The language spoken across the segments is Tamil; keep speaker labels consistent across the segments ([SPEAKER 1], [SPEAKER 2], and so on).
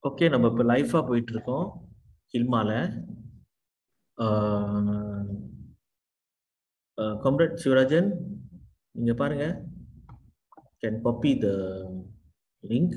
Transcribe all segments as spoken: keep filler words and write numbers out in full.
[SPEAKER 1] ஓகே, நம்ம இப்போ லைஃபா போயிட்டு இருக்கோம் ஹில்மால. காம்ரேட் சிவராஜன், நீங்க பாருங்க, can copy the link.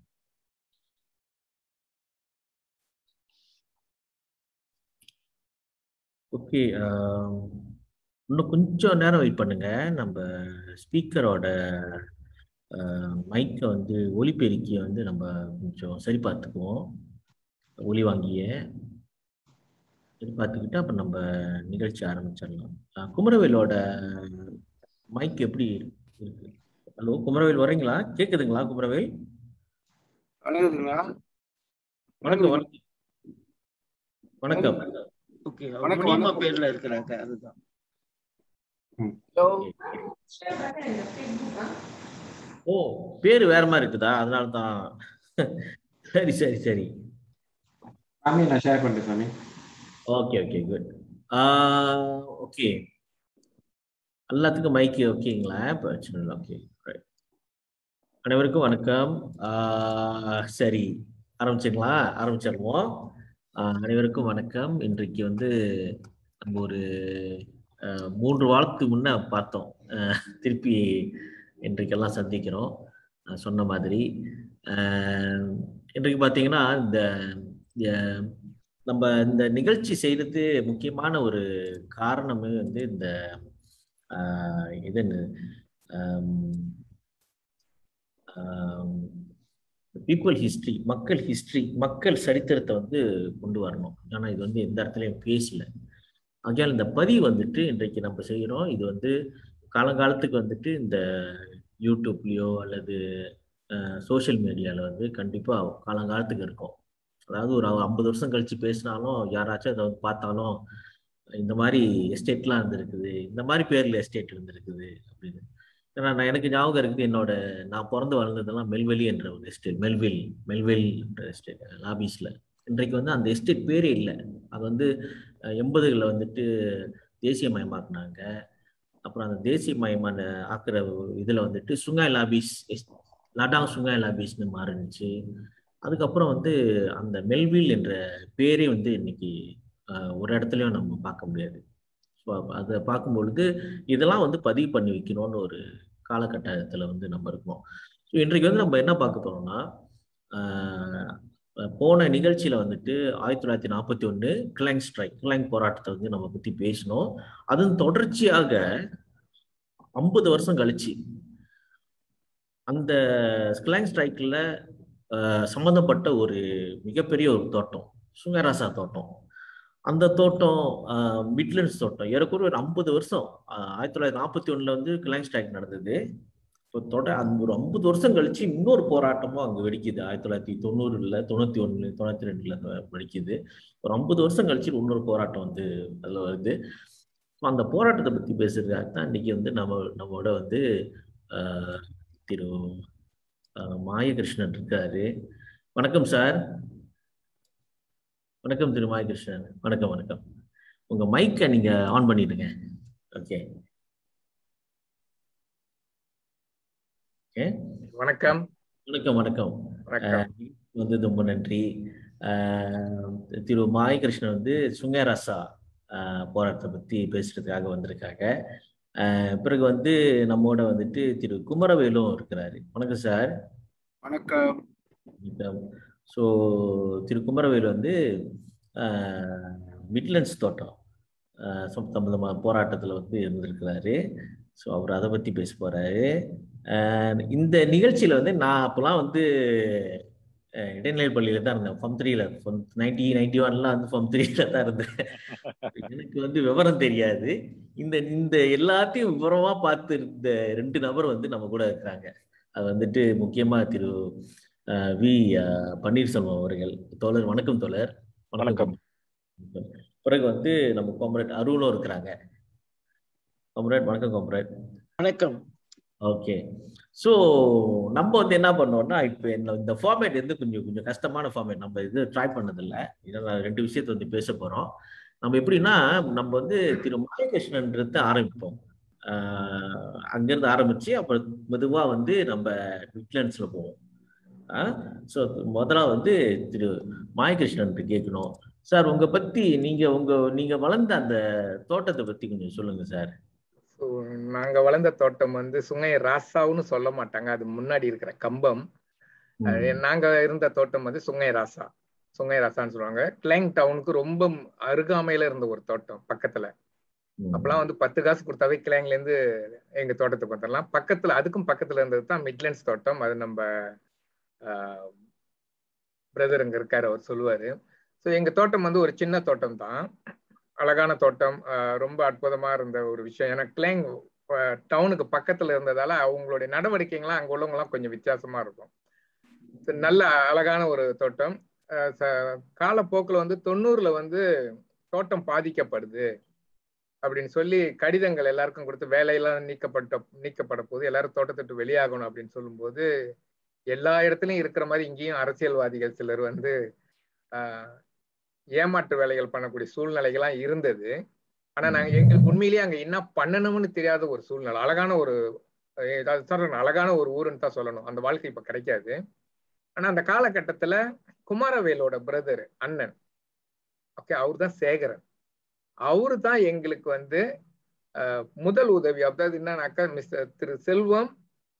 [SPEAKER 1] Okay, இன்னும் கொஞ்சம் நேரம் வெயிட் பண்ணுங்க. நம்ம ஸ்பீக்கரோட மைக்கை வந்து ஒலிபெருக்கியை வந்து நம்ம கொஞ்சம் சரி பார்த்துக்குவோம். ஒலி வாங்கிய சரி பார்த்துக்கிட்டு அப்புறம் நம்ம நிகழ்ச்சி ஆரம்பிச்சிடலாம். அஹ் குமரவேலோட மைக் எப்படி இருக்கு? ஹலோ குமரவேல், வரீங்களா? கேக்குதுங்களா குமரவேல்?
[SPEAKER 2] வணக்கத்துங்களா?
[SPEAKER 1] வணக்கம் வணக்கம் வணக்கம்.
[SPEAKER 2] ஓகே,
[SPEAKER 1] வணக்கம்,
[SPEAKER 2] முனியம்மா
[SPEAKER 1] வணக்கம்.
[SPEAKER 2] பேர்ல இருக்கிறாங்க, அதுதான்.
[SPEAKER 1] Okay. ஓ, பேரு வேற மாதிரி இருக்குதா? அதனால தான். சரி சரி சரி.
[SPEAKER 3] சாமி நான் ஷேர் பண்றேன் சாமி.
[SPEAKER 1] Okay okay good. ஓகே, எல்லாத்துக்கும் மைக்கு ஓகேங்களா? பிரச்சனை இல்லை. ஓகே, அனைவருக்கும் வணக்கம். ஆஹ் சரி, ஆரம்பிச்சுங்களா? ஆரம்பிச்சிருவோம். ஆஹ் அனைவருக்கும் வணக்கம். இன்றைக்கு வந்து நம்ம ஒரு ஆஹ் மூன்று வாரத்துக்கு முன்ன பார்த்தோம். ஆஹ் திருப்பி இன்றைக்கெல்லாம் சந்திக்கிறோம். ஆஹ் சொன்ன மாதிரி ஆஹ் இன்றைக்கு பார்த்தீங்கன்னா இந்த இந்த- நம்ம இந்த நிகழ்ச்சி செய்யறது முக்கியமான ஒரு காரணமே வந்து இந்த ஆஹ் இது பீப்புள் ஹிஸ்டரி, மக்கள் ஹிஸ்டரி, மக்கள் சரித்திரத்தை வந்து கொண்டு வரணும். ஆனால் இது வந்து எந்த இடத்துலையும் பேசல. ஆகையால் இந்த பதிவு வந்துட்டு இன்றைக்கு நம்ம செய்கிறோம். இது வந்து காலங்காலத்துக்கு வந்துட்டு இந்த யூடியூப்லேயோ அல்லது சோஷியல் மீடியாவில் வந்து கண்டிப்பாக காலங்காலத்துக்கு இருக்கும். அதாவது ஒரு ஐம்பது வருஷம் கழிச்சு பேசினாலும் யாராச்சும் அதை வந்து பார்த்தாலும் இந்த மாதிரி எஸ்டேட்லாம் இருந்திருக்குது, இந்த மாதிரி பேரில் எஸ்டேட் இருந்திருக்குது அப்படின்னு. ஏன்னா நான் எனக்கு ஞாபகம் இருக்குது, என்னோட நான் பிறந்து வளர்ந்ததெல்லாம் மெல்வெலி என்ற ஒரு எஸ்டேட், மெல்வில் மெல்வெல் என்ற எஸ்டேட் லாபீஸில். இன்றைக்கு வந்து அந்த எஸ்டேட் பேரே இல்லை. அது வந்து எண்பதுகளில் வந்துட்டு தேசியமயமாக்குனாங்க. அப்புறம் அந்த தேசியமயமான ஆக்குற இதில் வந்துட்டு சுங்காய் லாபீஸ், லடாங் சுங்காய் லாபீஸ்னு மாறினுச்சு. அதுக்கப்புறம் வந்து அந்த மெல்வில் என்ற பேரே வந்து இன்னைக்கு ஒரு இடத்துலையும் நம்ம பார்க்க முடியாது. ஸோ அதை பார்க்கும்பொழுது இதெல்லாம் வந்து பதிவு பண்ணி வைக்கணும்னு ஒரு காலகட்டத்தில் வந்து நம்ம இருக்கோம். ஸோ இன்றைக்கு வந்து நம்ம என்ன பார்க்க போறோம்னா, போன நிகழ்ச்சியில வந்துட்டு ஆயிரத்தி தொள்ளாயிரத்தி நாற்பத்தி ஒன்று கிளாங் ஸ்ட்ரைக், கிளாங் போராட்டத்தை வந்து நம்ம பத்தி பேசணும். அதன் தொடர்ச்சியாக ஐம்பது வருஷம் கழிச்சு அந்த கிளாங் ஸ்ட்ரைக்ல சம்பந்தப்பட்ட ஒரு மிகப்பெரிய ஒரு தோட்டம், சுங்கராசா தோட்டம். அந்த தோட்டம் மிட்லண்ட்ஸ் தோட்டம் ஏறக்குறைய ஒரு ஐம்பது வருஷம், ஆயிரத்தி தொள்ளாயிரத்தி நாற்பத்தி ஒண்ணுல வந்து கிளாங் ஸ்ட்ரைக் நடந்தது. இப்போ தொட அந்த ஒரு ஐம்பது வருஷம் கழிச்சு இன்னொரு போராட்டமும் அங்கே வெடிக்குது. ஆயிரத்தி தொள்ளாயிரத்தி தொண்ணூறுல தொண்ணூத்தி ஒண்ணுல தொண்ணூத்தி ரெண்டுல வெடிக்குது. ஒரு ஐம்பது வருஷம் கழிச்சு இன்னொரு போராட்டம் வந்து அதில் வருது. அந்த போராட்டத்தை பத்தி பேசுறதுக்காக தான் இன்னைக்கு வந்து நம்ம நம்மோட வந்து திரு மாயகிருஷ்ணன் இருக்காரு. வணக்கம் சார். வணக்கம் திரு மாயகிருஷ்ணன். வணக்கம் வணக்கம். உங்க மைக்கை நீங்க ஆன் பண்ணிடுங்க. ஓகே
[SPEAKER 2] வணக்கம்
[SPEAKER 1] வணக்கம் வணக்கம். வந்து ரொம்ப நன்றி. திரு மாயகிருஷ்ணன் வந்து சுங்கராசா போராட்டத்தை பத்தி பேசுறதுக்காக வந்திருக்காங்க. பிறகு வந்து நம்மோட வந்துட்டு திரு குமரவேலும் இருக்கிறாரு. வணக்கம் சார்.
[SPEAKER 2] வணக்கம்.
[SPEAKER 1] ஸோ திரு குமரவேல் வந்து மிட்லண்ட்ஸ் தோட்டம் சம்பந்தமான போராட்டத்தில் வந்து இருந்திருக்கிறாரு. ஸோ அவர் அதை பற்றி பேச போறாரு. இந்த நிகழ்ச்சியில் வந்து நான் அப்போலாம் வந்து இடைநிலை பள்ளியில தான் இருந்தேன். ஃபார்ம் த்ரீல நைன்டி நைன்டி ஒன்லாம் வந்து ஃபார்ம் த்ரீல தான் இருந்தேன். எனக்கு வந்து விவரம் தெரியாது. இந்த இந்த எல்லாத்தையும் விவரமா பார்த்து இருந்த ரெண்டு நபர் வந்து நம்ம கூட இருக்கிறாங்க. அது வந்துட்டு முக்கியமா திரு வி பன்னீர்செல்வம் அவர்கள். தோழர் வணக்கம் தோழர்.
[SPEAKER 4] வணக்கம்.
[SPEAKER 1] பிறகு வந்து நம்ம காம்ரேட் அருளும் இருக்கிறாங்க. காம்ரேட் வணக்கம். காம்ரேட்
[SPEAKER 2] வணக்கம்.
[SPEAKER 1] ஓகே, ஸோ நம்ம வந்து என்ன பண்ணோம்னா, இப்போ இந்த ஃபார்மேட் வந்து கொஞ்சம் கொஞ்சம் கஷ்டமான ஃபார்மேட். நம்ம இது ட்ரை பண்ணதில்லை. இதெல்லாம் ரெண்டு விஷயத்தை வந்து பேச போகிறோம். நம்ம எப்படின்னா, நம்ம வந்து திரு மாயகிருஷ்ணன்றது ஆரம்பிப்போம். அங்கேருந்து ஆரம்பித்து அப்புறம் மெதுவாக வந்து நம்ம மிட்லண்ட்ஸில் போவோம். ஸோ முதல்ல வந்து திரு மாயகிருஷ்ணன் கேட்கணும். சார் உங்க பத்தி நீங்க உங்க நீங்க வளர்ந்த அந்த தோட்டத்தை பத்தி கொஞ்சம் சொல்லுங்க சார்.
[SPEAKER 2] ஸோ நாங்க வளர்ந்த தோட்டம் வந்து சுங்கை ராசாவுன்னு சொல்ல மாட்டாங்க, அது முன்னாடி இருக்கிற கம்பம். நாங்க இருந்த தோட்டம் வந்து சுங்கை ராசா, சுங்கை ராசான்னு சொல்லுவாங்க. கிளாங் டவுனுக்கு ரொம்ப அருகாமையில இருந்த ஒரு தோட்டம் பக்கத்துல. அப்பெல்லாம் வந்து பத்து காசு கொடுத்தாவே கிளாங்ல இருந்து எங்க தோட்டத்துக்கு வந்துடலாம். பக்கத்துல அதுக்கும் பக்கத்துல இருந்தது தான் மிட்லண்ட்ஸ் தோட்டம். அது நம்ம பிரதர் அங்க இருக்காரு, அவர் சொல்லுவாரு. ஸோ எங்க தோட்டம் வந்து ஒரு சின்ன தோட்டம் தான், அழகான தோட்டம், ரொம்ப அற்புதமா இருந்த ஒரு விஷயம். ஏன்னா கிளாங் டவுனுக்கு பக்கத்துல இருந்ததால அவங்களுடைய நடவடிக்கைகள்லாம் அங்க உள்ளவங்கலாம் கொஞ்சம் வித்தியாசமா இருக்கும். நல்ல அழகான ஒரு தோட்டம். காலப்போக்கில் வந்து தொண்ணூறுல வந்து தோட்டம் பாதிக்கப்படுது அப்படின்னு சொல்லி கடிதங்கள் எல்லாருக்கும் கொடுத்து வேலையெல்லாம் நீக்கப்பட்ட நீக்கப்பட போது எல்லாரும் தோட்டத்திட்டு வெளியாகணும் அப்படின்னு சொல்லும்போது எல்லா இடத்துலயும் இருக்கிற மாதிரி இங்கேயும் அரசியல்வாதிகள் சிலர் வந்து ஆஹ் ஏமாற்று வேலைகள் பண்ணக்கூடிய சூழ்நிலைகள்லாம் இருந்தது. ஆனா நாங்க எங்களுக்கு உண்மையிலேயே அங்க என்ன பண்ணணும்னு தெரியாத ஒரு சூழ்நிலை. அழகான ஒரு அழகான ஒரு ஊருன்னு தான் சொல்லணும். அந்த வாழ்க்கை இப்ப கிடைக்காது. ஆனா அந்த காலகட்டத்துல குமாரவேலோட பிரதர் அண்ணன், ஓகே, அவரு தான் சேகரன். அவரு தான் எங்களுக்கு வந்து முதல் உதவி. அதாவது என்னன்னாக்கா மிஸ்டர் திரு செல்வம்,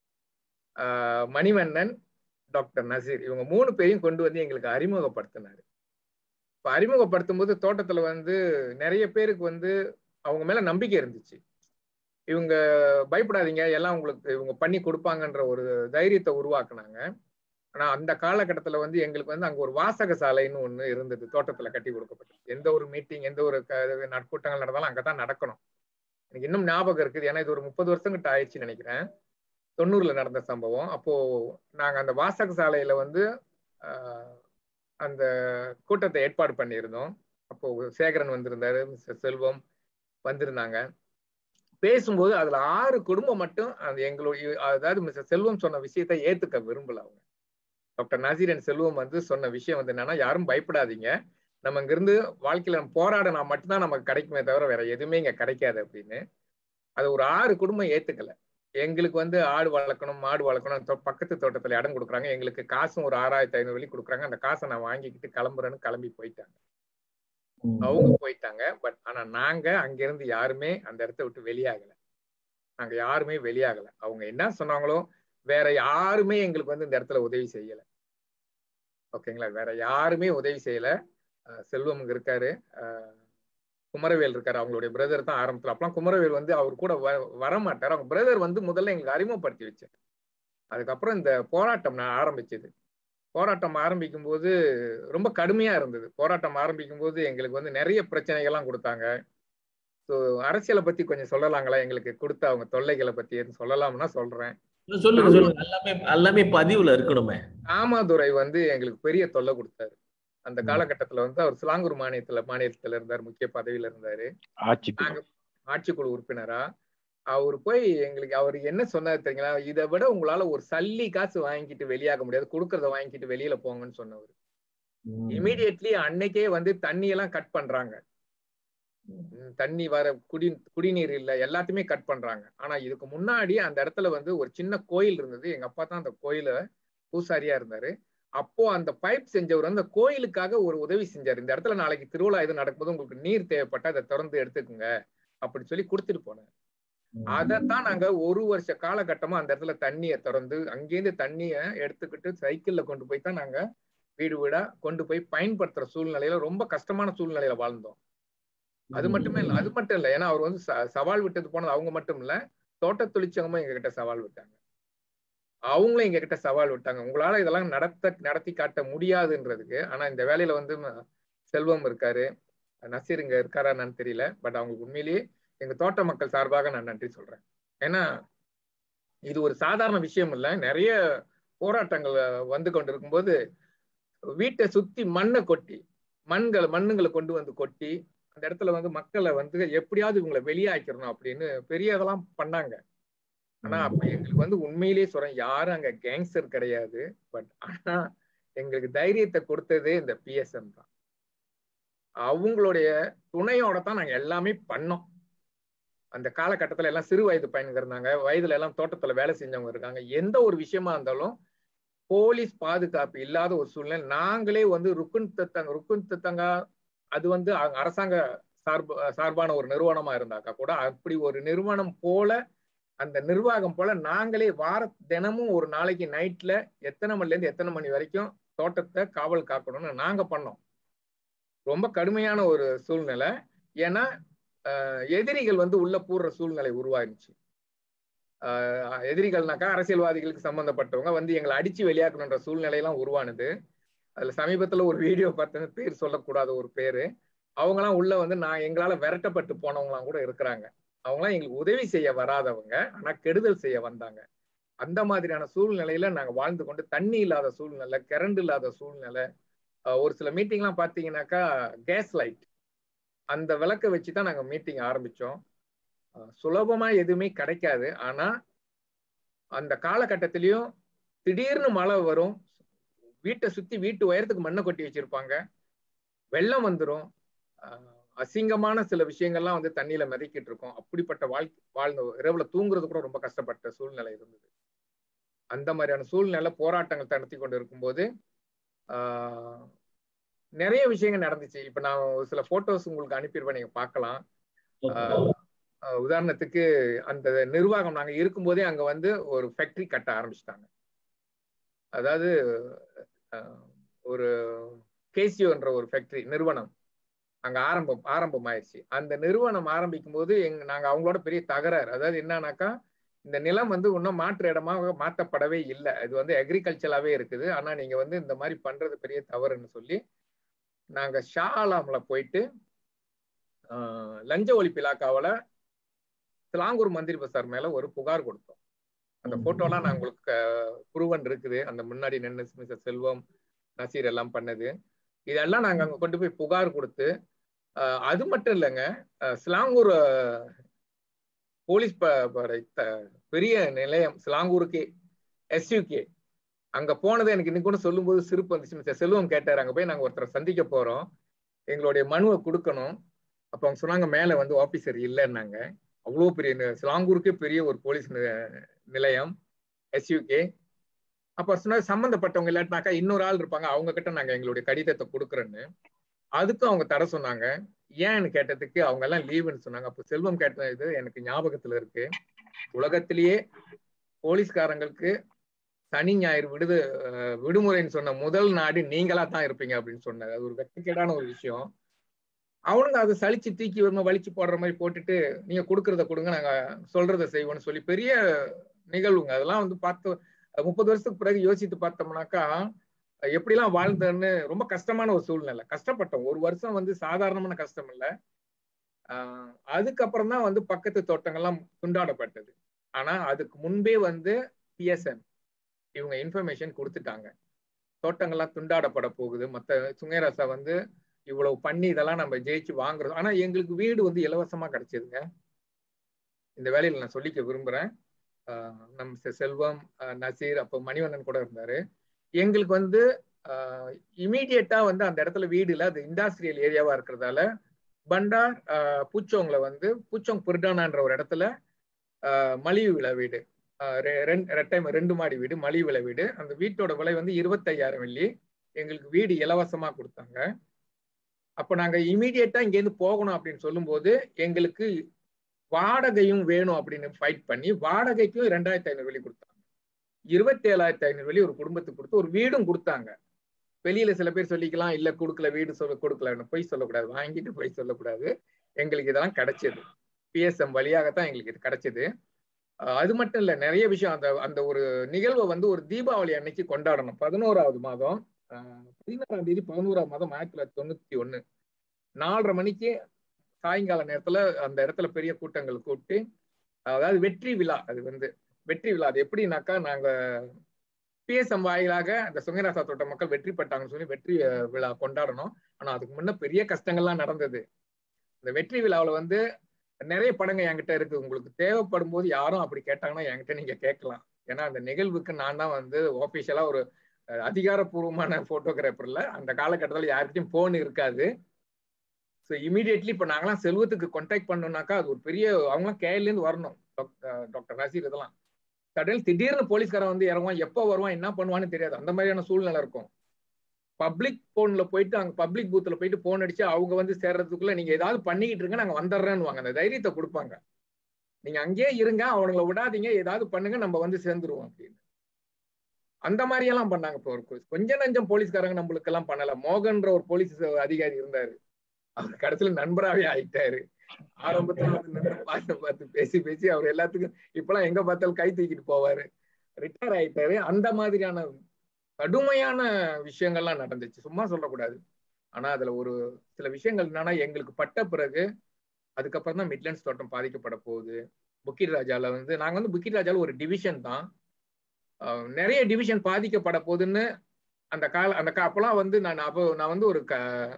[SPEAKER 2] மணிவண்ணன், டாக்டர் நசீர், இவங்க மூணு பேரையும் கொண்டு வந்து எங்களுக்கு அறிமுகப்படுத்தினாரு. இப்ப அறிமுகப்படுத்தும் போது தோட்டத்துல வந்து நிறைய பேருக்கு வந்து அவங்க மேல நம்பிக்கை இருந்துச்சு. இவங்க பயப்படாதீங்க, எல்லாம் உங்களுக்கு இவங்க பண்ணி கொடுப்பாங்கன்ற ஒரு தைரியத்தை உருவாக்குனாங்க. ஆனா அந்த காலகட்டத்துல வந்து எங்களுக்கு வந்து அங்க ஒரு வாசக சாலைன்னு ஒண்ணு இருந்தது, தோட்டத்துல கட்டி கொடுக்கப்பட்டது. எந்த ஒரு மீட்டிங், எந்த ஒரு கூட்டங்கள் நடந்தாலும் அங்கதான் நடக்கணும். எனக்கு இன்னும் ஞாபகம் இருக்குது, ஏன்னா இது ஒரு முப்பது வருஷம் கிட்ட ஆயிடுச்சுன்னு நினைக்கிறேன். தொண்ணூறுல நடந்த சம்பவம். அப்போ நாங்க அந்த வாசக சாலையில வந்து ஆஹ் அந்த கூட்டத்தை ஏற்பாடு பண்ணியிருந்தோம். அப்போ சேகரன் வந்திருந்தாரு, மிஸ்டர் செல்வம் வந்திருந்தாங்க. பேசும்போது அதுல ஆறு குடும்பம் மட்டும் அந்த எங்களுடைய, அதாவது மிஸ்டர் செல்வம் சொன்ன விஷயத்தை ஏத்துக்க விரும்பல. அவங்க டாக்டர் நசீரன் செல்வம் வந்து சொன்ன விஷயம் வந்து என்னன்னா, யாரும் பயப்படாதீங்க, நம்ம இங்கிருந்து வாழ்க்கையில நம்ம போராடினா மட்டும்தான் நமக்கு கிடைக்குமே தவிர வேற எதுவுமே இங்க கிடைக்காது அப்படின்னு. அது ஒரு ஆறு குடும்பம் ஏத்துக்கல. எங்களுக்கு வந்து ஆடு வளர்க்கணும், மாடு வளர்க்கணும், பக்கத்து தோட்டத்துல இடம் கொடுக்குறாங்க, எங்களுக்கு காசும் ஒரு ஆறாயிரத்தி ஐநூறு வழி கொடுக்குறாங்க, அந்த காசை நான் வாங்கிக்கிட்டு கிளம்புறேன்னு கிளம்பி போயிட்டாங்க. அவங்க போயிட்டாங்க. பட் ஆனா நாங்க அங்கிருந்து யாருமே அந்த இடத்த விட்டு வெளியாகல. நாங்க யாருமே வெளியாகல. அவங்க என்ன சொன்னாங்களோ வேற யாருமே எங்களுக்கு வந்து இந்த இடத்துல உதவி செய்யல. ஓகேங்களா, வேற யாருமே உதவி செய்யல. செல்வம் இருக்காரு, குமரவேல் இருக்காரு, அவங்களுடைய பிரதர் தான் ஆரம்பத்துல. அப்பெல்லாம் குமரவேல் வந்து அவர் கூட வர மாட்டார். அவங்க பிரதர் வந்து முதல்ல எங்களுக்கு அறிமுகப்படுத்தி வச்சார். அதுக்கப்புறம் இந்த போராட்டம் நான் ஆரம்பிச்சது. போராட்டம் ஆரம்பிக்கும் போது ரொம்ப கடுமையா இருந்தது. போராட்டம் ஆரம்பிக்கும் போது எங்களுக்கு வந்து நிறைய பிரச்சனைகள்லாம் கொடுத்தாங்க. ஸோ அரசியலை பத்தி கொஞ்சம் சொல்லலாங்களா, எங்களுக்கு கொடுத்த அவங்க தொல்லைகளை பத்தி சொல்லலாம்னா சொல்றேன்.
[SPEAKER 1] சொல்லுங்க சொல்லுங்க, எல்லாமே எல்லாமே பதிவுல இருக்கணுமே.
[SPEAKER 2] ராமாதுரை வந்து எங்களுக்கு பெரிய தொல்லை கொடுத்தாரு. அந்த காலகட்டத்துல வந்து அவர் சிலாங்கூர் மாநிலத்துல மாநிலத்துல இருந்தார், முக்கிய பதவியில இருந்தாரு, ஆட்சிக்குழு உறுப்பினரா. அவரு போய் எங்களுக்கு அவரு என்ன சொன்னாரு தெரியுங்களா, இதை விட உங்களால ஒரு சல்லி காசு வாங்கிட்டு வெளியாக முடியாது, கொடுக்கறத வாங்கிட்டு வெளியில போங்கன்னு சொன்னவர். இமீடியட்லி அன்னைக்கே வந்து தண்ணி எல்லாம் கட் பண்றாங்க, தண்ணி வர குடி குடிநீர் இல்ல, எல்லாத்தையுமே கட் பண்றாங்க. ஆனா இதுக்கு முன்னாடி அந்த இடத்துல வந்து ஒரு சின்ன கோயில் இருந்தது. எங்க அப்பா தான் அந்த கோயில பூசாரியா இருந்தாரு. அப்போ அந்த பைப் செஞ்சவர் அந்த கோயிலுக்காக ஒரு உதவி செஞ்சாரு. இந்த இடத்துல நாளைக்கு திருவிழா எது நடக்கும்போது உங்களுக்கு நீர் தேவைப்பட்டா அதை திறந்து எடுத்துக்குங்க அப்படி சொல்லி கொடுத்துட்டு போனார். அதைத்தான் நாங்க ஒரு வருஷ காலகட்டமா அந்த இடத்துல தண்ணியை திறந்து அங்கேருந்து தண்ணியை எடுத்துக்கிட்டு சைக்கிள்ல கொண்டு போய் தான் நாங்க வீடு வீடா கொண்டு போய் பயன்படுத்துற சூழ்நிலையில ரொம்ப கஷ்டமான சூழ்நிலையில வாழ்ந்தோம். அது மட்டுமே இல்லை, அது மட்டும் இல்லை, ஏன்னா அவர் வந்து சவால் விட்டது போனது அவங்க மட்டும் இல்ல, தோட்ட தொழிற்சங்கமும் எங்க கிட்ட சவால் விட்டாங்க. அவங்களும் எங்க கிட்ட சவால் விட்டாங்க, உங்களால இதெல்லாம் நடத்த நடத்தி காட்ட முடியாதுன்றதுக்கு. ஆனா இந்த வேலையில வந்து செல்வம் இருக்காரு, நசீர் இங்க இருக்காரா என்னன்னு தெரியல. பட் அவங்களுக்கு உண்மையிலேயே எங்க தோட்ட மக்கள் சார்பாக நான் நன்றி சொல்றேன். ஏன்னா இது ஒரு சாதாரண விஷயம் இல்லை. நிறைய போராட்டங்கள் வந்து கொண்டிருக்கும் போது வீட்டை சுத்தி மண்ணை கொட்டி மண்களை மண்ணுங்களை கொண்டு வந்து கொட்டி அந்த இடத்துல வந்து மக்களை வந்து எப்படியாவது இவங்களை வெளியாக்கிறணும் அப்படின்னு பெரிய இதெல்லாம் பண்ணாங்க. ஆனா அப்ப எங்களுக்கு வந்து உண்மையிலேயே சொல்றேன், யாரும் அங்க கேங்ஸ்டர் கிடையாது. பட் ஆனா எங்களுக்கு தைரியத்தை கொடுத்ததே இந்த பிஎஸ்எம் தான். அவங்களுடைய துணையோட தான் நாங்க எல்லாமே பண்ணோம். அந்த காலகட்டத்துல எல்லாம் சிறு வயது பையனுங்க இருந்தாங்க, வயதுல எல்லாம் தோட்டத்துல வேலை செஞ்சவங்க இருக்காங்க. எந்த ஒரு விஷயமா இருந்தாலும் போலீஸ் பாதுகாப்பு இல்லாத ஒரு சூழ்நிலை. நாங்களே வந்து ருக்குன் தத்தங்க ருக்குன் தத்தங்கா அது வந்து அரசாங்க சார்பு சார்பான ஒரு நிறுவனமா இருந்தாக்கா கூட அப்படி ஒரு நிறுவனம் போல அந்த நிர்வாகம் போல நாங்களே வார தினமும் ஒரு நாளைக்கு நைட்ல எத்தனை மணில இருந்து எத்தனை மணி வரைக்கும் தோட்டத்தை காவல் காக்கணும்னு நாங்க பண்ணோம். ரொம்ப கடுமையான ஒரு சூழ்நிலை. ஏன்னா எதிரிகள் வந்து உள்ள பூர்ற சூழ்நிலை உருவாயிருச்சு. ஆஹ் எதிரிகள்னாக்கா அரசியல்வாதிகளுக்கு சம்பந்தப்பட்டவங்க வந்து எங்களை அடிச்சு வெளியாக்கணுன்ற சூழ்நிலையெல்லாம் உருவானது. அதுல சமீபத்துல ஒரு வீடியோ பார்த்தேன், பேர் சொல்லக்கூடாத ஒரு பேரு. அவங்கலாம் உள்ள வந்து நான் எங்களால விரட்டப்பட்டு போனவங்களாம் கூட இருக்கிறாங்க. அவங்களாம் எங்களுக்கு உதவி செய்ய வராதவங்க, ஆனா கெடுதல் செய்ய வந்தாங்க. அந்த மாதிரியான சூழ்நிலையில நாங்க வாழ்ந்து கொண்டு, தண்ணி இல்லாத சூழ்நிலை, கரண்ட் இல்லாத சூழ்நிலை. ஒரு சில மீட்டிங்லாம் பாத்தீங்கன்னாக்கா கேஸ் லைட் அந்த விளக்க வச்சுதான் நாங்க மீட்டிங் ஆரம்பிச்சோம். சுலபமா எதுவுமே கிடைக்காது. ஆனா அந்த காலகட்டத்திலயும் திடீர்னு மழை வரும், வீட்டை சுத்தி வீட்டு உயரத்துக்கு மண்ணை கொட்டி வச்சிருப்பாங்க, வெள்ளம் வந்துடும், அசிங்கமான சில விஷயங்கள்லாம் வந்து தண்ணியில மிதக்கிட்டு இருக்கோம். அப்படிப்பட்ட வாழ்க்கை வாழ்ந்த இரவுல தூங்குறது கூட ரொம்ப கஷ்டப்பட்ட சூழ்நிலை இருந்தது. அந்த மாதிரியான சூழ்நிலை போராட்டங்கள் நடத்தி கொண்டு இருக்கும்போது ஆஹ் நிறைய விஷயங்கள் நடந்துச்சு. இப்ப நான் ஒரு சில போட்டோஸ் உங்களுக்கு அனுப்பிடுவேன், நீங்க பார்க்கலாம். ஆஹ் உதாரணத்துக்கு அந்த நிர்வாகம் நாங்க இருக்கும்போதே அங்க வந்து ஒரு ஃபேக்டரி கட்ட ஆரம்பிச்சிட்டாங்க. அதாவது ஒரு கேசியோ என்ற ஒரு ஃபேக்டரி நிறுவனம் அங்க ஆரம்பம் ஆரம்பம் ஆயிடுச்சு. அந்த நிறுவனம் ஆரம்பிக்கும் போது எங்க நாங்க அவங்களோட பெரிய தகராறு. அதாவது என்னன்னாக்கா, இந்த நிலம் வந்து இன்னும் மாற்று இடமாக மாற்றப்படவே இல்லை, இது வந்து அக்ரிகல்ச்சராகவே இருக்குது, ஆனா நீங்க வந்து இந்த மாதிரி பண்றது பெரிய தவறுன்னு சொல்லி நாங்க ஷா ஆலாம்ல போயிட்டு ஆஹ் லஞ்ச ஒழிப்பு இலாக்காவில் சிலாங்கூர் மந்திரி பசார் மேல ஒரு புகார் கொடுத்தோம். அந்த போட்டோலாம் நான் உங்களுக்கு புருவன் இருக்குது, அந்த முன்னாடி நின்று மிஸ்டர் செல்வம், நசீர் எல்லாம் பண்ணது. இதெல்லாம் நாங்க அங்க கொண்டு போய் புகார் கொடுத்து, அது மட்டும் இல்லைங்க, சிலாங்கூர் போலீஸ் பெரிய நிலையம் சிலாங்கூருக்கே எஸ்யூகே அங்க போனது எனக்கு இன்னைக்கு கூட சொல்லும் போது சிரிப்பு வந்துச்சு. மிஸ்டர் செல்வம் கேட்டார், அங்க போய் நாங்க ஒருத்தரை சந்திக்க போறோம், எங்களுடைய மனுவை கொடுக்கணும். அப்ப அவங்க சொன்னாங்க மேல வந்து ஆபீசர் இல்லைன்னாங்க. அவ்வளவு பெரிய சிலாங்கூருக்கே பெரிய ஒரு போலீஸ் நிலையம் எஸ்யூகே. அப்ப சொன்னா சம்பந்தப்பட்டவங்க இல்லாட்டினாக்கா இன்னொரு ஆள் இருப்பாங்க, அவங்க கிட்ட நாங்க எங்களுடைய கடிதத்தை கொடுக்குறோன்னு. அதுக்கும் அவங்க தர சொன்னாங்க. ஏன்னு கேட்டதுக்கு அவங்க எல்லாம் லீவுன்னு சொன்னாங்க. அப்போ செல்வம் கேட்ட இது எனக்கு ஞாபகத்துல இருக்கு, உலகத்திலேயே போலீஸ்காரங்களுக்கு சனி ஞாயிறு விடுது விடுமுறைன்னு சொன்ன முதல் நாடு நீங்களா தான் இருப்பீங்க அப்படின்னு சொன்னாங்க. அது ஒரு வெட்கக்கேடான ஒரு விஷயம். அவனுங்க அதை சலிச்சு தூக்கி வருமா வலிச்சு போடுற மாதிரி போட்டுட்டு நீங்க கொடுக்கறத கொடுங்க, நாங்க சொல்றதை செய்வோம்னு சொல்லி பெரிய நிகழ்வுங்க. அதெல்லாம் வந்து பார்த்து முப்பது வருஷத்துக்கு பிறகு யோசித்து பார்த்தோம்னாக்கா எப்படிலாம் வாழ்ந்தேன்னு ரொம்ப கஷ்டமான ஒரு சூழ்நிலை. கஷ்டப்பட்டோம். ஒரு வருஷம் வந்து சாதாரணமான கஷ்டம் இல்லை. ஆஹ் அதுக்கப்புறம் தான் வந்து பக்கத்து தோட்டங்கள்லாம் துண்டாடப்பட்டது. ஆனா அதுக்கு முன்பே வந்து பிஎஸ்எம் இவங்க இன்ஃபர்மேஷன் கொடுத்துட்டாங்க, தோட்டங்கள்லாம் துண்டாடப்பட போகுது, மற்ற சுங்கராசா வந்து இவ்வளவு பண்ணி இதெல்லாம் நம்ம ஜெயிச்சு வாங்குறோம். ஆனா எங்களுக்கு வீடு வந்து இலவசமா கிடைச்சதுங்க. இந்த வேலையில நான் சொல்லிக்க விரும்புறேன். ஆஹ் நம்ம செல்வம், நசீர், அப்போ மணிவண்ணன் கூட இருந்தாரு. எங்களுக்கு வந்து ஆஹ் இமீடியட்டா வந்து அந்த இடத்துல வீடு இல்லை, அது இண்டஸ்ட்ரியல் ஏரியாவா இருக்கிறதால பண்டார் ஆஹ் பூச்சோங்ல வந்து பூச்சோங் புர்டானான்ற ஒரு இடத்துல ஆஹ் மலிவு விலை வீடு, ரெண்டு மாடி வீடு, மலிவு விலை வீடு. அந்த வீட்டோட விலை வந்து இருபத்தையாயிரம் வெள்ளி. எங்களுக்கு வீடு இலவசமா கொடுத்தாங்க. அப்ப நாங்க இமீடியட்டா இங்கேருந்து போகணும் அப்படின்னு சொல்லும் போது எங்களுக்கு வாடகையும் வேணும் அப்படின்னு ஃபைட் பண்ணி வாடகைக்கும் ரெண்டாயிரத்தி ஐநூறு வெள்ளி கொடுத்தாங்க. இருபத்தி ஏழாயிரத்தி ஐநூறு வெள்ளி ஒரு குடும்பத்துக்கு கொடுத்து ஒரு வீடும் கொடுத்தாங்க. வெளியில சில பேர் சொல்லிக்கலாம், இல்ல கொடுக்கல, வீடு சொல்ல கொடுக்கல, பொய் சொல்லக்கூடாது, வாங்கிட்டு பொய் சொல்லக்கூடாது. எங்களுக்கு இதெல்லாம் கிடைச்சது பிஎஸ்எம் வழியாகத்தான் எங்களுக்கு இது கிடைச்சது. அது மட்டும் இல்ல, நிறைய விஷயம். அந்த அந்த ஒரு நிகழ்வை வந்து ஒரு தீபாவளி அன்னைக்கு கொண்டாடணும். பதினோராவது மாதம் பதினாறாம் தேதி பதினோராவது மாதம் ஆயிரத்தி தொள்ளாயிரத்தி தொண்ணூத்தி ஒண்ணு நாலரை மணிக்கு சாயங்கால நேரத்துல அந்த இடத்துல பெரிய கூட்டங்கள் கூப்பிட்டு, அதாவது வெற்றி விழா. அது வந்து வெற்றி விழா. அது எப்படின்னாக்கா, நாங்க பிஎஸ்எம் வாயிலாக அந்த சுங்கராசா தோட்ட மக்கள் வெற்றி பெற்றாங்கன்னு சொல்லி வெற்றி விழா கொண்டாடணும். ஆனா அதுக்கு முன்ன பெரிய கஷ்டங்கள்லாம் நடந்தது. இந்த வெற்றி விழாவில் வந்து நிறைய படங்க என்கிட்ட இருக்கு, உங்களுக்கு தேவைப்படும் போது யாரும் அப்படி கேட்டாங்கன்னா என்கிட்ட நீங்க கேட்கலாம். ஏன்னா அந்த நிகழ்வுக்கு நான் தான் வந்து ஆஃபிஷியலா ஒரு அதிகாரப்பூர்வமான போட்டோகிராஃபர்ல. அந்த காலகட்டத்தில் யார்கிட்டையும் போன் இருக்காது. ஸோ இமீடியட்லி இப்போ நாங்களாம் செல்வத்துக்கு கான்டாக்ட் பண்ணோம்னாக்கா அது ஒரு பெரிய, அவங்களாம் கேரளிலேருந்து வரணும், டாக்டர் நசீர் இதெல்லாம். சடல் திடீர்னு போலீஸ்காரன் வந்து இறங்குவான், எப்போ வருவான், என்ன பண்ணுவான்னு தெரியாது. அந்த மாதிரியான சூழ்நிலை இருக்கும். பப்ளிக் போன்ல போயிட்டு அங்க பப்ளிக் பூத்துல போயிட்டு போன் அடிச்சு அவங்க வந்து சேர்றதுக்குள்ள நீங்க ஏதாவது பண்ணிக்கிட்டு இருங்க, நாங்க வந்துடுறேன்னு வாங்க. அந்த தைரியத்தை கொடுப்பாங்க. நீங்க அங்கேயே இருங்க, அவங்கள விடாதீங்க, ஏதாவது பண்ணுங்க, நம்ம வந்து சேர்ந்துருவோம் அப்படின்னு. அந்த மாதிரி எல்லாம் பண்ணாங்க. இப்போ ஒரு கொஞ்சம் நஞ்சம் போலீஸ்காரங்க நம்மளுக்கு எல்லாம் பண்ணல. மோகன்ற ஒரு போலீஸ் அதிகாரி இருந்தாரு, அவர் கடைசியில நண்பராகவே ஆயிட்டாரு. ஆரம்பத்துல வந்து பார்த்து பார்த்து பேசி பேசி அவர் எல்லாத்துக்கும் இப்பெல்லாம் எங்க பார்த்தாலும் கை தூக்கிட்டு போவாரு, ரிட்டையர் ஆயிட்டாரு. அந்த மாதிரியான கடுமையான விஷயங்கள்லாம் நடந்துச்சு, சும்மா சொல்லக்கூடாது. ஆனா அதுல ஒரு சில விஷயங்கள் என்னன்னா, எங்களுக்கு பட்ட பிறகு அதுக்கப்புறம் தான் மிட்லண்ட்ஸ் தோட்டம் பாதிக்கப்பட போகுது. புக்கிட் ராஜால வந்து நாங்க வந்து புக்கிட் ராஜால ஒரு டிவிஷன் தான், நிறைய டிவிஷன் பாதிக்கப்பட போகுதுன்னு அந்த கால அந்த அப்பெல்லாம் வந்து நான் அப்போ நான் வந்து ஒரு க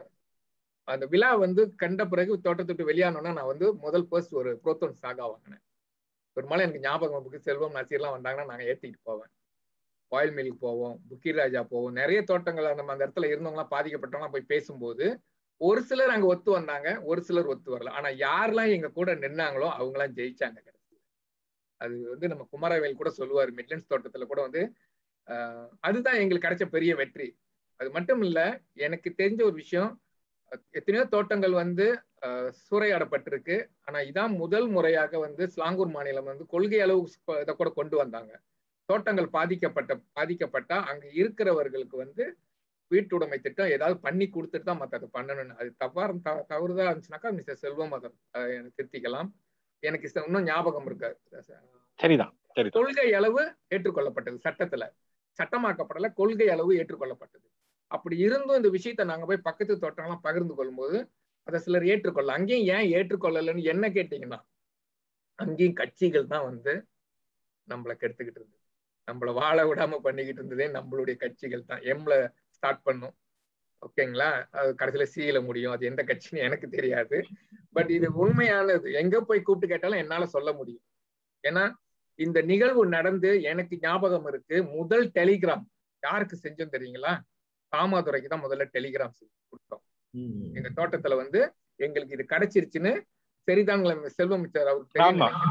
[SPEAKER 2] அந்த விழா வந்து கண்ட பிறகு தோட்டத்தை விட்டு வெளியானோன்னா நான் வந்து முதல் ஃபர்ஸ்ட் ஒரு புரோத்தோன் சாகா வாங்கினேன். பெரும்பாலும் எனக்கு ஞாபகம் புக்கு செல்வம் நசீர்லாம் வந்தாங்கன்னா நாங்கள் ஏற்றிக்கிட்டு போவேன். ஆயில் மில்லுக்கு போவோம், புக்கிட் ராஜா போவோம். நிறைய தோட்டங்கள் அந்த அந்த இடத்துல இருந்தவங்களாம் பாதிக்கப்பட்டவங்களாம் போய் பேசும்போது ஒரு சிலர் அங்கே ஒத்து வந்தாங்க, ஒரு சிலர் ஒத்து வரல. ஆனா யாரெல்லாம் எங்க கூட நின்னாங்களோ அவங்களாம் ஜெயிச்சாங்க கடைசியில். அது வந்து நம்ம குமாரவேல் கூட சொல்லுவார், மிட்லண்ட்ஸ் தோட்டத்துல கூட வந்து ஆஹ் அதுதான் எங்களுக்கு கிடைச்ச பெரிய வெற்றி. அது மட்டும் இல்ல, எனக்கு தெரிஞ்ச ஒரு விஷயம், எத்தனையோ தோட்டங்கள் வந்து சூறையாடப்பட்டிருக்கு. ஆனா இதான் முதல் முறையாக வந்து ஸ்லாங்கூர் மாநிலம் வந்து கொள்கை அளவு இதை கூட கொண்டு வந்தாங்க. தோட்டங்கள் பாதிக்கப்பட்ட பாதிக்கப்பட்டா அங்க இருக்கிறவர்களுக்கு வந்து வீட்டுடைமை திட்டம் ஏதாவது பண்ணி கொடுத்துட்டு தான் மற்ற அதை பண்ணணும்னு. அது தவறு தவறுதா இருந்துச்சுனாக்கா மிஸ்டர் செல்வம் அதை எனக்கு திருத்திக்கலாம். எனக்கு இன்னும் ஞாபகம் இருக்காது.
[SPEAKER 4] சரிதான்,
[SPEAKER 2] கொள்கை அளவு ஏற்றுக்கொள்ளப்பட்டது, சட்டத்துல சட்டமாக்கப்படல, கொள்கை அளவு ஏற்றுக்கொள்ளப்பட்டது. அப்படி இருந்தும் இந்த விஷயத்த நாங்க போய் பக்கத்து தோட்டம்லாம் பகிர்ந்து கொள்ளும் போது அதை சிலர் ஏற்றுக்கொள்ள. அங்கேயும் ஏன் ஏற்றுக்கொள்ளலன்னு என்ன கேட்டீங்கன்னா, அங்கேயும் கட்சிகள் தான் வந்து நம்மளை கெடுத்துக்கிட்டு இருந்தது, நம்மளை வாழ விடாம பண்ணிக்கிட்டு இருந்ததே நம்மளுடைய கட்சிகள் தான். எம்ல ஸ்டார்ட் பண்ணும், ஓகேங்களா, அது கடைசியில சியில முடியும். அது எந்த கட்சின்னு எனக்கு தெரியாது. பட் இது உண்மையானது, எங்க போய் கூப்பிட்டு கேட்டாலும் என்னால சொல்ல முடியும். ஏன்னா இந்த நிகழ்வு நடந்து எனக்கு ஞாபகம் இருக்கு. முதல் டெலிகிராம் யாருக்கு செஞ்சோம் தெரியுங்களா? காமாதுரைக்கு தான் முதல்ல டெலிகிராம் கொடுத்தோம். எங்க தோட்டத்துல வந்து எங்களுக்கு இது கிடைச்சிருச்சுன்னு சரிதாங்களா செல்வம் மிச்சர் அவருக்கு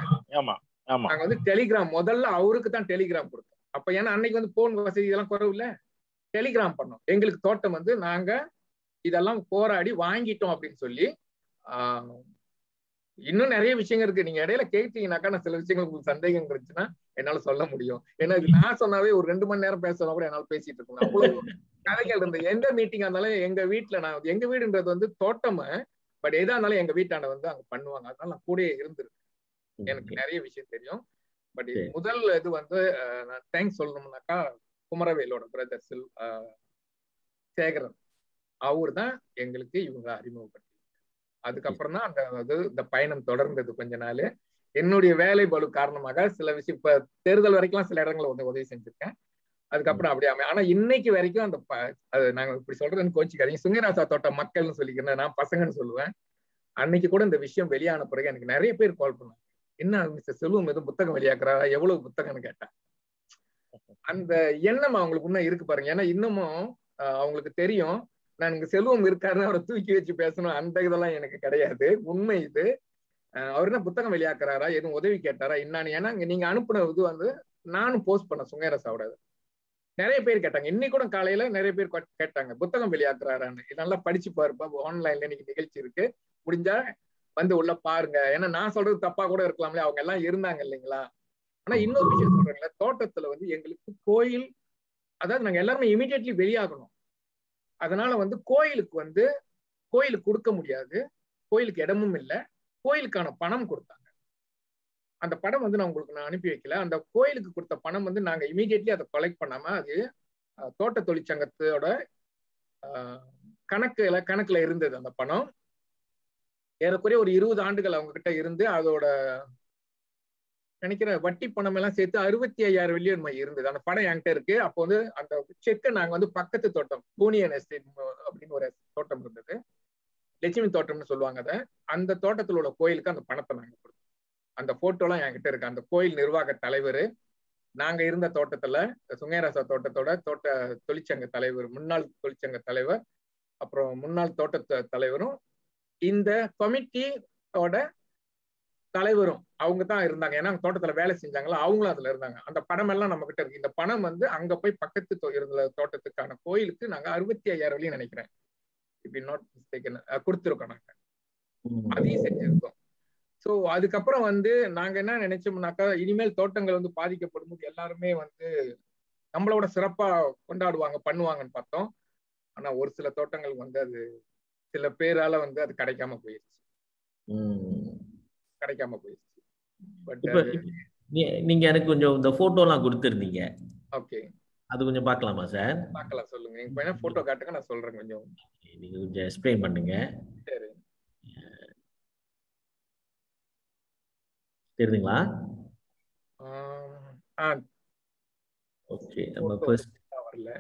[SPEAKER 2] நாங்க வந்து டெலிகிராம் முதல்ல அவருக்கு தான் டெலிகிராம் கொடுத்தோம். அப்ப ஏன்னா அன்னைக்கு வந்து போன் வசதி இதெல்லாம் குறவு இல்ல, டெலிகிராம் பண்ணோம். எங்களுக்கு தோட்டம் வந்து நாங்க இதெல்லாம் போராடி வாங்கிட்டோம் அப்படின்னு சொல்லி. ஆஹ் இன்னும் நிறைய விஷயங்கள் இருக்கு, நீங்க இடையில கேட்டீங்கன்னாக்கா நான் சில விஷயங்கள் உங்களுக்கு சந்தேகம் இருந்துச்சுன்னா என்னால சொல்ல முடியும். ஏன்னா இது நான் சொன்னாவே ஒரு ரெண்டு மணி நேரம் பேசலாம் கூட என்னால பேசிட்டு இருக்கணும், அவ்வளவு கதைகள் இருந்தது. எந்த மீட்டிங்கா இருந்தாலும் எங்க வீட்டுல, நான் எங்க வீடுன்றது வந்து தோட்டம், பட் எதா இருந்தாலும் எங்க வீட்டாண்ட வந்து அங்க பண்ணுவாங்க. அதனால நான் கூடயே இருந்திருக்கேன், எனக்கு நிறைய விஷயம் தெரியும். பட் இது முதல் இது வந்து நான் தேங்க்ஸ் சொல்லணும்னாக்கா குமரவேலோட பிரதர் சில் சேகரன், அவரு தான் எங்களுக்கு இவங்க அறிமுகப்படுத்தி. அதுக்கப்புறம் தான் அந்த இது இந்த பயணம் தொடர்ந்தது கொஞ்ச நாள். என்னுடைய வேலை பளு காரணமாக சில விஷயம் இப்ப தேர்தல் வரைக்கும் சில இடங்களை வந்து உதவி செஞ்சிருக்கேன். அதுக்கப்புறம் அப்படியே அமை ஆனா இன்னைக்கு வரைக்கும் அந்த அது நாங்க இப்படி சொல்றதுன்னு கோச்சிக்காதீங்க, சுங்கராசா தோட்ட மக்கள்னு சொல்லிக்கிறேன், நான் பசங்கன்னு சொல்லுவேன். அன்னைக்கு கூட இந்த விஷயம் வெளியான பிறகு எனக்கு நிறைய பேர் கால் பண்ணாங்க, என்ன மிஸ்டர் செல்வம் எதுவும் புத்தகம் வெளியாக்குறாரா, எவ்வளவு புத்தகம்னு கேட்டேன். அந்த எண்ணம் அவங்களுக்கு இன்னும் இருக்கு பாருங்க. ஏன்னா இன்னமும் அவங்களுக்கு தெரியும் நான் இங்க செல்வம் இருக்காருன்னு அவரை தூக்கி வச்சு பேசணும், அந்த இதெல்லாம் எனக்கு கிடையாது. உண்மை இது. அவர் என்ன புத்தகம் வெளியாக்குறாரா, எதுவும் உதவி கேட்டாரா என்னான்னு. ஏன்னா நீங்க அனுப்புன இது வந்து நானும் போஸ்ட் பண்ண சுங்கராசாவோட நிறைய பேர் கேட்டாங்க. இன்னைக்கு கூட காலையில நிறைய பேர் கேட்டாங்க புத்தகம் வெளியாக்குறாரான்னு. நல்லா படிச்சு பாருப்பா, ஆன்லைன்ல இன்னைக்கு நிகழ்ச்சி இருக்கு, முடிஞ்சா வந்து உள்ள பாருங்க. ஏன்னா நான் சொல்றது தப்பா கூட இருக்கலாம்ல, அவங்க எல்லாம் இருந்தாங்க இல்லைங்களா. ஆனா இன்னொரு விஷயம் சொல்றேன்ல, தோட்டத்துல வந்து எங்களுக்கு கோயில், அதாவது நாங்க எல்லாருமே இமீடியட்லி வெளியாகணும். அதனால வந்து கோயிலுக்கு வந்து கோயிலுக்கு கொடுக்க முடியாது, கோயிலுக்கு இடமும் இல்லை, கோயிலுக்கான பணம் கொடுத்தாங்க. அந்த பணம் வந்து நான் உங்களுக்கு நான் அனுப்பி வைக்கல. அந்த கோயிலுக்கு கொடுத்த பணம் வந்து நாங்க இமீடியட்லி அதை கலெக்ட் பண்ணாம அது தோட்ட தொழிற்சங்கத்தோட கணக்குல கணக்குல இருந்தது. அந்த பணம் ஏறக்குறைய ஒரு இருபது ஆண்டுகள் அவங்க கிட்ட இருந்து அதோட நினைக்கிற வட்டி பணம் எல்லாம் சேர்த்து அறுபத்தி ஐயாயிரம் மில்லியன் இருந்தது. அந்த பணம் என்கிட்ட இருக்கு. அப்போ வந்து அந்த செக்கை நாங்க வந்து பக்கத்து தோட்டம் பூனியன் எஸ்டேட் அப்படின்னு ஒரு தோட்டம் இருந்தது, லட்சுமி தோட்டம்னு சொல்லுவாங்க அதை, அந்த தோட்டத்தில் உள்ள கோயிலுக்கு அந்த பணத்தை நாங்க கொடுத்தோம். அந்த போட்டோ எல்லாம் என்கிட்ட இருக்கு. அந்த கோயில் நிர்வாக தலைவர், நாங்க இருந்த தோட்டத்துல சுங்கராசா தோட்டத்தோட தோட்ட தொழிற்சங்க தலைவர், முன்னாள் தொழிற்சங்க தலைவர், அப்புறம் முன்னாள் தோட்ட தலைவரும் இந்த கமிட்டியோட தலைவரும் அவங்க தான் இருந்தாங்க. ஏன்னா தோட்டத்துல வேலை செஞ்சாங்களா, அவங்களும் அதுல இருந்தாங்க. அந்த பணம் எல்லாம் நம்ம கிட்ட இருக்கு. இந்த பணம் வந்து அங்க போய் பக்கத்து இருந்த தோட்டத்துக்கான கோயிலுக்கு நாங்க அறுபத்தி ஐயாயிரம் வரையும் நினைக்கிறேன் இப்படி நாட் மிஸ்டேக்கன் கொடுத்துருக்கோம். நாங்க அதையும் செஞ்சிருக்கோம். ஸோ அதுக்கப்புறம் வந்து நாங்க என்ன நினைச்சோம்னாக்கா, இனிமேல் தோட்டங்கள் வந்து பாதிக்கப்படும் போது எல்லாருமே வந்து நம்மளோட சிறப்பா கொண்டாடுவாங்க பண்ணுவாங்கன்னு பார்த்தோம். ஆனா ஒரு சில தோட்டங்கள் வந்து அது சில பேரால வந்து அது கிடைக்காம போயிடுச்சு கிடைக்காம போயிடுச்சு பட்
[SPEAKER 1] நீங்க எனக்கு கொஞ்சம் இந்த போட்டோ எல்லாம் கொடுத்துருந்தீங்க.
[SPEAKER 2] ஓகே,
[SPEAKER 1] அது கொஞ்சம் பார்க்கலாமா சார்?
[SPEAKER 2] பார்க்கலாம், சொல்லுங்க. நீங்க கொஞ்சம் போட்டோ காட்டுங்க, நான் சொல்றேன். கொஞ்சம்
[SPEAKER 1] நீங்க கொஞ்சம் எக்ஸ்பிளைன் பண்ணுங்க.
[SPEAKER 2] சரி,
[SPEAKER 1] தெரியுதுங்களா?
[SPEAKER 2] ஆ
[SPEAKER 1] ஓகே, நம்ம ஃபர்ஸ்ட்
[SPEAKER 2] வரல.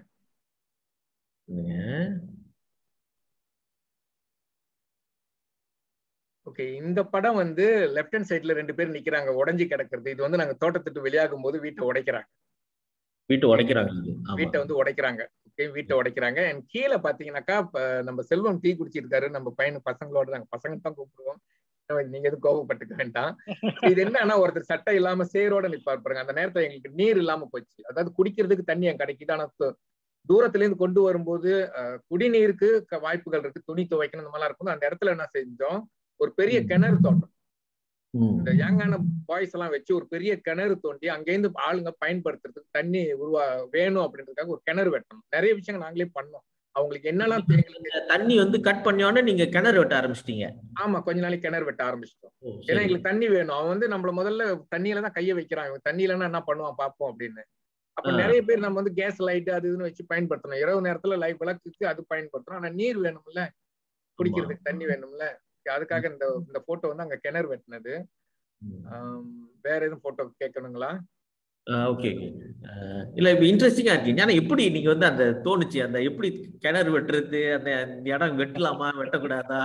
[SPEAKER 2] ஓகே, இந்த படம் வந்து லெஃப்ட் ஹேண்ட் சைடுல ரெண்டு பேர் நிக்கிறாங்க உடைஞ்சு கிடக்குறது. இது வந்து நாங்க தோட்டத்துட்டு வெளியாகும் போது வீட்டை உடைக்கிறாங்க.
[SPEAKER 1] வீட்டை உடைக்கிறாங்க
[SPEAKER 2] வீட்டை வந்து உடைக்கிறாங்க. ஓகே, வீட்டை உடைக்கிறாங்க. அண்ட் கீழே பாத்தீங்கன்னாக்கா நம்ம செல்வம் டீ குடிச்சிருக்காரு. நம்ம பையன் பசங்களோட நாங்க பசங்க தான் கூப்பிடுவோம், நீங்க எதுவும் கோபப்பட்டுக்க வேண்டாம். இது என்னன்னா, ஒருத்தர் சட்டை இல்லாம சேரோட நிப்பாரு பாருங்க. அந்த நேரத்துல எங்களுக்கு நீர் இல்லாம போச்சு. அதாவது குடிக்கிறதுக்கு தண்ணி அங்க கிடைக்குது. ஆனா தூரத்துல இருந்து கொண்டு வரும்போது குடிநீருக்கு வாய்ப்புகள் இருக்கு, துணி துவைக்கணும், இந்த மாதிரிலாம் இருக்கும். அந்த இடத்துல என்ன செஞ்சோம், ஒரு பெரிய கிணறு தோட்டம், இந்த யங்கான பாய்ஸ் எல்லாம் வச்சு ஒரு பெரிய கிணறு தோண்டி அங்கேருந்து ஆளுங்க பயன்படுத்துறதுக்கு தண்ணி உருவா வேணும் அப்படின்றதுக்காக ஒரு கிணறு வெட்டணும். நிறைய விஷயங்கள் நாங்களே பண்ணோம். அவங்களுக்கு என்னெல்லாம்
[SPEAKER 1] தண்ணி வந்து கட் பண்ணியோட நீங்க கிணறு வெட்ட ஆரம்பிச்சிட்டீங்க?
[SPEAKER 2] ஆமா, கொஞ்ச நாளைக்கு கிணறு வெட்ட ஆரம்பிச்சிட்டோம். ஏன்னா எங்களுக்கு தண்ணி வேணும். அவன் வந்து நம்மள முதல்ல தண்ணியில தான் கைய வைக்கிறான். இவன் தண்ணியிலன்னா என்ன பண்ணுவான் பார்ப்போம் அப்படின்னு. அப்ப நிறைய பேர் நம்ம வந்து கேஸ் லைட் அது இதுன்னு வச்சு பயன்படுத்தணும். இரவு நேரத்துல லைட் விளக்குக்கு அது பயன்படுத்தணும். ஆனா நீர் வேணும்ல, குடிக்கிறதுக்கு தண்ணி வேணும்ல. அதுக்காக இந்த இந்த போட்டோ வந்து அங்க கிணறு வெட்டினது. வேற எதுவும் போட்டோ கேட்கணுங்களா?
[SPEAKER 1] ஓகே, இல்ல இப்ப இன்ட்ரெஸ்டிங்கா இருக்கு. ஏன்னா எப்படி நீங்க வந்து அந்த தோணுச்சு, அந்த எப்படி கிணறு வெட்டுறது, அந்த இடம் வெட்டலாமா வெட்டக்கூடாதா,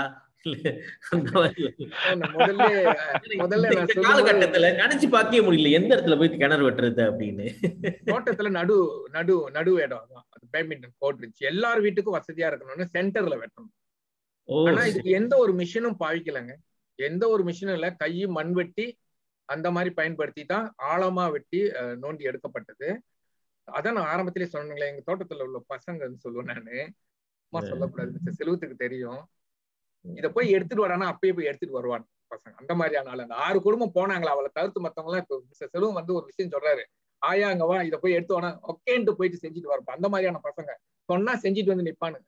[SPEAKER 1] காலகட்டத்துல நினைச்சு பார்க்கவே முடியல எந்த இடத்துல போய் கிணறு வெட்டுறது அப்படின்னு.
[SPEAKER 2] தோட்டத்துல நடு நடு நடு இடம் பேட்மிண்டன் கோர்ட் இருந்துச்சு. எல்லார் வீட்டுக்கும் வசதியா இருக்கணும்னு சென்டர்ல வெட்டணும். ஆனா இதுக்கு எந்த ஒரு மிஷினும் பாவிக்கலங்க. எந்த ஒரு மிஷினும் இல்ல, கையும் மண் வெட்டி அந்த மாதிரி பயன்படுத்தி தான் ஆழமா வெட்டி நோண்டி எடுக்கப்பட்டது. அதான் நான் ஆரம்பத்திலேயே சொன்னேங்களே, எங்க தோட்டத்துல உள்ள பசங்கன்னு சொல்லுவேன் நானு, அம்மா சொல்லக்கூடாது, செல்வத்துக்கு தெரியும். இத போய் எடுத்துட்டு வரானா அப்பயே போய் எடுத்துட்டு வருவான் பசங்க. அந்த மாதிரியான ஆள். அந்த ஆறு குடும்பம் போனாங்களா, அவளை தவிர்த்து மத்தவங்க எல்லாம் இப்ப செல்வம் வந்து ஒரு விஷயம் சொல்றாரு, ஆயா அங்க வா இதை போய் எடுத்து வானா ஒக்கேன்ட்டு போயிட்டு செஞ்சுட்டு வரப்ப அந்த மாதிரியான பசங்க சொன்னா செஞ்சுட்டு வந்து நிப்பானுங்க.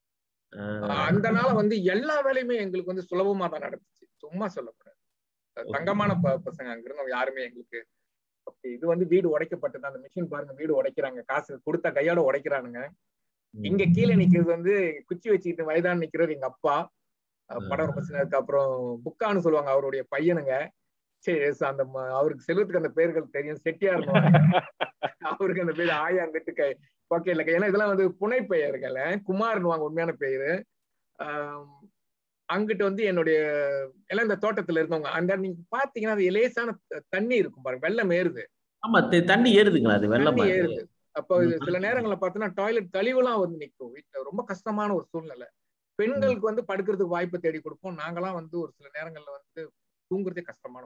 [SPEAKER 2] அந்த நாள் வந்து எல்லா வேலையுமே எங்களுக்கு வந்து சுலபமா தான் நடந்துச்சு. சும்மா சொல்லக்கூடாது, தங்கமான பசங்க அங்க இருந்தவங்க யாருமே எங்களுக்கு. இது வந்து வீடு உடைக்கப்பட்டது. அந்த மிஷின் பாருங்க, வீடு உடைக்கிறாங்க, காசு கொடுத்த கையோட உடைக்கிறானுங்க. இங்க கீழே நிக்கிறது வந்து குச்சி வச்சுக்கிட்டு வயதான நிக்கிறது எங்க அப்பா. படம் ரொம்ப சின்னதுக்கு அப்புறம் புக்கான்னு சொல்லுவாங்க, அவருடைய பையனுங்க. சரி, அந்த அவருக்கு செல்வத்துக்கு அந்த பேர்கள் தெரியும், செட்டியார் அவருக்கு அந்த பேரு ஆயாங்கிட்டு ஓகே இல்ல. ஏன்னா இதெல்லாம் வந்து புனை பெயர்கள், குமார்னு வாங்க உண்மையான பெயரு. ஆஹ் அங்கிட்டு வந்து என்னுடைய எல்லாம் இந்த தோட்டத்துல இருந்தவங்க. அந்த நீங்க பாத்தீங்கன்னா அது லேசான தண்ணி இருக்கும் பாருங்க, வெள்ளம் ஏறுது.
[SPEAKER 1] ஆமா, தண்ணி ஏறுதுங்களா? அது வெள்ளம்
[SPEAKER 2] ஏறுது. அப்போ சில நேரங்கள்ல பாத்தீங்கன்னா டாய்லெட் கழிவுலாம் வந்து நிற்கும் வீட்டுல. ரொம்ப கஷ்டமான ஒரு சூழ்நிலை. பெண்களுக்கு வந்து படுக்கிறதுக்கு வாய்ப்பு தேடி கொடுப்போம். நாங்கெல்லாம் வந்து ஒரு சில நேரங்கள்ல வந்து தூங்குறதே கஷ்டமான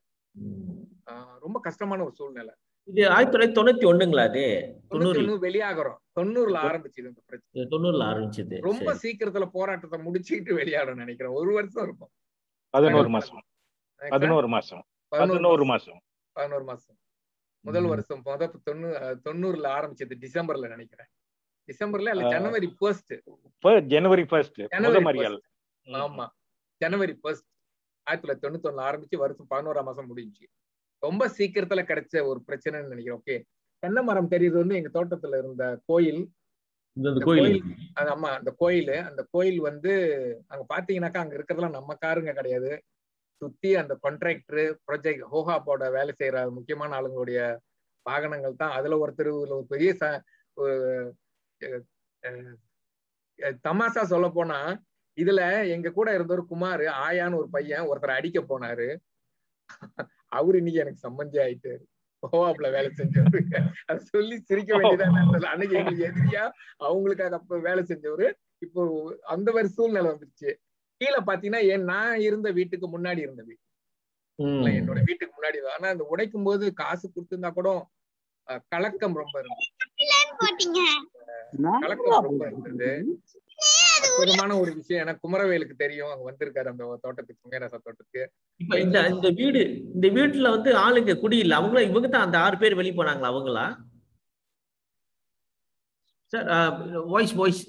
[SPEAKER 2] ரொம்ப கஷ்டமான ஒரு சூழ்நிலை.
[SPEAKER 1] இது ஆயிரத்தி தொள்ளாயிரத்தி தொண்ணூத்தி ஒண்ணுங்களா? அது
[SPEAKER 2] தொண்ணூறு வெளியாகிறோம். தொண்ணூறுல ஆரம்பிச்சது இந்த பிரச்சனை.
[SPEAKER 1] தொண்ணூறுல ஆரம்பிச்சது.
[SPEAKER 2] ரொம்ப சீக்கிரத்துல போராட்டத்தை முடிச்சுக்கிட்டு வெளியாடும் நினைக்கிறேன். ஒரு வருஷம் இருக்கும்.
[SPEAKER 4] பதினோரு மாசம் பதினோரு மாசம் பதினோரு மாசம்
[SPEAKER 2] பதினோரு மாசம் முதல் வருஷம் தொண்ணூறு தொண்ணூறுல ஆரம்பிச்சது. டிசம்பர்ல நினைக்கிறேன். டிசம்பர்ல இல்ல ஜனவரி ஃபர்ஸ்ட்
[SPEAKER 4] ஜனவரி ஃபர்ஸ்ட்
[SPEAKER 2] ஆமா, ஜனவரி ஃபர்ஸ்ட் ஆயிரத்தி தொள்ளாயிரத்தி தொண்ணூத்தி ஒண்ணுல ஆரம்பிச்சு வருஷம் பதினோராம் மாசம் முடிஞ்சு. ரொம்ப சீக்கிரத்துல கிடைச்ச ஒரு பிரச்சனைன்னு நினைக்கிறேன். ஓகே, தென்னை மரம் தெரியுது வந்து எங்க தோட்டத்துல இருந்த கோயில். ஆமா, அந்த கோயில் அந்த கோயில் வந்து அங்க பாத்தீங்கன்னாக்கா அங்க இருக்கிறதுலாம் நம்ம காருங்க கிடையாது. சுத்தி அந்த கான்ட்ராக்டர் ப்ராஜெக்ட் ஹோஹாப்போட வேலை செய்யற முக்கியமான ஆளுங்களுடைய வாகனங்கள் தான். அதுல ஒருத்தர் ஒரு பெரிய தமாசா சொல்ல போனா, இதுல எங்க கூட இருந்த ஒரு குமார் ஆயான்னு ஒரு பையன் ஒருத்தர் அடிக்க போனாரு. அவரு இன்னைக்கு எனக்கு சம்பந்தி ஆயிட்டாரு. ஹோஹாப்ல வேலை செஞ்சவரு. அதை சொல்லி சிரிக்க வேண்டியதான். அன்னைக்கு எங்களுக்கு எதிரியா அவங்களுக்காக அப்ப வேலை செஞ்சவரு. இப்போ அந்த மாதிரி சூழ்நிலை வந்துருச்சு. கீழே பாத்தீங்கன்னா நான் இருந்த வீட்டுக்கு முன்னாடி இருந்த வீடு,
[SPEAKER 1] ம்.
[SPEAKER 2] என்னோட வீட்டுக்கு முன்னாடி தான். ஆனா அந்த உடைக்கும் போது காசு கொடுத்திருந்தா கூட அஹ், கலக்கம் ரொம்ப இருந்தது. கலக்கம் ரொம்ப இருந்தது. அற்புதமான ஒரு விஷயம். எனக்கு குமரவேலுக்கு தெரியும், அங்க வந்திருக்காரு அந்த தோட்டத்துக்கு, சுங்கராசா தோட்டத்துக்கு.
[SPEAKER 1] இப்ப இந்த இந்த வீடு இந்த வீட்டுல வந்து ஆளுங்க குடியில்ல, அவங்கள இவங்க தான் அந்த ஆறு பேர் வெளியே போனாங்களா அவங்களா சார்? வாய்ஸ் வாய்ஸ்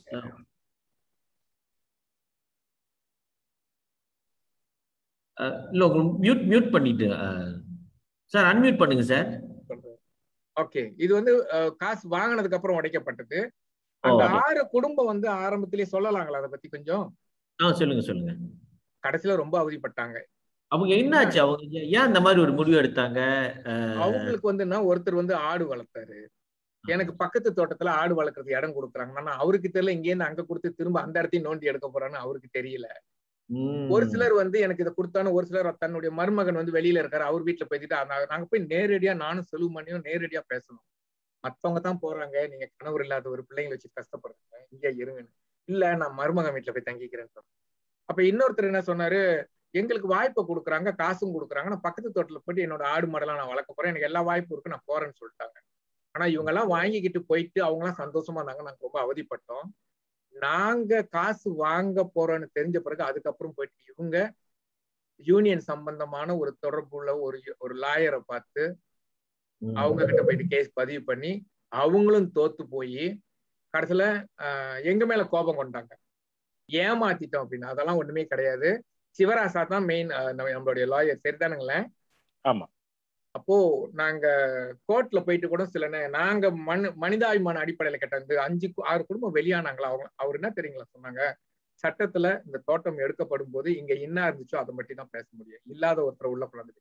[SPEAKER 1] இல்ல, மியூட் மியூட் பண்ணிட்டு சார், அன்மியூட் பண்ணுங்க சார்.
[SPEAKER 2] ஓகே, இது வந்து அஹ், காசு வாங்கினதுக்கு அப்புறம் உடைக்கப்பட்டது.
[SPEAKER 1] ஓ,
[SPEAKER 2] அந்த
[SPEAKER 1] அது.
[SPEAKER 2] ஆறு குடும்பம் வந்து ஆரம்பத்திலேயே சொல்லலாங்களா அதை பத்தி கொஞ்சம்?
[SPEAKER 1] ஆ, சொல்லுங்க சொல்லுங்க.
[SPEAKER 2] கடைசியில ரொம்ப அவதிப்பட்டாங்க.
[SPEAKER 1] அவங்க என்னாச்சு? அவங்க ஏன் ஏன் அந்த மாதிரி ஒரு முடிவு எடுத்தாங்க? அஹ்,
[SPEAKER 2] அவங்களுக்கு வந்து என்ன, ஒருத்தர் வந்து ஆடு வளர்த்தாரு. எனக்கு பக்கத்து தோட்டத்துல ஆடு வளர்க்கறது இடம் கொடுக்குறாங்க. ஆனா அவருக்கு தெரியல, இங்க இருந்து அங்க கொடுத்து திரும்ப அந்த இடத்தையும் நோண்டி எடுக்க போறான்னு அவருக்கு தெரியல.
[SPEAKER 1] ம்.
[SPEAKER 2] ஒரு சிலர் வந்து எனக்கு இதை கொடுத்தான்னு, ஒரு சிலர் தன்னுடைய மருமகன் வந்து வெளியில இருக்காரு, அவர் வீட்டுல போயிட்டு நா- நாங்க போய் நேரடியா நானும் செல்வமணியும் நேரடியா பேசணும். மத்தவங்க தான் போறாங்க, நீங்க கணவர் இல்லாத ஒரு பிள்ளைங்களை வச்சு கஷ்டப்படுறாங்க, இங்க இருங்கன்னு. இல்ல, நான் மருமகன் வீட்டுல போய் தங்கிக்கிறேன்னு சொன்னேன். அப்ப இன்னொருத்தர் என்ன சொன்னாரு, எங்களுக்கு வாய்ப்பை கொடுக்குறாங்க, காசும் கொடுக்குறாங்க, நான் பக்கத்து தோட்டத்துல போயிட்டு என்னோட ஆடு மாடெல்லாம் நான் வளர்க்க போறேன், எனக்கு எல்லா வாய்ப்பும் இருக்கு, நான் போறேன்னு சொல்லிட்டாங்க. ஆனா இவங்க எல்லாம் வாங்கிக்கிட்டு போயிட்டு அவங்க எல்லாம் சந்தோஷமா இருந்தாங்க, நாங்க ரொம்ப அவதிப்பட்டோம். நாங்க காசு வாங்க போறோம்னு தெரிஞ்ச பிறகு அதுக்கப்புறம் போயிட்டு இவங்க யூனியன் சம்பந்தமான ஒரு தொடர்புள்ள ஒரு ஒரு லாயரை பார்த்து
[SPEAKER 1] ம்.
[SPEAKER 2] அவங்க கிட்ட போயிட்டு கேஸ் பதிவு பண்ணி அவங்களும் தோத்து போய் கடைசியில ஆஹ் எங்க மேல கோபம் கொண்டாங்க, ஏமாத்திட்டோம் அப்படின்னு. அதெல்லாம் ஒண்ணுமே கிடையாது. சிவராசா தான் மெயின் நம்மளுடைய லாயர், சரிதானுங்களேன்?
[SPEAKER 4] ஆமா.
[SPEAKER 2] அப்போ நாங்க கோர்ட்ல போயிட்டு கூட சில நே- நாங்க மனு மனிதாபிமான அடிப்படையில கேட்டது அஞ்சு கு- ஆறு குடும்பம் வெளியானாங்களா, அவங்க அவர் என்ன தெரியுங்களா சொன்னாங்க, சட்டத்துல இந்த தோட்டம் எடுக்கப்படும் போது இங்க என்ன இருந்துச்சோ அதை மட்டும் தான் பேச முடியும், இல்லாத ஒருத்தர் உள்ள கொண்டு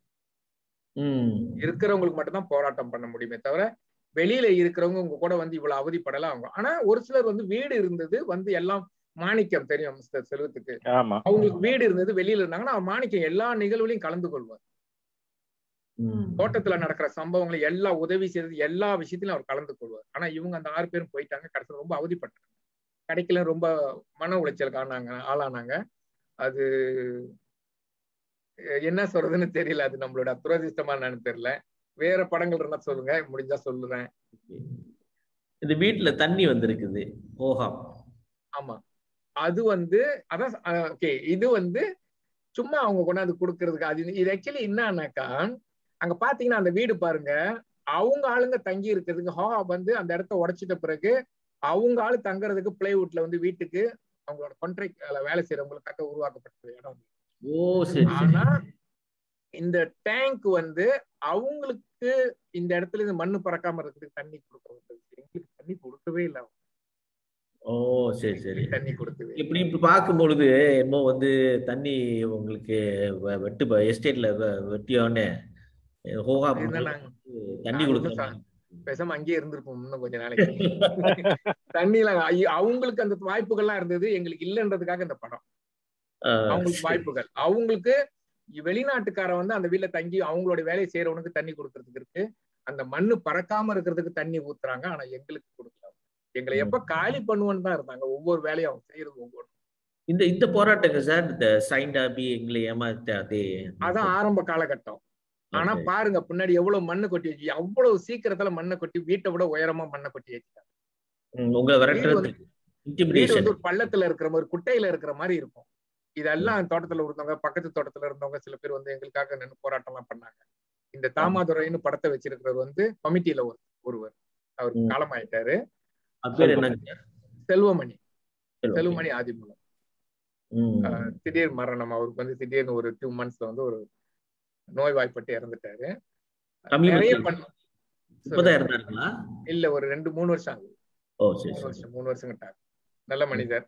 [SPEAKER 1] ம்.
[SPEAKER 2] இருக்கிறவங்களுக்கு மட்டும் தான் போராட்டம் பண்ண முடியுமே தவிர வெளியில இருக்கிறவங்க உங்க கூட வந்து இவ்வளவு அவதிப்படலாம் அவங்க. ஆனா ஒரு சிலர் வந்து வீடு இருந்தது, வந்து எல்லாம் மாணிக்கம் தெரியும் மிஸ்டர் செல்வத்துக்கு,
[SPEAKER 4] ஆமா.
[SPEAKER 2] அவங்களுக்கு வீடு இருந்தது, வெளியில இருந்தாங்கன்னா மாணிக்கம் எல்லா நிகழ்வுலையும் கலந்து கொள்வார்.
[SPEAKER 1] ம்.
[SPEAKER 2] தோட்டத்துல நடக்கிற சம்பவங்களை எல்லா உதவி செய்யறது எல்லா விஷயத்திலும் அவர் கலந்து கொள்வார். ஆனா இவங்க அந்த ஆறு பேரும் போயிட்டாங்க, கடைசியில் ரொம்ப அவதிப்பட்டாங்க, கிடைக்கல, ரொம்ப மன உளைச்சலுக்கு ஆனாங்க ஆளானாங்க. அது என்ன சொல்றதுன்னு தெரியல, அது நம்மளோட துரதிர்ஷ்டமா என்னன்னு தெரியல. வேற படங்கள் இருந்தா சொல்லுங்க, முடிஞ்சா சொல்லுறேன்.
[SPEAKER 1] இந்த வீட்டுல தண்ணி வந்திருக்குது. ஓஹா.
[SPEAKER 2] ஆமா, அது வந்து அதான் ஓகே, இது வந்து சும்மா அவங்க கொண்டாந்து கொடுக்கறதுக்கு. அது இது ஆக்சுவலி என்னன்னாக்கா, அங்க பாத்தீங்கன்னா அந்த வீடு பாருங்க, அவங்க ஆளுங்க தங்கி இருக்கிறதுக்கு ஹா வந்து அந்த இடத்த உடைச்சிட்ட பிறகு அவங்க ஆளு தங்குறதுக்கு பிளைவுட்ல வந்து வீட்டுக்கு அவங்களோட கான்ட்ராக்ட் வேலை செய்யறவங்களுக்காக உருவாக்கப்பட்ட இடம்.
[SPEAKER 1] ஓ, சரி சரி.
[SPEAKER 2] ஆனா இந்த டேங்க் வந்து அவங்களுக்கு இந்த இடத்துல இந்த மண்ணு பறக்காம இருக்கிறதுக்கு தண்ணி கொடுக்கறது, எங்களுக்கு தண்ணி கொடுக்கவே இல்லை.
[SPEAKER 1] ஓ, சரி சரி.
[SPEAKER 2] தண்ணி கொடுக்கவே இல்லை.
[SPEAKER 1] இப்படி இப்படி பார்க்கும் பொழுது என்னமோ வந்து தண்ணி உங்களுக்கு வெ- வெட்டு எஸ்டேட்ல வெட்டியோன்னே ஹோஹா
[SPEAKER 2] இருந்தா நாங்க
[SPEAKER 1] தண்ணி
[SPEAKER 2] நாங்க
[SPEAKER 1] கொடுக்குற
[SPEAKER 2] இன்னும் சா-
[SPEAKER 1] மாதிரி.
[SPEAKER 2] பேசாம அங்கேயே இருந்திருப்போம் இன்னும் கொஞ்ச நாளைக்கு. தண்ணியில ஐ- அவங்களுக்கு அந்த வாய்ப்புகள்லாம் இருந்தது, எங்களுக்கு இல்லைன்றதுக்காக இந்த படம்.
[SPEAKER 1] ஆ,
[SPEAKER 2] அவங்களுக்கு
[SPEAKER 1] சரி.
[SPEAKER 2] வாய்ப்புகள், அவங்களுக்கு வெளிநாட்டுக்காரன் வந்து அந்த வீட்டுல தங்கி அவங்களோட வேலையை செய்யறவனுக்கு தண்ணி கொடுக்கறதுக்கு இருக்கு, அந்த மண்ணு பறக்காம இருக்கிறதுக்கு தண்ணி ஊத்துறாங்க. ஆனா எங்களுக்கு கொடுக்கல. எங்களை எப்ப காலி பண்ணுவோன்னு தான் இருந்தாங்க, ஒவ்வொரு வேலையும் அவங்க செய்யறது ஒவ்வொரு.
[SPEAKER 1] இந்த இந்த போராட்டங்க சார், இந்த சைண்டாபி எங்களை ஏமாத்த அதே.
[SPEAKER 2] அதான் ஆரம்ப காலகட்டம். ஆனா
[SPEAKER 1] Okay.
[SPEAKER 2] பாருங்க பின்னாடி எவ்வளவு மண்ணு கொட்டி வச்சு, அவ்வளவு சீக்கிரத்துல மண்ணை கொட்டி வீட்டை விட உயரமா மண்ணை கொட்டி வச்சுட்டாங்க.
[SPEAKER 1] ம், உங்களை
[SPEAKER 2] வீடு
[SPEAKER 1] விரட்டுறது
[SPEAKER 2] வந்து வீடு
[SPEAKER 1] இன்டிமிடேஷன்.
[SPEAKER 2] வந்து ஒரு பள்ளத்துல இருக்கிற மாதிரி, குட்டையில இருக்கிற மாதிரி இருக்கும். இதெல்லாம் தோட்டத்துல இருந்தவங்க, பக்கத்து தோட்டத்துல இருந்தவங்க சில பேர் வந்து எங்களுக்காக நின்று போராட்டம் எல்லாம் பண்ணாங்க. இந்த தாமாதுரைன்னு படத்தை வச்சிருக்கிறவர் வந்து கமிட்டியில ஒரு ஒருவர், அவர்
[SPEAKER 1] ம்.
[SPEAKER 2] காலமாயிட்டாரு.
[SPEAKER 1] அது பேர் என்னங்க?
[SPEAKER 2] செல்வமணி,
[SPEAKER 1] சரி, okay.
[SPEAKER 2] செல்வமணி ஆதிமூலம்.
[SPEAKER 1] ம்.
[SPEAKER 2] ஆஹ் திடீர் மரணம், அவருக்கு வந்து திடீர்னு ஒரு டூ மந்த்ஸ்ல வந்து ஒரு நோய்வாய்ப்பட்டு இறந்துட்டாரு. நிறைய
[SPEAKER 1] சமீபத்தில்
[SPEAKER 2] பண்ண
[SPEAKER 1] இப்பதான் இருந்தாருங்களா?
[SPEAKER 2] இல்ல, ஒரு ரெண்டு மூணு வருஷம் ஆகுது.
[SPEAKER 1] ஓ, சரி
[SPEAKER 2] மூணு
[SPEAKER 1] சரி.
[SPEAKER 2] வருஷம் மூணு வருஷம் கிட்ட ஆகுது. நல்ல மனிதர்,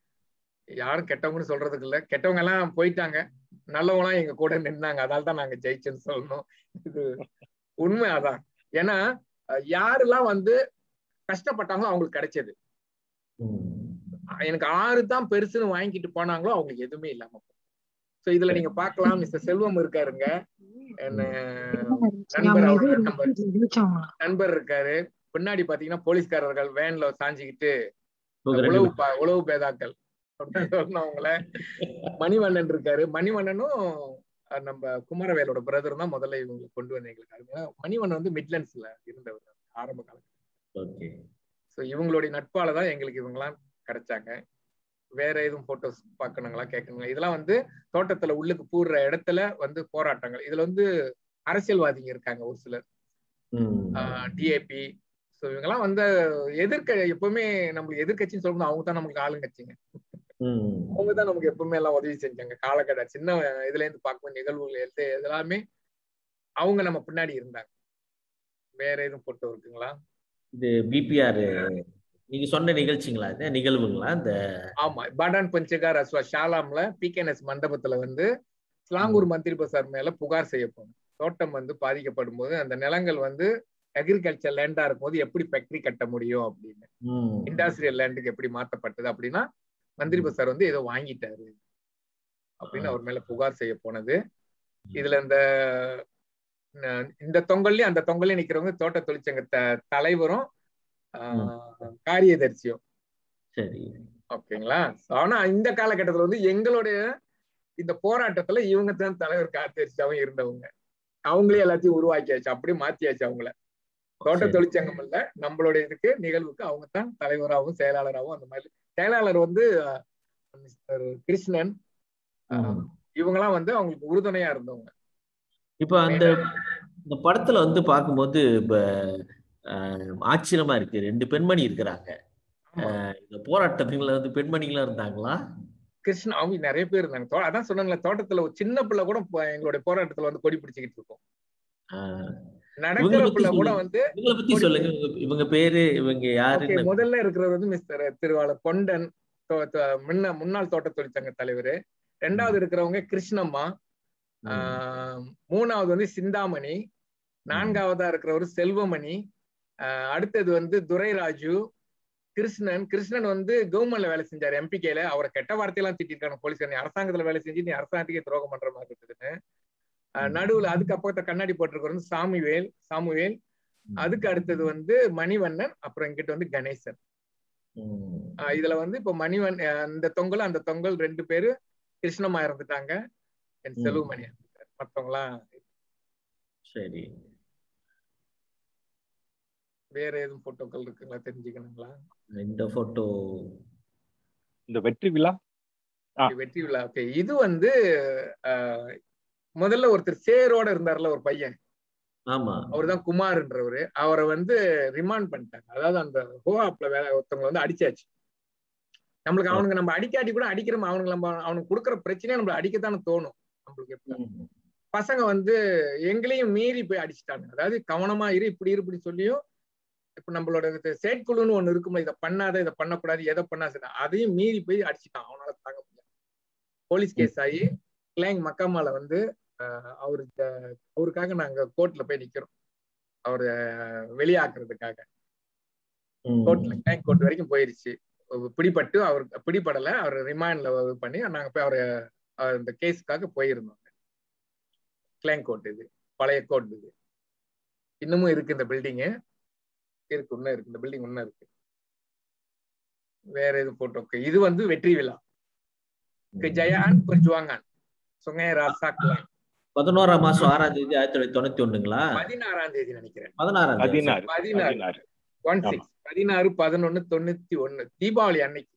[SPEAKER 2] யாரும் கெட்டவங்கன்னு சொல்றதுக்கு இல்ல, கெட்டவங்க எல்லாம் போயிட்டாங்க, நல்லவங்க எல்லாம் எங்க கூட நின்னாங்க, அதால தான் நாங்க ஜெயிச்சேன்னு சொல்லணும். இது உண்மை. அதான், ஏன்னா அஹ் யாரெல்லாம் வந்து கஷ்டப்பட்டாங்களோ அவங்களுக்கு கிடைச்சது.
[SPEAKER 1] ம்.
[SPEAKER 2] எனக்கு ஆறு தான் பெருசுன்னு வாங்கிட்டு போனாங்களோ அவங்களுக்கு எதுவுமே இல்லாம. சோ இதுல நீங்க பாக்கலாம், மிஸ்டர் செல்வம் இருக்காருங்க, என்ன நண்பர், அவரோட நண்பர் நண்பர் இருக்காரு. பின்னாடி பாத்தீங்கன்னா போலீஸ்காரர்கள் வேன்ல சாஞ்சிக்கிட்டு உளவு பா- உளவு பேதாக்கள் சொன்னவங்கள. மணிவண்ணன் இருக்காரு. மணிவண்ணனும் நம்ம குமரவேலோட பிரதர் தான் முதல்ல இவங்களை கொண்டு வந்து எங்களுக்கு. மணிவண்ணன் வந்து மிட்லண்ட்ஸ்ல இருந்தவர் ஆரம்ப காலத்துல. ஸோ இவங்களுடைய நட்பால தான் எங்களுக்கு இவங்கெல்லாம் கிடைச்சாங்க. வேற எதுவும் போட்டோஸ் பார்க்கணுங்களா கேட்கணுங்களா? இதெல்லாம் வந்து தோட்டத்துல உள்ளுக்கு பூர்ற இடத்துல வந்து போராட்டங்கள். இதுல வந்து அரசியல்வாதிங்க இருக்காங்க ஒரு சிலர், டிஏபி. ஸோ இவங்கெல்லாம் வந்து எதிர்க்க எப்பவுமே நம்மளுக்கு எதிர்கட்சின்னு சொல்லணும், அவங்க தான் நம்மளுக்கு ஆளுங்கட்சிங்க. அவங்க தான் நமக்கு எப்பவுமே எல்லாம் உதவி செஞ்சாங்க. காலகட்ட சின்ன இதுல இருந்து பார்க்கும் நிகழ்வுகள் எது எல்லாமே அவங்க நம்ம பின்னாடி இருந்தாங்க. வேற எதுவும் போட்டோ இருக்குங்களா?
[SPEAKER 1] இது பிபிஆர் நீங்க சொன்ன நிகழ்ச்சிங்களா, இது நிகழ்வுங்களா? இந்த
[SPEAKER 2] ஆமா, பாடான் பஞ்சகார் அஸ்வா ஷாலாம்ல பிகேஎன்எஸ் மண்டபத்துல வந்து ஸ்லாங்கூர் மந்திரி பசார் மேல புகார் செய்ய போனோம். தோட்டம் வந்து பாதிக்கப்படும் போது அந்த நிலங்கள் வந்து அக்ரிகல்ச்சர் லேண்டா இருக்கும் போது எப்படி ஃபேக்டரி கட்ட முடியும் அப்படின்னு, இண்டஸ்ட்ரியல் லேண்டுக்கு எப்படி மாற்றப்பட்டது அப்படின்னா மந்திரி பசார் வந்து ஏதோ வாங்கிட்டாரு அப்படின்னு அவர் மேல புகார் செய்ய போனது. இதுல இந்த இந்த தொங்கல்லையும் அந்த தொங்கல்லையும் நிக்கிறவங்க தோட்ட தொழிற்சங்க தலைவரும் காரியதர்சியும்.
[SPEAKER 1] சரி,
[SPEAKER 2] ஓகேங்களா? ஆனா இந்த காலகட்டத்துல வந்து எங்களுடைய இந்த போராட்டத்துல இவங்க தான் தலைவர் காரியதர்சியாவும் இருந்தவங்க. அவங்களே எல்லாத்தையும் உருவாக்கியாச்சு, அப்படியே மாத்தியாச்சு அவங்கள. தோட்ட தொழிற்சங்கம் இல்ல, நம்மளுடைய இதுக்கு நிகழ்வுக்கு அவங்க தான் தலைவராகவும் செயலாளராகவும். அந்த மாதிரி செயலாளர் வந்து மிஸ்டர் கிருஷ்ணன், இவங்கெல்லாம் வந்து அவங்களுக்கு உறுதுணையா இருந்தவங்க.
[SPEAKER 1] இப்ப அந்த இந்த படத்துல வந்து பார்க்கும்போது இப்ப ஆச்சரியமா இருக்கு, ரெண்டு பெண்மணி இருக்கிறாங்க. இந்த போராட்டத்துல வந்து பெண்மணிகளும் இருந்தாங்களா?
[SPEAKER 2] கிருஷ்ணன் அவங்க நிறைய பேர் இருந்தாங்க. அதான் சொன்னாங்களே, தோட்டத்துல ஒரு சின்ன பிள்ளை கூட எங்களுடைய போராட்டத்துல வந்து கொடி பிடிச்சிக்கிட்டு இருக்கோம். நடக்கிற பிள்ளை கூட வந்து
[SPEAKER 1] இவங்களை பத்தி சொல்லுங்க. இவங்க பேரு, இவங்க யாரு?
[SPEAKER 2] முதல்ல இருக்கிறவர் வந்து மிஸ்டர் திருவாளர் கொண்டன், முன்ன முன்னாள் தோட்ட தொழிற்சங்க தலைவர். ரெண்டாவது இருக்கிறவங்க கிருஷ்ணம்மா, ஆஹ் மூணாவது வந்து சிந்தாமணி, நான்காவதா இருக்கிறவர் செல்வமணி, ஆஹ் அடுத்தது வந்து துரைராஜு, கிருஷ்ணன். கிருஷ்ணன் வந்து கவர்மெண்ட்ல வேலை செஞ்சாரு, எம்பிகேல. அவரை கெட்ட வார்த்தையெல்லாம் திட்டிருக்காங்க போலீஸ்கார. நீ அரசாங்கத்துல வேலை செஞ்சு நீ அரசாங்கத்துக்கே துரோகம் பண்ற மாதிரி இருக்குதுன்னு. நடுவுல அதுக்கு அப்பத்த கண்ணாடி போட்டிருக்கிற வந்து சாமுவேல் சாமுவேல் அதுக்கு அடுத்தது வந்து மணிவண்ணன், அப்புறம் இங்கிட்ட வந்து கணேசன். இதுல வந்து இப்ப மணிவன் இந்த தொங்கல் அந்த தொங்கல் ரெண்டு பேரு கிருஷ்ணமா இருந்துட்டாங்க, என் செல்வமணி இருந்துட்டாரு. மத்தவங்களாம்
[SPEAKER 1] சரி.
[SPEAKER 2] வேற எதுவும் போட்டோக்கள் இருக்குங்களா, தெரிஞ்சுக்கணுங்களா?
[SPEAKER 1] இந்த போட்டோ
[SPEAKER 4] இந்த வெற்றி விழா
[SPEAKER 2] வெற்றி விழா. ஓகே, இது வந்து முதல்ல ஒருத்தர் சேரோட இருந்தார்ல ஒரு பையன்,
[SPEAKER 1] ஆமா,
[SPEAKER 2] அவர்தான் குமார்ன்றவரு. அவரை வந்து ரிமாண்ட் பண்ணிட்டாங்க. அதாவது அந்த ஹோஆப்ல வேலை ஒருத்தவங்க வந்து அடிச்சாச்சு. நம்மளுக்கு அவனுக்கு நம்ம அடிக்காட்டி கூட அடிக்கிறோம், அவனுக்கு நம்ம அவனுக்கு கொடுக்குற பிரச்சனையை நம்மள அடிக்கத்தானே தோணும் நம்மளுக்கு. எப்ப பசங்க வந்து எங்களையும் மீறி போய் அடிச்சுட்டாங்க. அதாவது கவனமா இரு, இப்படி இரு இப்படி சொல்லியும், இப்ப நம்மளோட செயற்குழுன்னு ஒண்ணு இருக்கும்ல, இதை பண்ணாத இதை பண்ணக்கூடாது எதை பண்ணாது, அதையும் மீறி போய் அடிச்சுட்டான். அவனால தாங்க முடியல. போலீஸ் கேஸ் ஆகி கிளாங் மக்காமால வந்து அவருக்கு அவருக்காக நாங்க கோர்ட்ல போய் நிக்கிறோம், அவரை வெளியாக்குறதுக்காக. கோர்ட்ல கிளாங் கோர்ட் வரைக்கும் போயிருச்சு. பிடிபட்டு அவருக்கு பிடிபடல, அவர் ரிமாண்ட்ல பண்ணி நாங்க போய் அவரை இந்த கேஸுக்காக போயிருந்தோம். கிளாங் கோர்ட், இது பழைய கோர்ட். இது இன்னமும் இருக்கு, இந்த பில்டிங்கு இருக்கு, இன்னும் இருக்கு, இந்த பில்டிங் இன்னும் இருக்கு. வேற எதுவும் போட்டோக்கு இது வந்து வெற்றி விழா. ஜெயான் பர்ஜுவாங்கான் சுங்கை ராசா கிளாங்
[SPEAKER 1] பதினோராம் மாசம் ஆறாம் தேதி ஆயிரத்தி தொள்ளாயிரத்தி தொண்ணூத்தி ஒண்ணுங்களா?
[SPEAKER 2] பதினாறாம் தேதி நினைக்கிறேன்.
[SPEAKER 1] பதினாறாம்
[SPEAKER 2] பதினாறு பதினாறு ஒன் சிக்ஸ் பதினாறு பதினொன்னு தொண்ணூத்தி ஒண்ணு தீபாவளி அன்னைக்கு.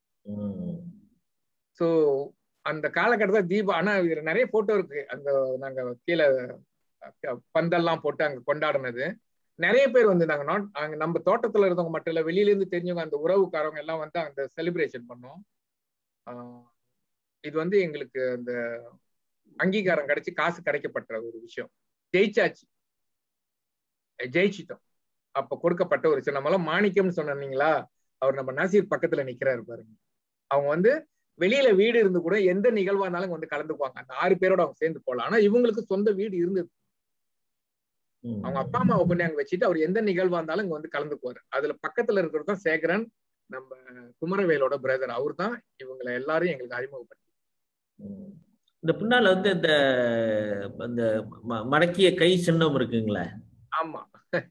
[SPEAKER 2] சோ அந்த காலகட்டத்துல தீபா, ஆனா இதுல நிறைய போட்டோ இருக்கு. அந்த நாங்க கீழே பந்தெல்லாம் போட்டு அங்க கொண்டாடினது. நிறைய பேர் வந்து நாங்க நாட் அங்க நம்ம தோட்டத்துல இருந்தவங்க மட்டும் இல்ல, வெளியில இருந்து தெரிஞ்சவங்க, அந்த உறவுக்காரவங்க எல்லாம் வந்து அந்த செலிப்ரேஷன் பண்ணோம். ஆஹ் இது வந்து எங்களுக்கு அந்த அங்கீகாரம் கிடைச்சி காசு கிடைக்கப்பட்ட ஒரு விஷயம். ஜெயிச்சாச்சு, ஜெயிச்சிட்டோம். அப்ப கொடுக்கப்பட்ட ஒரு விஷயம். நம்மளாம் மாணிக்கம்னு சொன்னீங்களா, அவர் நம்ம நசீர் பக்கத்துல நிக்கிறாரு பாருங்க. அவங்க வந்து வெளியில வீடு இருந்து கூட எந்த நிகழ்வா இருந்தாலும் வந்து கலந்துக்குவாங்க. அந்த ஆறு பேரோட அவங்க சேர்ந்து போகலாம். ஆனா இவங்களுக்கு சொந்த வீடு இருந்தது. அவங்க அப்பா அம்மாவை கொண்டு அங்க வச்சுட்டு அவர் எந்த நிகழ்வா இருந்தாலும் இங்க வந்து கலந்துக்குவாரு. அதுல பக்கத்துல இருக்கிறது தான் சேகரன், நம்ம குமரவேலோட பிரதர். அவர் தான் இவங்களை எல்லாரும் எங்களுக்கு அறிமுகப்படுத்தி.
[SPEAKER 1] இந்த பின்னால வந்து இந்த அந்த மடக்கிய கை சின்னம் இருக்குங்களா?
[SPEAKER 2] ஆமா.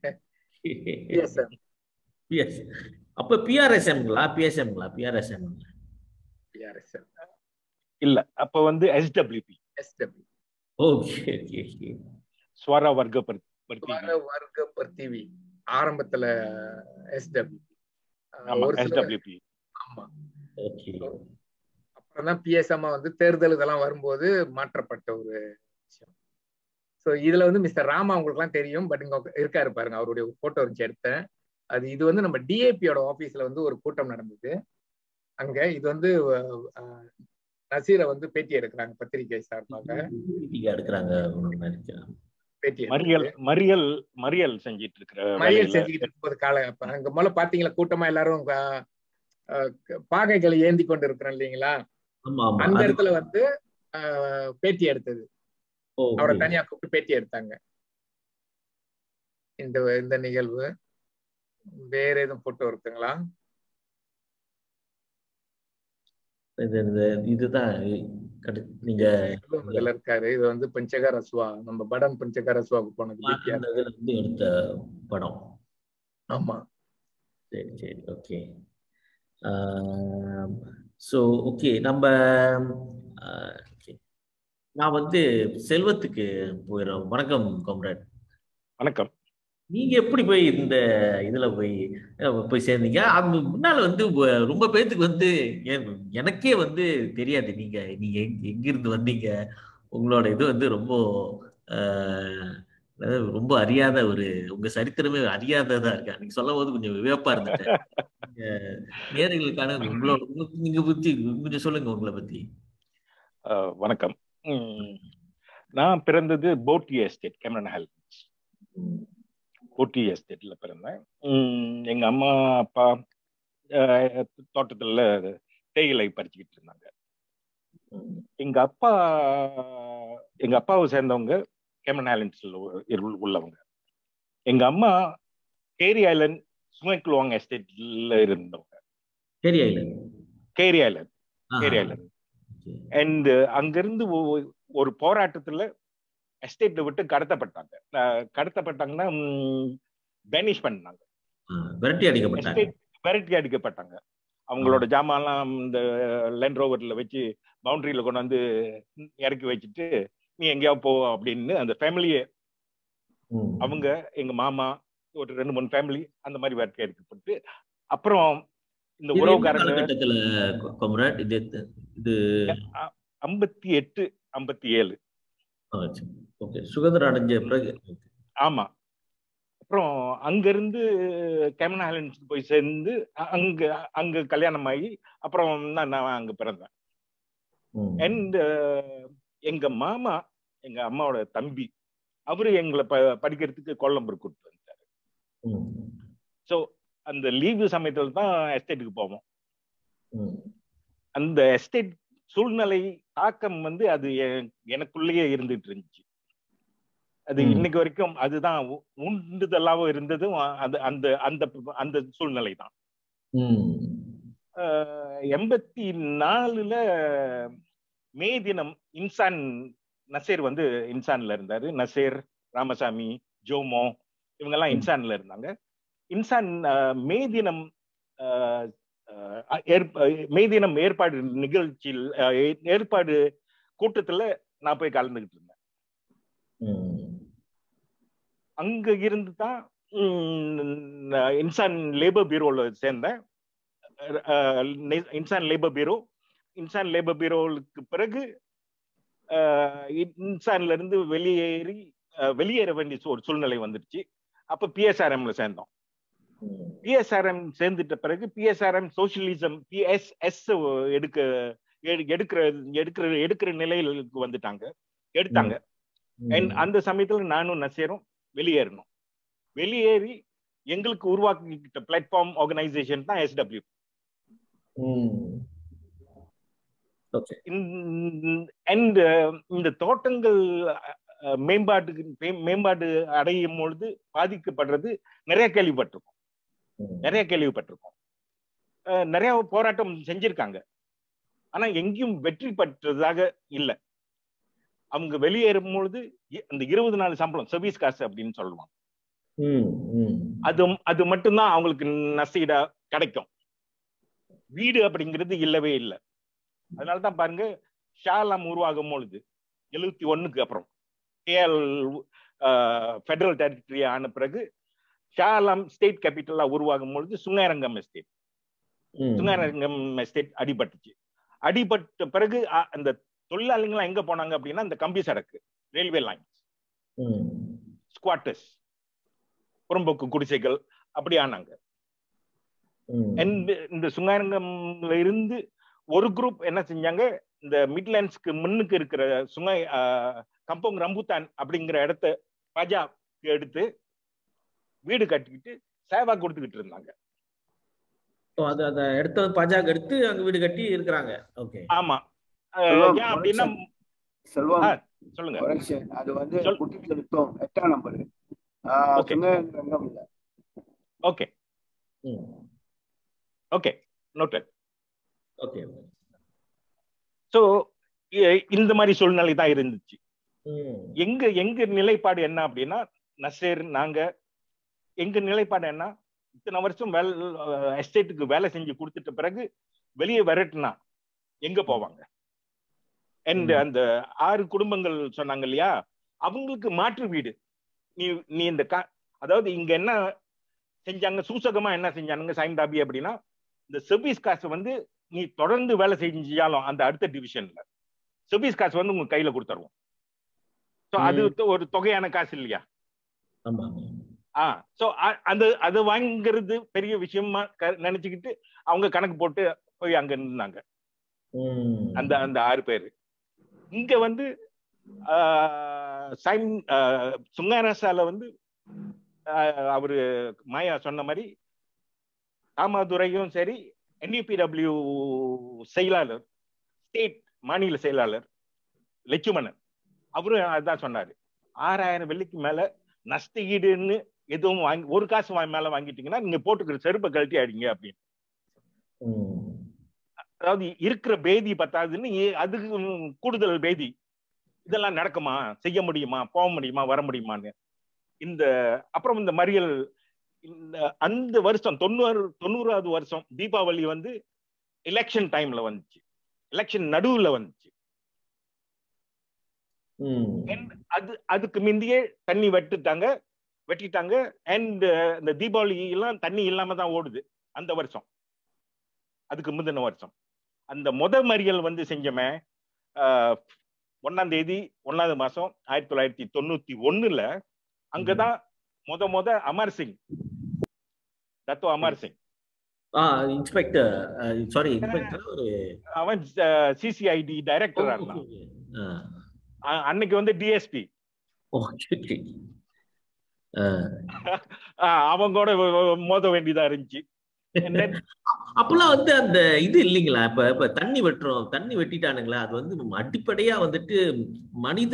[SPEAKER 1] அப்ப பிஆர்எஸ்எம்ங்களா பிஎஸ்எம்ங்களா பிஆர்எஸ்எம்
[SPEAKER 2] பிஆர்எஸ்எம்
[SPEAKER 4] இல்ல, அப்ப வந்து SWP.
[SPEAKER 2] SW
[SPEAKER 1] okay okay okay.
[SPEAKER 4] ஸ்வர வர்க்க பர் பர்த்திவி.
[SPEAKER 2] ஸ்வர வர்க்க பர்த்திவி ஆரம்பத்துல எஸ்டபிள்யூ.
[SPEAKER 4] ஆமா
[SPEAKER 2] ஒரு சில
[SPEAKER 4] எஸ்டபிள்யூபி.
[SPEAKER 2] ஆமா.
[SPEAKER 1] ஓகே.
[SPEAKER 2] அப்புறம் தான் பிஎஸ்எம் வந்து தேர்தல் இதெல்லாம் வரும்போது மாற்றப்பட்ட ஒரு விஷயம். ஸோ இதுல வந்து மிஸ்டர் ராமா உங்களுக்கு எல்லாம் தெரியும், பட் இங்க இருக்காரு பாருங்க, அவருடைய போட்டோ இருந்துச்சு எடுத்தேன். அது இது வந்து நம்ம டிஏபியோட ஆபீஸ்ல வந்து ஒரு கூட்டம் நடந்தது அங்க. இது வந்து நசீரை வந்து பேட்டி எடுக்கிறாங்க பத்திரிகை சார்பாக.
[SPEAKER 1] எடுக்கிறாங்க
[SPEAKER 2] பேட்டி
[SPEAKER 4] மறியல் மறியல் மறியல் செஞ்சிட்டு இருக்கிற
[SPEAKER 2] மறியல் செஞ்சுக்கிட்டு இருக்கும்போது கால அங்க முதல்ல பாத்தீங்களா கூட்டமா எல்லாரும் பாகைகளை ஏந்தி கொண்டு இருக்கிறோம் இல்லைங்களா, அந்த இடத்துல வந்து பேட்டி எடுத்தது. அவரை தனியா கூப்பிட்டு பேட்டி எடுத்தாங்க. இந்த இந்த நிகழ்வு வேற எதுவும் போட்டோ இருக்குங்களா?
[SPEAKER 1] இதுதான் நீங்க
[SPEAKER 2] இதுல இருக்காரு. இது வந்து பஞ்சக ரஸ்வா, நம்ம படம் பஞ்சக ரஸ்வாவுக்கு போனது
[SPEAKER 1] எடுத்த படம்.
[SPEAKER 2] ஆமா
[SPEAKER 1] சரி சரி ஓகே. ஸோ ஓகே நம்ம நான் வந்து செல்வத்துக்கு போயிடுறோம். வணக்கம் காம்ரேட்.
[SPEAKER 4] வணக்கம்.
[SPEAKER 1] நீங்க எப்படி போய் இந்த இதுல போய் போய் சேர்ந்தீங்க? அது முன்னால வந்து ரொம்ப பேத்துக்கு வந்து எனக்கே வந்து தெரியாது நீங்க நீங்க எங்கிருந்து வந்தீங்க. உங்களோட இது வந்து ரொம்ப ரொம்ப அறியாத ஒரு உங்க சரித்திரமே அறியாததா இருக்கா. நீங்க சொல்லும் போது கொஞ்சம் வியப்பா இருந்துட்டேன். நேயர்களுக்கான உங்களோட நீங்க பத்தி கொஞ்சம் சொல்லுங்க உங்களை பத்தி.
[SPEAKER 4] வணக்கம். நான் பிறந்தது போட்டி எஸ்டேட், கேமரன் ஹில்ஸ் போட்டி எஸ்டேட்ல பிறந்தேன். எங்க அம்மா அப்பா தோட்டத்துல தேயிலை பறிச்சுக்கிட்டு இருந்தாங்க. எங்க அப்பா எங்க அப்பாவை சேர்ந்தவங்க கேமரன் ஐலண்ட்ஸ்ல உள்ளவங்க. எங்க அம்மா கேரி ஐலண்ட் சுமைக்குலுவாங்க எஸ்டேட்ல இருந்தவங்க.
[SPEAKER 1] Carey island
[SPEAKER 4] Carey island Carey island and அங்கிருந்து ஒரு போராட்டத்துல எஸ்டேட்டை விட்டு கடத்தப்பட்டாங்க. கடத்தப்பட்டாங்கன்னா பேனிஷ் பண்ணாங்க,
[SPEAKER 1] விரட்டி அடிக்கப்பட்டாங்க.
[SPEAKER 4] விரட்டி அடிக்கப்பட்டாங்க. அவங்களோட ஜாமான்லாம் இந்த லேண்ட் ரோவர்ல வச்சு பவுண்டரியில கொண்டு வந்து இறக்கி வச்சுட்டு நீ எங்கேயாவது போ அப்படின்னு அந்த ஃபேமிலியே, அவங்க எங்க மாமா ஒரு ரெண்டு மூணு ஃபேமிலி அந்த மாதிரி விரட்டி அடிக்கப்பட்டு, அப்புறம் இந்த உறவுக்காரங்க ஐம்பத்தி எட்டு ஐம்பத்தி ஏழு
[SPEAKER 1] சுதந்திரம் அடைஞ்ச பிறகு.
[SPEAKER 4] ஆமா. அப்புறம் அங்கிருந்து கேமரன் ஐலண்ட்ஸ்க்கு போய் சேர்ந்து அங்க அங்க கல்யாணம் ஆகி அப்புறம் தான் நான் அங்க பிறந்தேன். அண்ட் எங்க மாமா எங்க அம்மாவோட தம்பி அவரு எங்களை ப படிக்கிறதுக்கு கொல்லம்பூர் கூப்பிட்டு வந்துட்டாரு. ஸோ அந்த லீவு சமயத்துல தான் எஸ்டேட்டுக்கு போவோம். அந்த எஸ்டேட் சூழ்நிலை தாக்கம் வந்து அது எனக்குள்ளேயே இருந்துட்டு இருந்துச்சு. அது இன்னைக்கு வரைக்கும் அதுதான் உண்டுதலாவும் இருந்ததும் அது அந்த அந்த அந்த சூழ்நிலை தான். எண்பத்தி நாலுல மே தினம் இன்சான் நசீர் வந்து இன்சான்ல இருந்தாரு. நசீர், ராமசாமி, ஜோமோ இவங்கெல்லாம் இன்சான்ல இருந்தாங்க. இன்சான் மே தினம் மே தினம் ஏற்பாடு நிகழ்ச்சியில் ஏற்பாடு கூட்டத்துல நான் போய் கலந்துகிட்டு இருந்தேன். அங்க இருந்து தான் இன்சான் லேபர் பியூரோல சேர்ந்தேன். Insan labour bureau Insan labour பியூரோவுக்கு பிறகு இன்சான்ல இருந்து வெளியேறி வெளியேற வேண்டிய ஒரு சூழ்நிலை வந்துருச்சு. அப்ப பிஎஸ்ஆர்எம்ல சேர்ந்தோம். பிஎஸ்ஆர்எம் சேர்ந்துட்ட பிறகு பிஎஸ்ஆர்எம் சோசியலிசம் பிஎஸ்எஸ் எடுக்க எடுக்கிற எடுக்கிற எடுக்கிற நிலையிலுக்கு வந்துட்டாங்க எடுத்தாங்க. அந்த சமயத்துல நானும் நசீரும் வெளியேறணும். வெளியேறி எங்களுக்கு உருவாக்கிட்ட பிளாட்ஃபார்ம் ஆர்கனைசேஷன் தான் எஸ்டபிள்யூ. இந்த தோட்டங்கள் மேம்பாட்டுக்கு மேம்பாடு அடையும் பொழுது பாதிக்கப்படுறது நிறைய கேள்விப்பட்டிருக்கோம் நிறைய கேள்விப்பட்டிருக்கோம் நிறைய போராட்டம் செஞ்சிருக்காங்க. ஆனா எங்கேயும் வெற்றி பெற்றதாக இல்லை. அவங்க வெளியேறும் பொழுது அந்த இருபது நாள் சம்பளம் சர்வீஸ் காசு அப்படின்னு சொல்லுவாங்க. அது அது மட்டும்தான் அவங்களுக்கு நசீடா கிடைக்கும். வீடு அப்படிங்கிறது இல்லவே இல்லை. அதனாலதான் பாருங்க ஷாலாம் உருவாகும் பொழுது எழுபத்தி ஒண்ணுக்கு அப்புறம் கேஎல் ஃபெடரல் டெரிட்டரி ஆன பிறகு ஷா ஆலம் ஸ்டேட் கேபிட்டலா உருவாகும் பொழுது சுங்காரங்கம் எஸ்டேட் சுங்காரங்கம் எஸ்டேட் அடிபட்டுச்சு. அடிபட்ட பிறகு அந்த தொழிலாளிகள் எங்க போனாங்க அப்படின்னா இந்த கம்பி சரக்கு, ரயில்வே லைன்ஸ், ஸ்குவாட்டர்ஸ், புறம்போக்கு குடிசைகள் அப்படி ஆனாங்க. இந்த சுங்காரங்கம்ல இருந்து ஒரு குரூப் என்ன செஞ்சாங்க, இந்த மிட்லேண்ட்ஸ்க்கு முன்னுக்கு இருக்கிற சுங்கை கம்போங் ரம்புத்தான் அப்படிங்கிற இடத்த பாஜா எடுத்து வீடு கட்டிக்கிட்டு சேவா கொடுத்துக்கிட்டு இருந்தாங்க.
[SPEAKER 1] அந்த இடத்த பாஜக எடுத்து அங்க வீடு கட்டி இருக்கிறாங்க. ஓகே, ஆமா.
[SPEAKER 4] ஏன் அப்படின்னா
[SPEAKER 5] செல்வம்
[SPEAKER 4] சொல்லுங்க.
[SPEAKER 5] அது வந்து குட்டி செலுத்தம் எட்டாம் நம்பர் சுங்கரங்கம் இல்ல.
[SPEAKER 4] Okay okay noted.
[SPEAKER 1] Okay.
[SPEAKER 4] So இந்த மாதிரி சூழ்நிலை தான் இருந்துச்சு. எங்க எங்க நிலைப்பாடு என்ன அப்படின்னா, நசீர் நாங்க எங்க நிலைப்பாடு என்ன, இத்தனை வருஷம் வேலை எஸ்டேட்டுக்கு வேலை செஞ்சு கொடுத்துட்ட பிறகு வெளியே விரட்டுனா எங்க போவாங்க? அண்ட் அந்த ஆறு குடும்பங்கள் சொன்னாங்க இல்லையா, அவங்களுக்கு மாற்று வீடு. நீ நீ இந்த கா அதாவது இங்க என்ன செஞ்சாங்க, சூசகமா என்ன செஞ்சானுங்க சாய்ந்தாபி அப்படின்னா, இந்த சர்வீஸ் காசு வந்து நீ தொடர்ந்து வேலை செஞ்சாலும் அந்த அடுத்த டிவிஷன்ல சர்வீஸ் காசு வந்து உங்க கையில கொடுத்துருவோம். அது ஒரு தொகையான காசு இல்லையா? ஆ சோ அந்த அது வாங்கிறது பெரிய விஷயமா நினைச்சுக்கிட்டு அவங்க கணக்கு போட்டு போய் அங்க இருந்தாங்க அந்த அந்த ஆறு பேரு. இங்க வந்து சுங்காரசால வந்து அவரு மாயா சொன்ன மாதிரி காமாதுரையும் சரி, என்யூபிடபிள்யூ செயலாளர், ஸ்டேட் மாநில செயலாளர் லட்சுமணன் அவரும் அதுதான் சொன்னாரு, ஆறாயிரம் வெள்ளிக்கு மேல நஷ்ட ஈடுன்னு எதுவும் வாங்கி ஒரு காசு மேல வாங்கிட்டீங்கன்னா நீங்க போட்டுக்கிற செருப்பை கழட்டி ஆடிங்க அப்படின்னு. அதாவது இருக்கிற பேதி பத்தாதுன்னு அதுக்கு கூடுதல் பேதி. இதெல்லாம் நடக்குமா, செய்ய முடியுமா, போக முடியுமா, வர முடியுமான்னு. இந்த அப்புறம் இந்த மறியல் இந்த அந்த வருஷம் தொண்ணூறு தொண்ணூறாவது வருஷம் தீபாவளி வந்து எலெக்ஷன் டைம்ல வந்துச்சு, எலெக்ஷன் நடுவுல வந்துச்சு. அது அதுக்கு முந்தையே தண்ணி வெட்டுட்டாங்க வெட்டிட்டாங்க அண்ட் இந்த தீபாவளி எல்லாம் தண்ணி இல்லாம தான் ஓடுது அந்த வருஷம். அதுக்கு முந்தின வருஷம் அந்த முத மறியல் வந்து செஞ்சமே ஒன்னாம் தேதி ஒன்னாவது மாசம் ஆயிரத்தி தொள்ளாயிரத்தி தொண்ணூத்தி ஒண்ணுல அங்கதான் முத முத Amar Singh, Dato Amar Singh
[SPEAKER 1] inspector sorry inspector
[SPEAKER 4] அவன் சிசிஐடி டைரக்டரா இருந்தான். அன்னைக்கு வந்து டிஎஸ்பி அவங்க கூட மோத வேண்டியதா இருந்துச்சு.
[SPEAKER 1] அப்பெல்லாம் வந்து அந்த இது இல்லைங்களா, இப்ப இப்ப தண்ணி வெட்டுறோம், தண்ணி வெட்டிட்டானுங்களா, அது வந்து அடிப்படையா வந்துட்டு மனித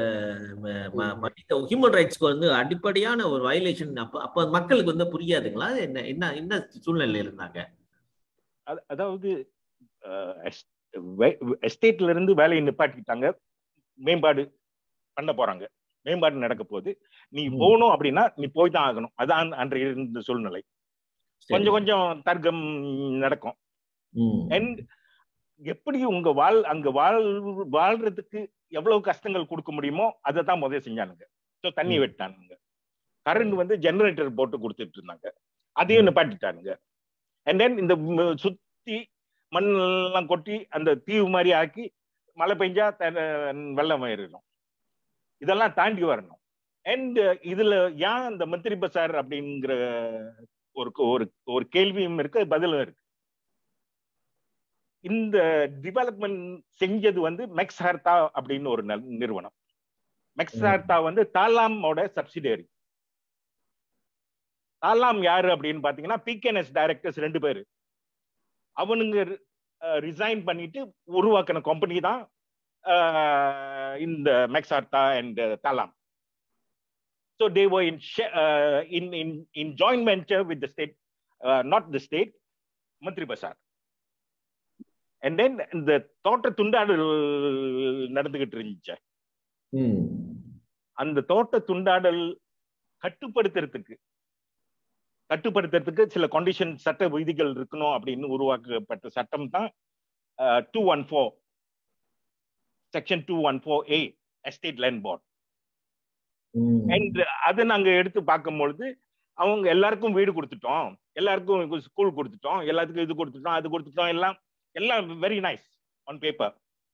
[SPEAKER 1] மனித ஹியூமன் ரைட்ஸ்க்கு வந்து அடிப்படையான ஒரு வயலேஷன். அப்ப அப்ப மக்களுக்கு வந்து புரியாதுங்களா, என்ன என்ன என்ன சூழ்நிலையில இருந்தாங்க?
[SPEAKER 4] அதாவது எஸ்டேட்ல இருந்து வேலையை நிப்பாட்டிட்டாங்க, மேம்பாடு பண்ண போறாங்க, மேம்பாடு நடக்க போகுது, நீ போகணும் அப்படின்னா நீ போய் தான் ஆகணும். அதான் அன்றைய இருந்த சூழ்நிலை. கொஞ்சம் கொஞ்சம் தர்க்கம் நடக்கும். அண்ட் எப்படி உங்க வாழ் அங்க வாழ் வாழ்றதுக்கு எவ்வளவு கஷ்டங்கள் கொடுக்க முடியுமோ அதை தான் முதல்ல செஞ்சானுங்க. ஸோ தண்ணி வெட்டானுங்க, கரண்ட் வந்து ஜெனரேட்டர் போட்டு கொடுத்துட்டு இருந்தாங்க, அதையும் நிப்பாட்டிட்டானுங்க. அண்ட் தென் இந்த சுத்தி மண் எல்லாம் கொட்டி அந்த தீவு மாதிரி ஆக்கி மழை பெஞ்சா வெள்ளம் ஏறிடும். இதெல்லாம் தாண்டி வரணும். அண்ட் இதுல ஏன் இந்த மந்திரி பசார் அப்படிங்கிற ஒரு ஒரு கேள்வியும் இருக்கு, பதிலும் இருக்கு. இந்த டெவலப்மெண்ட் செஞ்சது வந்து மெக்ஸ்ஹார்த்தா அப்படின்னு ஒரு நிறுவனம். மெக்ஸ்ஹார்த்தா வந்து தாலாமோட சப்சிடியரி. தாலாம் யாரு அப்படின்னு பாத்தீங்கன்னா பிகேஎன்எஸ் டைரக்டர்ஸ் ரெண்டு பேரு, அவனுங்க ரிசைன் பண்ணிட்டு உருவாக்கின கம்பெனி தான் இந்த மெக்ஸ்ஹார்த்தா அண்ட் தாலாம். So they were in uh, in in in joint venture with the state, uh, not the state, Mantri Basar. And then the தோட்ட துண்டாடல் நடந்துகிட்டு இருந்துச்சு. அந்த தோட்ட துண்டாடல் கட்டுப்படுத்துறதுக்கு கட்டுப்படுத்துறதுக்கு சில கண்டிஷன் சட்ட விதிகள் இருக்கணும் அப்படின்னு உருவாக்கப்பட்ட சட்டம் தான் two one four section two one four A estate land board. And அதை நாங்க எடுத்து பார்க்கும்பொழுது அவங்க எல்லாருக்கும் வீடு கொடுத்துட்டோம், எல்லாருக்கும் ஸ்கூல் கொடுத்துட்டோம், எல்லாத்துக்கும் இது கொடுத்துட்டோம், அது கொடுத்துட்டோம், எல்லாம் எல்லாம் very nice on paper.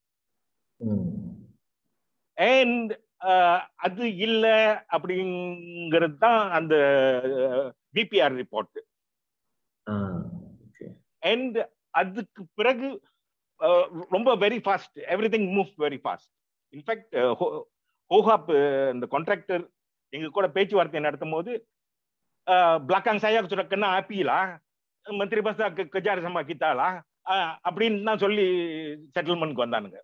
[SPEAKER 4] And அது இல்ல அப்படிங்கிறது தான் அந்த பிபிஆர் ரிப்போர்ட். அண்ட் அதுக்கு பிறகு ரொம்ப very fast, everything move very fast. In fact ஹோஹாப் இந்த கான்ட்ராக்டர் எங்க கூட பேச்சுவார்த்தை நடத்தும் போது belakang saya sudah kena api lah, menteri besar kejar sama kita lah அப்படின்னு தான் சொல்லி செட்டில்மெண்ட்க்கு வந்தானுங்க.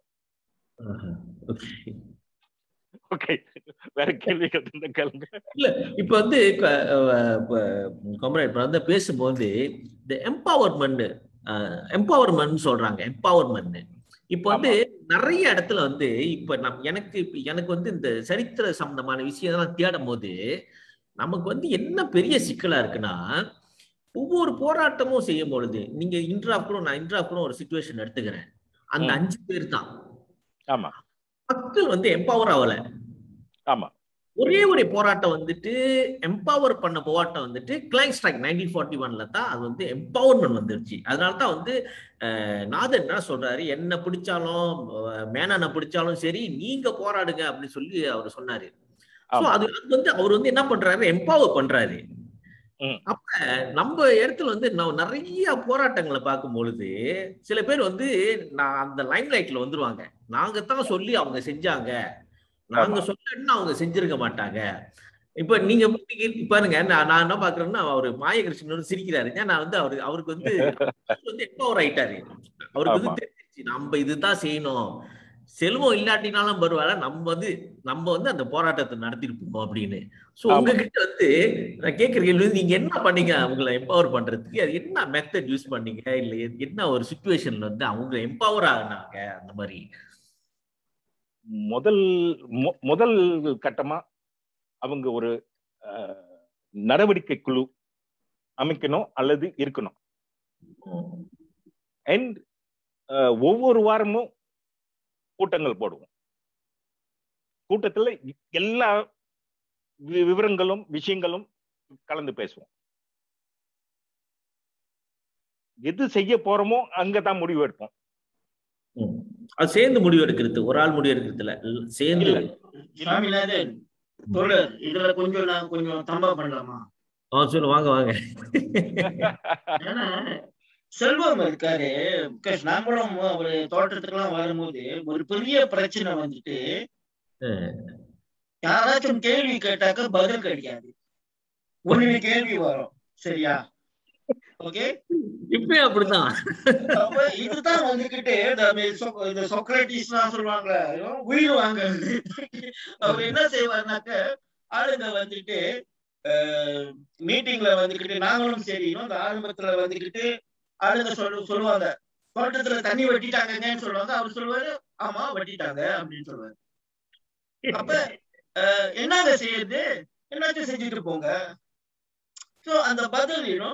[SPEAKER 4] ஓகே, வேற கேள்விகள் இந்த கேளுங்க.
[SPEAKER 1] இல்ல இப்ப வந்து காம்ரேட் வந்து பேசும்போது இந்த எம்பவர்மெண்ட் எம்பவர்மெண்ட் சொல்றாங்க, எம்பவர்மெண்ட் இப்ப வந்து நிறைய இடத்துல வந்து இப்ப நம் எனக்கு எனக்கு வந்து இந்த சரித்திர சம்பந்தமான விஷயம் தேடும் போது நமக்கு வந்து என்ன பெரிய சிக்கலா இருக்குன்னா, ஒவ்வொரு போராட்டமும் செய்யும் பொழுது நீங்க இன்ட்ராப்டும் நான் இன்ட்ராப்டும் ஒரு சிச்சுவேஷன் எடுத்துக்கிறேன், அந்த அஞ்சு பேர் தான்.
[SPEAKER 4] ஆமா,
[SPEAKER 1] மக்கள் வந்து எம்பவர் ஆகல.
[SPEAKER 4] ஆமா,
[SPEAKER 1] ஒரே ஒரு போராட்டம் வந்துட்டு எம்பவர் பண்ண போராட்டம் வந்துட்டு கிளைன் ஸ்ட்ரைக் நைன்டீன் ஃபார்ட்டி ஒன்ல தான் அது வந்து எம்பவர்மெண்ட் வந்துருச்சு. அதனாலதான் வந்து நாதன் என்ன சொல்றாரு, என்ன பிடிச்சாலும் மேனனை பிடிச்சாலும் சரி நீங்க போராடுங்க அப்படின்னு சொல்லி அவர் சொன்னாரு. அது வந்து அவர் வந்து என்ன பண்றாரு, எம்பவர் பண்றாரு. அப்ப நம்ம இடத்துல வந்து நிறைய போராட்டங்களை பார்க்கும் பொழுது சில பேர் வந்து நான் அந்த லைம் லைட்ல வந்துருவாங்க, நாங்க தான் சொல்லி அவங்க செஞ்சாங்க, நாங்க சொல்லணும்னா அவங்க செஞ்சிருக்க மாட்டாங்க. இப்ப நீங்க பாருங்க, நான் நான் என்ன பாக்குறேன்னா அவரு மாயகிருஷ்ணன் சிரிக்கிறாரு. நான் வந்து அவரு அவருக்கு வந்து வந்து எம்பவர் ஆயிட்டாரு. அவருக்கு வந்து தெரிஞ்சிருச்சு நம்ம இதுதான் செய்யணும், செல்வம் இல்லாட்டினாலும் பரவாயில்ல, நம்ம வந்து நம்ம வந்து அந்த போராட்டத்தை நடத்திருப்போம் அப்படின்னு. சோ உங்ககிட்ட வந்து நான் கேட்கிற கேள்வி வந்து நீங்க என்ன பண்ணீங்க அவங்களை எம்பவர் பண்றதுக்கு, அது என்ன மெத்தட் யூஸ் பண்ணீங்க, இல்ல என்ன ஒரு சிச்சுவேஷன்ல வந்து அவங்க எம்பவர் ஆகினாங்க? அந்த மாதிரி
[SPEAKER 4] முதல் முதல் கட்டமா அவங்க ஒரு நடவடிக்கை குழு அமைக்கணும் அல்லது இருக்கணும். அண்ட் ஒவ்வொரு வாரமும் கூட்டங்கள் போடுவோம். கூட்டத்துல எல்லா விவரங்களும் விஷயங்களும் கலந்து பேசுவோம். எது செய்ய போறோமோ அங்கதான் முடிவு எடுப்போம்.
[SPEAKER 1] அது சேர்ந்து முடிவு எடுக்கிறது, ஒரு ஆள் முடிவு எடுக்கிறதுல சேர்ந்து.
[SPEAKER 6] சாமிநாதன் தோழர், இதுல கொஞ்சம் நான் கொஞ்சம் தம்பா பண்ணலாமா?
[SPEAKER 1] ஆ சொல்லு, வாங்க வாங்க.
[SPEAKER 6] ஏன்னா செல்வம் இருக்காரு, நாங்களும் ஒரு தோட்டத்துக்கு எல்லாம் வரும்போது ஒரு பெரிய பிரச்சனை வந்துட்டு யாராச்சும் கேள்வி கேட்டாக்க பதில் கிடையாது, ஒண்ணு கேள்வி வரும், சரியா? ஓகே,
[SPEAKER 1] இப்பயும் அப்படிதான்.
[SPEAKER 6] இதுதான் வந்துகிட்டு இந்த சொக்ரட்டிஸ் எல்லாம் சொல்லுவாங்க, உயிர் வாங்க. அவர் என்ன செய்வார்னாக்க ஆளுங்க வந்துட்டு மீட்டிங்ல வந்துகிட்டு நாங்களும் சரி இந்த ஆரம்பத்துல வந்துகிட்டு ஆளுங்க சொல்லு சொல்லுவாங்க தோட்டத்துல தண்ணி வெட்டிட்டாங்கன்னு சொல்லுவாங்க. அவர் சொல்லுவாரு ஆமா வெட்டிட்டாங்க அப்படின்னு சொல்லுவாரு. அப்ப என்னங்க செய்யுது, என்னாச்சும் செஞ்சுட்டு போங்க. சோ அந்த பதிலும்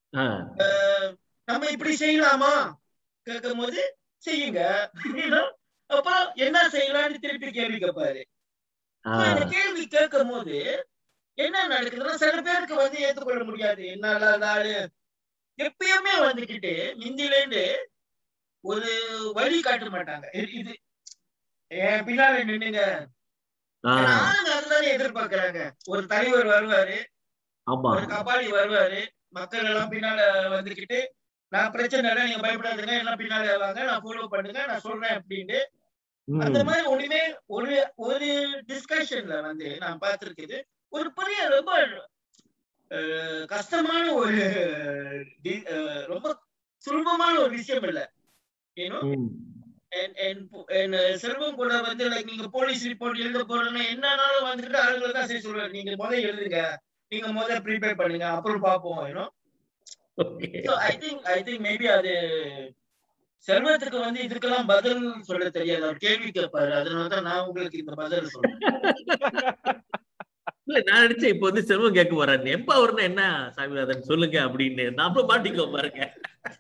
[SPEAKER 6] நம்ம இப்படி செய்யலாமா கேட்கும் போது செய்யுங்க, அப்புறம் என்ன செய்யலாம்னு திருப்பி கேள்வி கேட்பாரு. இந்த கேள்வி கேட்கும் போது என்ன நடக்குதுன்னா சில பேருக்கு வந்து ஏற்றுக்கொள்ள முடியாது. என்னால நாளு எப்பயுமே வந்துகிட்டு இந்தியில இருந்து ஒரு வழி காட்ட மாட்டாங்க. இது என் பின்னால நின்னுங்க, ஆளுங்க அதுதானே எதிர்பார்க்கிறாங்க. ஒரு தலைவர் வருவாரு, ஒரு கபாலி வருவாரு, மக்கள் எல்லாம் பின்னால வந்துகிட்டு நான் பிரச்சனை இல்லை நீங்க பயப்படாதுங்க, எல்லாம் பின்னால வாங்க, நான் ஃபாலோ பண்ணுங்க, நான் சொல்றேன் அப்படின்னு. அந்த மாதிரி ஒண்ணுமே ஒரு ஒரு டிஸ்கஷன்ல வந்து நான் பார்த்திருக்குது. ஒரு பெரிய ரொம்ப கஷ்டமான ஒரு ரொம்ப சுலபமான ஒரு விஷயம் இல்ல. செல்வம் கூட வந்து லைக் நீங்க போலீஸ் ரிப்போர்ட் எழுத போறோம்னா என்னன்னாலும் வந்துட்டு ஆளுங்களை தான் சரி சொல்றாரு, நீங்க முதல்ல எழுதுங்க, நீங்க முதல்ல ப்ரிப்பேர் பண்ணுங்க, அப்புறம் பார்ப்போம். I think I think maybe அது செல்வத்துக்கு வந்து இதுக்கெல்லாம் பதில் சொல்ல தெரியாது, அவர் கேள்வி கேட்பாரு. அதனாலதான் நான் உங்களுக்கு இந்த பதில் சொல்றேன்.
[SPEAKER 1] இல்ல நான் நினைச்சேன் இப்ப வந்து செல்வம் கேட்க போறாரு, எம்பவர்னா என்ன சாமிநாதன் சொல்லுங்க அப்படின்னு. நான் மாட்டிக்கோ பாருங்க,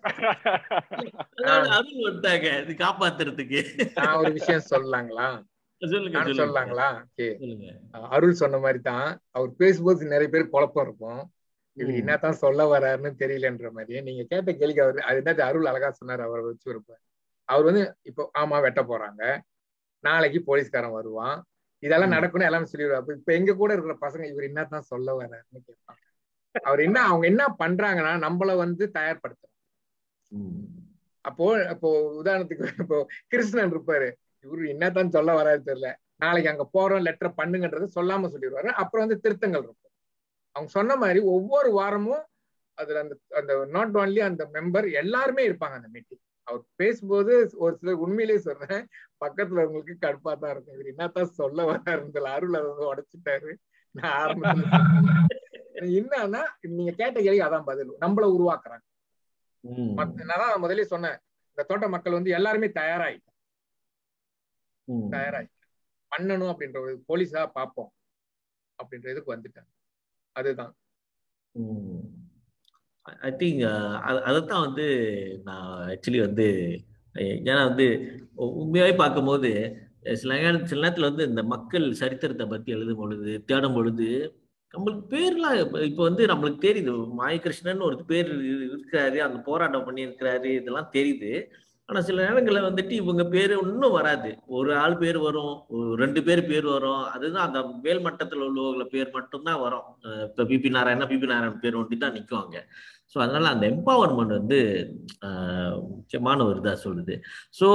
[SPEAKER 1] அருள் வந்துட்டாங்க இது காப்பாத்துறதுக்கு.
[SPEAKER 2] நான் ஒரு விஷயம் சொல்லலாங்களா? நான் சொல்லலாங்களா? அருள் சொன்ன மாதிரி தான், அவர் பேசும்போது நிறைய பேர் குழப்பம் இருக்கும், இவர் என்னத்தான் சொல்ல வர்றாருன்னு தெரியலன்ற மாதிரி. நீங்க கேட்ட கேள்வி அவர் அது என்ன அருள் அழகா சொன்னார். அவரை வச்சு இருப்பார். அவர் வந்து இப்போ ஆமா வெட்ட போறாங்க, நாளைக்கு போலீஸ்காரன் வருவான், இதெல்லாம் நடக்கணும் எல்லாமே சொல்லிடுவாரு. இப்ப எங்க கூட இருக்கிற பசங்க இவர் என்னத்தான் சொல்ல வர்றாருன்னு கேட்பாங்க. அவர் என்ன அவங்க என்ன பண்றாங்கன்னா நம்மள வந்து தயார்படுத்துறாங்க. அப்போ இப்போ உதாரணத்துக்கு இப்போ கிருஷ்ணன் இருப்பாரு, இவரு என்னத்தான் சொல்ல வராது தெரியல, நாளைக்கு அங்க போறோம் லெட்டர் பண்ணுங்கன்றது சொல்லாம சொல்லிடுவாரு. அப்புறம் வந்து திருத்தங்கள் இருக்கும். அவங்க சொன்ன மாதிரி ஒவ்வொரு வாரமும் அதுல அந்த அந்த நாட் ஒன்லி அந்த மெம்பர் எல்லாருமே இருப்பாங்க அந்த மீட்டிங். அவர் பேசும்போது ஒரு சிலர் உண்மையிலேயே சொல்றேன், பக்கத்துல உங்களுக்கு கடுப்பா தான் இருக்கும், இவர் என்னத்தான் சொல்ல வராருன்னு அருள் அதை வந்து உடைச்சிட்டாரு. நான் ஆரம்பத்துல என்னன்னா நீங்க கேட்ட கேள்வி அதான் பதில், நம்மள உருவாக்குறாங்க. நான் முதலே சொன்னேன், இந்த தோட்ட மக்கள் வந்து எல்லாருமே தயாராயிட்டாங்க தயாராயிட்டாங்க பண்ணணும் அப்படின்ற ஒரு போலீஸா பார்ப்போம் அப்படின்ற இதுக்கு வந்துட்டாங்க. அதுதான்
[SPEAKER 1] ஐ திங்க் அதைத்தான் வந்து நான் ஆக்சுவலி வந்து ஏன்னா வந்து உண்மையாவே பார்க்கும்போது சில சில நேரத்துல வந்து இந்த மக்கள் சரித்திரத்தை பத்தி எழுதும் பொழுது தேடும் பொழுது நம்மளுக்கு பேர்லாம் இப்ப வந்து நம்மளுக்கு தெரியுது, மாயகிருஷ்ணன் ஒரு பேர் இருக்கிறாரு, அந்த போராட்டம் பண்ணி இருக்கிறாரு, இதெல்லாம் தெரியுது. ஆனா சில நேரங்களில் வந்துட்டு இவங்க பேரு இன்னும் வராது, ஒரு ஆள் பேர் வரும், ரெண்டு பேர் பேர் வரும், அதுதான் அந்த மேல் மட்டத்தில் உள்ளவங்கள பேர் மட்டும்தான் வரும். இப்ப பிபி நாராயணா பிபி நாராயணன் பேர் ஒண்டி தான் நிற்குவாங்க. ஸோ அதனால அந்த எம்பவர்மெண்ட் வந்து ஆஹ் முக்கியமான ஒரு இதா சொல்லுது. ஸோ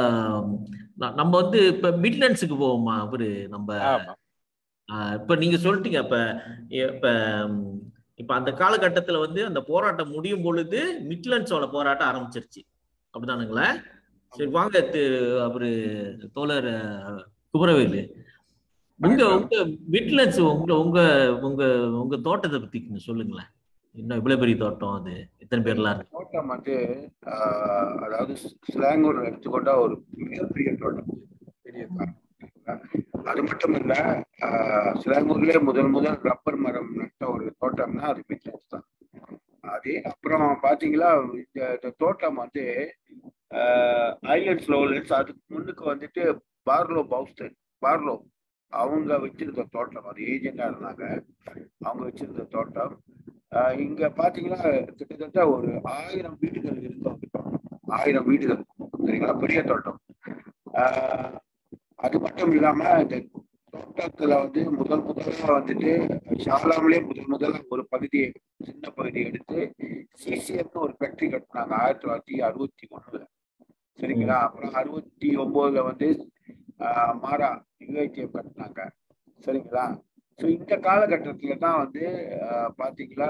[SPEAKER 1] நம்ம வந்து இப்ப மிட்லண்ட்ஸுக்கு போவோமா அவரு நம்ம இப்ப நீங்க சொல்லிட்டீங்க. இப்ப இப்ப இப்ப அந்த காலகட்டத்துல வந்து அந்த போராட்டம் முடியும் பொழுது மிட்லண்ட்ஸோட போராட்டம் ஆரம்பிச்சிருச்சு, அப்படிதானுங்களா? சரி வாங்க அவரு தோழர் குமரவேலு, உங்க உங்க மிட்லண்ட்ஸ் உங்க உங்க உங்க உங்க தோட்டத்தை பத்தி சொல்லுங்களேன். இன்னும் இவ்வளவு பெரிய தோட்டம், அது எத்தனை பேர்லாம் இருக்கு?
[SPEAKER 5] தோட்டம் வந்து அதாவது ஸ்லாங்கூர் எடுத்துக்கொண்டா ஒரு மிகப்பெரிய தோட்டம், பெரிய தோட்டம். அது மட்டும் இல்ல, சிலாங்கூர்லயே முதல் முதல் ரப்பர் மரம் நட்ட ஒரு தோட்டம்னா அது மிட்லண்ட்ஸ் தான். அது அப்புறம் பாத்தீங்களா இந்த தோட்டம் வந்து ஐலண்ட்ஸ் லோலண்ட்ஸ், அதுக்கு முன்னுக்கு வந்துட்டு பார்லோ பவுஸ்டன் பார்லோ அவங்க வச்சிருந்த தோட்டம், அது ஏஜென்டா இருந்தாங்க, அவங்க வச்சிருந்த தோட்டம். இங்க பாத்தீங்கன்னா கிட்டத்தட்ட ஒரு ஆயிரம் வீடுகள் இருக்கும், ஆயிரம் வீடுகள், சரிங்களா, பெரிய தோட்டம். ஆஹ் அது மட்டும் இல்லாம இந்த தோட்டத்துல வந்து முதல் முதல்ல வந்துட்டு ஷாலாமலே முதல் முதல்ல ஒரு பகுதியை சின்ன பகுதியை எடுத்து சிசிஎம்னு ஒரு ஃபேக்டரி கட்டினாங்க ஆயிரத்தி தொள்ளாயிரத்தி அறுபத்தி ஒண்ணுல, சரிங்களா. அப்புறம் அறுபத்தி ஒன்பதுல வந்து ஆஹ் மாரா யுஐடிஎஃப் கட்டினாங்க, சரிங்களா. ஸோ இந்த காலகட்டத்துல தான் வந்து பாத்தீங்களா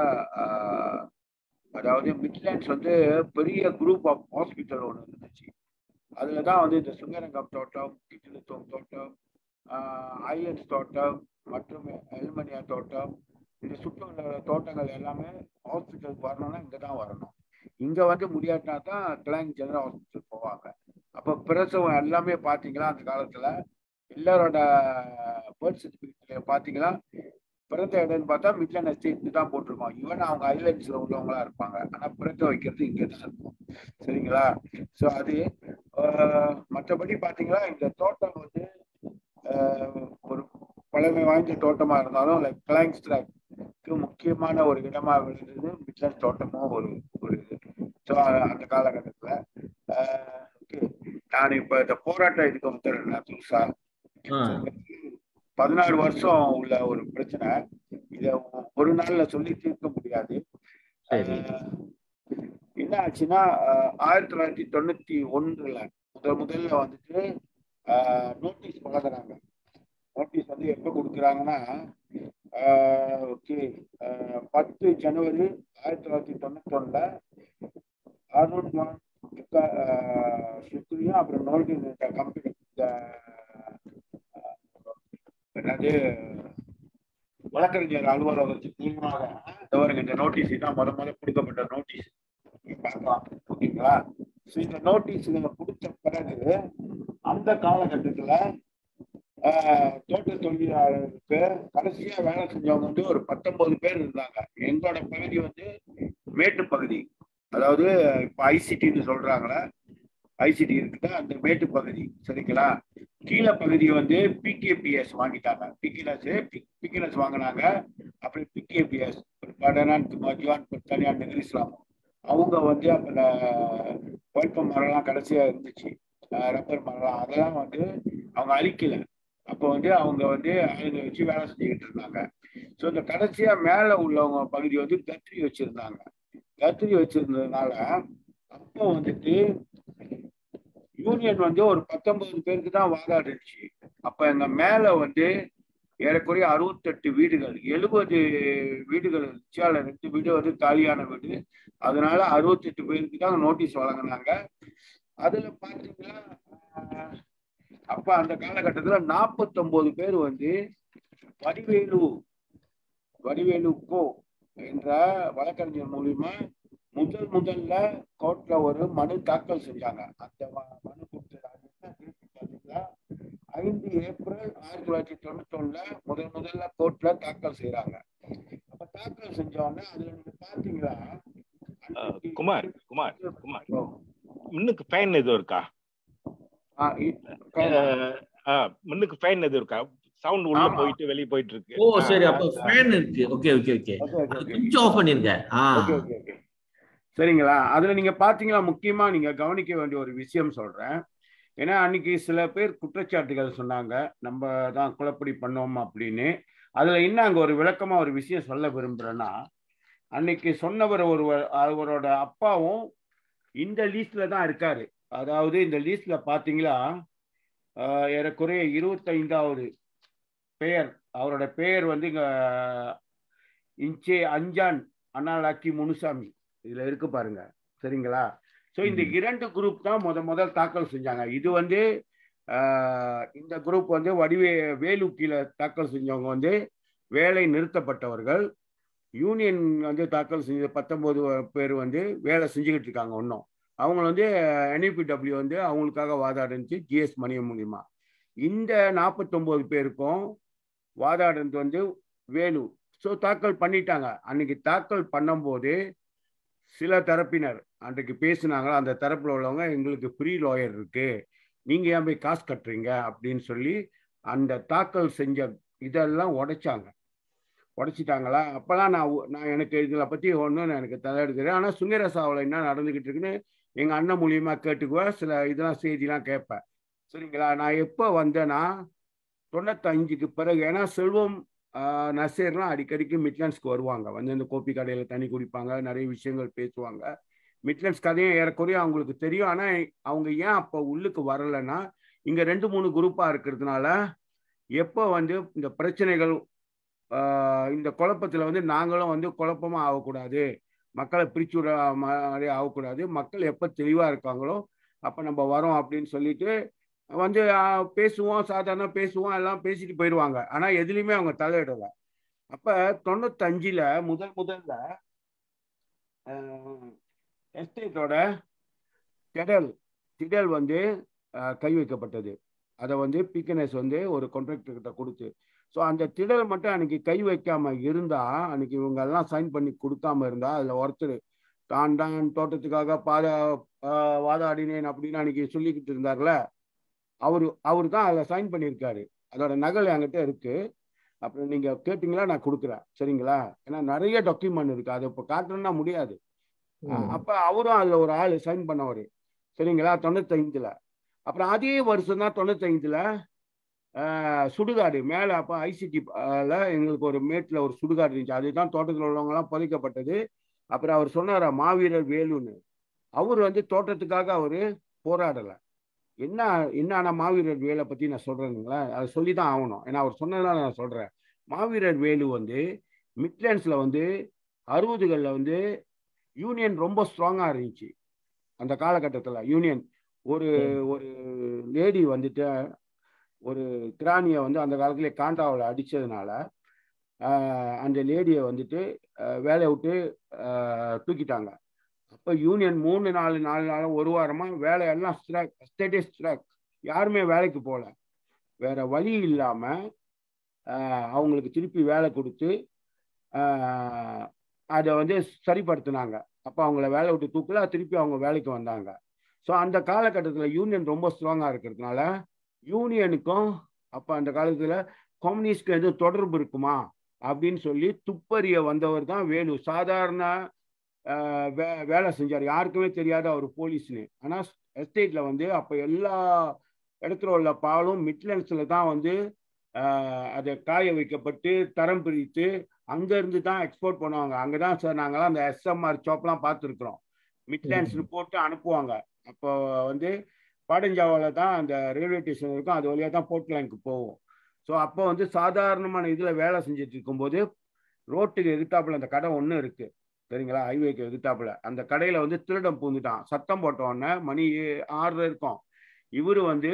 [SPEAKER 5] அதாவது மிட்லண்ட்ஸ் வந்து பெரிய குரூப் ஆஃப் ஹாஸ்பிட்டல் ஒன்று இருந்துச்சு. அதுலதான் வந்து இந்த சுங்கரங்கம் தோட்டம், கிட்டிலுத்தோம் தோட்டம், ஐலண்ட்ஸ் தோட்டம் மற்றும் எல்மனியா தோட்டம், இந்த சுற்றுலா தோட்டங்கள் எல்லாமே ஹாஸ்பிட்டலுக்கு வரணும்னா இங்க தான் வரணும். இங்க வந்து முடியாட்டினா தான் கிளாங் ஜெனரல் ஹாஸ்பிட்டல் போவாங்க. அப்ப பிரசவம் எல்லாமே பாத்தீங்களா அந்த காலத்துல எல்லாரோட பர்த் சர்டிபிகேட்ல பாத்தீங்களா பிறந்த இடம்னு பார்த்தா மிட்லண்ட் எஸ்டேட் தான் போட்டிருக்கோம். ஈவன் அவங்க ஐலண்ட்ஸ்ல உள்ளவங்களா இருப்பாங்க, ஆனா பிறந்த வைக்கிறது இங்கே தான் இருக்கும், சரிங்களா. ஸோ அது மற்றபடி பாத்தீங்கன்னா இந்த தோட்டம் வந்து ஒரு பழமை வாய்ந்த தோட்டமா இருந்தாலும் லைக் கிளாங்ஸ் ட்ராக்கு முக்கியமான ஒரு இடமா விழுந்தது மிட்லண்ட் தோட்டமும் ஒரு ஒரு இது. ஸோ அந்த காலகட்டத்துல ஓகே நான் இப்ப இந்த போராட்டம் இதுக்கு வந்துடுறேன் புதுசா பதினாறு வருஷம் உள்ள ஒரு பிரச்சனை, இத ஒரு நாள்ல சொல்லி தீர்க்க முடியாது. என்ன ஆச்சுன்னா ஆயிரத்தி தொள்ளாயிரத்தி தொண்ணூத்தி ஒன்றுல முதல் முதல்ல வந்துட்டு நோட்டீஸ் வழங்குறாங்க. நோட்டீஸ் வந்து எப்ப கொடுக்குறாங்கன்னா ஓகே பத்து ஜனவரி ஆயிரத்தி தொள்ளாயிரத்தி தொண்ணூத்தி ஒண்ணுல அருண் சுக்ரியா அப்புறம் நோட்டீஸ் கம்பெனி என்னது வழக்கறிஞர் அலுவலகத்துக்கு மூலமாக இந்த நோட்டீஸ் தான் முத முத கொடுக்கப்பட்ட நோட்டீஸ் பார்க்கலாம், ஓகேங்களா. ஸோ இந்த நோட்டீஸ் கொடுத்த பிறகு அந்த காலகட்டத்துல தோட்ட தொழிலாளருக்கு கடைசியா வேலை செஞ்சவங்க வந்து ஒரு பத்தொன்பது பேர் இருந்தாங்க. எங்களோட பகுதி வந்து மேட்டு பகுதி, அதாவது இப்ப ஐசிடின்னு சொல்றாங்களே ஐசிடி இருக்குதா அந்த மேட்டு பகுதி, சரிங்களா. கீழே பகுதி வந்து பிகேபிஎஸ் வாங்கிட்டாங்க. பிகினஸ் பிகினஸ் வாங்கினாங்க. அப்புறம் பிகேபிஎஸ் படனான் மஜ்வான் தனியார் நகர் இஸ்லாம் அவங்க வந்து அப்ப வேப்ப மரம்லாம் கடைசியா இருந்துச்சு, ரப்பர் மரம் அதெல்லாம் வந்து அவங்க அழிக்கல. அப்போ வந்து அவங்க வந்து ஆயுத வச்சு வேலை செஞ்சுக்கிட்டு இருந்தாங்க. ஸோ இந்த கடைசியா மேல உள்ளவங்க பகுதி வந்து கத்திரி வச்சிருந்தாங்க. கத்திரி வச்சிருந்ததுனால அப்போ வந்துட்டு யூனியன் வந்து ஒரு பத்தொன்பது பேருக்கு தான் வாதாடுச்சு. அப்ப எங்க மேல வந்து ஏறக்குறைய அறுபத்தெட்டு வீடுகள் எழுபது வீடுகள் இருந்துச்சு. அதுல ரெண்டு வீடு வந்து காலியான வீடு. அதனால அறுபத்தெட்டு பேருக்கு தான் நோட்டீஸ் வழங்கினாங்க. அதுல பாத்தீங்கன்னா அப்ப அந்த காலகட்டத்துல நாற்பத்தி ஒன்பது பேர் வந்து வடிவேலு வடிவேலு கோ என்ற வழக்கறிஞர் மூலியமா முதல் முதல்ல கோர்ட்ல ஒரு மனு தாக்கல் செஞ்சாங்க. அந்த மனு கொடுத்தது ஐந்து ஏப்ரல் ஆயிரத்தி தொள்ளாயிரத்தி தொண்ணூத்தி ஒண்ணுல முதல் முதல்ல கோர்ட்ல தாக்கல் செய்யறாங்க. அப்ப தாக்கல் செஞ்சோடனே அதுல நீங்க பாத்தீங்களா
[SPEAKER 4] குமார் குமார் குமார் முன்னுக்கு ஃபேன் எதுவும் இருக்கா? முன்னுக்கு ஃபேன் எதுவும் இருக்கா? சவுண்ட் உள்ள போயிட்டு வெளிய போயிட்டு இருக்கு.
[SPEAKER 1] ஓ சரி, அப்ப ஃபேன் இருக்கு. ஓகே ஓகே ஓகே கொஞ்சம் ஆஃப் பண்ணிருங்க.
[SPEAKER 5] ஓகே ஓகே ஓகே சரிங்களா? அதுல நீங்க பாத்தீங்களா, முக்கியமா நீங்க கவனிக்க வேண்டிய ஒரு விஷயம் சொல்றேன். ஏன்னா அன்னைக்கு சில பேர் குற்றச்சாட்டுகள் சொன்னாங்க, நம்ம தான் குழப்படி பண்ணோம் அப்படின்னு. அதுல என்ன அங்க ஒரு விளக்கமா ஒரு விஷயம் சொல்ல விரும்புறேன்னா, அன்னைக்கு சொன்னவர் ஒருவர் அவரோட அப்பாவும் இந்த லீஸ்ட்ல தான் இருக்காரு. அதாவது இந்த லீஸ்ட்ல பாத்தீங்களா ஏறக்குறைய இருபத்தைந்தாவது பெயர், அவரோட பெயர் வந்து இங்க இன்ச்சே அஞ்சான் அண்ணாலாக்கி முனுசாமி இதுல இருக்கு பாருங்க. சரிங்களா? ஸோ இந்த இரண்டு குரூப் தான் முத முதல் தாக்கல் செஞ்சாங்க. இது வந்து இந்த குரூப் வந்து வடிவே வேலு கீழே தாக்கல் செஞ்சவங்க வந்து வேலை நிறுத்தப்பட்டவர்கள். யூனியன் வந்து தாக்கல் செஞ்ச பத்தொன்பது பேர் வந்து வேலை செஞ்சுக்கிட்டு இருக்காங்க. ஒன்றும் அவங்க வந்து என்இபிடபிள்யூ வந்து அவங்களுக்காக வாதாடுச்சு ஜிஎஸ் மணியம் மூலியமா. இந்த நாற்பத்தொன்பது பேருக்கும் வாதாடுறது வந்து வேலு. ஸோ தாக்கல் பண்ணிட்டாங்க. அன்னைக்கு தாக்கல் பண்ணும்போது சில தரப்பினர் அன்றைக்கு பேசினாங்களா, அந்த தரப்புல உள்ளவங்க எங்களுக்கு ஃப்ரீ லாயர் இருக்கு, நீங்க ஏன் போய் காசு கட்டுறீங்க அப்படின்னு சொல்லி அந்த தாக்கல் செஞ்ச இதெல்லாம் உடைச்சாங்க. உடைச்சிட்டாங்களா? அப்பெல்லாம் நான் நான் எனக்கு இதுல பத்தி ஒன்றும் எனக்கு தலையெடுக்கிறேன். ஆனா சுங்கரசாவில் என்ன நடந்துகிட்டு இருக்குன்னு எங்க அண்ணன் மூலியமா கேட்டுக்குவேன். சில இதெல்லாம் செய்திலாம் கேட்பேன். சரிங்களா? நான் எப்போ வந்தேன்னா தொண்ணூத்தஞ்சுக்கு பிறகு, ஏன்னா செல்வம் நசீர்லாம் அடிக்கடிக்கு மிட்லாண்ட்ஸ்க்கு வருவாங்க. வந்து இந்த கோப்பி கடையில தண்ணி குடிப்பாங்க, நிறைய விஷயங்கள் பேசுவாங்க. மிட்லாண்ட்ஸ் கதையும் ஏறக்குறைய அவங்களுக்கு தெரியும். ஆனா அவங்க ஏன் அப்போ உள்ளுக்கு வரலைன்னா, இங்க ரெண்டு மூணு குரூப்பா இருக்கிறதுனால எப்போ வந்து இந்த பிரச்சனைகள் இந்த குழப்பத்துல வந்து நாங்களும் வந்து குழப்பமா ஆகக்கூடாது, மக்களை பிரிச்சு விட மாதிரி ஆகக்கூடாது, மக்கள் எப்போ தெளிவா இருக்காங்களோ அப்ப நம்ம வரோம் அப்படின்னு சொல்லிட்டு வந்து பேசுவோம், சாதாரண பேசுவோம், எல்லாம் பேசிட்டு போயிடுவாங்க. ஆனா எதுலையுமே அவங்க தலையிடலை. அப்ப தொண்ணூத்தஞ்சுல முதல் முதல்ல எஸ்டேட்டோட திடல் திடல் வந்து கை வைக்கப்பட்டது. அதை வந்து பிகனஸ் வந்து ஒரு கான்ட்ராக்டர் கிட்ட கொடுத்து, ஸோ அந்த திடல் மட்டும் அன்னைக்கு கை வைக்காம இருந்தா, அன்னைக்கு இவங்க எல்லாம் சைன் பண்ணி கொடுக்காம இருந்தா, அதுல ஒருத்தர் தான் தான் தோட்டத்துக்காக பாத வாதாடினேன் அப்படின்னு அன்னைக்கு சொல்லிக்கிட்டு இருந்தார்ல, அவரு அவரு தான் அதில் சைன் பண்ணியிருக்காரு. அதோட நகல் என்கிட்ட இருக்கு. அப்புறம் நீங்க கேட்டீங்களா, நான் கொடுக்குறேன். சரிங்களா? ஏன்னா நிறைய டாக்குமெண்ட் இருக்கு, அதை இப்போ காட்டணும்னா முடியாது. அப்ப அவரும் அதுல ஒரு ஆள் சைன் பண்ணவர். சரிங்களா? தொண்ணூத்தைந்துல. அப்புறம் அதே வருஷம் தான் தொண்ணூத்தைந்துல சுடுகாடு மேல அப்ப ஐசிடில எங்களுக்கு ஒரு மேட்ல ஒரு சுடுகாடு இருந்துச்சு. அதுதான் தோட்டத்தில் உள்ளவங்க எல்லாம் புதைக்கப்பட்டது. அப்புறம் அவர் சொன்னாரா மாவீரர் வேலுன்னு. அவர் வந்து தோட்டத்துக்காக அவரு போராடலை. என்ன என்ன மாவீரர் வேலை பத்தி நான் சொல்றேனுங்களா, அதை சொல்லிதான் ஆகணும். ஏன்னா அவர் சொன்னதுனால நான் சொல்றேன். மாவீரர் வேலு வந்து மிட்லாண்ட்ஸ்ல வந்து அறுபதுகள்ல வந்து யூனியன் ரொம்ப ஸ்ட்ராங்கா இருந்துச்சு. அந்த காலகட்டத்துல யூனியன் ஒரு ஒரு லேடி வந்துட்டு ஒரு கிராணியை வந்து அந்த காலத்திலே காண்டாவில் அடிச்சதுனால அந்த லேடியை வந்துட்டு வேலையை விட்டு தூக்கிட்டாங்க. அப்போ யூனியன் மூணு நாலு நாலு நாள் ஒரு வாரமா வேலையெல்லாம் ஸ்ட்ரைக், ஸ்டேட்டஸ் ஸ்ட்ரைக், யாருமே வேலைக்கு போகல. வேற வழி இல்லாம அவங்களுக்கு திருப்பி வேலை கொடுத்து அதை வந்து சரிப்படுத்தினாங்க. அப்போ அவங்கள வேலை விட்டு தூக்கல, திருப்பி அவங்க வேலைக்கு வந்தாங்க. ஸோ அந்த காலகட்டத்தில் யூனியன் ரொம்ப ஸ்ட்ராங்கா இருக்கிறதுனால யூனியனுக்கும் அப்ப அந்த காலத்துல கம்யூனிஸ்ட்க்கு எதுவும் தொடர்பு இருக்குமா அப்படின்னு சொல்லி துப்பறிய வந்தவர் தான் வேலு. சாதாரண வே வேலை செஞ்சார், யாருக்குமே தெரியாது அவர் போலீஸ்னு. ஆனா எஸ்டேட்ல வந்து அப்ப எல்லா இடத்துல உள்ள பாலும் மிட்லண்ட்ஸ்ல தான் வந்து அதை காய வைக்கப்பட்டு தரம் பிரித்து அங்க இருந்து தான் எக்ஸ்போர்ட் பண்ணுவாங்க. அங்கதான் சார் நாங்களாம் அந்த எஸ்எம்ஆர் சாப்லாம் பார்த்துருக்குறோம். மிட்லாண்ட்ஸ் போட்டு அனுப்புவாங்க. அப்போ வந்து பாடஞ்சாவால தான் அந்த ரயில்வே ஸ்டேஷன் இருக்கும், அது வழியாக தான் போர்ட்லாண்டுக்கு போவோம். ஸோ அப்போ வந்து சாதாரணமான இதில் வேலை செஞ்சுட்டு இருக்கும்போது ரோட்டுக்கு எதிர்த்தாப்புல அந்த கடை ஒன்று இருக்கு சரிங்களா, ஹைவேக்கு எதிர்த்தாப்புல அந்த கடையில் வந்து திருடம் பூந்துட்டான். சத்தம் போட்ட உடனே மணி ஆறு இருக்கும். இவர் வந்து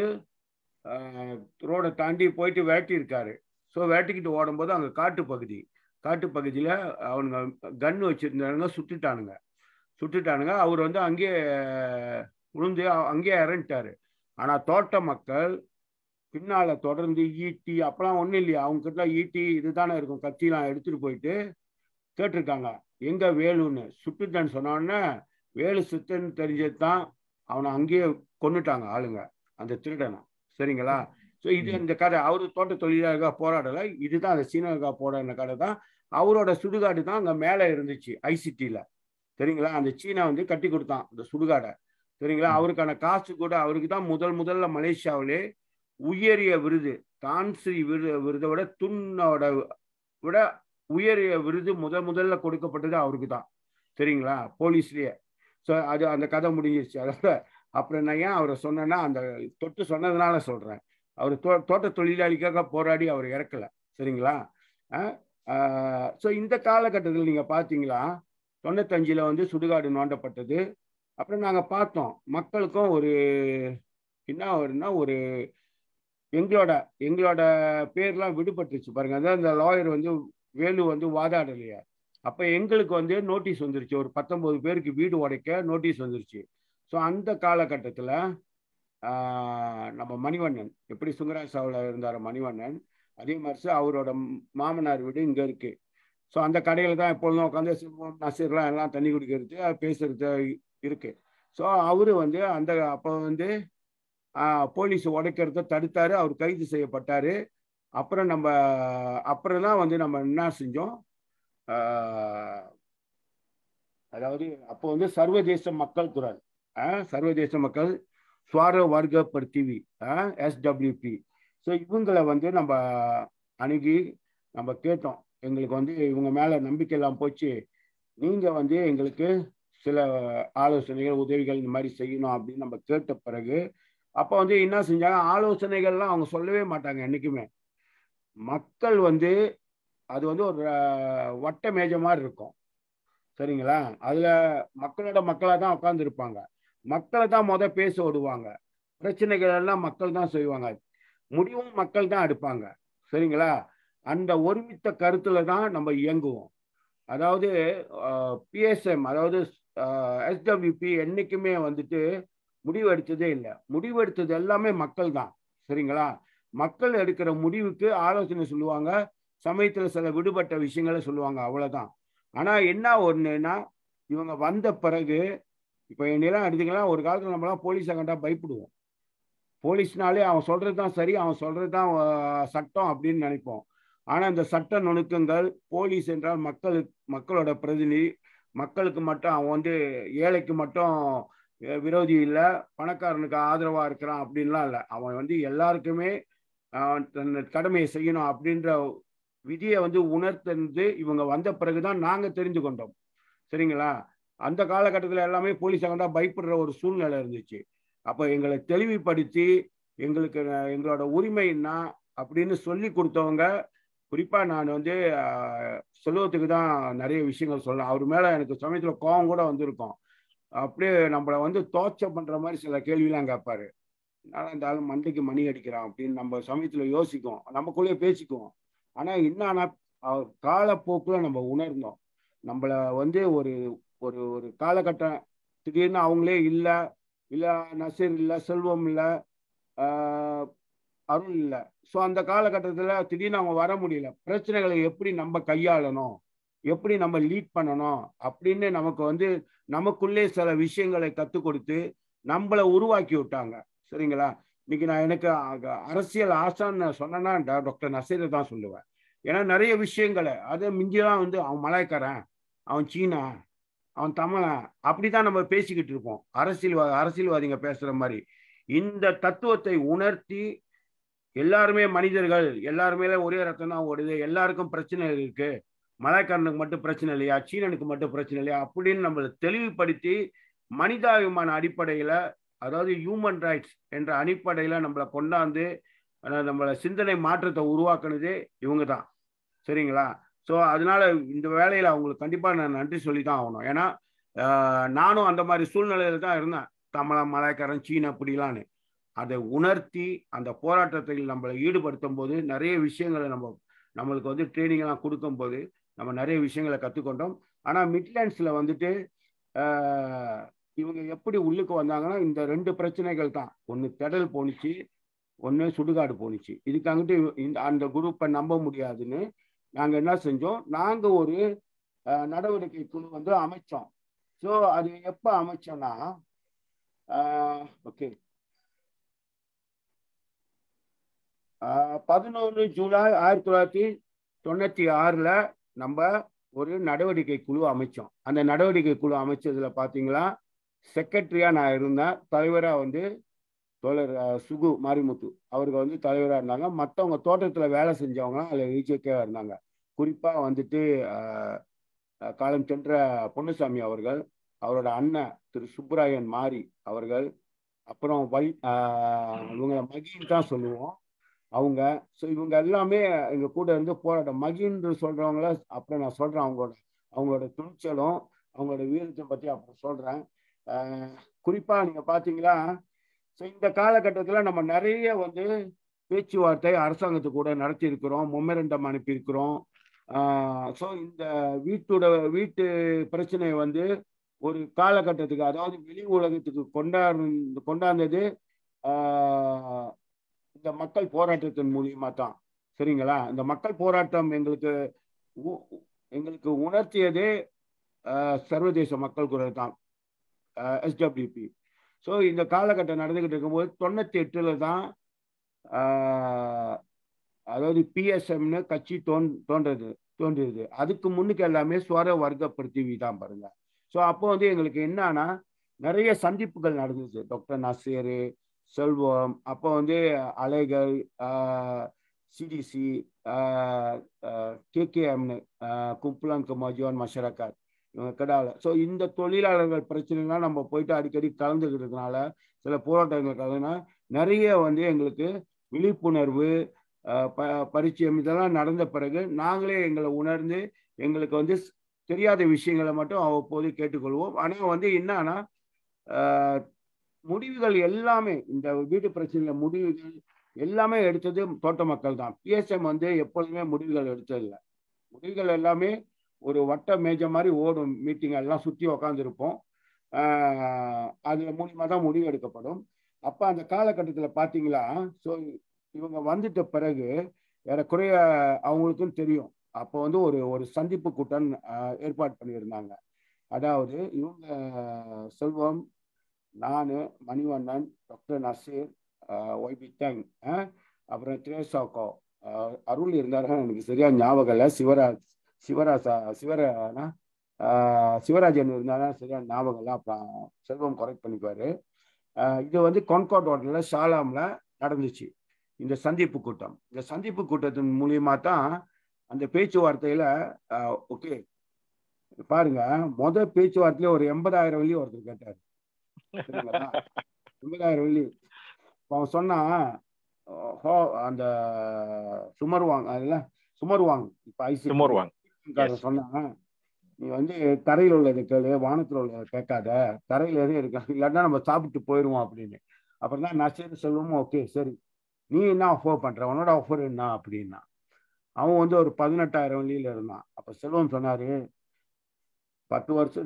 [SPEAKER 5] ரோடை தாண்டி போயிட்டு வேட்டி இருக்காரு. ஸோ வேட்டிக்கிட்டு ஓடும்போது அங்கே காட்டு பகுதி காட்டு பகுதியில் அவனுங்க கன்று வச்சுருந்தானுங்க, சுட்டுட்டானுங்க சுட்டுட்டானுங்க அவர் வந்து அங்கேயே விழுந்து அங்கேயே இறந்துட்டாரு. ஆனால் தோட்ட மக்கள் பின்னால் தொடர்ந்து ஈட்டி அப்பெல்லாம் ஒன்றும் இல்லையா, அவங்க கிட்ட ஈட்டி இதுதானே இருக்கும், கத்திலாம் எடுத்துகிட்டு போயிட்டு கேட்டிருக்காங்க எங்கே வேலுன்னு. சுட்டுட்டான்னு சொன்னோடனே வேலு சுத்தன்னு தெரிஞ்சது தான் அவனை அங்கேயே கொண்டுட்டாங்க ஆளுங்க, அந்த திருடனை சரிங்களா. ஸோ இது இந்த கடை அவரு தோட்ட தொழிலாளர்களாக போராடலை, இதுதான் அந்த சீனகா போராடின கடை தான். அவரோட சுடுகாடு தான் அங்கே மேலே இருந்துச்சு ஐசிடியில் சரிங்களா. அந்த சீனா வந்து கட்டி கொடுத்தான் அந்த சுடுகாடை சரிங்களா. அவருக்கான காசு கூட அவருக்கு தான் முதல் முதல்ல மலேசியாவிலே உயரிய விருது, தான்ஸ்ரீ விருது விருதை விட துண்ணோட விட உயரிய விருது முதல் முதல்ல கொடுக்கப்பட்டது அவருக்கு தான் சரிங்களா, போலீஸ்லயே. ஸோ அது அந்த கதை முடிஞ்சிருச்சு. அதோட அப்புறம் நான் ஏன் அவரை சொன்னேன்னா அந்த தொட்டு சொன்னதுனால சொல்றேன். அவர் தோ தோட்ட தொழிலாளிக்காக போராடி அவர் இறக்கல சரிங்களா. ஸோ இந்த காலகட்டத்தில் நீங்க பார்த்தீங்களா தொண்ணூத்தஞ்சுல வந்து சுடுகாடு நோண்டப்பட்டது. அப்புறம் நாங்கள் பார்த்தோம் மக்களுக்கும் ஒரு என்ன வருன்னா ஒரு எங்களோட எங்களோட பேர்லாம் விடுபட்டுருச்சு பாருங்க. அதான் இந்த லாயர் வந்து வேலு வந்து வாதாடலையா, அப்போ எங்களுக்கு வந்து நோட்டீஸ் வந்துருச்சு, ஒரு பத்தொன்பது பேருக்கு வீடு உடைக்க நோட்டீஸ் வந்துருச்சு. ஸோ அந்த காலகட்டத்தில் நம்ம மணிவண்ணன் எப்படி சுங்கராசாவில் இருந்தார் மணிவண்ணன், அதே மாதிரி அவரோட மாமனார் வீடு இங்கே இருக்கு. ஸோ அந்த கடையில் தான் எப்பொழுதும் உட்காந்து நசீர்லாம் எல்லாம் தண்ணி குடிக்கிறது பேசுறது இருக்கு. ஸோ அவரு வந்து அந்த அப்போ வந்து போலீஸ் உடைக்கிறத தடுத்தாரு, அவர் கைது செய்யப்பட்டாரு. அப்புறம் நம்ம அப்புறம் தான் வந்து நம்ம என்ன செஞ்சோம், அதாவது அப்போ வந்து சர்வதேச மக்கள் குரல் சர்வதேச மக்கள் சுவார வர்க்க பிரித்திவி எஸ்டபிள்யூபி. ஸோ இவங்களை வந்து நம்ம அணுகி நம்ம கேட்டோம், எங்களுக்கு வந்து இவங்க மேலே நம்பிக்கை எல்லாம் போச்சு, நீங்கள் வந்து எங்களுக்கு சில ஆலோசனைகள் உதவிகள் இந்த மாதிரி செய்யணும் அப்படின்னு நம்ம கேட்ட பிறகு அப்போ வந்து என்ன செஞ்சாங்க, ஆலோசனைகள்லாம் அவங்க சொல்லவே மாட்டாங்க என்றைக்குமே. மக்கள் வந்து அது வந்து ஒரு வட்ட மேஜை மாதிரி இருக்கும் சரிங்களா. அதில் மக்களோட மக்களாக தான் உட்காந்துருப்பாங்க, மக்களை தான் முத பேச விடுவாங்க, பிரச்சனைகள் எல்லாம் மக்கள் தான் செய்வாங்க, முடிவும் மக்கள் தான் எடுப்பாங்க சரிங்களா. அந்த ஒருமித்த கருத்துல தான் நம்ம இயங்குவோம். அதாவது பிஎஸ்எம் அதாவது எஸ்டபிள்யூபி என்னைக்குமே வந்துட்டு முடிவு எடுத்ததே இல்லை, முடிவு எடுத்தது எல்லாமே மக்கள் தான் சரிங்களா. மக்கள் எடுக்கிற முடிவுக்கு ஆலோசனை சொல்லுவாங்க, சமயத்துல சில விடுபட்ட விஷயங்களை சொல்லுவாங்க, அவ்வளவுதான். ஆனா என்ன ஒண்ணுன்னா இவங்க வந்த பிறகு இப்ப என்னெல்லாம் எடுத்துக்கலாம், ஒரு காலத்துல நம்மளாம் போலீஸை கண்டா பயப்படுவோம், போலீஸ்னாலே அவன் சொல்றதுதான் சரி, அவன் சொல்றதுதான் சட்டம் அப்படின்னு நினைப்போம். ஆனா இந்த சட்ட நுணுக்கங்கள், போலீஸ் என்றால் மக்கள் மக்களோட பிரதிநிதி, மக்களுக்கு மட்டும் அவன் வந்து ஏழைக்கு மட்டும் விரோதி இல்லை, பணக்காரனுக்கு ஆதரவா இருக்கிறான் அப்படின்லாம் இல்லை, அவன் வந்து எல்லாருக்குமே தன் கடமையை செய்யணும் அப்படின்ற விதியை வந்து உணர்ந்து இவங்க வந்த பிறகுதான் நாங்க தெரிந்து கொண்டோம் சரிங்களா. அந்த காலகட்டத்தில் எல்லாமே போலீஸை கண்டா பயப்படுற ஒரு சூழ்நிலை இருந்துச்சு. அப்போ எங்களை தெளிவுபடுத்தி எங்களுக்கு எங்களோட உரிமை என்ன அப்படின்னு சொல்லி கொடுத்தவங்க, குறிப்பா நான் வந்து செல்வத்துக்கு தான் நிறைய விஷயங்கள் சொல்லலாம். அவர் மேல எனக்கு சமயத்துல கோபம் கூட வந்திருக்கும், அப்படியே நம்மளை வந்து தோச்ச பண்ற மாதிரி சில கேள்விலாம் கேட்பாரு, நான் இந்த ஆள் மண்டைக்கு மணி அடிக்கிறான் அப்படின்னு நம்ம சமயத்துல யோசிக்கும், நமக்குள்ளேயே பேசிக்குவோம். ஆனா என்னன்னா காலப்போக்குல நம்ம உணர்ந்தோம், நம்மள வந்து ஒரு ஒரு ஒரு காலகட்டம் திடீர்னு அவங்களே இல்லை, இல்லை நசீர் இல்லை, செல்வம் இல்லை, அருள் இல்லை. ஸோ அந்த காலகட்டத்தில் திடீர்னு அவங்க வர முடியல, பிரச்சனைகளை எப்படி நம்ம கையாளணும், எப்படி நம்ம லீட் பண்ணணும் அப்படின்னு நமக்கு வந்து நமக்குள்ளே சில விஷயங்களை கற்றுக் கொடுத்து நம்மளை உருவாக்கி விட்டாங்க சரிங்களா. இன்னைக்கு நான் எனக்கு அரசியல் ஆசான்னு சொன்னேன்னா டாக்டர் நசீரை தான் சொல்லுவேன். ஏன்னா நிறைய விஷயங்களை அதை மிஞ்சிதான் வந்து அவன் மலாய்க்காரன், அவன் சீனா, அவன் தமிழன், அப்படிதான் நம்ம பேசிக்கிட்டு இருப்போம். அரசியல்வா அரசியல்வாதிங்க பேசுற மாதிரி இந்த தத்துவத்தை உணர்த்தி எல்லாருமே மனிதர்கள், எல்லாருமே ஒரே ரத்தம் தான் ஓடுது, எல்லாருக்கும் பிரச்சனை இருக்கு, மலாய்க்காரனுக்கு மட்டும் பிரச்சனை இல்லையா, சீனனுக்கு மட்டும் பிரச்சனை இல்லையா அப்படின்னு நம்மளை தெளிவுபடுத்தி மனிதாபிமான அடிப்படையில, அதாவது ஹியூமன் ரைட்ஸ் என்ற அடிப்படையில நம்மளை கொண்டாந்து நம்மளை சிந்தனை மாற்றத்தை உருவாக்குனதே இவங்க தான். சரிங்களா? ஸோ அதனால இந்த வேலையில அவங்களுக்கு கண்டிப்பா நான் நன்றி சொல்லி தான் ஆகணும். ஏன்னா நானும் அந்த மாதிரி சூழ்நிலையில தான் இருந்தேன், தமிழன், மலாய்க்காரன், சீன அப்படிலான்னு. அதை உணர்த்தி அந்த போராட்டத்தில் நம்மளை ஈடுபடுத்தும் போது நிறைய விஷயங்களை நம்ம நம்மளுக்கு வந்து ட்ரைனிங் எல்லாம் கொடுக்கும் போது நம்ம நிறைய விஷயங்களை கற்றுக்கொண்டோம். ஆனால் மிட்லேண்ட்ஸில் வந்துட்டு இவங்க எப்படி உள்ளுக்கு வந்தாங்கன்னா இந்த ரெண்டு பிரச்சனைகள் தான். ஒன்று திடல் போணுச்சு, ஒன்று சுடுகாடு போணுச்சு. இதுக்காங்கிட்டு இந்த அந்த குரூப்பை நம்ப முடியாதுன்னு நாங்கள் என்ன செஞ்சோம், நாங்கள் ஒரு நடவடிக்கை குழு வந்து அமைச்சோம். ஸோ அது எப்போ அமைச்சோம்னா, ஓகே பதினொன்று ஜூலை ஆயிரத்தி தொள்ளாயிரத்தி தொண்ணூற்றி ஆறில் நம்ம ஒரு நடவடிக்கை குழு அமைச்சோம். அந்த நடவடிக்கை குழு அமைச்சதுல பார்த்தீங்களா, செக்ரட்டரியாக நான் இருந்தேன். தலைவராக வந்து தோழர் சுகு மாரிமுத்து அவர்கள் வந்து தலைவராக இருந்தாங்க. மற்றவங்க தோட்டத்தில் வேலை செஞ்சவங்களாம் அதில் ஈச்சேக்காக இருந்தாங்க. குறிப்பாக வந்துட்டு காலம் சென்ற பொன்னுசாமி அவர்கள், அவரோட அண்ணன் திரு சுப்புராயன் மாரி அவர்கள், அப்புறம் வை இவங்களை மகின்னு தான் சொல்லுவோம் அவங்க. ஸோ இவங்க எல்லாமே எங்க கூட இருந்து போராட்டம். மகின்னு சொல்றவங்கள அப்புறம் நான் சொல்றேன், அவங்களோட அவங்களோட துணிச்சலும் அவங்களோட வீரத்தை பற்றி அப்புறம் சொல்றேன். குறிப்பா நீங்க பாத்தீங்களா, ஸோ இந்த காலகட்டத்தில் நம்ம நிறைய வந்து பேச்சுவார்த்தை அரசாங்கத்துக்கு கூட நடத்தி இருக்கிறோம், மொமெரண்டம் அனுப்பியிருக்கிறோம். ஸோ இந்த வீட்டோட வீட்டு பிரச்சனையை வந்து ஒரு காலகட்டத்துக்கு, அதாவது வெளி உலகத்துக்கு கொண்டாடு கொண்டாந்தது இந்த மக்கள் போராட்டத்தின் மூலியமா தான். சரிங்களா? இந்த மக்கள் போராட்டம் எங்களுக்கு எங்களுக்கு உணர்த்தியதே சர்வதேச மக்கள் குரல் தான், எஸ்டபிள்யூபி. ஸோ இந்த காலகட்டம் நடந்துகிட்டு இருக்கும்போது தொண்ணூத்தி எட்டுல தான் அதாவது பிஎஸ்எம்னு கட்சி தோன் தோன்றது தோன்றியது. அதுக்கு முன்னுக்கு எல்லாமே ஸ்வர வர்க்க பிரித்திவி தான் பாருங்க. ஸோ அப்போ வந்து எங்களுக்கு என்னன்னா நிறைய சந்திப்புகள் நடந்துச்சு. டாக்டர் நசீர், செல்வம், அப்போ வந்து அலைகள், சிடிசி, கேகேஎம்னு கும்பலான் கமாஜிவான் மஷரக்கார், இவங்க கடால. ஸோ இந்த தொழிலாளர்கள் பிரச்சனைலாம் நம்ம போயிட்டு அடிக்கடி கலந்துக்கிறதுனால, சில போராட்டங்கள் கலந்துனா நிறைய வந்து எங்களுக்கு விழிப்புணர்வு, ப பரிச்சயம் இதெல்லாம் நடந்த பிறகு நாங்களே எங்களை உணர்ந்து எங்களுக்கு வந்து தெரியாத விஷயங்களை மட்டும் அவ்வப்போது கேட்டுக்கொள்வோம். ஆனால் வந்து என்னன்னா முடிவுகள் எல்லாமே இந்த வீட்டு பிரச்சனையில முடிவுகள் எல்லாமே எடுத்தது தோட்ட மக்கள் தான். பிஎஸ்எம் வந்து எப்பொழுதுமே முடிவுகள் எடுத்ததில்லை. முடிவுகள் எல்லாமே ஒரு வட்ட மேஜை மாதிரி ஓடும், மீட்டிங் எல்லாம் சுற்றி உக்காந்துருப்போம், அது மூலியமாக தான் முடிவு எடுக்கப்படும். அப்போ அந்த காலகட்டத்தில் பார்த்தீங்களா, ஸோ இவங்க வந்துட்ட பிறகு ஏறக்குறைய அவங்களுக்கும் தெரியும். அப்போ வந்து ஒரு ஒரு சந்திப்பு கூட்டம் ஏற்பாடு பண்ணியிருந்தாங்க. அதாவது இவங்க செல்வம், நான், Manivannan, doctor Nasir, YB Tang, அப்புறம் திரேசாக்கோ, அருள் இருந்தாரு, எனக்கு சரியா ஞாபகம் இல்லை, சிவராஜ் சிவராஜா சிவரானா சிவராஜன் இருந்தாரா சரியா ஞாபகம் இல்லை, அப்புறம் செல்வம் கரெக்ட் பண்ணிக்குவாரு. இது வந்து கான்கார்ட் ஹோட்டலில் ஷாலாமில் நடந்துச்சு இந்த சந்திப்பு கூட்டம். இந்த சந்திப்பு கூட்டத்தின் மூலியமா தான் அந்த பேச்சுவார்த்தையில ஓகே பாருங்க, முதல் பேச்சுவார்த்தையில ஒரு எண்பதாயிரம் வெள்ளி ஒருத்தர் கேட்டாரு. எண்பதாயிரம் வெள்ளி அவன் சொன்னா, அந்த சுமர்வாங் அதுல சுமர்வாங் இப்ப ஐசி சொன்னா, நீ வந்து தரையில் உள்ளது கேளு, வானத்தில் உள்ளதை கேட்காத, தரையில எதுவும் இருக்க, இல்லாட்டா நம்ம சாப்பிட்டு போயிடுவோம் அப்படின்னு. அப்புறம் தான் நசீர் செல்வமும் ஓகே சரி நீ என்ன ஆஃபர் பண்ற, உன்னோட ஆஃபர் என்ன அப்படின்னா, அவன் வந்து ஒரு பதினெட்டாயிரம் வெள்ளியில இருந்தான். அப்ப செல்வம் சொன்னாரு, பத்து வருஷம்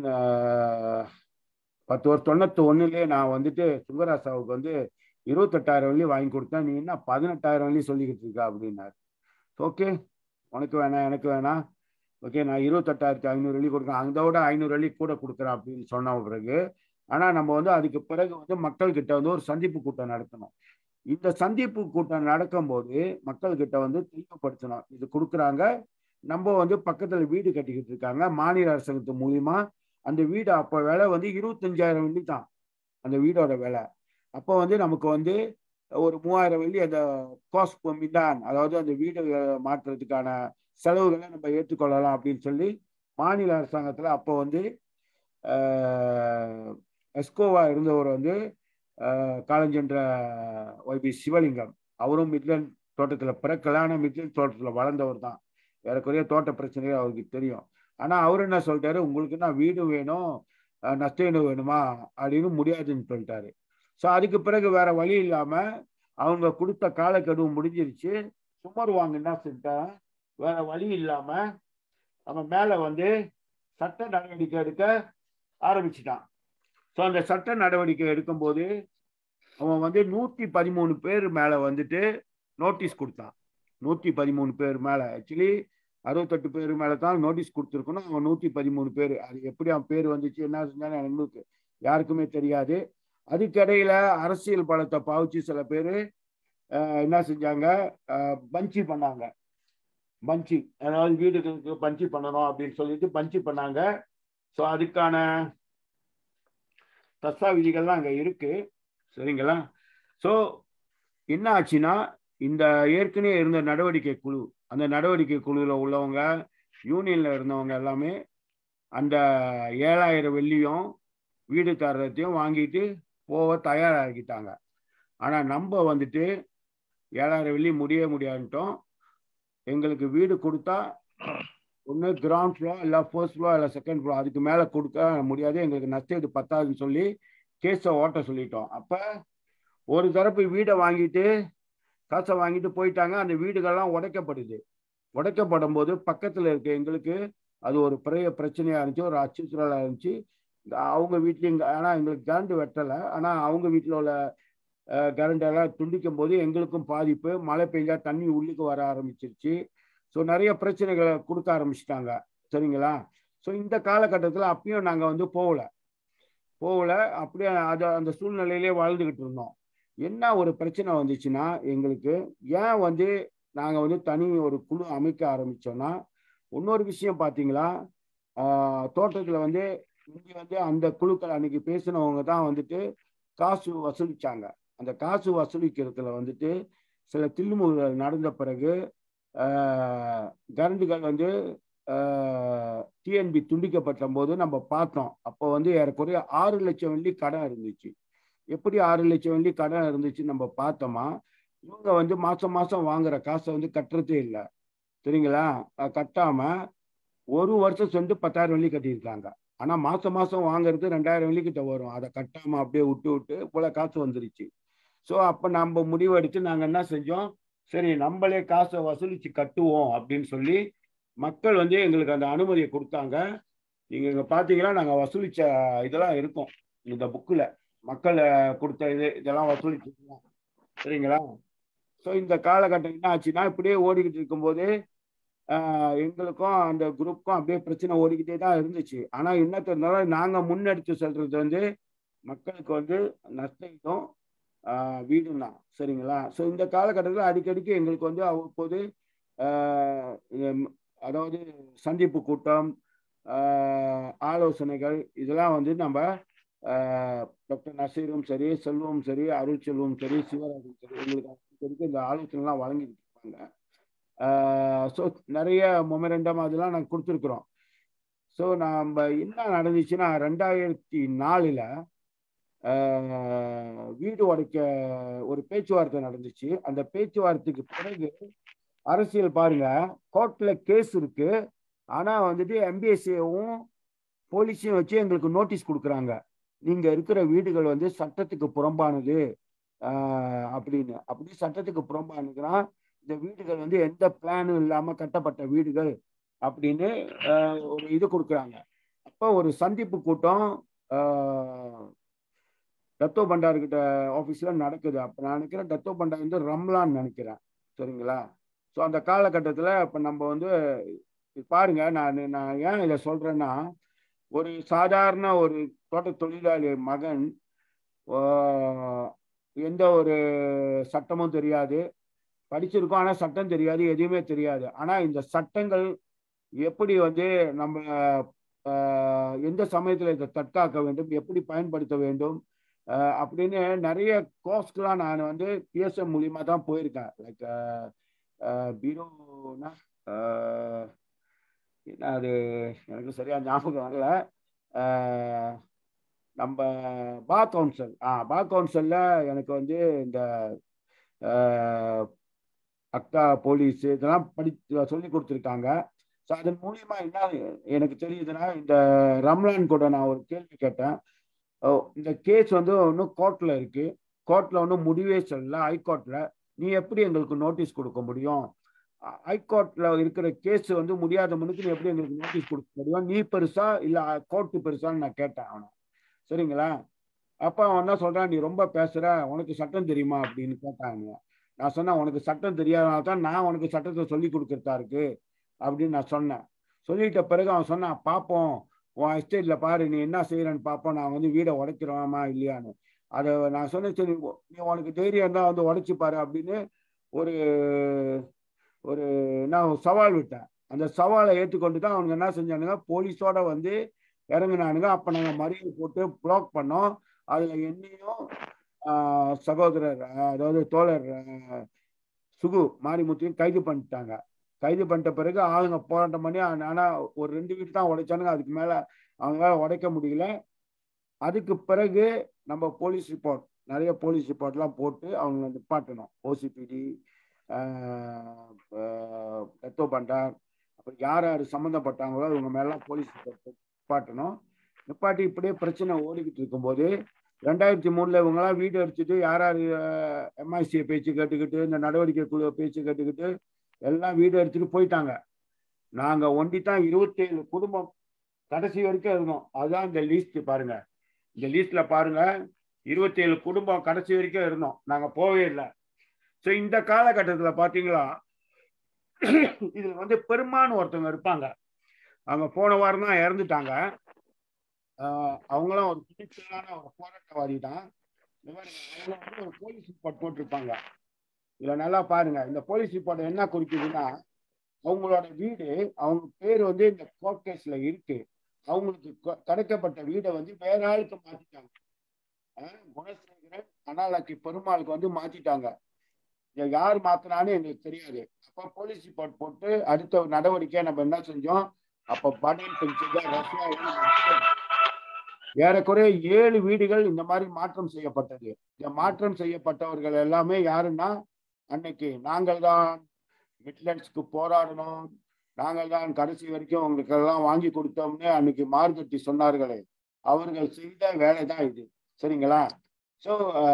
[SPEAKER 5] பத்து வருஷம் தொண்ணூத்தி ஒண்ணுலயே நான் வந்துட்டு சுங்கராசாவுக்கு வந்து இருபத்தெட்டாயிரம் வெள்ளி வாங்கி கொடுத்தேன், நீ என்ன பதினெட்டாயிரம் வெள்ளி சொல்லிக்கிட்டு இருக்க அப்படின்னாரு. ஓகே உனக்கு வேணாம் எனக்கு வேணாம், ஓகே நான் இருபத்தெட்டாயிரத்தி ஐநூறு வெள்ளி கொடுக்குறேன், அதோட ஐநூறு வெள்ளி கூட கொடுக்குறேன் அப்படின்னு சொன்ன பிறகு, ஆனா நம்ம வந்து அதுக்கு பிறகு வந்து மக்கள் கிட்ட வந்து ஒரு சந்திப்பு கூட்டம் நடத்தணும். இந்த சந்திப்பு கூட்டம் நடக்கும்போது மக்கள்கிட்ட வந்து தெளிவுபடுத்தணும், இது கொடுக்குறாங்க, நம்ம வந்து பக்கத்துல வீடு கட்டிக்கிட்டு இருக்காங்க மாநில அரசாங்கத்து மூலியமா. அந்த வீடு அப்போ விலை வந்து இருபத்தஞ்சாயிரம் வெள்ளி தான் அந்த வீடோட விலை. அப்போ வந்து நமக்கு வந்து ஒரு மூவாயிரம் வெள்ளி அந்த காஸ்ட் மிதான், அதாவது அந்த வீடு மாற்றுறதுக்கான செலவுகளை நம்ம ஏற்றுக்கொள்ளலாம் அப்படின்னு சொல்லி மாநில அரசாங்கத்துல அப்போ வந்து எஸ்கோவா இருந்தவர் வந்து காலஞ்சென்ற ஒய்பி சிவலிங்கம், அவரும் மிட்லண்ட் தோட்டத்துல பிறக்கல, ஆனா மிட்லண்ட் தோட்டத்துல வளர்ந்தவர் தான். ஏறக்குறைய தோட்ட பிரச்சனையே அவருக்கு தெரியும். ஆனா அவரு என்ன சொல்லிட்டாரு, உங்களுக்கு நான் வீடு வேணும் நஷ்டஈடு வேணுமா அப்படின்னு முடியாதுன்னு சொல்லிட்டாரு. ஸோ அதுக்கு பிறகு வேற வழி இல்லாம அவங்க கொடுத்த காலக்கெடு முடிஞ்சிருச்சு. சுமர் வாங்க என்ன செஞ்சான், வேற வழி இல்லாம நம்ம மேல வந்து சட்ட நடவடிக்கை எடுக்க ஆரம்பிச்சுட்டான். ஸோ அந்த சட்ட நடவடிக்கை எடுக்கும்போது அவன் வந்து நூத்தி பதிமூணு பேர் மேல வந்துட்டு நோட்டீஸ் கொடுத்தான். நூத்தி பதிமூணு பேர் மேல ஆக்சுவலி அறுபத்தெட்டு பேர் மேல தான் நோட்டீஸ் கொடுத்துருக்கணும். அவன் நூத்தி பதிமூணு பேர், அது எப்படி அவன் பேர் வந்துச்சு என்ன செஞ்சாலும் எங்களுக்கு யாருக்குமே தெரியாது. அதுக்கிடையில அரசியல் பலத்தை பாவிச்சு சில பேர் என்ன செஞ்சாங்க, பஞ்சி பண்ணாங்க. பஞ்சி, அதாவது வீடுகளுக்கு பஞ்சி பண்ணணும் அப்படின்னு சொல்லிட்டு பஞ்சி பண்ணாங்க. ஸோ அதுக்கான தஸ்தா விதிகள்லாம் அங்கே இருக்கு, சரிங்களா? ஸோ என்ன ஆச்சுன்னா, இந்த ஏற்கனவே இருந்த நடவடிக்கை குழு, அந்த நடவடிக்கை குழுவில் உள்ளவங்க யூனியன்ல இருந்தவங்க எல்லாமே அந்த ஏழாயிரம் வெள்ளியும் வீடு தரத்தையும் வாங்கிட்டு போக தயாராகிட்டாங்க. ஆனால் நம்ம வந்துட்டு ஏழாயிரம் வெள்ளி முடிய முடியாதுட்டோம். எங்களுக்கு வீடு கொடுத்தா ஒன்று கிரவுண்ட் ஃப்ளோர் இல்லை ஃபர்ஸ்ட் ஃப்ளோர் இல்லை செகண்ட் ஃப்ளோர், அதுக்கு மேலே கொடுக்க முடியாது, எங்களுக்கு நஷ்டஈடு பத்தாதுன்னு சொல்லி கேஸை ஓட்ட சொல்லிட்டோம். அப்போ ஒரு தரப்பு வீடை வாங்கிட்டு காசை வாங்கிட்டு போயிட்டாங்க. அந்த வீடுகள்லாம் உடைக்கப்படுது. உடைக்கப்படும் போது பக்கத்தில் இருக்க எங்களுக்கு அது ஒரு பெரிய பிரச்சனையாக இருந்துச்சு, ஒரு அச்சுறுத்தலாக இருந்துச்சு. அவங்க வீட்லேயும் ஆனால் எங்களுக்கு கரண்ட் வெட்டலை, ஆனால் அவங்க வீட்டில் உள்ள கரண்டெல்லாம் துண்டிக்கும் போது எங்களுக்கும் பாதிப்பு. மழை பெஞ்சா தண்ணி உள்ளுக்கு வர ஆரம்பிச்சிருச்சு. ஸோ நிறைய பிரச்சனைகளை கொடுக்க ஆரம்பிச்சிட்டாங்க, சரிங்களா? ஸோ இந்த காலகட்டத்தில் அப்பயும் நாங்கள் வந்து போகல போகல அப்படியே அது அந்த சூழ்நிலையிலே வாழ்ந்துக்கிட்டு இருந்தோம். என்ன ஒரு பிரச்சனை வந்துச்சுன்னா, எங்களுக்கு ஏன் வந்து நாங்கள் வந்து தனி ஒரு குழு அமைக்க ஆரம்பித்தோன்னா, இன்னொரு விஷயம் பார்த்தீங்களா, தோட்டத்தில் வந்து இங்கே வந்து அந்த குழுக்கள் அன்னைக்கு பேசினவங்க தான் வந்துட்டு காசு வசூலிச்சாங்க. அந்த காசு வசூலிக்கிறதுல வந்துட்டு சில தில்லுமுகள் நடந்த பிறகு கரண்டுகள் வந்து டிஎன்பி துண்டிக்கப்பட்ட போது நம்ம பார்த்தோம். அப்போ வந்து ஏறக்குறைய ஆறு லட்சம் வெள்ளி கடன் இருந்துச்சு. எப்படி ஆறு லட்சம் வெள்ளி கடன் இருந்துச்சு நம்ம பார்த்தோமா, இவங்க வந்து மாசம் மாசம் வாங்குற காசை வந்து கட்டுறதே இல்லை, சரிங்களா? கட்டாம ஒரு வருஷம் சேர்ந்து பத்தாயிரம் வெள்ளி கட்டியிருக்காங்க. ஆனா மாசம் மாசம் வாங்குறது ரெண்டாயிரம் வெள்ளி கிட்ட வரும். அதை கட்டாம அப்படியே விட்டு விட்டு போல காசு வந்துருச்சு. ஸோ அப்போ நம்ம முடிவெடுத்து நாங்கள் என்ன செஞ்சோம், சரி நம்மளே காசை வசூலிச்சு கட்டுவோம் அப்படின்னு சொல்லி மக்கள் வந்து எங்களுக்கு அந்த அனுமதியை கொடுத்தாங்க. நீங்கள் இங்கே பார்த்தீங்கன்னா நாங்கள் வசூலித்த இதெல்லாம் இருக்கும் இந்த புக்கில், மக்கள் கொடுத்த இது இதெல்லாம் வசூலிச்சுக்கலாம், சரிங்களா? ஸோ இந்த காலகட்டம் என்ன ஆச்சுன்னா, இப்படியே ஓடிக்கிட்டு இருக்கும்போது எங்களுக்கும் அந்த குரூப்புக்கும் அப்படியே பிரச்சனை ஓடிக்கிட்டே தான் இருந்துச்சு. ஆனால் என்ன தெரிஞ்சாலும் நாங்கள் முன்னெடுத்து செல்றது வந்து மக்களுக்கு வந்து நஷ்டம் வீடும் தான், சரிங்களா? ஸோ இந்த காலகட்டத்தில் அடிக்கடிக்கு எங்களுக்கு வந்து அவ்வப்போது அதாவது சந்திப்பு கூட்டம், ஆலோசனைகள் இதெல்லாம் வந்து நம்ம டாக்டர் நசீரும் சரி, செல்வம் சரி, அருள் செல்வம் சரி, சிவராஜும் சரி, எங்களுக்கு இந்த ஆலோசனைலாம் வழங்கிட்டு இருப்பாங்க. ஸோ நிறைய மொமெரண்டம் அதெல்லாம் நாங்கள் கொடுத்துருக்குறோம். ஸோ நம்ம என்ன நடந்துச்சுன்னா, ரெண்டாயிரத்தி நாலுல வீடு உடைக்க ஒரு பேச்சுவார்த்தை நடந்துச்சு. அந்த பேச்சுவார்த்தைக்கு பிறகு அரசியல் பாருங்க, கோர்ட்ல கேஸ் இருக்கு, ஆனா வந்துட்டு எம்பிஎஸ்ஏவும் போலீஸையும் வச்சு எங்களுக்கு நோட்டீஸ் கொடுக்குறாங்க, நீங்க இருக்கிற வீடுகள் வந்து சட்டத்துக்கு புறம்பானது அப்படின்னு. அப்படி சட்டத்துக்கு புறம்பானதுன்னா இந்த வீடுகள் வந்து எந்த பிளானும் இல்லாம கட்டப்பட்ட வீடுகள் அப்படின்னு ஒரு இது கொடுக்குறாங்க. அப்போ ஒரு சந்திப்பு கூட்டம் டத்தோ பண்டார்கிட்ட ஆஃபீஸ்ல நடக்குது. அப்போ நான் நினைக்கிறேன் டத்தோ பண்டார் வந்து ரம்லான்னு நினைக்கிறேன், சரிங்களா? ஸோ அந்த காலகட்டத்தில் இப்போ நம்ம வந்து பாருங்க, நான் நான் ஏன் இதை சொல்றேன்னா, ஒரு சாதாரண ஒரு தோட்ட தொழிலாளி மகன் எந்த ஒரு சட்டமும் தெரியாது, படிச்சிருக்கோம் ஆனால் சட்டம் தெரியாது, எதுவுமே தெரியாது. ஆனால் இந்த சட்டங்கள் எப்படி வந்து நம்ம எந்த சமயத்தில் இதை தற்காக்க வேண்டும், எப்படி பயன்படுத்த வேண்டும் அப்படின்னு நிறைய கோர்ஸ்க்கெலாம் நான் வந்து பிஎஸ்எம் மூலியமாக தான் போயிருக்கேன். லைக் பீரோனா என்ன அது எனக்கு சரியா ஞாபகம் வரல. நம்ம பா கவுன்சில் ஆ பா கவுன்சிலில் எனக்கு வந்து இந்த அக்கா போலீஸ் இதெல்லாம் படி சொல்லி கொடுத்துருக்காங்க. ஸோ அதன் மூலியமா என்ன எனக்கு தெரியுதுன்னா, இந்த ரம்லான் கூட நான் ஒரு கேள்வி கேட்டேன். இந்த கேஸ் வந்து ஒன்றும் கோர்ட்டில் இருக்கு, கோர்ட்டில் ஒன்றும் முடிவே சொல்லல, ஹைகோர்ட்டில். நீ எப்படி எங்களுக்கு நோட்டீஸ் கொடுக்க முடியும்? ஹைகோர்ட்டில் இருக்கிற கேஸ் வந்து முடியாத முன்னுக்கு நீ எப்படி எங்களுக்கு நோட்டீஸ் கொடுக்க முடியும்? நீ பெருசா இல்லை கோர்ட்டு பெருசான்னு நான் கேட்டேன் அவனை. சரிங்களா? அப்போ அவன் என்ன சொல்கிறான், நீ ரொம்ப பேசுகிற, உனக்கு சட்டம் தெரியுமா அப்படின்னு கேட்டாங்க. நான் சொன்னேன், உனக்கு சட்டம் தெரியாதனால தான் நான் உனக்கு சட்டத்தை சொல்லி கொடுக்குறதா இருக்கு அப்படின்னு நான் சொன்னேன். சொல்லிட்ட பிறகு அவன் சொன்னான், பார்ப்போம் உன் எஸ்டேட்டில் பாரு, நீ என்ன செய்கிறேன்னு பார்ப்போம், நான் வந்து வீடை உடைக்கிறோமா இல்லையான்னு. அதை நான் சொன்னேன், சரி நீ உனக்கு தைரியம் இருந்தால் வந்து உடைச்சி பாரு அப்படின்னு ஒரு ஒரு நான் சவால் விட்டேன். அந்த சவாலை ஏற்றுக்கொண்டு தான் அவனுங்க என்ன செஞ்சானுங்க, போலீஸோட வந்து இறங்கினானுங்க. அப்போ நாங்கள் மறியல் போட்டு பிளாக் பண்ணோம். அதில் என்னையும் சகோதரர் அதாவது தோழர் சுகு மாரிமுத்தையும் கைது பண்ணிட்டாங்க. கைது பண்ணிட்ட பிறகு ஆளுங்க போராட்டம் பண்ணி, ஆனால் ஒரு ரெண்டு வீட்டு தான் உடைச்சானுங்க, அதுக்கு மேலே அவங்களால உடைக்க முடியல. அதுக்கு பிறகு நம்ம போலீஸ் ரிப்போர்ட் நிறைய போலீஸ் ரிப்போர்ட்லாம் போட்டு அவங்களை நிப்பாட்டணும். ஓசிபிடி, எத்தோ பண்டார், அப்புறம் யார் யார் சம்மந்தப்பட்டாங்களோ இவங்க மேலாம் போலீஸ் ரிப்போர்ட் நிப்பாட்டணும். நிப்பாட்டி இப்படியே பிரச்சனை ஓடிக்கிட்டு இருக்கும்போது ரெண்டாயிரத்தி மூணுல இவங்கெல்லாம் வீடு அடிச்சுட்டு யார் யார் எம்ஐசியை பேச்சு கேட்டுக்கிட்டு இந்த நடவடிக்கை குழு பேச்சு கேட்டுக்கிட்டு எல்லாம் வீடு எடுத்துட்டு போயிட்டாங்க. நாங்கள் ஒண்டி தான் இருபத்தி ஏழு குடும்பம் கடைசி வரைக்கும் இருந்தோம். அதுதான் இந்த லீஸ்ட் பாருங்க, இந்த லீஸ்ட்ல பாருங்க, இருபத்தி ஏழு குடும்பம் கடைசி வரைக்கும் இருந்தோம், நாங்கள் போவே இல்லை. ஸோ இந்த காலகட்டத்தில் பார்த்தீங்களா, இதுல வந்து பெரும்பான்னு ஒருத்தவங்க இருப்பாங்க. அவங்க போன வாரம் தான் இறந்துட்டாங்க. அவங்களாம் ஒரு துணிச்சலான ஒரு போராட்டவாதி தான். அவங்களும் வந்து ஒரு போலீஸ் ரிப்போர்ட் போட்டிருப்பாங்க. இதுல நல்லா பாருங்க, இந்த போலீஸ் ரிப்போர்ட் என்ன குறிக்குதுன்னா, அவங்களோட வீடு அவங்க பேர் வந்து இந்த கோர்ட் கேஸ்ல இருக்கு. அவங்களுக்கு கிடைக்கப்பட்ட வீடை வந்து வேற ஆளுக்கு மாத்திட்டாங்க. குணசேகரன் அனாலக்கி பெருமாளுக்கு வந்து மாத்திட்டாங்க. யார் மாத்தினான்னு எங்களுக்கு தெரியாது. அப்ப போலீஸ் ரிப்போர்ட் போட்டு அடுத்த நடவடிக்கை நம்ம என்ன செஞ்சோம், அப்ப படன் ரஷ்யா ஏறக்குறைய ஏழு வீடுகள் இந்த மாதிரி மாற்றம் செய்யப்பட்டது. இந்த மாற்றம் செய்யப்பட்டவர்கள் எல்லாமே யாருன்னா, அன்னைக்கு நாங்கள் தான் மிட்லண்ட்ஸ்க்கு போராடணும், நாங்கள் தான் கடைசி வரைக்கும் உங்களுக்கு எல்லாம் வாங்கி கொடுத்தோம்னு அன்னைக்கு மார்கட்டி சொன்னார்களே, அவர்கள் செய்த வேலை தான் இது. சரிங்களா? ஸோ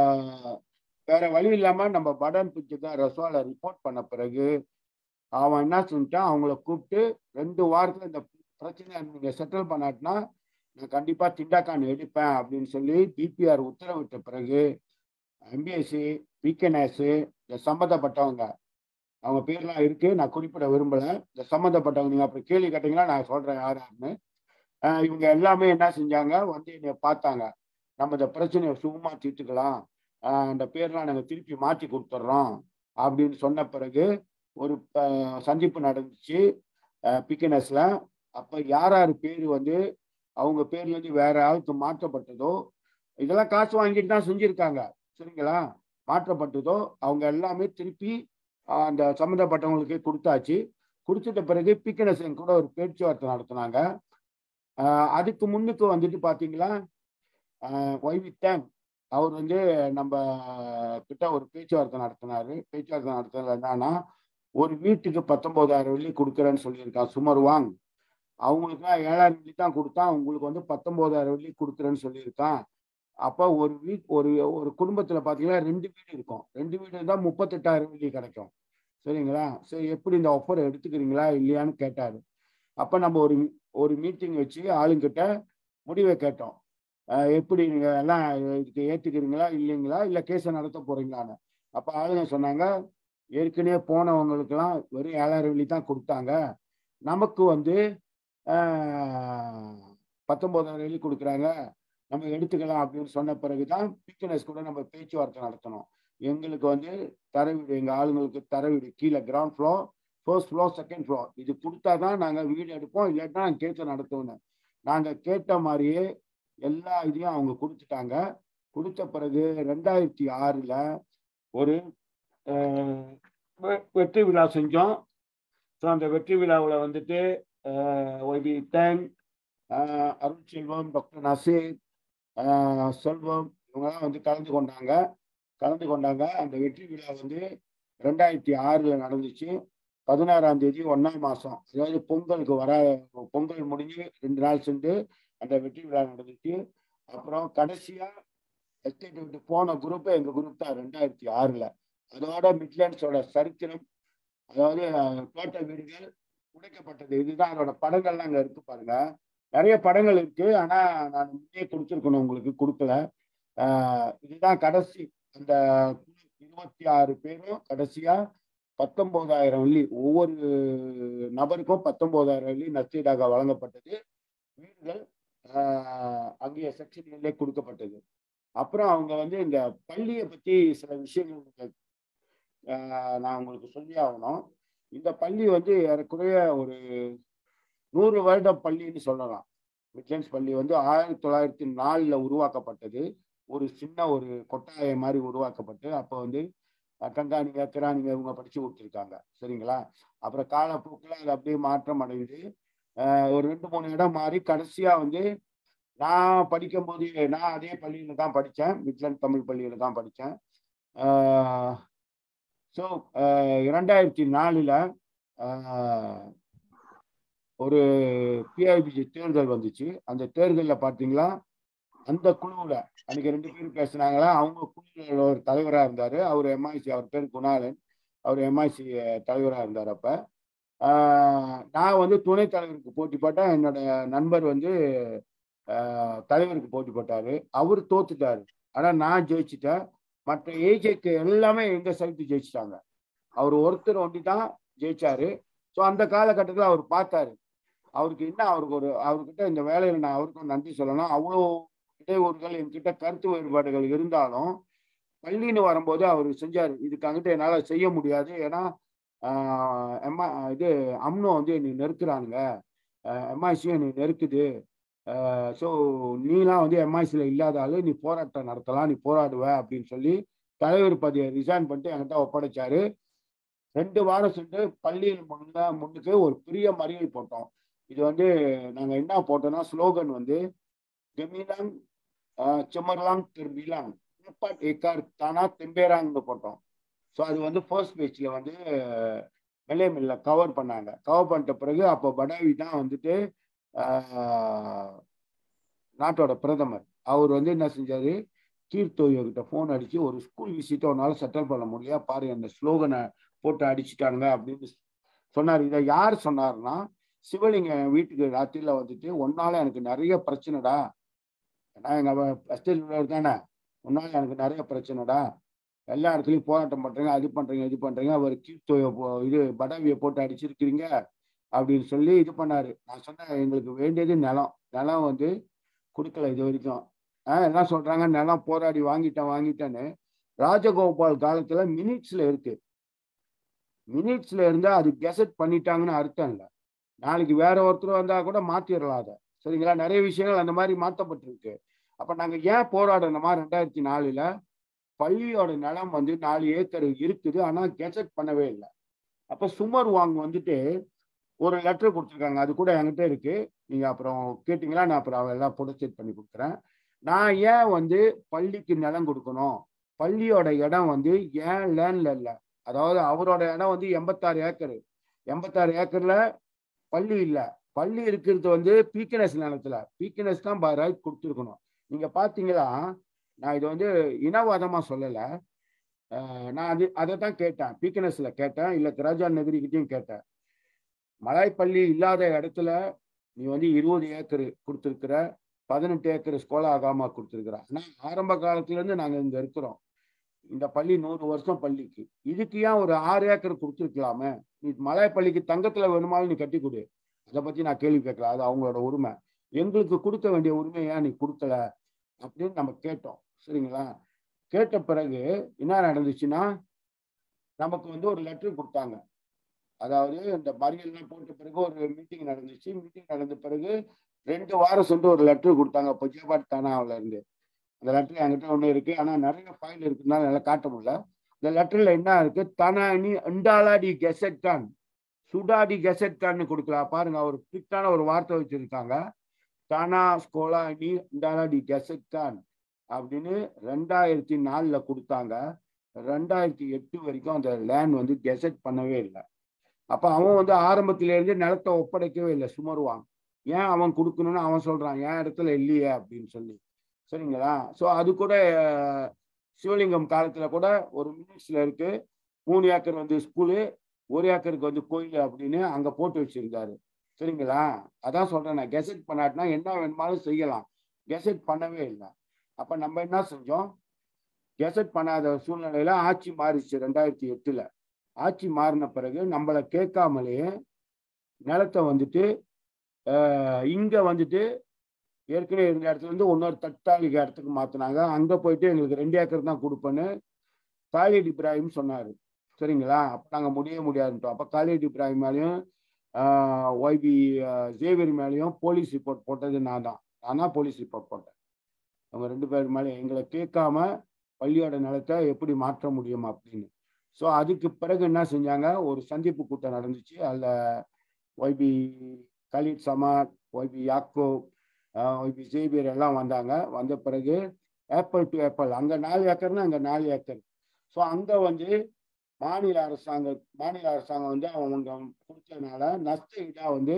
[SPEAKER 5] வேற வழி இல்லாம நம்ம படன் பிச்சுதான் ரஸ்வாலை ரிப்போர்ட் பண்ண பிறகு அவன் என்ன செஞ்சான், அவங்கள கூப்பிட்டு ரெண்டு வாரத்துல இந்த பிரச்சனை நீங்க செட்டில் பண்ணாட்டினா நான் கண்டிப்பா திண்டாக்கான் எடுப்பேன் அப்படின்னு சொல்லி பிபிஆர் உத்தரவிட்ட பிறகு எம்பிஎஸ்சி பிகேஎஸ் இந்த சம்மந்தப்பட்டவங்க, அவங்க பேர்லாம் இருக்கு, நான் குறிப்பிட விரும்பல, இந்த சம்மந்தப்பட்டவங்க நீங்க அப்படி கேள்வி கேட்டீங்கன்னா நான் சொல்றேன் யார் யாருன்னு. இவங்க எல்லாமே என்ன செஞ்சாங்க, வந்து என்னை பார்த்தாங்க, நம்ம இந்த பிரச்சனையை சுகமா தீர்த்துக்கலாம், அந்த பேர்லாம் நாங்கள் திருப்பி மாற்றி கொடுத்துட்றோம் அப்படின்னு சொன்ன பிறகு ஒரு சந்திப்பு நடந்துச்சு பிகேஎஸ்ல. அப்போ யார் யார் பேர் வந்து அவங்க பேர்ல இருந்து வேற ஆளுக்கு மாற்றப்பட்டதோ, இதெல்லாம் காசு வாங்கிட்டு தான் செஞ்சிருக்காங்க. சரிங்களா? மாற்றப்பட்டதோ அவங்க எல்லாமே திருப்பி அந்த சம்மந்தப்பட்டவங்களுக்கே கொடுத்தாச்சு. கொடுத்துட்ட பிறகு பிகேஎஸ் கூட ஒரு பேச்சுவார்த்தை நடத்தினாங்க. அதுக்கு முன்னுக்கு வந்துட்டு பார்த்தீங்களா, ஒய்வித்தன் அவர் வந்து நம்ம கிட்ட ஒரு பேச்சுவார்த்தை நடத்தினாரு. பேச்சுவார்த்தை நடத்துறது என்னன்னா, ஒரு வீட்டுக்கு பத்தொன்பதாயிரம் வெள்ளி கொடுக்குறேன்னு சொல்லியிருக்கான் சுமர்வாங். அவங்களுக்குலாம் ஏழாயிரம் வெள்ளி தான் கொடுத்தான், அவங்களுக்கு வந்து பத்தொன்பதாயிரம் வெள்ளி கொடுக்குறேன்னு சொல்லியிருக்கான். அப்போ ஒரு வீட் ஒரு ஒரு குடும்பத்துல பார்த்தீங்கன்னா ரெண்டு வீடு இருக்கும், ரெண்டு வீடு இருந்தால் முப்பத்தெட்டாயிரம் வெள்ளி கிடைக்கும். சரிங்களா? சரி, எப்படி இந்த ஆஃபர் எடுத்துக்கிறீங்களா இல்லையான்னு கேட்டாரு. அப்போ நம்ம ஒரு ஒரு மீட்டிங் வச்சு ஆளுங்கிட்ட முடிவை கேட்டோம், எப்படி நீங்க எல்லாம் இதுக்கு ஏற்றுக்கிறீங்களா இல்லைங்களா, இல்லை கேஸை நடத்த போறீங்களான்னு. அப்போ ஆளுங்க சொன்னாங்க, ஏற்கனவே போனவங்களுக்கெல்லாம் வெறும் ஏழாயிரம் வெள்ளி தான் கொடுத்தாங்க, நமக்கு வந்து பத்தொன்பதாயிரம் வெள்ளி கொடுக்குறாங்க, நம்ம எடுத்துக்கலாம் அப்படின்னு சொன்ன பிறகுதான் பிக்னஸ் கூட நம்ம பேச்சுவார்த்தை நடத்தணும். எங்களுக்கு வந்து தரவீடு, எங்க ஆளுங்களுக்கு தரவீடு கீழே ground floor, first floor, second floor இது கொடுத்தாதான் நாங்கள் வீடு எடுப்போம், இல்லாட்டினா நாங்கள் கேட்டு நடத்துவோன்னு. நாங்கள் கேட்ட மாதிரியே எல்லா இதையும் அவங்க கொடுத்துட்டாங்க. கொடுத்த பிறகு ரெண்டாயிரத்தி ஆறுல ஒரு வெற்றி விழா செஞ்சோம். ஸோ அந்த வெற்றி விழாவில் வந்துட்டு YB Teng, Arun Selvam, doctor Nasir, Selvam இவங்கெல்லாம் வந்து கலந்து கொண்டாங்க கலந்து கொண்டாங்க அந்த வெற்றி விழா வந்து ரெண்டாயிரத்தி ஆறுல நடந்துச்சு. பதினாறாம் தேதி ஒன்னாம் மாசம், அதாவது பொங்கலுக்கு வர பொங்கல் முடிஞ்சு ரெண்டு நாள் சென்று அந்த வெற்றி விழா நடந்துச்சு. அப்புறம் கடைசியா எஸ்டேட் விட்டு போன குரூப் எங்க குரூப் தான் ரெண்டாயிரத்தி ஆறுல. அதோட மிட்லேண்ட்ஸோட சரித்திரம், அதாவது தோட்ட வீடுகள் உடைக்கப்பட்டது, இதுதான் அதோட படங்கள்லாம் அங்க இருக்கு பாருங்க. நிறைய படங்கள் இருக்கு, ஆனா நான் முன்னே கொடுத்துருக்கணும், உங்களுக்கு கொடுக்கல. ஆஹ் இதுதான் கடைசி. அந்த இருபத்தி ஆறு பேரும் கடைசியா பத்தொன்பதாயிரம் வெள்ளி ஒவ்வொரு நபருக்கும் பத்தொன்பதாயிரம் வெள்ளி நஷ்டீடாக வழங்கப்பட்டது. வீடுகள் ஆஹ் அங்கேயே செக்ஷன்களே கொடுக்கப்பட்டது. அப்புறம் அவங்க வந்து இந்த பள்ளியை பத்தி சில விஷயங்கள் ஆஹ் நான் உங்களுக்கு சொல்லி ஆகணும். இந்த பள்ளி வந்து ஏறக்குறைய ஒரு நூறு வருடம் பள்ளின்னு சொல்லலாம். மிட்லேண்ட்ஸ் பள்ளி வந்து ஆயிரத்தி தொள்ளாயிரத்தி நாலுல உருவாக்கப்பட்டது. ஒரு சின்ன ஒரு கொட்டாயை மாதிரி உருவாக்கப்பட்டு அப்போ வந்து கங்காணிங்க, கிராணிங்க இவங்க படிச்சு கொடுத்துருக்காங்க, சரிங்களா. அப்புறம் காலப்போக்கில் அது அப்படியே மாற்றம் அடைந்து ஒரு ரெண்டு மூணு இடம் மாறி கடைசியா வந்து நான் படிக்கும் போது நான் அதே பள்ளியில தான் படித்தேன், மிட்லேண்ட் தமிழ் பள்ளியில தான் படித்தேன். ஸோ இரண்டாயிரத்தி நாலுல ஒரு பிஐபிஜி தேர்தல் வந்துச்சு. அந்த தேர்தலில் பார்த்தீங்களா, அந்த குழுவில் அன்னைக்கு ரெண்டு பேரும் பேசினாங்களா, அவங்க குழுவில் ஒரு தலைவராக இருந்தார். அவர் எம்ஐசி, அவர் பேர் குணாலன், அவர் எம்ஐசி தலைவராக இருந்தார். அப்போ நான் வந்து துணைத் தலைவருக்கு போட்டி போட்டேன். என்னோட நண்பர் வந்து தலைவருக்கு போட்டி போட்டார். அவர் தோத்துட்டார். ஆனால் நான் ஜெயிச்சிட்டேன். மற்ற ஏஜேக்கு எல்லாமே எங்கள் சைட்டு ஜெயிச்சிட்டாங்க. அவர் ஒருத்தர் ஒண்டி தான் ஜெயிச்சாரு. ஸோ அந்த காலகட்டத்தில் அவர் பார்த்தாரு, அவருக்கு என்ன, அவருக்கு ஒரு அவர்கிட்ட இந்த வேலையில் நான் அவருக்கும் நன்றி சொல்லணும். அவ்வளோ இடையூறுகள் என்கிட்ட கருத்து வேறுபாடுகள் இருந்தாலும் பள்ளின்னு வரும்போது அவர் செஞ்சார். இதுக்கு அங்கிட்ட என்னால் செய்ய முடியாது, ஏன்னா எம்ஐ இது அம்னோ வந்து என்னை நெருக்குறானுங்க, எம்ஐசியும் என்னை நெருக்குது. ஸோ நீலாம் வந்து எம்ஐசியில் இல்லாத ஆளு, நீ போராட்டம் நடத்தலாம், நீ போராடுவ அப்படின்னு சொல்லி தலைவர் பதவியை ரிசைன் பண்ணிட்டு என்கிட்ட ஒப்படைச்சாரு. ரெண்டு வாரம் சென்று பள்ளியில் முன்ன முன்னுக்கு ஒரு பெரிய மறியல் போட்டோம். இது வந்து நாங்கள் என்ன போட்டோம்னா ஸ்லோகன் வந்து கெமிலாங் செமர்லாங் திரும்பிலாங் ஏக்கார் தானா தெம்பேராங்னு போட்டோம். ஸோ அது வந்து ஃபர்ஸ்ட் பேஜில் வந்து மெல்ல கவர் பண்ணாங்க. கவர் பண்ணிட்ட பிறகு அப்போ படாவி தான் வந்துட்டு நாட்டோட பிரதமர். அவர் வந்து என்ன செஞ்சாரு, கீர்த்தோயோ கிட்ட ஃபோன் அடிச்சு ஒரு ஸ்கூல் விசிட்டை உன்னால செட்டில் பண்ண முடியல பாரு, அந்த ஸ்லோகனை போட்டு அடிச்சுட்டானுங்க அப்படின்னு சொன்னார். இதை யார் சொன்னார்னா சிவலிங்க வீட்டுக்கு ராத்திரியில் வந்துட்டு, ஒன்னால எனக்கு நிறைய பிரச்சனைடா, ஏன்னா எங்கள் ஃபஸ்ட்டு தானே, ஒன்னால எனக்கு நிறைய பிரச்சனைடா, எல்லா இடத்துலையும் போராட்டம் பண்ணுறீங்க, அது பண்ணுறீங்க இது பண்ணுறீங்க, அவர் கீர்த்தோயை இது படாவியை போட்டு அடிச்சிருக்கிறீங்க அப்படின்னு சொல்லி இது பண்ணாரு. நான் சொன்னேன், எங்களுக்கு வேண்டியது நிலம், நிலம் வந்து கொடுக்கல இது வரைக்கும். ஆஹ் என்ன சொல்றாங்க, நிலம் போராடி வாங்கிட்டேன் வாங்கிட்டேன்னு. ராஜகோபால் காலத்துல மினிட்ஸ்ல இருக்கு, மினிட்ஸ்ல இருந்தா அது கெசட் பண்ணிட்டாங்கன்னு அர்த்தம் இல்லை. நாளைக்கு வேற ஒருத்தர் வந்தா கூட மாத்திரலாம் அதை, சரிங்களா. நிறைய விஷயங்கள் அந்த மாதிரி மாற்றப்பட்டிருக்கு. அப்ப நாங்க ஏன் போராடணுமா, ரெண்டாயிரத்தி நாலுல பள்ளியோட நிலம் வந்து நாலு ஏக்கர் இருக்குது, ஆனா கெசட் பண்ணவே இல்லை. அப்ப சுமர் வாங்க வந்துட்டு ஒரு லெட்டர் கொடுத்துருக்காங்க, அது கூட என்கிட்ட இருக்கு, நீங்க அப்புறம் கேட்டீங்களா, நான் அப்புறம் எல்லாம் ப்ரொடக்ட் பண்ணி கொடுக்குறேன். நான் ஏன் வந்து பள்ளிக்கு நிலம் கொடுக்கணும், பள்ளியோட இடம் வந்து ஏன் லேண்ட்ல இல்லை, அதாவது அவரோட இடம் வந்து எண்பத்தாறு ஏக்கர், எண்பத்தாறு ஏக்கர்ல பள்ளி இல்லை, பள்ளி இருக்கிறது வந்து பீக்கனஸ் நிலத்துல, பீக்கனஸ் தான் பை ரைட் கொடுத்துருக்கணும். நீங்க பாத்தீங்களா, நான் இது வந்து இனவாதமா சொல்லலை, நான் அது அதை தான் கேட்டேன், பீக்கனஸ்ல கேட்டேன், இல்லை திராஜா நகரிக்கிட்டையும் கேட்டேன். மலைப்பள்ளி இல்லாத இடத்துல நீ வந்து இருபது ஏக்கர் கொடுத்துருக்குற, பதினெட்டு ஏக்கர் ஸ்கோலா ஆகாம கொடுத்துருக்குற. ஆனால் ஆரம்ப காலத்துல இருந்து நாங்கள் இங்க இருக்கிறோம், இந்த பள்ளி நூறு வருஷம் பள்ளிக்கு, இதுக்கு ஏன் ஒரு ஆறு ஏக்கர் கொடுத்துருக்கலாமே, நீ மலைப்பள்ளிக்கு தங்கத்துல வேணுமாலும் நீ கட்டி கொடு, அதை பத்தி நான் கேள்வி கேட்கல, அது அவங்களோட உரிமை. எங்களுக்கு கொடுக்க வேண்டிய உரிமை ஏன் நீ கொடுக்கல அப்படின்னு நம்ம கேட்டோம். சரிங்களா? கேட்ட பிறகு என்ன நடந்துச்சுன்னா, நமக்கு வந்து ஒரு லெட்டர் கொடுத்தாங்க. அதாவது இந்த மறியல்லாம் போட்ட பிறகு ஒரு மீட்டிங் நடந்துச்சு. மீட்டிங் நடந்த பிறகு ரெண்டு வாரம் சென்று ஒரு லெட்டர் கொடுத்தாங்க பஜாபாத் தானாவில இருந்து. அந்த லெட்டர் என்கிட்ட ஒண்ணு இருக்கு. ஆனா நிறைய ஃபைல் இருக்குனால என்னால காட்ட முடியல. இந்த லெட்டர்ல என்ன இருக்கு? தானானி இண்டாலாடி கெசட் கான் சுடாடி கெசட் கான்னு கொடுக்கலாம் பாருங்க. ஒரு ஸ்ட்ரிக்டான ஒரு வார்த்தை வச்சிருக்காங்க. தானா ஸ்கோலானி இண்டாலாடி கெசட் கான் அப்படின்னு ரெண்டாயிரத்தி நாலுல கொடுத்தாங்க. ரெண்டாயிரத்தி எட்டு வரைக்கும் அந்த லேண்ட் வந்து கெசட் பண்ணவே இல்லை. அப்ப அவன் வந்து ஆரம்பத்தில இருந்து நிலத்தை ஒப்படைக்கவே இல்லை, சுமருவான். ஏன் அவன் கொடுக்கணும்னு அவன் சொல்றான், என் இடத்துல இல்லையே அப்படின்னு சொல்லி. சரிங்களா? ஸோ அது கூட சிவலிங்கம் காலத்துல கூட ஒரு மினிட்ஸ்ல இருக்கு, மூணு ஏக்கர் வந்து ஸ்கூலு, ஒரு ஏக்கருக்கு வந்து கோயில் அப்படின்னு அங்க போட்டு வச்சிருந்தாரு. சரிங்களா? அதான் சொல்றேன், நான் கெசட் பண்ணாட்டினா என்ன வேணுமாலும் செய்யலாம். கெசட் பண்ணவே இல்லை. அப்ப நம்ம என்ன செஞ்சோம்? கெசட் பண்ணாத சூழ்நிலையில ஆட்சி மாறிச்சு. ரெண்டாயிரத்தி எட்டுல ஆட்சி மாறின பிறகு நம்மளை கேட்காமலேயே நிலத்தை வந்துட்டு ஆஹ் இங்க வந்துட்டு ஏற்கனவே இருந்த இடத்துல இருந்து இன்னொரு தற்காலிக இடத்துக்கு மாத்தினாங்க. அங்க போயிட்டு எங்களுக்கு ரெண்டு ஏக்கர் தான் கொடுப்பேன்னு காலித் இப்ராஹிம் சொன்னாரு. சரிங்களா? அப்ப நாங்க முடிய முடியாதுட்டோம். அப்ப காலித் இப்ராஹிம் மேலேயும் ஆஹ் ஒய்பி ஜேவியர் மேலேயும் போலீஸ் ரிப்போர்ட் போட்டது நான் தான். நான் தான் போலீஸ் ரிப்போர்ட் போட்டேன். அவங்க ரெண்டு பேர் மேலே எங்களை கேட்காம பள்ளியோட நிலத்தை எப்படி மாற்ற முடியும் அப்படின்னு. ஸோ அதுக்கு பிறகு என்ன செஞ்சாங்க? ஒரு சந்திப்பு கூட்டம் நடந்துச்சு. அதில் ஒய்பி கலீத் சமாத், ஒய்பி யாக்கோ, ஒய்பி ஜேபியர் எல்லாம் வந்தாங்க. வந்த பிறகு ஏப்பல் டு ஏப்பல், அங்கே நாலு ஏக்கர்னா அங்கே நாலு ஏக்கர். ஸோ அங்கே வந்து மாநில அரசாங்கம் மாநில அரசாங்கம் வந்து அவங்க கொடுத்ததுனால நஷ்ட ஈடா வந்து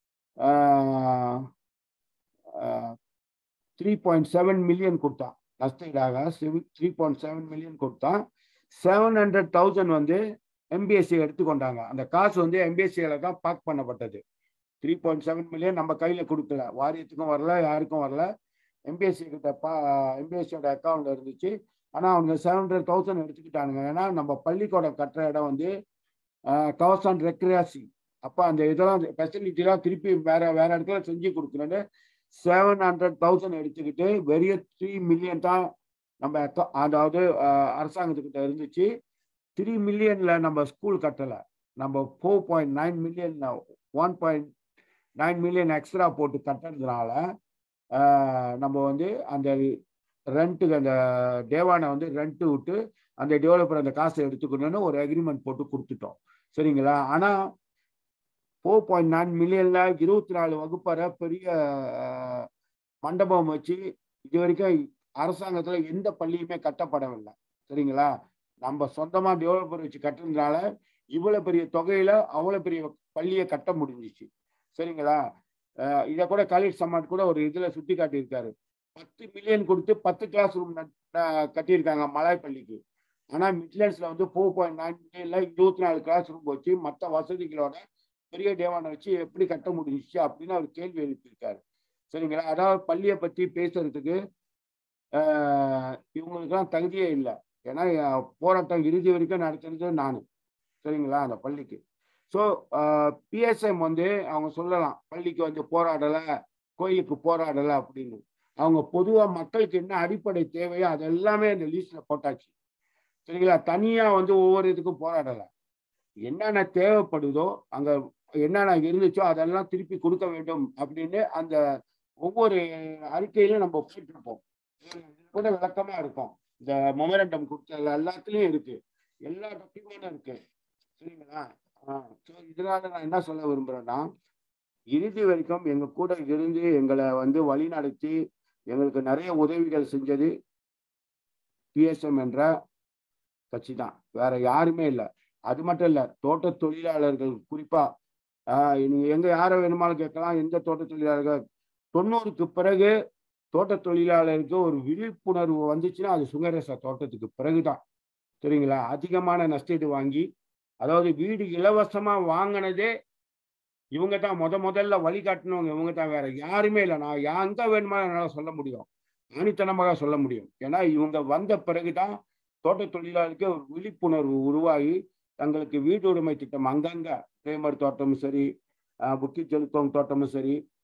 [SPEAKER 5] த்ரீ பாயிண்ட் செவன் மில்லியன் கொடுத்தான். நஷ்ட ஈடாக த்ரீ பாயிண்ட் செவன் மில்லியன் கொடுத்தான். செவன் ஹண்ட்ரட் தௌசண்ட் வந்து எம்பிஎஸ்சி எடுத்துக்கொண்டாங்க. அந்த காசு வந்து எம்பிஎஸ்சியில தான் பார்க் பண்ணப்பட்டது. த்ரீ பாயிண்ட் செவன் மில்லியன் நம்ம கையில கொடுக்கல, வாரியத்துக்கும் வரல, யாருக்கும் வரல. எம்பிஎஸ்சி கிட்ட பா எம்பிஎஸ்சியோட அக்கௌண்ட்ல இருந்துச்சு. ஆனா அவங்க செவன் ஹண்ட்ரட் தௌசண்ட் எடுத்துக்கிட்டானுங்க. ஏன்னா நம்ம பள்ளிக்கூடம் கட்டுற இடம் வந்து கவசான் ரெக்ரியாசி. அப்ப அந்த இதெல்லாம் ஃபெசிலிட்டிலாம் திருப்பி வேற வேற இடத்துல செஞ்சு கொடுக்கணும்னு செவன் ஹண்ட்ரட் தௌசண்ட் எடுத்துக்கிட்டு வெறிய த்ரீ மில்லியன் தான் நம்ம அதாவது அரசாங்கத்துக்கிட்ட இருந்துச்சு. த்ரீ மில்லியன்ல நம்ம ஸ்கூல் கட்டலை. நம்ம four point nine million one point nine million extra போட்டு கட்டுறதுனால நம்ம வந்து அந்த ரெண்ட்டுக்கு அந்த டேவானை வந்து ரெண்ட்டு விட்டு அந்த டெவலப்பர் அந்த காசை எடுத்துக்கணும்னு ஒரு அக்ரிமெண்ட் போட்டு கொடுத்துட்டோம். சரிங்களா? ஆனா ஃபோர் பாயிண்ட் நைன் மில்லியன்ல இருபத்தி நாலு வகுப்பறை பெரிய மண்டபம் வச்சு இது வரைக்கும் அரசாங்கத்துல எந்த பள்ளியுமே கட்டப்படவில்லை. சரிங்களா? நம்ம சொந்தமா டெவலப்பர் வச்சு கட்டுறதுனால இவ்வளவு பெரிய தொகையில அவ்வளவு பெரிய பள்ளியை கட்ட முடிஞ்சிச்சு. சரிங்களா? அஹ் இதை கூட காலித் சமாட் கூட ஒரு இதுல சுட்டி காட்டியிருக்காரு. பத்து மில்லியன் கொடுத்து பத்து கிளாஸ் ரூம் கட்டியிருக்காங்க மலாய் பள்ளிக்கு. ஆனா மிட்லண்ட்ஸ்ல வந்து ஃபோர் பாயிண்ட் நைன் மில்லியன்ல இருபத்தி நாலு கிளாஸ் ரூம் வச்சு மற்ற வசதிகளோட பெரிய டேவானை வச்சு எப்படி கட்ட முடிஞ்சிச்சு அப்படின்னு அவர் கேள்வி எழுப்பியிருக்காரு. சரிங்களா? அதாவது பள்ளியை பத்தி பேசுறதுக்கு ஆஹ் இவங்களுக்குலாம் தகுதியே இல்லை. ஏன்னா போராட்டம் இறுதி வரைக்கும் நடத்துறது நான். சரிங்களா? அந்த பள்ளிக்கு. ஸோ பிஎஸ்எம் வந்து அவங்க சொல்லலாம் பள்ளிக்கு வந்து போராடலை, கோயிலுக்கு போராடலை அப்படின்னு. அவங்க பொதுவாக மக்களுக்கு என்ன அடிப்படை தேவையோ அது எல்லாமே அந்த லீஸ்ட்ல போட்டாச்சு. சரிங்களா? தனியா வந்து ஒவ்வொரு இதுக்கும் போராடலை. என்னென்ன தேவைப்படுதோ அங்க என்னென்ன இருந்துச்சோ அதெல்லாம் திருப்பி கொடுக்க வேண்டும் அப்படின்னு அந்த ஒவ்வொரு அறிக்கையிலும் நம்ம போட்டிருப்போம். கூட விளக்கமா இருக்கும். இந்த மெமரண்டம் கொடுத்த எல்லாத்துலயும் இருக்கு, எல்லா டாக்குமெண்ட்டும் இருக்கு. சரிங்களா? ஸோ இதனால நான் என்ன சொல்ல விரும்புறேன்னா, இறுதி வரைக்கும் எங்க கூட இருந்து எங்களை வந்து வழி நடத்தி எங்களுக்கு நிறைய உதவிகள் செஞ்சது பிஎஸ்எம் என்ற கட்சி தான், வேற யாருமே இல்லை. அது மட்டும் இல்ல, தோட்ட தொழிலாளர்கள் குறிப்பா ஆஹ் நீங்க எங்க யாரை வேணுமாலும் கேட்கலாம். எந்த தோட்ட தொழிலாளர்கள் தொண்ணூறுக்கு பிறகு தோட்ட தொழிலாளருக்கு ஒரு விழிப்புணர்வு வந்துச்சுன்னா அது சுங்கரேசா தோட்டத்துக்கு பிறகுதான். சரிங்களா? அதிகமான நஷ்டீடு வாங்கி, அதாவது வீடு இலவசமா வாங்கினதே இவங்க தான் முத முதல்ல வழிகாட்டினவங்க. இவங்க தான், வேற யாருமே இல்லை. நான் எங்க வேணுமா என்னால் சொல்ல முடியும், ஆணித்தனமாக சொல்ல முடியும். ஏன்னா இவங்க வந்த பிறகுதான் தோட்ட தொழிலாளருக்கு ஒரு விழிப்புணர்வு உருவாகி தங்களுக்கு வீட்டு உரிமை திட்டம் அங்கங்க பிரேமர் தோட்டமும் சரி, புக்கி செலுத்தோம் தோட்டமும் சரி,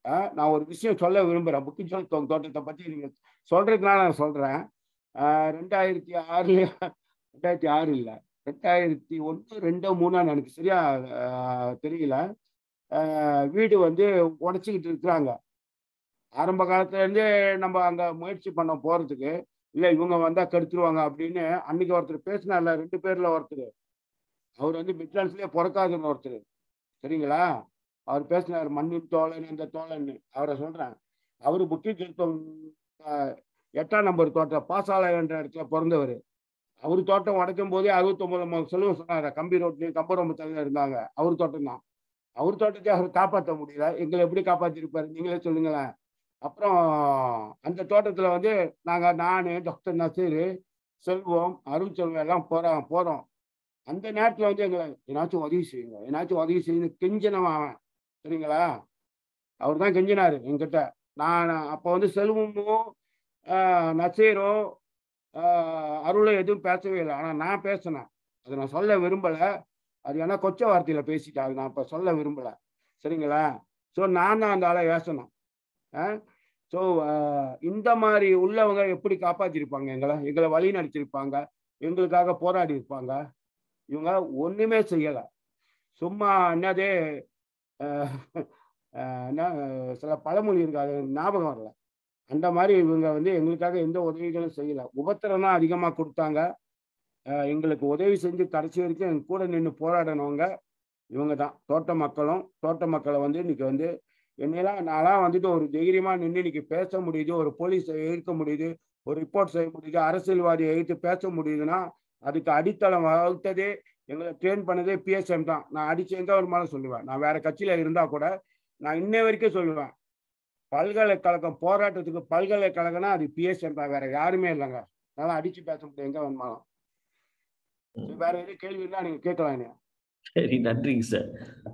[SPEAKER 5] நான் ஒரு விஷயம் சொல்ல விரும்புகிறேன். புக்கிஜோல் தோட்டத்தை பற்றி நீங்கள் சொல்கிறதுனால நான் சொல்கிறேன். ரெண்டாயிரத்தி ஆறுல ரெண்டாயிரத்தி ஆறு இல்லை ரெண்டாயிரத்தி ஒன்று ரெண்டோ மூணான்னு எனக்கு சரியா தெரியல. வீடு வந்து உடச்சிக்கிட்டு இருக்கிறாங்க. ஆரம்ப காலத்துலேருந்தே நம்ம அங்கே முயற்சி பண்ண போகிறதுக்கு, இல்லை இவங்க வந்தால் கெடுத்துருவாங்க அப்படின்னு அன்னைக்கு ஒருத்தர் பேசினார்ல, ரெண்டு பேரில் ஒருத்தர், அவர் வந்து மிட்லாண்ட்ஸ்லேயே பிறக்காதுன்னு ஒருத்தர், சரிங்களா? அவர் பேசினார் மண்ணின் தோழன் இந்த தோழன்னு. அவரை சொல்கிறேன். அவர் புக்கிங் திருத்தம் எட்டாம் நம்பர் தோட்டம் பாசாலை என்ற இடத்துல பிறந்தவர். அவர் தோட்டம் உடைக்கும் போதே அறுபத்தொம்பது செலவு சொன்னார். கம்பி ரோட்லையும் கம்பரம்பத்தில் இருந்தாங்க. அவர் தோட்டம் தான். அவர் தோட்டத்தை அவர் காப்பாற்ற முடியல. எங்களை எப்படி காப்பாற்றிருப்பாரு நீங்களே சொல்லுங்களேன். அப்புறம் அந்த தோட்டத்தில் வந்து நாங்கள் நான் டாக்டர் நசீர், செல்வம், அருள் செல்வம் எல்லாம் போகிறோம் போகிறோம் அந்த நேரத்தில் வந்து எங்களை ஏதாச்சும் உதவி செய்யுங்க, ஏதாச்சும் உதவி செய்யுங்க கெஞ்சினவன் அவன், சரிங்களா? அவர் தான் கெஞ்சினார் என்கிட்ட. நான் அப்போ வந்து செல்வமும் நசீரும் அருளும் எதுவும் பேசவே இல்லை. ஆனால் நான் பேசினேன். அதை நான் சொல்ல விரும்பலை. அது ஏன்னா கொச்ச வார்த்தையில் பேசிட்டேன். அது நான் இப்போ சொல்ல விரும்பலை, சரிங்களா? ஸோ நான் தான் அந்த ஆளை பேசணும். ஸோ இந்த மாதிரி உள்ளவங்க எப்படி காப்பாற்றிருப்பாங்க எங்களை? எங்களை வழி நடத்திருப்பாங்க, எங்களுக்காக போராடி இருப்பாங்க. இவங்க ஒன்றுமே செய்யலை. சும்மா என்னதே சில பழமொழி இருக்காது, ஞாபகம் வரல. அந்த மாதிரி இவங்க வந்து எங்களுக்காக எந்த உதவிகளும் செய்யலை. உபத்திரம் தான் அதிகமாக கொடுத்தாங்க. எங்களுக்கு உதவி செஞ்சு கடைசி வரைக்கும் எங்க கூட நின்று போராடினவங்க இவங்க தான். தோட்ட மக்களும் தோட்ட மக்களை வந்து இன்னைக்கு வந்து என்னெல்லாம் நான்லாம் வந்துட்டு ஒரு தைரியமாக நின்று இன்னைக்கு பேச முடியுது, ஒரு போலீஸை எதிர்க்க முடியுது, ஒரு ரிப்போர்ட் செய்ய முடியுது, அரசியல்வாதியை எதிர்த்து பேச முடியுதுன்னா அதுக்கு அடித்தளம் வகுத்ததே, எங்களை ட்ரெயின் பண்ணதே பிஎஸ்எம் தான். நான் அடிச்சு எங்க ஒரு மாதிரி சொல்லுவேன். நான் வேற கட்சியில இருந்தா கூட நான் இன்ன வரைக்கும் சொல்லுவேன், பல்கலைக்கழகம் போராட்டத்துக்கு பல்கலைக்கழகம்னா அது பிஎஸ்எம் தான், வேற யாருமே இல்லைங்க. அதனால அடிச்சு பேச முடியும் எங்க வேணுமாலும். வேற எதுவும் கேள்வி இருந்தா நீங்க கேட்கலாம்.
[SPEAKER 1] சரி, நன்றிங்க சார்.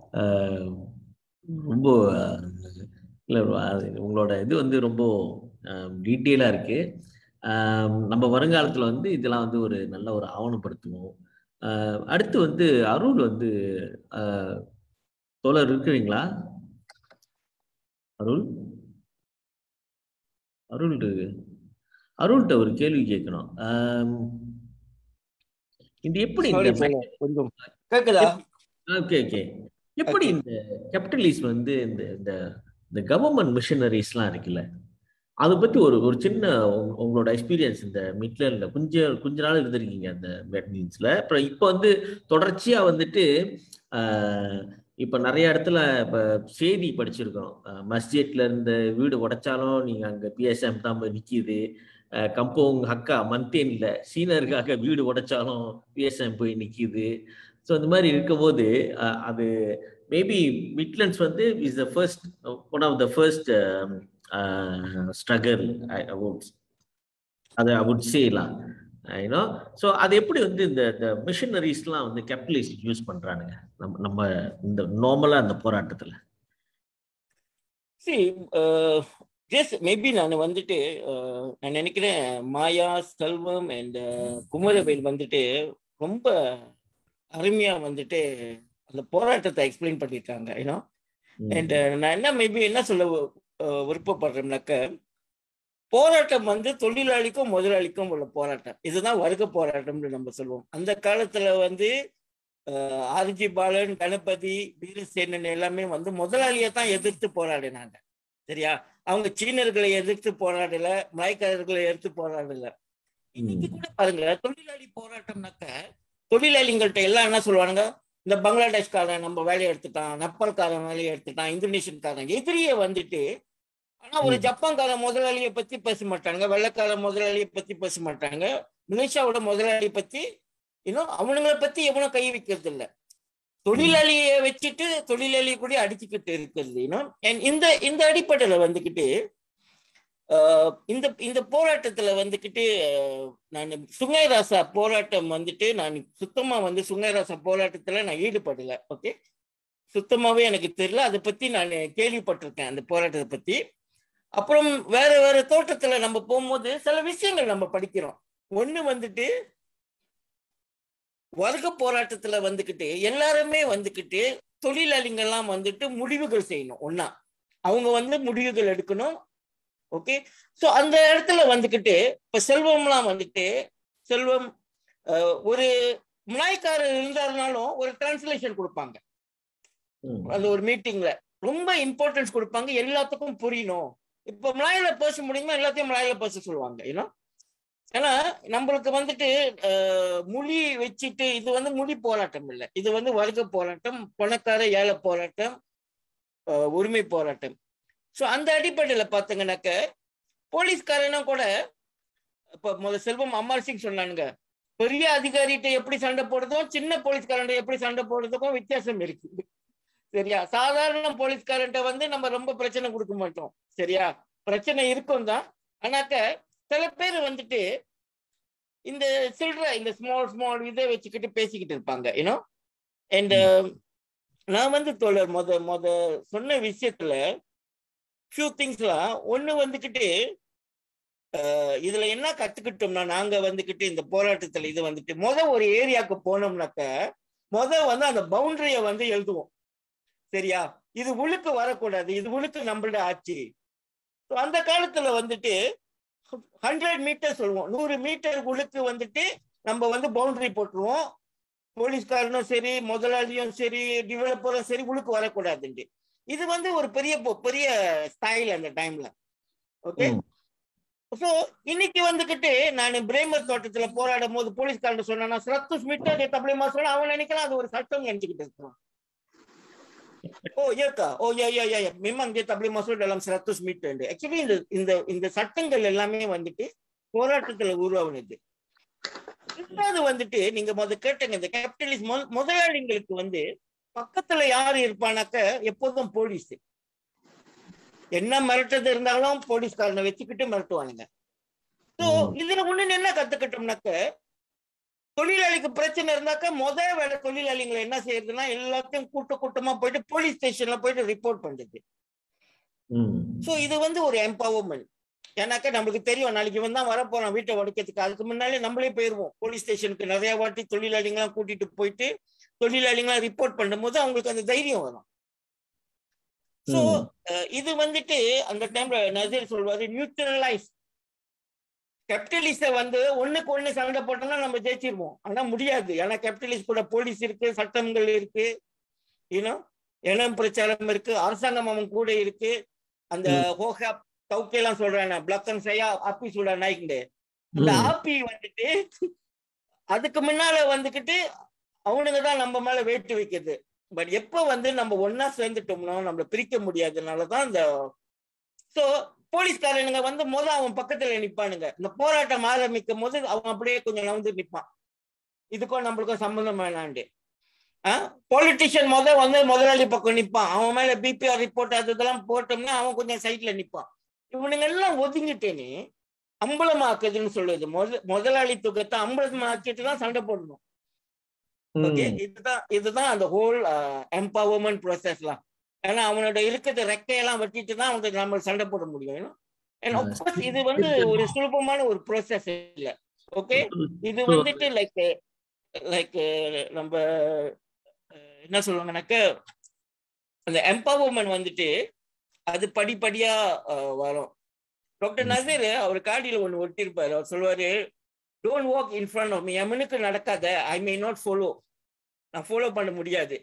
[SPEAKER 1] ரொம்ப இல்லை, உங்களோட இது வந்து ரொம்ப டீட்டெயிலா இருக்கு. நம்ம வருங்காலத்துல வந்து இதெல்லாம் வந்து ஒரு நல்ல ஒரு ஆவணப்படுத்துவோம். அடுத்து வந்து அருள் வந்து தோழர் இருக்கிறீங்களா? அருள் அருள் அருள்கிட்ட ஒரு கேள்வி கேட்கணும். இந்த எப்படி
[SPEAKER 6] கொஞ்சம் கேக்குதா?
[SPEAKER 1] ஓகே ஓகே எப்படி இந்த கேபிட்டலிஸ்ட் வந்து இந்த இந்த கவர்மெண்ட் மிஷனரிஸ்லாம் இருக்குல்ல, அதை பத்தி ஒரு ஒரு சின்ன உங்களோட எக்ஸ்பீரியன்ஸ். இந்த மிட்லர்ல கொஞ்சம் கொஞ்ச நாள் இருந்திருக்கீங்க அந்த மெட்னின்ஸ்ல. அப்புறம் இப்போ வந்து தொடர்ச்சியா வந்துட்டு இப்ப நிறைய இடத்துல இப்ப செய்தி படிச்சிருக்கோம். மஸ்ஜித்ல இருந்த வீடு உடைச்சாலும் நீங்க அங்க பிஎஸ்எம் தான் போய் நிக்குது. கம்போங் ஹக்கா மந்தேன்ல சீனருக்காக வீடு உடைச்சாலும் பிஎஸ்எம் போய் நிக்குது. ஸோ இந்த மாதிரி இருக்கும்போது அது மேபி மிட்லண்ட்ஸ் வந்து is the first one of the first struggle அது ஐ வுட் சேலாம் யூனோ. ஸோ அது எப்படி வந்து இந்த இந்த மிஷனரிஸ்லாம் வந்து கேபிட்டலிஸ்ட் யூஸ் பண்றானுங்க நம்ம நம்ம இந்த நார்மலா அந்த போராட்டத்துல?
[SPEAKER 6] சி ஜஸ்ட் மேபி நான் வந்துட்டு நான் நினைக்கிறேன் மாயா, செல்வம் அண்ட் குமரவேல் வந்துட்டு ரொம்ப அருமையா வந்துட்டு அந்த போராட்டத்தை எக்ஸ்பிளைன் பண்ணியிருக்காங்க ஏன்னா. அண்ட் நான் என்ன மேபி என்ன சொல்ல விருப்பப்படுறேன்னாக்க, போராட்டம் வந்து தொழிலாளிக்கும் முதலாளிக்கும் உள்ள போராட்டம். இதுதான் வர்க்க போராட்டம்னு நம்ம சொல்லுவோம். அந்த காலத்துல வந்து ஆர்ஜி பாலன், கணபதி, வீரசேனன் எல்லாமே வந்து முதலாளியை தான் எதிர்த்து போராடினாங்க, சரியா? அவங்க சீனர்களை எதிர்த்து போராடல, மலைக்காரர்களை எதிர்த்து போராடல. இன்னைக்கு கூட பாருங்க, தொழிலாளி போராட்டம்னாக்க தொழிலாளிகள்கிட்ட எல்லாம் என்ன சொல்லுவானுங்க, இந்த பங்களாதேஷ்காரன் நம்ம வேலையை எடுத்துட்டான், நேபாள்காரன் வேலையை எடுத்துட்டான், இந்தோனேஷியன்காரன் எதிரியை வந்துட்டு. ஆனா ஒரு ஜப்பான்கார முதலாளியை பத்தி பேச மாட்டாங்க, வெள்ளைக்கார முதலாளியை பத்தி பேச மாட்டாங்க, மலேசியாவோட முதலாளி பத்தி இன்னும் அவனுங்களை பத்தி எவனும் கை வைக்கிறது இல்லை. தொழிலாளியை வச்சுட்டு தொழிலாளி கூட அடிச்சுக்கிட்டு இருக்கிறது இன்னும். இந்த இந்த அடிப்படையில வந்துக்கிட்டு இந்த இந்த போராட்டத்துல வந்துக்கிட்டு நான் சுங்கை ராசா போராட்டம் வந்துட்டு நான் சுத்தமா வந்து சுங்கை ராசா போராட்டத்துல நான் ஈடுபடல. ஓகே, சுத்தமாவே எனக்கு தெரியல. அதை பத்தி நான் கேள்விப்பட்டிருக்கேன் அந்த போராட்டத்தை பத்தி. அப்புறம் வேற வேற தோட்டத்துல நம்ம போகும்போது சில விஷயங்கள் நம்ம படிக்கிறோம். ஒண்ணு வந்துட்டு வர்க்க போராட்டத்துல வந்துக்கிட்டு எல்லாருமே வந்துக்கிட்டு தொழிலாளிகள்லாம் வந்துட்டு முடிவுகள் செய்யணும் ஒன்னா.
[SPEAKER 7] அவங்க வந்து முடிவுகள் எடுக்கணும். ஓகே, ஸோ அந்த இடத்துல வந்துக்கிட்டு இப்ப செல்வம்லாம் வந்துட்டு செல்வம் ஒரு முனாய்க்காரர் இருந்தாருனாலும் ஒரு டிரான்ஸ்லேஷன் கொடுப்பாங்க. அந்த ஒரு மீட்டிங்ல ரொம்ப இம்பார்ட்டன்ஸ் கொடுப்பாங்க, எல்லாத்துக்கும் புரியணும். இப்ப மலையாள பேச முடியுமா எல்லாத்தையும் மலையாள பேச சொல்லுவாங்க. ஏன்னா ஏன்னா நம்மளுக்கு வந்துட்டு மொழி வச்சுட்டு இது வந்து மொழி போராட்டம் இல்லை, இது வந்து வர்க்க போராட்டம், பணக்கார ஏழை போராட்டம், உரிமை போராட்டம். ஸோ அந்த அடிப்படையில பாத்தீங்கன்னாக்க போலீஸ்காரனும் கூட இப்ப முதல் செல்வம் அமர் சிங் சொன்னானுங்க, பெரிய அதிகாரிகிட்ட எப்படி சண்டை போடுறதும் சின்ன போலீஸ்காரன் எப்படி சண்டை போடுறதுக்கும் வித்தியாசம் இருக்கு. சரியா, சாதாரண போலீஸ்காரன்ட்ட வந்து நம்ம ரொம்ப பிரச்சனை கொடுக்க மாட்டோம். சரியா, பிரச்சனை இருக்கும் தான். ஆனாக்க சில பேர் வந்துட்டு இந்த சில்ற இந்த ஸ்மால் ஸ்மால் இதை வச்சுக்கிட்டு பேசிக்கிட்டு இருப்பாங்க. யூனோ அண்ட் நான் வந்து தோழர் மொத மொத சொன்ன விஷயத்துல ஃபியூ திங்ஸ்லாம் ஒண்ணு வந்துக்கிட்டு இதுல என்ன கத்துக்கிட்டோம்னா, நாங்க வந்துக்கிட்டு இந்த போராட்டத்துல இது வந்துட்டு முத ஒரு ஏரியாவுக்கு போனோம்னாக்க முத வந்து அந்த பவுண்டரிய வந்து எழுதுவோம். சரியா, இது உழுக்கு வரக்கூடாது, இது உழுக்கு நம்மளோட ஆட்சி. அந்த காலத்துல வந்துட்டு ஹண்ட்ரட் மீட்டர் சொல்லுவோம், நூறு மீட்டர் உழுக்கு வந்துட்டு நம்ம வந்து பவுண்டரி போட்டுருவோம். போலீஸ்காரனும் சரி, முதலாளியும் சரி, டெவலப்பரும் சரி, உழுக்கு வரக்கூடாதுன்ட்டு. இது வந்து ஒரு பெரிய பெரிய ஸ்டைல் அந்த டைம்ல. ஓகே, ஸோ இன்னைக்கு வந்துகிட்டு நான் பிரேமர் தோட்டத்துல போராடும் போது போலீஸ்காரன் சொன்னா சரத்துஸ் மீட்டர் தப்ளிமா சொன்னா அவன் நினைக்கலாம் அது ஒரு சட்டம் நினைச்சுக்கிட்டு இருக்கான். Oh ya kak, oh ya ya ya ya, memang dia tak boleh masuk dalam seratus meter. Actually இந்த இந்த இந்த சட்டங்கள் எல்லாமே வந்துட்டு போராட்டத்துல உருவானது. ரெண்டாவது வந்துட்டு நீங்க முத கேட்டங்க, இந்த கேபிட்டலிஸ்ட் முதலாளிங்களுக்கு வந்து பக்கத்துல யாரு இருப்பானாக்க எப்போதும் போலீஸ். என்ன மிரட்டது இருந்தாலும் போலீஸ்காரனை வச்சுக்கிட்டு மிரட்டுவானுங்க. ஸோ இதுல ஒண்ணு என்ன கத்துக்கிட்டோம்னாக்க, தொழிலாளிக்கு பிரச்சனை இருந்தாக்கா முத வேலை தொழிலாளிகளை என்ன செய்யறதுன்னா எல்லாத்தையும் கூட்ட கூட்டமா போயிட்டு போலீஸ் ஸ்டேஷன்ல போயிட்டு ரிப்போர்ட் பண்றது. சோ இது வந்து ஒரு எம்பவர்மெண்ட். ஏன்னாக்கா நம்மளுக்கு தெரியும் நாளைக்கு இவன் தான் வரப்போறான் வீட்டை உடைக்கிறதுக்கு, அதுக்கு முன்னாலே நம்மளே போயிருவோம் போலீஸ் ஸ்டேஷனுக்கு. நிறைய வாட்டி தொழிலாளிங்களாம் கூட்டிட்டு போயிட்டு தொழிலாளிங்களாம் ரிப்போர்ட் பண்ணும் போது அவங்களுக்கு அந்த தைரியம் வரும். சோ இது வந்துட்டு அந்த டைம்ல நசீர் சொல்வாரு, நியூட்ரலைஸ். கேபிட்டலிஸ்ட வந்து ஒண்ணுக்கு ஒண்ணு சண்டை போட்டோம்னா நம்ம ஜெயிச்சிருவோம், ஆனா முடியாது. ஏன்னா கேபிட்டலிஸ்ட் கூட போலீஸ் இருக்கு, சட்டங்கள் இருக்கு, யூனோ இனம் பிரச்சாரம் இருக்கு, அரசாங்கம் அவன் கூட இருக்கு. அந்த ஹோஹா தௌக்கெல்லாம் சொல்றானே பிளக்கன் செய்யா ஆப்பி சொல்ற நாய்க்குண்டு, அந்த ஆப்பி வந்துட்டு அதுக்கு முன்னால வந்துக்கிட்டு அவனுங்க தான் நம்ம மேல வேட்டு வைக்கிறது. பட் எப்ப வந்து நம்ம ஒன்னா சேர்ந்துட்டோம்னா நம்மள பிரிக்க முடியாதனாலதான் இந்த சோ போலீஸ்காரனுங்க வந்து முத அவன் பக்கத்துல நிப்பானுங்க. இந்த போராட்டம் ஆரம்பிக்கும் போது அவன் அப்படியே கொஞ்சம் நவுந்து நிப்பான், இதுக்கும் நம்மளுக்கும் சம்பந்தம் வேணாண்டு. ஆஹ் பொலிட்டிஷியன் முத வந்து முதலாளி பக்கம் நிப்பான், அவன் மேல பிபிஆர் ரிப்போர்ட் அது இதெல்லாம் போட்டோம்னா அவன் கொஞ்சம் சைட்ல நிப்பான். இவனுங்க எல்லாம் ஒதுங்கிட்டேன்னு அம்பலமாக்குதுன்னு சொல்லுது. முத முதலாளி துக்கத்தை அம்பலமாக்கிட்டு தான் சண்டை போடணும். ஓகே, இதுதான் இதுதான் அந்த ஹோல் எம்பவர்மெண்ட் ப்ராசஸ்லாம். ஏன்னா அவனோட இருக்கிற ரெக்கையெல்லாம் வெட்டிட்டு தான் அவனுக்கு நம்ம சண்டை போட முடியும். இது வந்து ஒரு சுலபமான ஒரு ப்ராசஸ் இல்ல. ஓகே, இது வந்துட்டு லைக் லைக் நம்ம என்ன சொல்லுவாங்கன்னாக்க அந்த எம்பவர்மெண்ட் வந்துட்டு அது படிப்படியா வரும். டாக்டர் நசீர் அவர் காடியில ஒண்ணு ஒட்டிருப்பாரு, அவர் சொல்லுவாரு, don't walk in front of me, எமனுக்கு நடக்காத, ஐ மே நாட் ஃபாலோ, நான் ஃபாலோ பண்ண முடியாது.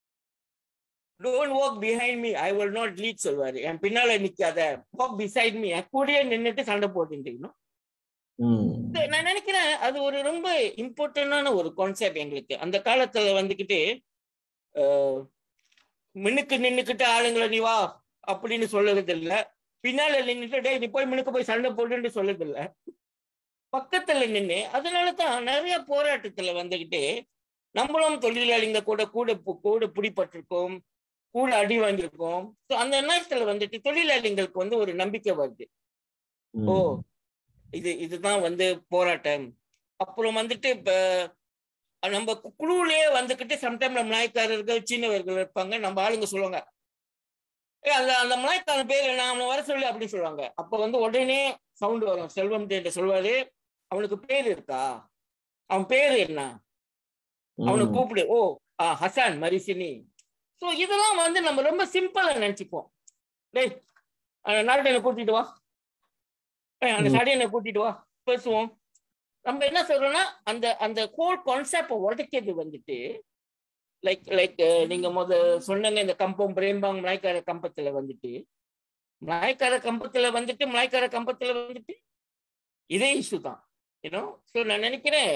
[SPEAKER 7] Don't walk behind me, I will not lead சொல்வாரு. என் பின்னால நிக்காத, வாக் பிசைட் மீ, கூடயே நின்றுட்டு சண்டை போட்டுட்டீங்கன்னா. நான் நினைக்கிறேன் அது ஒரு ரொம்ப இம்பார்ட்டன்டான ஒரு கான்செப்ட் எங்களுக்கு. அந்த காலத்துல வந்துகிட்டு மின்னுக்கு நின்னுக்கிட்டு ஆளுங்களை நீ வா அப்படின்னு சொல்லுறது இல்ல, பின்னால நின்றுட்டு டே நீ போய் மினுக்கு போய் சண்டை போட்டுன்னு சொல்லுது இல்ல, பக்கத்துல நின்று. அதனாலதான் நிறைய போராட்டத்துல வந்துகிட்டு நம்மளும் தொழிலாளிங்க கூட கூட கூட பிடிப்பட்டிருக்கோம், கூட அடி வாங்கியிருக்கோம். ஸோ அந்த நேரத்துல வந்துட்டு தொழிலாளிங்களுக்கு வந்து ஒரு நம்பிக்கை வருது, ஓ இது இதுதான் வந்து போராட்டம். அப்புறம் வந்துட்டு இப்ப நம்ம குழுவிலேயே வந்துகிட்டு சம்டைம் நம்ம நாய்க்காரர்கள் சீனவர்கள் இருப்பாங்க, நம்ம ஆளுங்க சொல்லுவாங்க ஏ அந்த அந்த மலாய்க்காரன் பேர் என்ன, அவனை வர சொல்லு அப்படின்னு சொல்லுவாங்க. அப்ப வந்து உடனே சவுண்ட் வரும், செல்வம் சொல்வாரு, அவனுக்கு பேர் இருக்கா, அவன் பேரு என்ன, அவனை கூப்பிடு, ஓ ஹசான் மரிசினி. ஸோ இதெல்லாம் வந்து நம்ம ரொம்ப சிம்பிளா நினைச்சுப்போம். டேய் அந்த நாட்டை கூட்டிட்டு வா, அந்த சாடியனை கூட்டிட்டு வா, பேசுவோம். நம்ம என்ன சொல்றோம்னா அந்த அந்த ஹோல் கான்செப்ட் உடைக்கிறது வந்துட்டு லைக் லைக் நீங்க முத சொன்னங்க இந்த கம்பம் பிரேம்பாங் மலாய்க்கார கம்பத்துல வந்துட்டு மலாய்க்கார கம்பத்துல வந்துட்டு மலாய்க்கார கம்பத்துல வந்துட்டு இதே இஷ்யூ தான். யூனோ ஸோ நான் நினைக்கிறேன்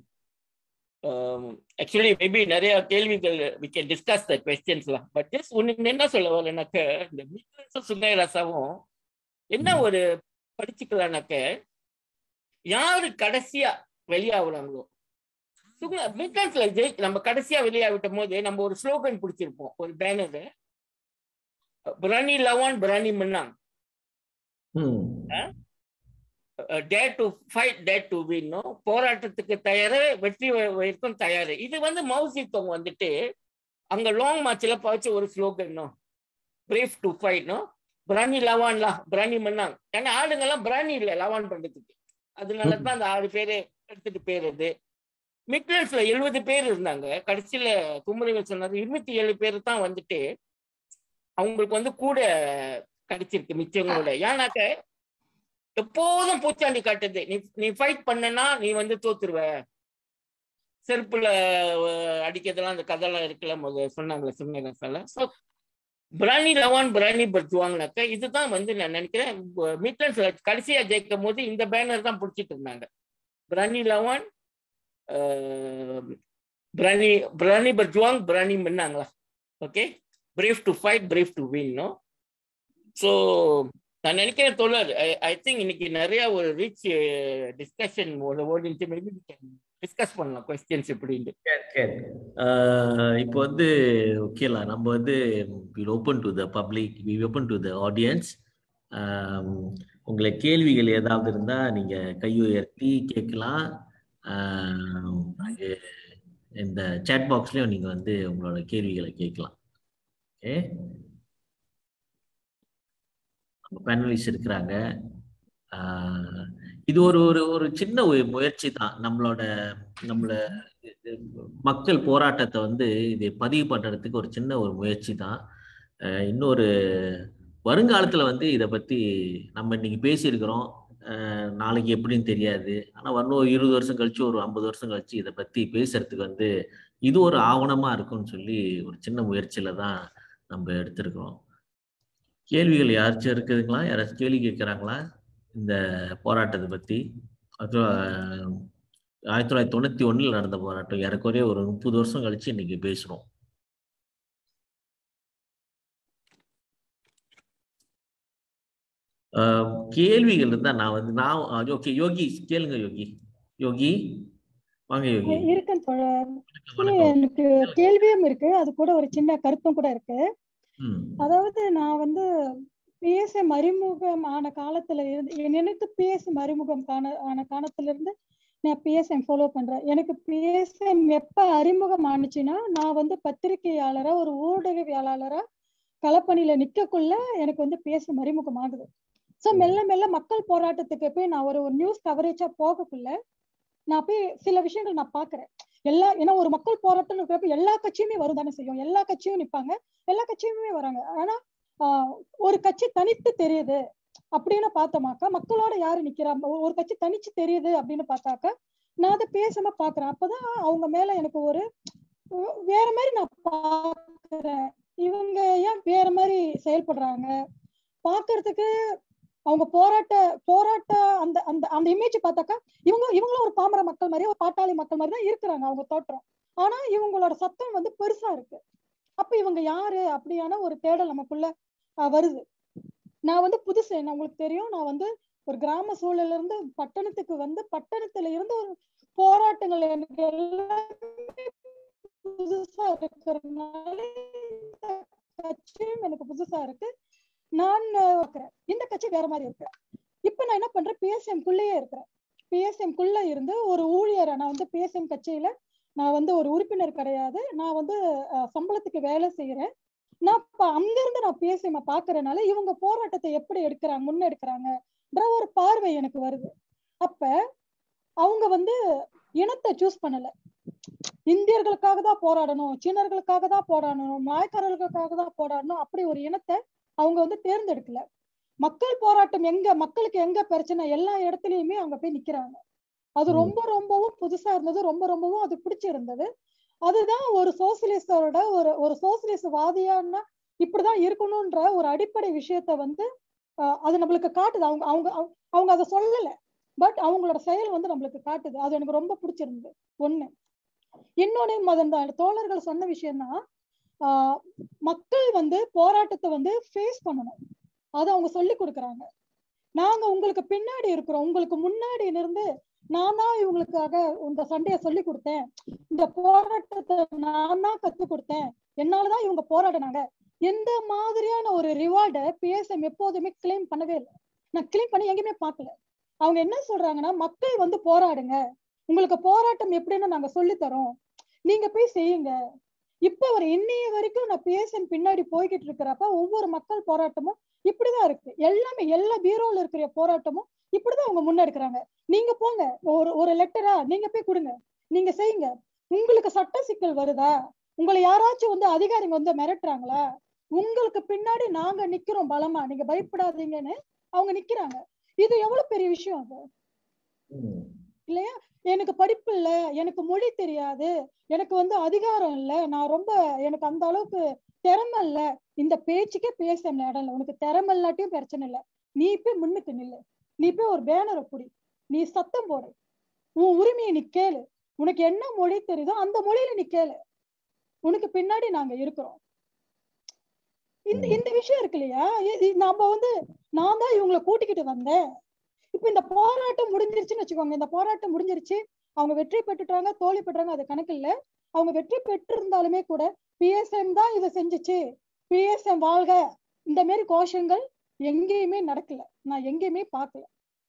[SPEAKER 7] ஆக்சுவலி மேபி நிறைய கேள்விகள் we can discuss the questions lah. But just ஒன்று என்ன சொல்ல வரேன்னாக்க இந்த மீட்லன்ஸும் சுங்கை ரசாவும் என்ன ஒரு படிச்சுக்கலாம்னாக்க யாரு கடைசியா வெளியாகுறாங்களோ சுகுணா மீட்லன்ஸ்ல ஜெய் நம்ம கடைசியா வெளியாகிட்டும் போது நம்ம ஒரு ஸ்லோகன் பிடிச்சிருப்போம், ஒரு பேனரு பிராணி லவான் பிராணி மன்னாங், dare to fight dare to win, போராட்டத்துக்கு தயாரு வெற்றி வரைக்கும் தயாரு. இது வந்து மௌசித்தவங்க வந்துட்டு அங்க லாங் மார்ச்ல பாய்ச்ச ஒரு ஸ்லோகன், பிரேவ் டு ஃபைட், பிராணி லவான்லா பிராணி மன்னாங். ஏன்னா ஆளுங்கெல்லாம் பிராணி இல்லை லவான் பண்றதுக்கு, அதனாலதான் அந்த ஆறு பேரு எடுத்துட்டு போயிருது. மிட்லன்ஸ்ல எழுபது பேர் இருந்தாங்க, கடைசியில குமரிகள் சொன்னாரு இருபத்தி ஏழு பேர் தான் வந்துட்டு அவங்களுக்கு வந்து கூட கிடைச்சிருக்கு மிச்சவங்களோட. ஏன்னாக்க எப்போதும் பூச்சாண்டி காட்டுது, நீ நீ ஃபைட் பண்ணனா நீ வந்து தோத்துருவ, செருப்புல அடிக்கிறதெல்லாம் அந்த கதையெல்லாம் இருக்குல்ல போது சொன்னாங்களே சொன்னாங்க. ஸோ பிராணி லவான் பிராணி பர்ஜுவாங்கனாக்க இதுதான் வந்து நான் நினைக்கிறேன் மீட்லன்ஸ் கடைசியா ஜெயிக்கும் போது இந்த பேனர் தான் பிடிச்சிட்டு இருந்தாங்க, பிராணி லவான் பிராணி பிராணி பர்ஜுவாங் பிராணி பண்ணாங்களா. Okay, brave to fight brave to win. So நான் நினைக்கிறேன் தோழர், ஐ திங்க் இன்னைக்கு நிறைய ஒரு ரிச் டிஸ்கஷன் ஓடிச்சு, மேபி டிஸ்கஸ் பண்ணலாம் கொஸ்டின்ஸ் எப்படின்னு.
[SPEAKER 1] இப்போ வந்து ஓகேலா நம்ம வந்து open to the public, we open to the audience. உங்களுக்கு கேள்விகள் ஏதாவது இருந்தா நீங்க கை உயர்த்தி கேட்கலாம். இந்த சாட் பாக்ஸ்லயும் நீங்க வந்து உங்களோட கேள்விகளை கேட்கலாம். ஓகே, பேனலிஸ்ட் இருக்கிறாங்க. இது ஒரு ஒரு ஒரு சின்ன ஒரு முயற்சி தான், நம்மளோட நம்மள மக்கள் போராட்டத்தை வந்து இதை பதிவு பண்றதுக்கு ஒரு சின்ன ஒரு முயற்சி தான். இன்னொரு வருங்காலத்துல வந்து இதை பத்தி நம்ம இன்னைக்கு பேசியிருக்கிறோம், நாளைக்கு எப்படின்னு தெரியாது. ஆனா இன்னும் இருபது வருஷம் கழிச்சு ஒரு ஐம்பது வருஷம் கழிச்சு இதை பத்தி பேசுறதுக்கு வந்து இது ஒரு ஆவணமா இருக்கும்னு சொல்லி ஒரு சின்ன முயற்சியில தான் நம்ம எடுத்திருக்கிறோம். கேள்விகள் யாராச்சும் இருக்குதுங்களா? யாராச்சும் கேள்வி கேட்குறாங்களா இந்த போராட்டத்தை பத்தி? அதுவும் ஆயிரத்தி தொள்ளாயிரத்தி தொண்ணூத்தி ஒண்ணுல நடந்த போராட்டம், ஏறக்குறைய ஒரு முப்பது வருஷம் கழிச்சு இன்னைக்கு பேசுறோம். கேள்விகள் இருந்தா நான் வந்து நான் ஓகே யோகி கேளுங்க. யோகி யோகி வாங்க யோகி.
[SPEAKER 8] இருக்கேன் தோழர், எனக்கு கேள்வியும் இருக்கு, அது கூட ஒரு சின்ன கருத்தும் கூட இருக்கு. அதாவது நான் வந்து பிஎஸ்எம் அறிமுகம் ஆன காலத்துல இருந்து எனக்கு பிஎஸ்எம் அறிமுகம் காண ஆன காலத்துல இருந்து நான் பிஎஸ்எம் ஃபாலோ பண்றேன். எனக்கு பிஎஸ்எம் எப்ப அறிமுகம் ஆனிச்சுன்னா நான் வந்து பத்திரிகையாளரா ஒரு ஊடகவியலாளரா களப்பணியில நிக்கக்குள்ள எனக்கு வந்து பிஎஸ்எம் அறிமுகம் ஆகுது. ஸோ மெல்ல மெல்ல மக்கள் போராட்டத்துக்கு போய் நான் ஒரு ஒரு நியூஸ் கவரேஜா போகக்குள்ள நான் போய் சில விஷயங்கள் நான் பாக்குறேன். எல்லா ஏன்னா ஒரு மக்கள் போராட்டம் இருக்கிறப்ப எல்லா கட்சியுமே வரும் தானே செய்யும், எல்லா கட்சியும் நிற்பாங்க, எல்லா கட்சியுமே வராங்க. ஆனா ஆஹ் ஒரு கட்சி தனித்து தெரியுது அப்படின்னு பார்த்தோமாக்கா மக்களோட யாரு நிக்கிறா, ஒரு கட்சி தனிச்சு தெரியுது அப்படின்னு பார்த்தாக்கா நான் அதை பேசாம பாக்குறேன். அப்பதான் அவங்க மேல எனக்கு ஒரு வேற மாதிரி நான் பாக்குறேன், இவங்க ஏன் வேற மாதிரி செயல்படுறாங்க பாக்குறதுக்கு. அவங்க போராட்ட போராட்ட அந்த அந்த அந்த இமேஜ் பார்த்தாக்கா இவங்க இவங்களும் ஒரு பாமர மக்கள் மாதிரி ஒரு பாட்டாளி மக்கள் மாதிரி தான் இருக்கிறாங்க அவங்க தோற்றம். ஆனா இவங்களோட சத்தம் வந்து பெருசா இருக்கு. அப்ப இவங்க யாரு அப்படியான ஒரு தேடல் நமக்குள்ள வருது. நான் வந்து புதுசு, என்ன உங்களுக்கு தெரியும், நான் வந்து ஒரு கிராம சூழல்ல இருந்து பட்டணத்துக்கு வந்து பட்டணத்துல இருந்து ஒரு போராட்டங்கள் எனக்கு எல்லாமே புதுசா இருக்கிறதுனால கட்சியும் எனக்கு புதுசா இருக்கு. நான் இந்த கட்சி வேற மாதிரி இருக்கிறேன். இப்ப நான் என்ன பண்றேன், பிஎஸ்எம் குள்ளேயே இருக்கிறேன். பிஎஸ்எம் குள்ள இருந்து ஒரு ஊழியரை, நான் வந்து பிஎஸ்எம் கட்சியில நான் வந்து ஒரு உறுப்பினர் கிடையாது, நான் வந்து சம்பளத்துக்கு வேலை செய்யறேன். நான் இப்ப அங்க இருந்து நான் பிஎஸ்எம் பாக்குறதுனால இவங்க போராட்டத்தை எப்படி எடுக்கிறாங்க முன்னெடுக்கிறாங்கன்ற ஒரு பார்வை எனக்கு வருது. அப்ப அவங்க வந்து இனத்தை சூஸ் பண்ணல, இந்தியர்களுக்காக தான் போராடணும், சீனர்களுக்காக தான் போராடணும், நாயக்காரர்களுக்காக தான் போராடணும், அப்படி ஒரு இனத்தை அவங்க வந்து தேர்ந்தெடுக்கல. மக்கள் போராட்டம் எங்க, மக்களுக்கு எங்க பிரச்சனை, எல்லா இடத்துலயுமே அவங்க போய் நிக்கிறாங்க. அது ரொம்ப ரொம்பவும் புதுசா இருந்தது, ரொம்ப ரொம்பவும் அது பிடிச்சிருந்தது. அதுதான் ஒரு சோசியலிஸ்டோட ஒரு ஒரு சோசியலிஸ்ட் வாதியான்னா இப்படிதான் இருக்கணும்ன்ற ஒரு அடிப்படை விஷயத்த வந்து அது நம்மளுக்கு காட்டுது. அவங்க அவங்க அவங்க அதை சொல்லல, பட் அவங்களோட செயல் வந்து நம்மளுக்கு காட்டுது. அது எனக்கு ரொம்ப பிடிச்சிருந்தது ஒண்ணு. இன்னொன்னு மதன் தான் தோழர்கள் சொன்ன விஷயம் தான், ஆஹ் மக்கள் வந்து போராட்டத்தை வந்து ஃபேஸ் பண்ணணும், அதை அவங்க சொல்லி கொடுக்குறாங்க. நாங்க உங்களுக்கு பின்னாடி இருக்கிறோம், உங்களுக்கு முன்னாடி இருந்து நான் தான் இவங்களுக்காக இந்த சண்டையை சொல்லி கொடுத்தேன், இந்த போராட்டத்தை நான் தான் கத்து கொடுத்தேன், என்னாலதான் இவங்க போராடினாங்க. எந்த மாதிரியான ஒரு ரிவார்டை பிஎஸ்எம் எப்போதுமே கிளைம் பண்ணவே இல்லை. நான் கிளைம் பண்ணி எங்கேயுமே பார்க்கல. அவங்க என்ன சொல்றாங்கன்னா, மக்கள் வந்து போராடுங்க, உங்களுக்கு போராட்டம் எப்படின்னு நாங்க சொல்லி தரோம், நீங்க போய் செய்யுங்க. இப்ப ஒரு இன்னைய வரைக்கும் நான் பிஎஸ்எம் பின்னாடி போய்கிட்டு இருக்கிறப்ப ஒவ்வொரு மக்கள் போராட்டமும் இப்படிதான் இருக்கு. எல்லாமே எல்லா பீரோல இருக்கிற போராட்டமும் இப்படிதான் அவங்க முன்னெடுக்கிறாங்க. நீங்க போங்க, ஒரு ஒரு லெட்டரா நீங்க போய் கொடுங்க, நீங்க செய்யுங்க. உங்களுக்கு சட்ட சிக்கல் வருதா, உங்களை யாராச்சும் வந்து அதிகாரிங்க வந்து மிரட்டுறாங்களா, உங்களுக்கு பின்னாடி நாங்க நிக்கிறோம் பலமா, நீங்க பயப்படாதீங்கன்னு அவங்க நிக்கிறாங்க. இது எவ்வளவு பெரிய விஷயம் அது இல்லையா? எனக்கு படிப்பு இல்ல, எனக்கு மொழி தெரியாது, எனக்கு வந்து அதிகாரம் இல்ல, நான் ரொம்ப எனக்கு அந்த அளவுக்கு திறமை இல்ல, இந்த பேச்சுக்கே பேச இடம் இல்லை. உனக்கு திறமை இல்லாட்டியும் பிரச்சனை இல்லை, நீ போய் முன்னுக்கு நில்லு, நீ போய் ஒரு பேனரை புடி, நீ சத்தம் போடு, உன் உரிமையை நீ கேளு, உனக்கு என்ன மொழி தெரியுதோ அந்த மொழியில நீ கேளு, உனக்கு பின்னாடி நாங்க இருக்கிறோம். இந்த இந்த விஷயம் இருக்கு இல்லையா? நாம வந்து நான் தான் இவங்களை கூட்டிக்கிட்டு வந்தேன், இப்ப இந்த போராட்டம் முடிஞ்சிருச்சுன்னு வச்சுக்கோங்க, இந்த போராட்டம் முடிஞ்சிருச்சு, அவங்க வெற்றி பெற்றுட்டாங்க தோல்வி பெற்றாங்க அது கணக்கு இல்ல. அவங்க வெற்றி பெற்று இருந்தாலுமே கூட பிஎஸ்எம் தான் இதை செஞ்சுச்சு, பிஎஸ்எம் வாழ்க, இந்த மாதிரி கோஷங்கள் எங்கேயுமே நடக்கல, நான் எங்கேயுமே பார்க்கல.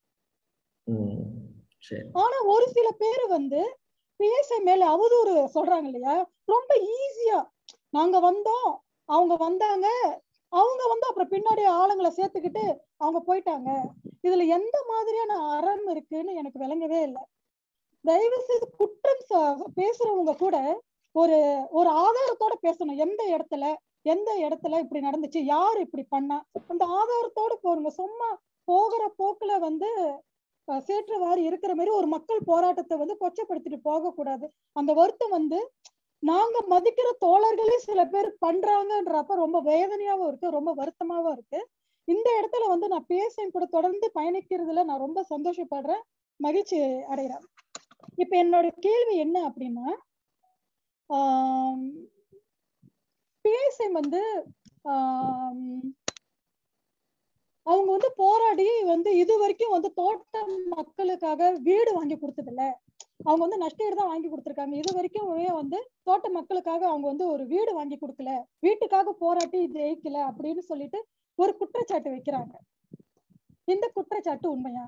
[SPEAKER 8] ஆனா ஒரு சில பேரு வந்து பிஎஸ்எம் மேல அவதூறு சொல்றாங்க இல்லையா, ரொம்ப ஈஸியா நாங்க வந்தோம், அவங்க வந்தாங்க, அவங்க வந்து அப்புறம் பின்னாடி ஆளுங்களை சேர்த்துக்கிட்டு அவங்க போயிட்டாங்க. இதுல எந்த மாதிரியான அறம் இருக்குன்னு எனக்கு விளங்கவே இல்லை. தயவு செய்து குற்றம் பேசுறவங்க கூட ஒரு ஒரு ஆதாரத்தோட பேசணும். எந்த இடத்துல எந்த இடத்துல இப்படி நடந்துச்சு, யாரு இப்படி பண்ணா, அந்த ஆதாரத்தோட போறங்க. சும்மா போகிற போக்குல வந்து சேற்றவாறு இருக்கிற மாதிரி ஒரு மக்கள் போராட்டத்தை வந்து கொச்சப்படுத்திட்டு போக கூடாது. அந்த வருத்தம் வந்து நாங்க மதிக்கிற தோழர்களே சில பேர் பண்றாங்கன்றப்ப ரொம்ப வேதனையாவும் இருக்கு, ரொம்ப வருத்தமாவும் இருக்கு. இந்த இடத்துல வந்து நான் பிஎஸ்எம் கூட தொடர்ந்து பயணிக்கிறதுல நான் ரொம்ப சந்தோஷப்படுறேன், மகிழ்ச்சி அடைகிறேன். இப்ப என்னோட கேள்வி என்ன அப்படின்னா, ஆஹ் பிஎஸ்எம் வந்து ஆஹ் அவங்க வந்து போராடி வந்து இது வரைக்கும் வந்து தோட்ட மக்களுக்காக வீடு வாங்கி கொடுத்தது இல்ல, அவங்க வந்து நஷ்டஈடு தான் வாங்கி கொடுத்துருக்காங்க. இது வரைக்கும் வந்து தோட்ட மக்களுக்காக அவங்க வந்து ஒரு வீடு வாங்கி கொடுக்கல, வீட்டுக்காக போராட்டி ஜெயிக்கல அப்படின்னு சொல்லிட்டு ஒரு குற்றச்சாட்டு வைக்கிறாங்க. இந்த குற்றச்சாட்டு உண்மையா?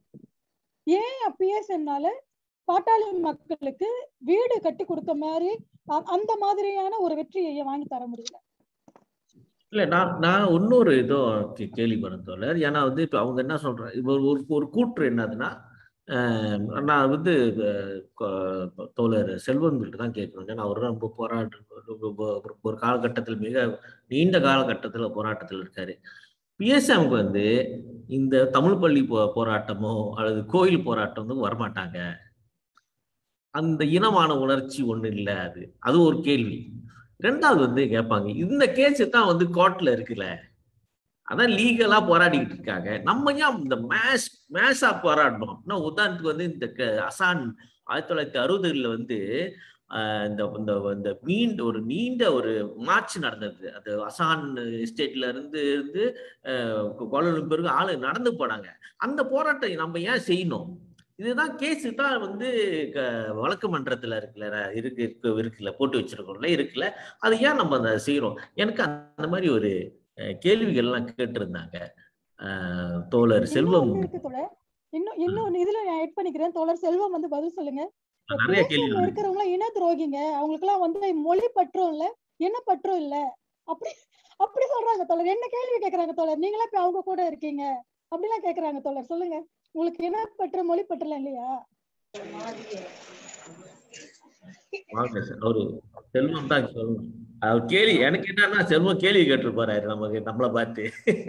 [SPEAKER 8] ஏன் பிஎஸ்எம்னால பாட்டாளி மக்களுக்கு வீடு கட்டி கொடுத்த மாதிரி அந்த மாதிரியான ஒரு வெற்றியை வாங்கி தர முடியல?
[SPEAKER 1] இல்ல நான் நான் இன்னொரு இதோ கேள்விப்படும் தோழர். ஏன்னா வந்து இப்ப அவங்க என்ன சொல்றேன், ஒரு ஒரு கூற்று என்னதுன்னா, நான் வந்து தோழர் செல்வன்கிட்ட தான் கேட்கணும். ஏன்னா அவர் ரொம்ப போராட்ட ஒரு காலகட்டத்தில் மிக நீண்ட காலகட்டத்தில் போராட்டத்தில் இருக்காரு. பிஎஸ்எம்க்கு வந்து இந்த தமிழ் பள்ளி போ போராட்டமோ அல்லது கோயில் போராட்டமோ வரமாட்டாங்க, அந்த இனமான உணர்ச்சி ஒண்ணு இல்லை, அது அது ஒரு கேள்வி. ரெண்டாவது வந்து கேட்பாங்க, இந்த கேஸ் தான் வந்து கோர்ட்ல இருக்குல்ல, அதான் லீகலா போராடிக்கிட்டு இருக்காங்க, நம்ம ஏன் இந்த மேஷ் மேஷா போராடணும் அப்படின்னா, உதாரணத்துக்கு வந்து இந்த அசான் ஆயிரத்தி தொள்ளாயிரத்தி அறுபதுல வந்து இந்த இந்த நீண்ட ஒரு நீண்ட ஒரு மார்ச் நடந்தது. அது அசான் எஸ்டேட்ல இருந்து இருந்து கோலாலம்பூருக்கு ஆளு நடந்து போனாங்க. அந்த போராட்டம் நம்ம ஏன் செய்யணும்? இதுதான் கேஸு தான் வந்து வழக்கு மன்றத்துல இருக்குல்ல, இருக்கு இருக்கு இருக்குல்ல போட்டு வச்சிருக்கோம்ல இருக்குல்ல, அது ஏன் நம்ம அதை செய்யறோம்? எனக்கு அந்த மாதிரி ஒரு கேள்விகள் எல்லாம் கேட்டிருந்தாங்க தோழர் செல்வம்.
[SPEAKER 8] இன்னும் இன்னும் இதுல நான் ஆட் பண்ணிக்கிறேன், தோழர் செல்வம் வந்து பதில் சொல்லுங்க. இருக்கிறவங்க இன துரோகிங்க, அவங்களுக்கு எல்லாம் வந்து மொழி பற்றும் இல்ல, இன பற்றும் இல்ல, அப்படி அப்படி சொல்றாங்க தோழர். என்ன கேள்வி கேட்கறாங்க தோழர், நீங்களா இப்ப அவங்க கூட இருக்கீங்க அப்படிலாம் கேட்கறாங்க தோழர். சொல்லுங்க, உங்களுக்கு இனப்பற்று மொழி பற்றலாம் இல்லையா?
[SPEAKER 1] வாங்க சார். அவரு செல்வம் தான் சொல்லணும். அவர் கேள்வி எனக்கு என்னன்னா செல்வம் கேள்வி கேட்டிருப்பாரு நமக்கு நம்மளை பார்த்து.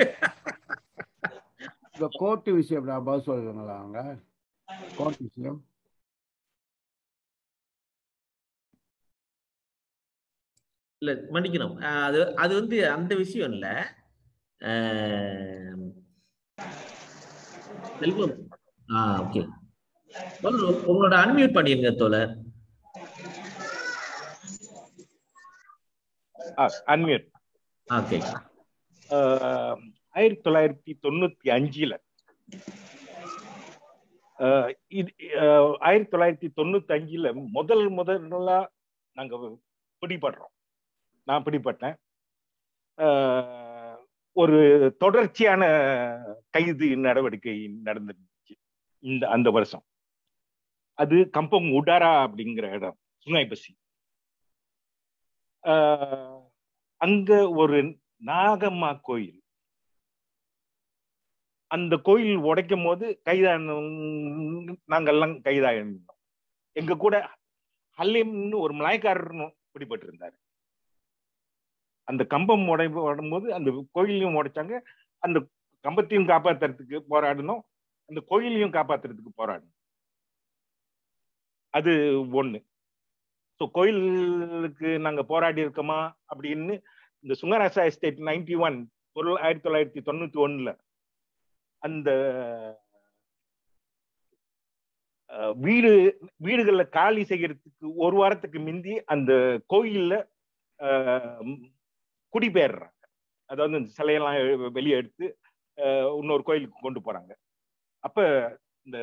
[SPEAKER 5] இந்த கோர்ட்டு விஷயம் நான் பதில் சொல்லுங்களா? அவங்க கோர்ட் விஷயம்
[SPEAKER 1] இல்ல மன்னிக்கணும். அது அது வந்து அந்த விஷயம் இல்ல. செல்வம் ஆ ஓகே. உங்களோட அன்மியூட் பண்ணிருங்க தோழர்.
[SPEAKER 4] அன்மியூட்.
[SPEAKER 1] ஓகே.
[SPEAKER 4] ஆயிரத்தி தொள்ளாயிரத்தி தொண்ணூத்தி அஞ்சுல ஆயிரத்தி தொள்ளாயிரத்தி தொண்ணூத்தி அஞ்சுல முதல் முதலா நாங்க பிடிபடுறோம். நான் பிடிபட்டேன். ஒரு தொடர்ச்சியான கைது நடவடிக்கை நடந்துச்சு இந்த அந்த வருஷம். அது கம்பம் உடாரா அப்படிங்கிற இடம், சுங்காய்பசி. அங்க ஒரு நாகம்மா கோயில், அந்த கோயில் உடைக்கும் போது கைதான நாங்கெல்லாம் கைதாயிருந்தோம். எங்க கூட ஹல்லீம்னு ஒரு மலாய்க்காரர் பிடிபட்டு இருந்தாரு. அந்த கம்பம் உடை உடும்போது அந்த கோயிலையும் உடைச்சாங்க. அந்த கம்பத்தையும் காப்பாத்துறதுக்கு போராடணும், அந்த கோயிலையும் காப்பாத்துறதுக்கு போராடணும். அது ஒண்ணு. ஸோ கோயிலுக்கு நாங்க போராடி இருக்கோமா அப்படின்னு இந்த சுங்கராசா எஸ்டேட் நைன்டி ஒன் பொருள் ஆயிரத்தி தொள்ளாயிரத்தி தொண்ணூத்தி ஒண்ணுல அந்த வீடு வீடுகள்ல காலி செய்யறதுக்கு ஒரு வாரத்துக்கு முந்தி அந்த கோயில்ல குடிபெயர்றாங்க. அதாவது இந்த சிலையெல்லாம் வெளியே எடுத்து இன்னொரு கோயிலுக்கு கொண்டு போறாங்க. அப்ப இந்த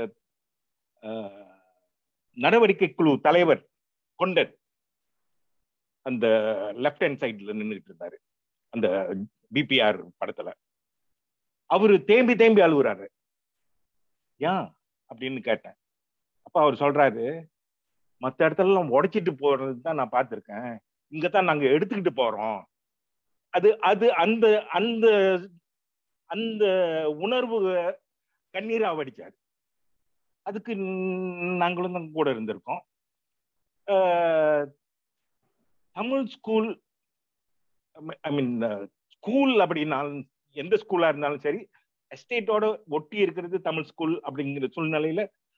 [SPEAKER 4] நடவடிக்கை குழு தலைவர் கொண்டர் அந்த லெப்ட் ஹேண்ட் சைட்ல நின்றுட்டு இருந்தாரு அந்த பிபிஆர் படத்துல. அவரு தேம்பி தேம்பி அழுகுறாரு. ஏன் அப்படின்னு கேட்டேன். அப்ப அவர் சொல்றாரு, மற்ற இடத்துல எல்லாம் உடைச்சிட்டு போறது தான் நான் பார்த்திருக்கேன், இங்கதான் நாங்க எடுத்துக்கிட்டு போறோம். அது அது அந்த அந்த அந்த உணர்வு கண்ணீரா வடிச்சாரு. அதுக்கு நாங்களும் தான் கூட இருந்திருக்கோம். தமிழ் ஸ்கூல், ஐ மீன் ஸ்கூல் அப்படின்னாலும் எந்த ஸ்கூலா இருந்தாலும் சரி, எஸ்டேட்டோட ஒட்டி இருக்கிறது தமிழ் ஸ்கூல் அப்படிங்கிற சூழ்நிலையில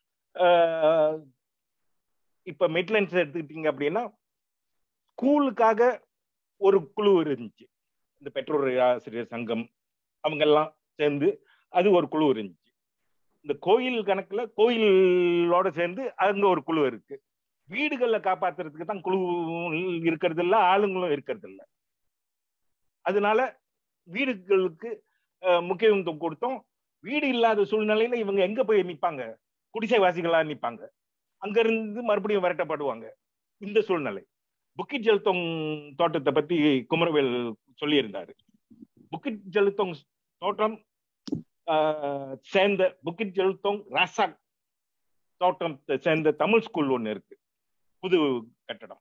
[SPEAKER 4] இப்ப மிட்லண்ட்ஸ் எடுத்துக்கிட்டீங்க அப்படின்னா ஸ்கூலுக்காக ஒரு குழு இருந்துச்சு. இந்த பெற்றோர் ஆசிரியர் சங்கம் அவங்க எல்லாம் சேர்ந்து அது ஒரு குழு இருந்துச்சு. இந்த கோயில் கணக்குல கோயிலோட சேர்ந்து அங்க ஒரு குழு இருக்கு. வீடுகள்ல காப்பாத்துறதுக்கு தான் குழு இருக்கிறது இல்ல, ஆளுங்களும் இருக்கிறது இல்ல. அதனால வீடுகளுக்கு முக்கியத்துவம் கொடுத்தோம். வீடு இல்லாத சூழ்நிலையில இவங்க எங்க போய் நிப்பாங்க? குடிசைவாசிகளா நிப்பாங்க. அங்க இருந்து மறுபடியும் விரட்டப்படுவாங்க. இந்த சூழ்நிலை. புக்கிட் ஜெல்தோங் தோட்டத்தை பத்தி குமரவேல் சொல்லியிருந்தாரு. புக்கிட் ஜெல்தோங் தோட்டம் சேர்ந்த புக்கிட் ஜெல்தோங் ராசாக் தோட்டம் சேர்ந்த தமிழ் ஸ்கூல் ஒண்ணு இருக்கு, புது கட்டடம்.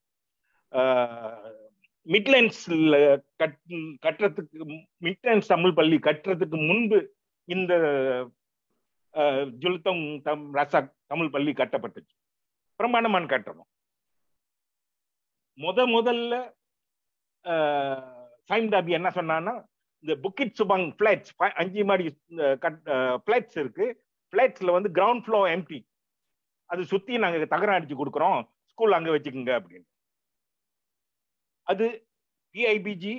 [SPEAKER 4] மிட்லண்ட்ஸ்ல கட் கட்டுறதுக்கு மிட்லண்ட்ஸ் தமிழ் பள்ளி கட்டுறதுக்கு முன்பு இந்த ஜுல்தோங் தம் ராசாக் தமிழ் பள்ளி கட்டப்பட்டுச்சு. பிரமாண்டமான கட்டணம். முத முதல்ல சாய்ம்தாபி என்ன சொன்னான்னா, இந்த புக்கிட் சுபாங் பிளாட்ஸ் அஞ்சு மாடி பிளாட்ஸ் இருக்கு, பிளாட்ஸ்ல வந்து கிரவுண்ட் ஃப்ளோர் எம்டி, அது சுத்தி நாங்க தகரம் அடிச்சு கொடுக்குறோம், ஸ்கூல் அங்க வச்சுக்கோங்க அப்படின்னு. அது பிஐபிஜி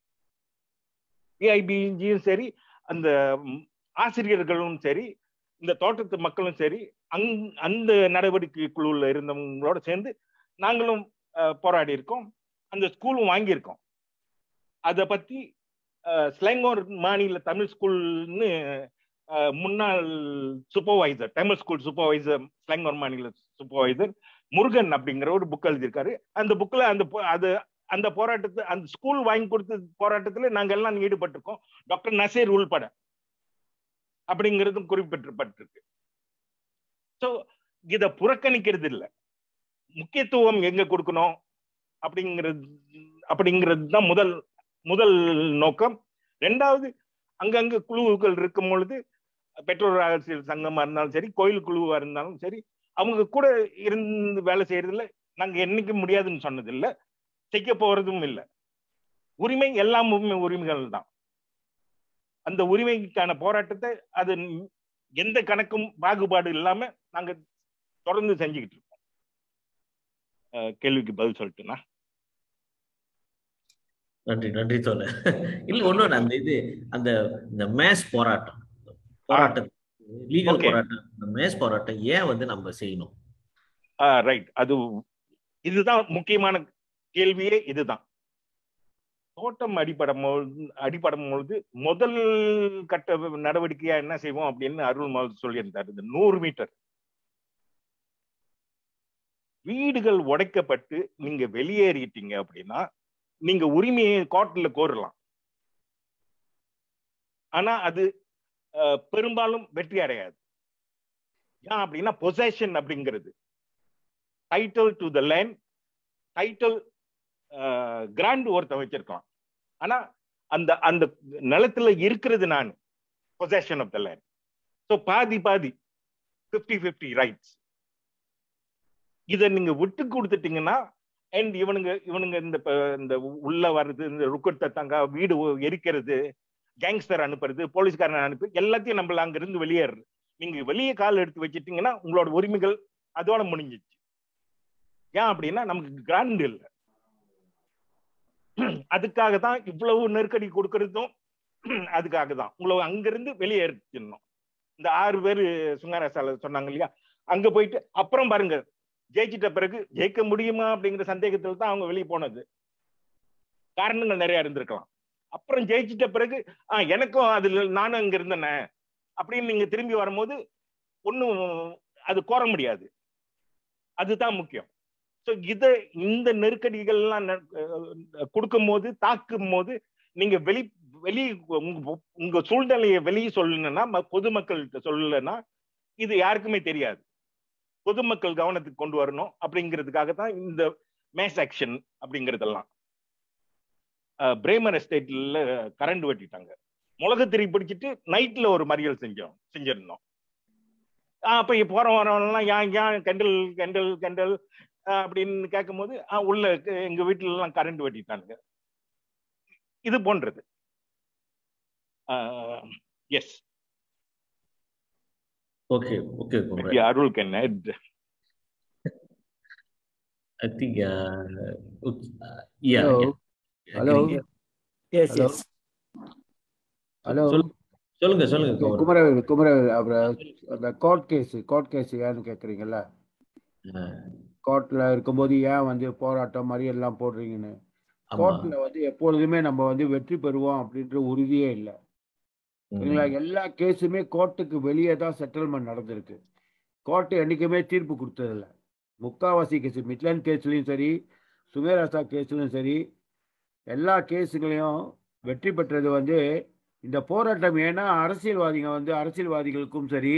[SPEAKER 4] பிஐபிஜியும் சரி, அந்த ஆசிரியர்களும் சரி, இந்த தோட்டத்து மக்களும் சரி, அங் அந்த நடவடிக்கை குழுவில் இருந்தவங்களோட சேர்ந்து நாங்களும் போராடி இருக்கோம். அந்த ஸ்கூலும் வாங்கியிருக்கோம். அதை பத்தி ஸ்லங்கோர் மாநில தமிழ் ஸ்கூல்னு முன்னாள் சூப்பர்வைசர், தமிழ் ஸ்கூல் சூப்பர்வைசர், ஸ்லங்கோர் மாநில சூப்பர்வைசர் முருகன் அப்படிங்கிற ஒரு புக் எழுதியிருக்காரு. அந்த புக்ல அந்த அது அந்த போராட்டத்தை, அந்த ஸ்கூல் வாங்கி கொடுத்த போராட்டத்துல நாங்க எல்லாம் ஈடுபட்டிருக்கோம், டாக்டர் நசீர் உள்பட அப்படிங்கிறதும் குறிப்பிட்டிருக்கு. ஸோ இதை புறக்கணிக்கிறது இல்லை, முக்கியத்துவம் எங்க கொடுக்கணும் அப்படிங்கிறது அப்படிங்கிறது தான் முதல் முதல் நோக்கம். ரெண்டாவது, அங்கங்க குழுக்கள் இருக்கும் பொழுது பெற்றோர் ஆசிரியர் சங்கமா இருந்தாலும் சரி, கோயில் குழுவா இருந்தாலும் சரி, அவங்க கூட இருந்து வேலை செய்யறதுல நாங்க என்னைக்கு முடியாதுன்னு சொன்னது இல்லை, செய்ய போறதும் இல்லை. உரிமை எல்லாம் உரிமைகள் தான். அந்த உரிமைக்கான போராட்டத்தை அது எந்த கணக்கும் பாகுபாடு இல்லாம நாங்க தொடர்ந்து செஞ்சுக்கிட்டு இருக்கோம். கேள்விக்கு பதில் சொல்லட்டுனா
[SPEAKER 1] நன்றி நன்றி தோல. இல்ல ஒண்ணு அந்த இது அந்த இந்த மேஸ் போராட்டம் போராட்டம் லீகல் போராட்டம், இந்த மேஸ் போராட்டம் ஏன் வந்து நம்ம செய்யணும்?
[SPEAKER 4] ரைட், அது இதுதான் முக்கியமான கேள்வியே. இதுதான் தோட்டம் அடிப்படும் அடிப்படும் பொழுது முதல் கட்ட நடவடிக்கையா என்ன செய்வோம் அப்படின்னு அருள் மாதிரி சொல்லியிருந்தார். இந்த நூறு மீட்டர் வீடுகள் உடைக்கப்பட்டு நீங்க வெளியேறிட்டீங்க அப்படின்னா நீங்க உரிமையை கோர்ட்ல கோரலாம். ஆனா அது பெரும்பாலும் வெற்றி அடையாது. ஏன் அப்படின்னா பொசஷன் அப்படிங்கிறது title to the land, title grant ஒருத்தன் வச்சிருக்கான். ஆனா அந்த அந்த நிலத்துல இருக்கிறது நான் possession of the land. So பாதி பாதி பிப்டி பிப்டி ரைட்ஸ். இதை நீங்க விட்டு கொடுத்துட்டீங்கன்னா அண்ட் இவனுங்க இவனுங்க இந்த இந்த உள்ள வர்றது, இந்த ருக்கத்தை தங்க வீடு எரிக்கிறது, கேங்ஸ்டர் அனுப்புறது, போலீஸ்காரன் அனுப்பி எல்லாத்தையும் நம்மள அங்க இருந்து வெளியேறது. நீங்க வெளியே கால் எடுத்து வச்சிட்டீங்கன்னா உங்களோட உரிமைகள் அதோட முடிஞ்சிச்சு. ஏன் அப்படின்னா நமக்கு கிராண்ட் இல்லை. அதுக்காக தான் இவ்வளவு நெருக்கடி கொடுக்கறதும் அதுக்காக தான் உங்களை அங்கிருந்து வெளியேறிச்சிடணும். இந்த ஆறு பேர் சுங்காரசால சொன்னாங்க இல்லையா, அங்க போயிட்டு அப்புறம் பாருங்க ஜெயிச்சிட்ட பிறகு ஜெயிக்க முடியுமா அப்படிங்கிற சந்தேகத்துல தான் அவங்க வெளியே போனது. காரணங்கள் நிறைய இருந்திருக்கலாம். அப்புறம் ஜெயிச்சிட்ட பிறகு ஆஹ் எனக்கும் அதுல நானும் அங்க இருந்தேனே அப்படின்னு நீங்க திரும்பி வரும்போது ஒன்னும் அது கோர முடியாது. அதுதான் முக்கியம். ஸோ இதை இந்த நெருக்கடிகள்லாம் கொடுக்கும் போது தாக்கும் போது நீங்க வெளி வெளி உங்க சூழ்நிலையை வெளியே சொல்லணும்னா பொதுமக்கள்கிட்ட சொல்லலைன்னா இது யாருக்குமே தெரியாது. பொதுமக்கள் கவனத்துக்கு கொண்டு வரணும் அப்படிங்கிறதுக்காக தான் இந்த மேஸ் ஆக்ஷன் அப்படிங்கிறதெல்லாம். பிரேமர் எஸ்டேட்ல கரண்ட் வெட்டிட்டாங்க, மிளகுத்திரி பிடிச்சிட்டு நைட்ல ஒரு மறியல் செஞ்சோம் செஞ்சிருந்தோம். அப்ப போற வரவெல்லாம் ஏன் ஏன் கெண்டல் கெண்டல் கெண்டல் அப்படின்னு கேட்கும் போது உள்ள எங்க வீட்டுல எல்லாம் கரண்ட் வெட்டிட்டானுங்க. இது போன்றது. Yes,
[SPEAKER 1] okay okay
[SPEAKER 4] Arul can add.
[SPEAKER 1] I think uh, yeah.
[SPEAKER 5] Hello.
[SPEAKER 1] Yeah.
[SPEAKER 5] Hello.
[SPEAKER 7] Yes,
[SPEAKER 5] Hello.
[SPEAKER 7] yes.
[SPEAKER 5] Hello.
[SPEAKER 1] சொல்லுங்க சொல்லுங்க
[SPEAKER 5] குமரவேல் குமரவேல் அப்புறம் அந்த கோர்ட் கேஸ் கோர்ட் கேஸ் ஏன்னு கேக்குறீங்கல்ல, கோர்ட்ல இருக்கும்போது ஏன் வந்து போராட்டம் மாதிரி எல்லாம் போடுறீங்கன்னு. கோர்ட்ல வந்து எப்பொழுதுமே நம்ம வந்து வெற்றி பெறுவோம் அப்படின்ற உறுதியே இல்லை. சரிங்களா? எல்லா கேஸுமே கோர்ட்டுக்கு வெளியே தான் செட்டில்மெண்ட் நடந்திருக்கு. கோர்ட்டு என்னைக்குமே தீர்ப்பு கொடுத்ததில்ல. முக்காவாசி கேஸ், மிட்லாண்ட் கேஸ்லையும் சரி, சுமேராசா கேஸ்லையும் சரி, எல்லா கேஸுகளையும் வெற்றி பெற்றது வந்து இந்த போராட்டம். ஏன்னா அரசியல்வாதிகள் வந்து அரசியல்வாதிகளுக்கும் சரி,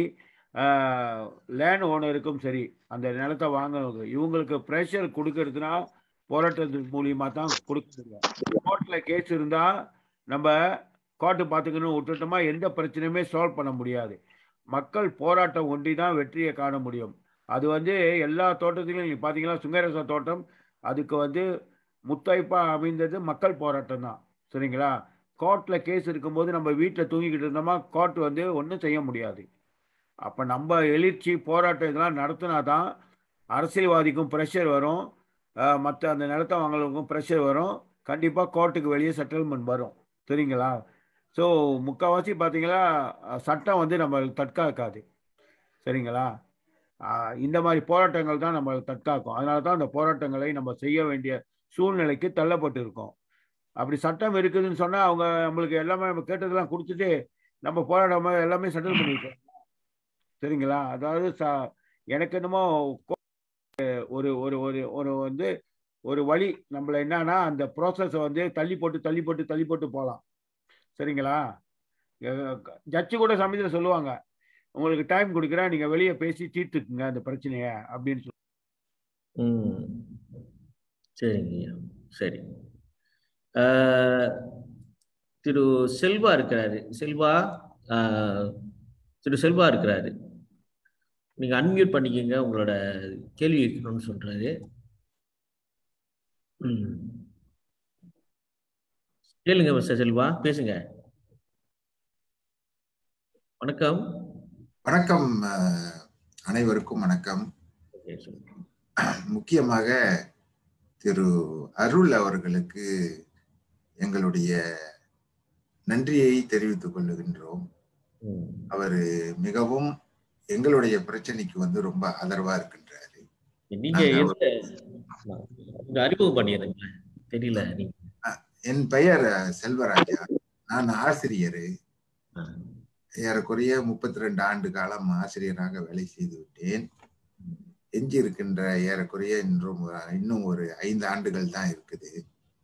[SPEAKER 5] லேண்ட் ஓனருக்கும் சரி, அந்த நிலத்தை வாங்குறவங்க இவங்களுக்கு ப்ரெஷர் கொடுக்கறதுனா போராட்டத்தின் மூலியமா தான் கொடுக்குதுங்க. கோர்ட்ல கேஸ் இருந்தா நம்ம கோர்ட்டு பார்த்துக்கணும் விட்டுட்டோமா எந்த பிரச்சனையுமே சால்வ் பண்ண முடியாது. மக்கள் போராட்டம் ஒண்டி தான் வெற்றியை காண முடியும். அது வந்து எல்லா தோட்டத்திலும் நீங்க பாத்தீங்கன்னா சுங்கரசா தோட்டம் அதுக்கு வந்து முத்தாய்ப்பா அமைந்தது மக்கள் போராட்டம் தான். சரிங்களா? கோர்ட்ல கேஸ் இருக்கும்போது நம்ம வீட்டில் தூங்கிக்கிட்டு இருந்தோமா கோர்ட் வந்து ஒன்றும் செய்ய முடியாது. அப்போ நம்ம எழுச்சி போராட்டம் இதெல்லாம் நடத்தினா தான் அரசியல்வாதிக்கும் ப்ரெஷர் வரும், மற்ற அந்த நிலத்தை வாங்குறவங்களுக்கும் ப்ரெஷர் வரும், கண்டிப்பாக கோர்ட்டுக்கு வெளியே செட்டில்மெண்ட் வரும். சரிங்களா? ஸோ முக்கால்வாசி பார்த்தீங்கன்னா சட்டம் வந்து நம்ம தற்காக்காது. சரிங்களா? இந்த மாதிரி போராட்டங்கள் தான் நம்ம தற்காக்கும். அதனால தான் அந்த போராட்டங்களை நம்ம செய்ய வேண்டிய சூழ்நிலைக்கு தள்ளப்பட்டு இருக்கோம். அப்படி சட்டம் இருக்குதுன்னு சொன்னால் அவங்க நம்மளுக்கு எல்லாமே நம்ம கேட்டதெல்லாம் கொடுத்துட்டு நம்ம போராடாம எல்லாமே செட்டில் பண்ணிருக்கோம். சரிங்களா? அதாவது ச எனக்கு என்னமோ ஒரு ஒரு ஒரு ஒரு வந்து ஒரு வழி நம்மள என்னன்னா அந்த ப்ராசஸை வந்து தள்ளி போட்டு தள்ளி போட்டு தள்ளி போட்டு போகலாம். சரிங்களா? ஜட்ஜு கூட சமயத்தில் சொல்லுவாங்க, உங்களுக்கு டைம் கொடுக்குறேன், நீங்க வெளியே பேசி தீர்த்துக்குங்க அந்த பிரச்சனைய அப்படின்னு சொல்லி.
[SPEAKER 1] ம் சரிங்க, சரி. திரு செல்வா இருக்கிறாரு. செல்வா திரு செல்வா இருக்கிறாரு. நீங்க அன்மியூட் பண்ணிக்கங்க, உங்களோட கேள்வி இருக்கணும்னு சொல்றாரு. கேளுங்க மிஸ்டர் செல்வா, பேசுங்க. வணக்கம்.
[SPEAKER 9] வணக்கம் அனைவருக்கும் வணக்கம். முக்கியமாக திரு அருள் அவர்களுக்கு எங்களுடைய நன்றியை தெரிவித்துக் கொள்ளுகின்றோம். அவர் மிகவும் எங்களுடைய பிரச்சனைக்கு வந்து ரொம்ப ஆதரவா இருக்கின்றாரு.
[SPEAKER 1] நீங்க அறிமுகம் பண்ணிடுங்க. தெரியல.
[SPEAKER 9] என் பெயர் செல்வராஜா. நான் ஆசிரியர். ஏறக்குறைய முப்பத்தி ரெண்டு ஆண்டு காலம் ஆசிரியராக வேலை செய்து விட்டேன். எஞ்சி இருக்கின்ற ஏறக்குறைய இன்றும் இன்னும் ஒரு ஐந்து ஆண்டுகள் தான் இருக்குது.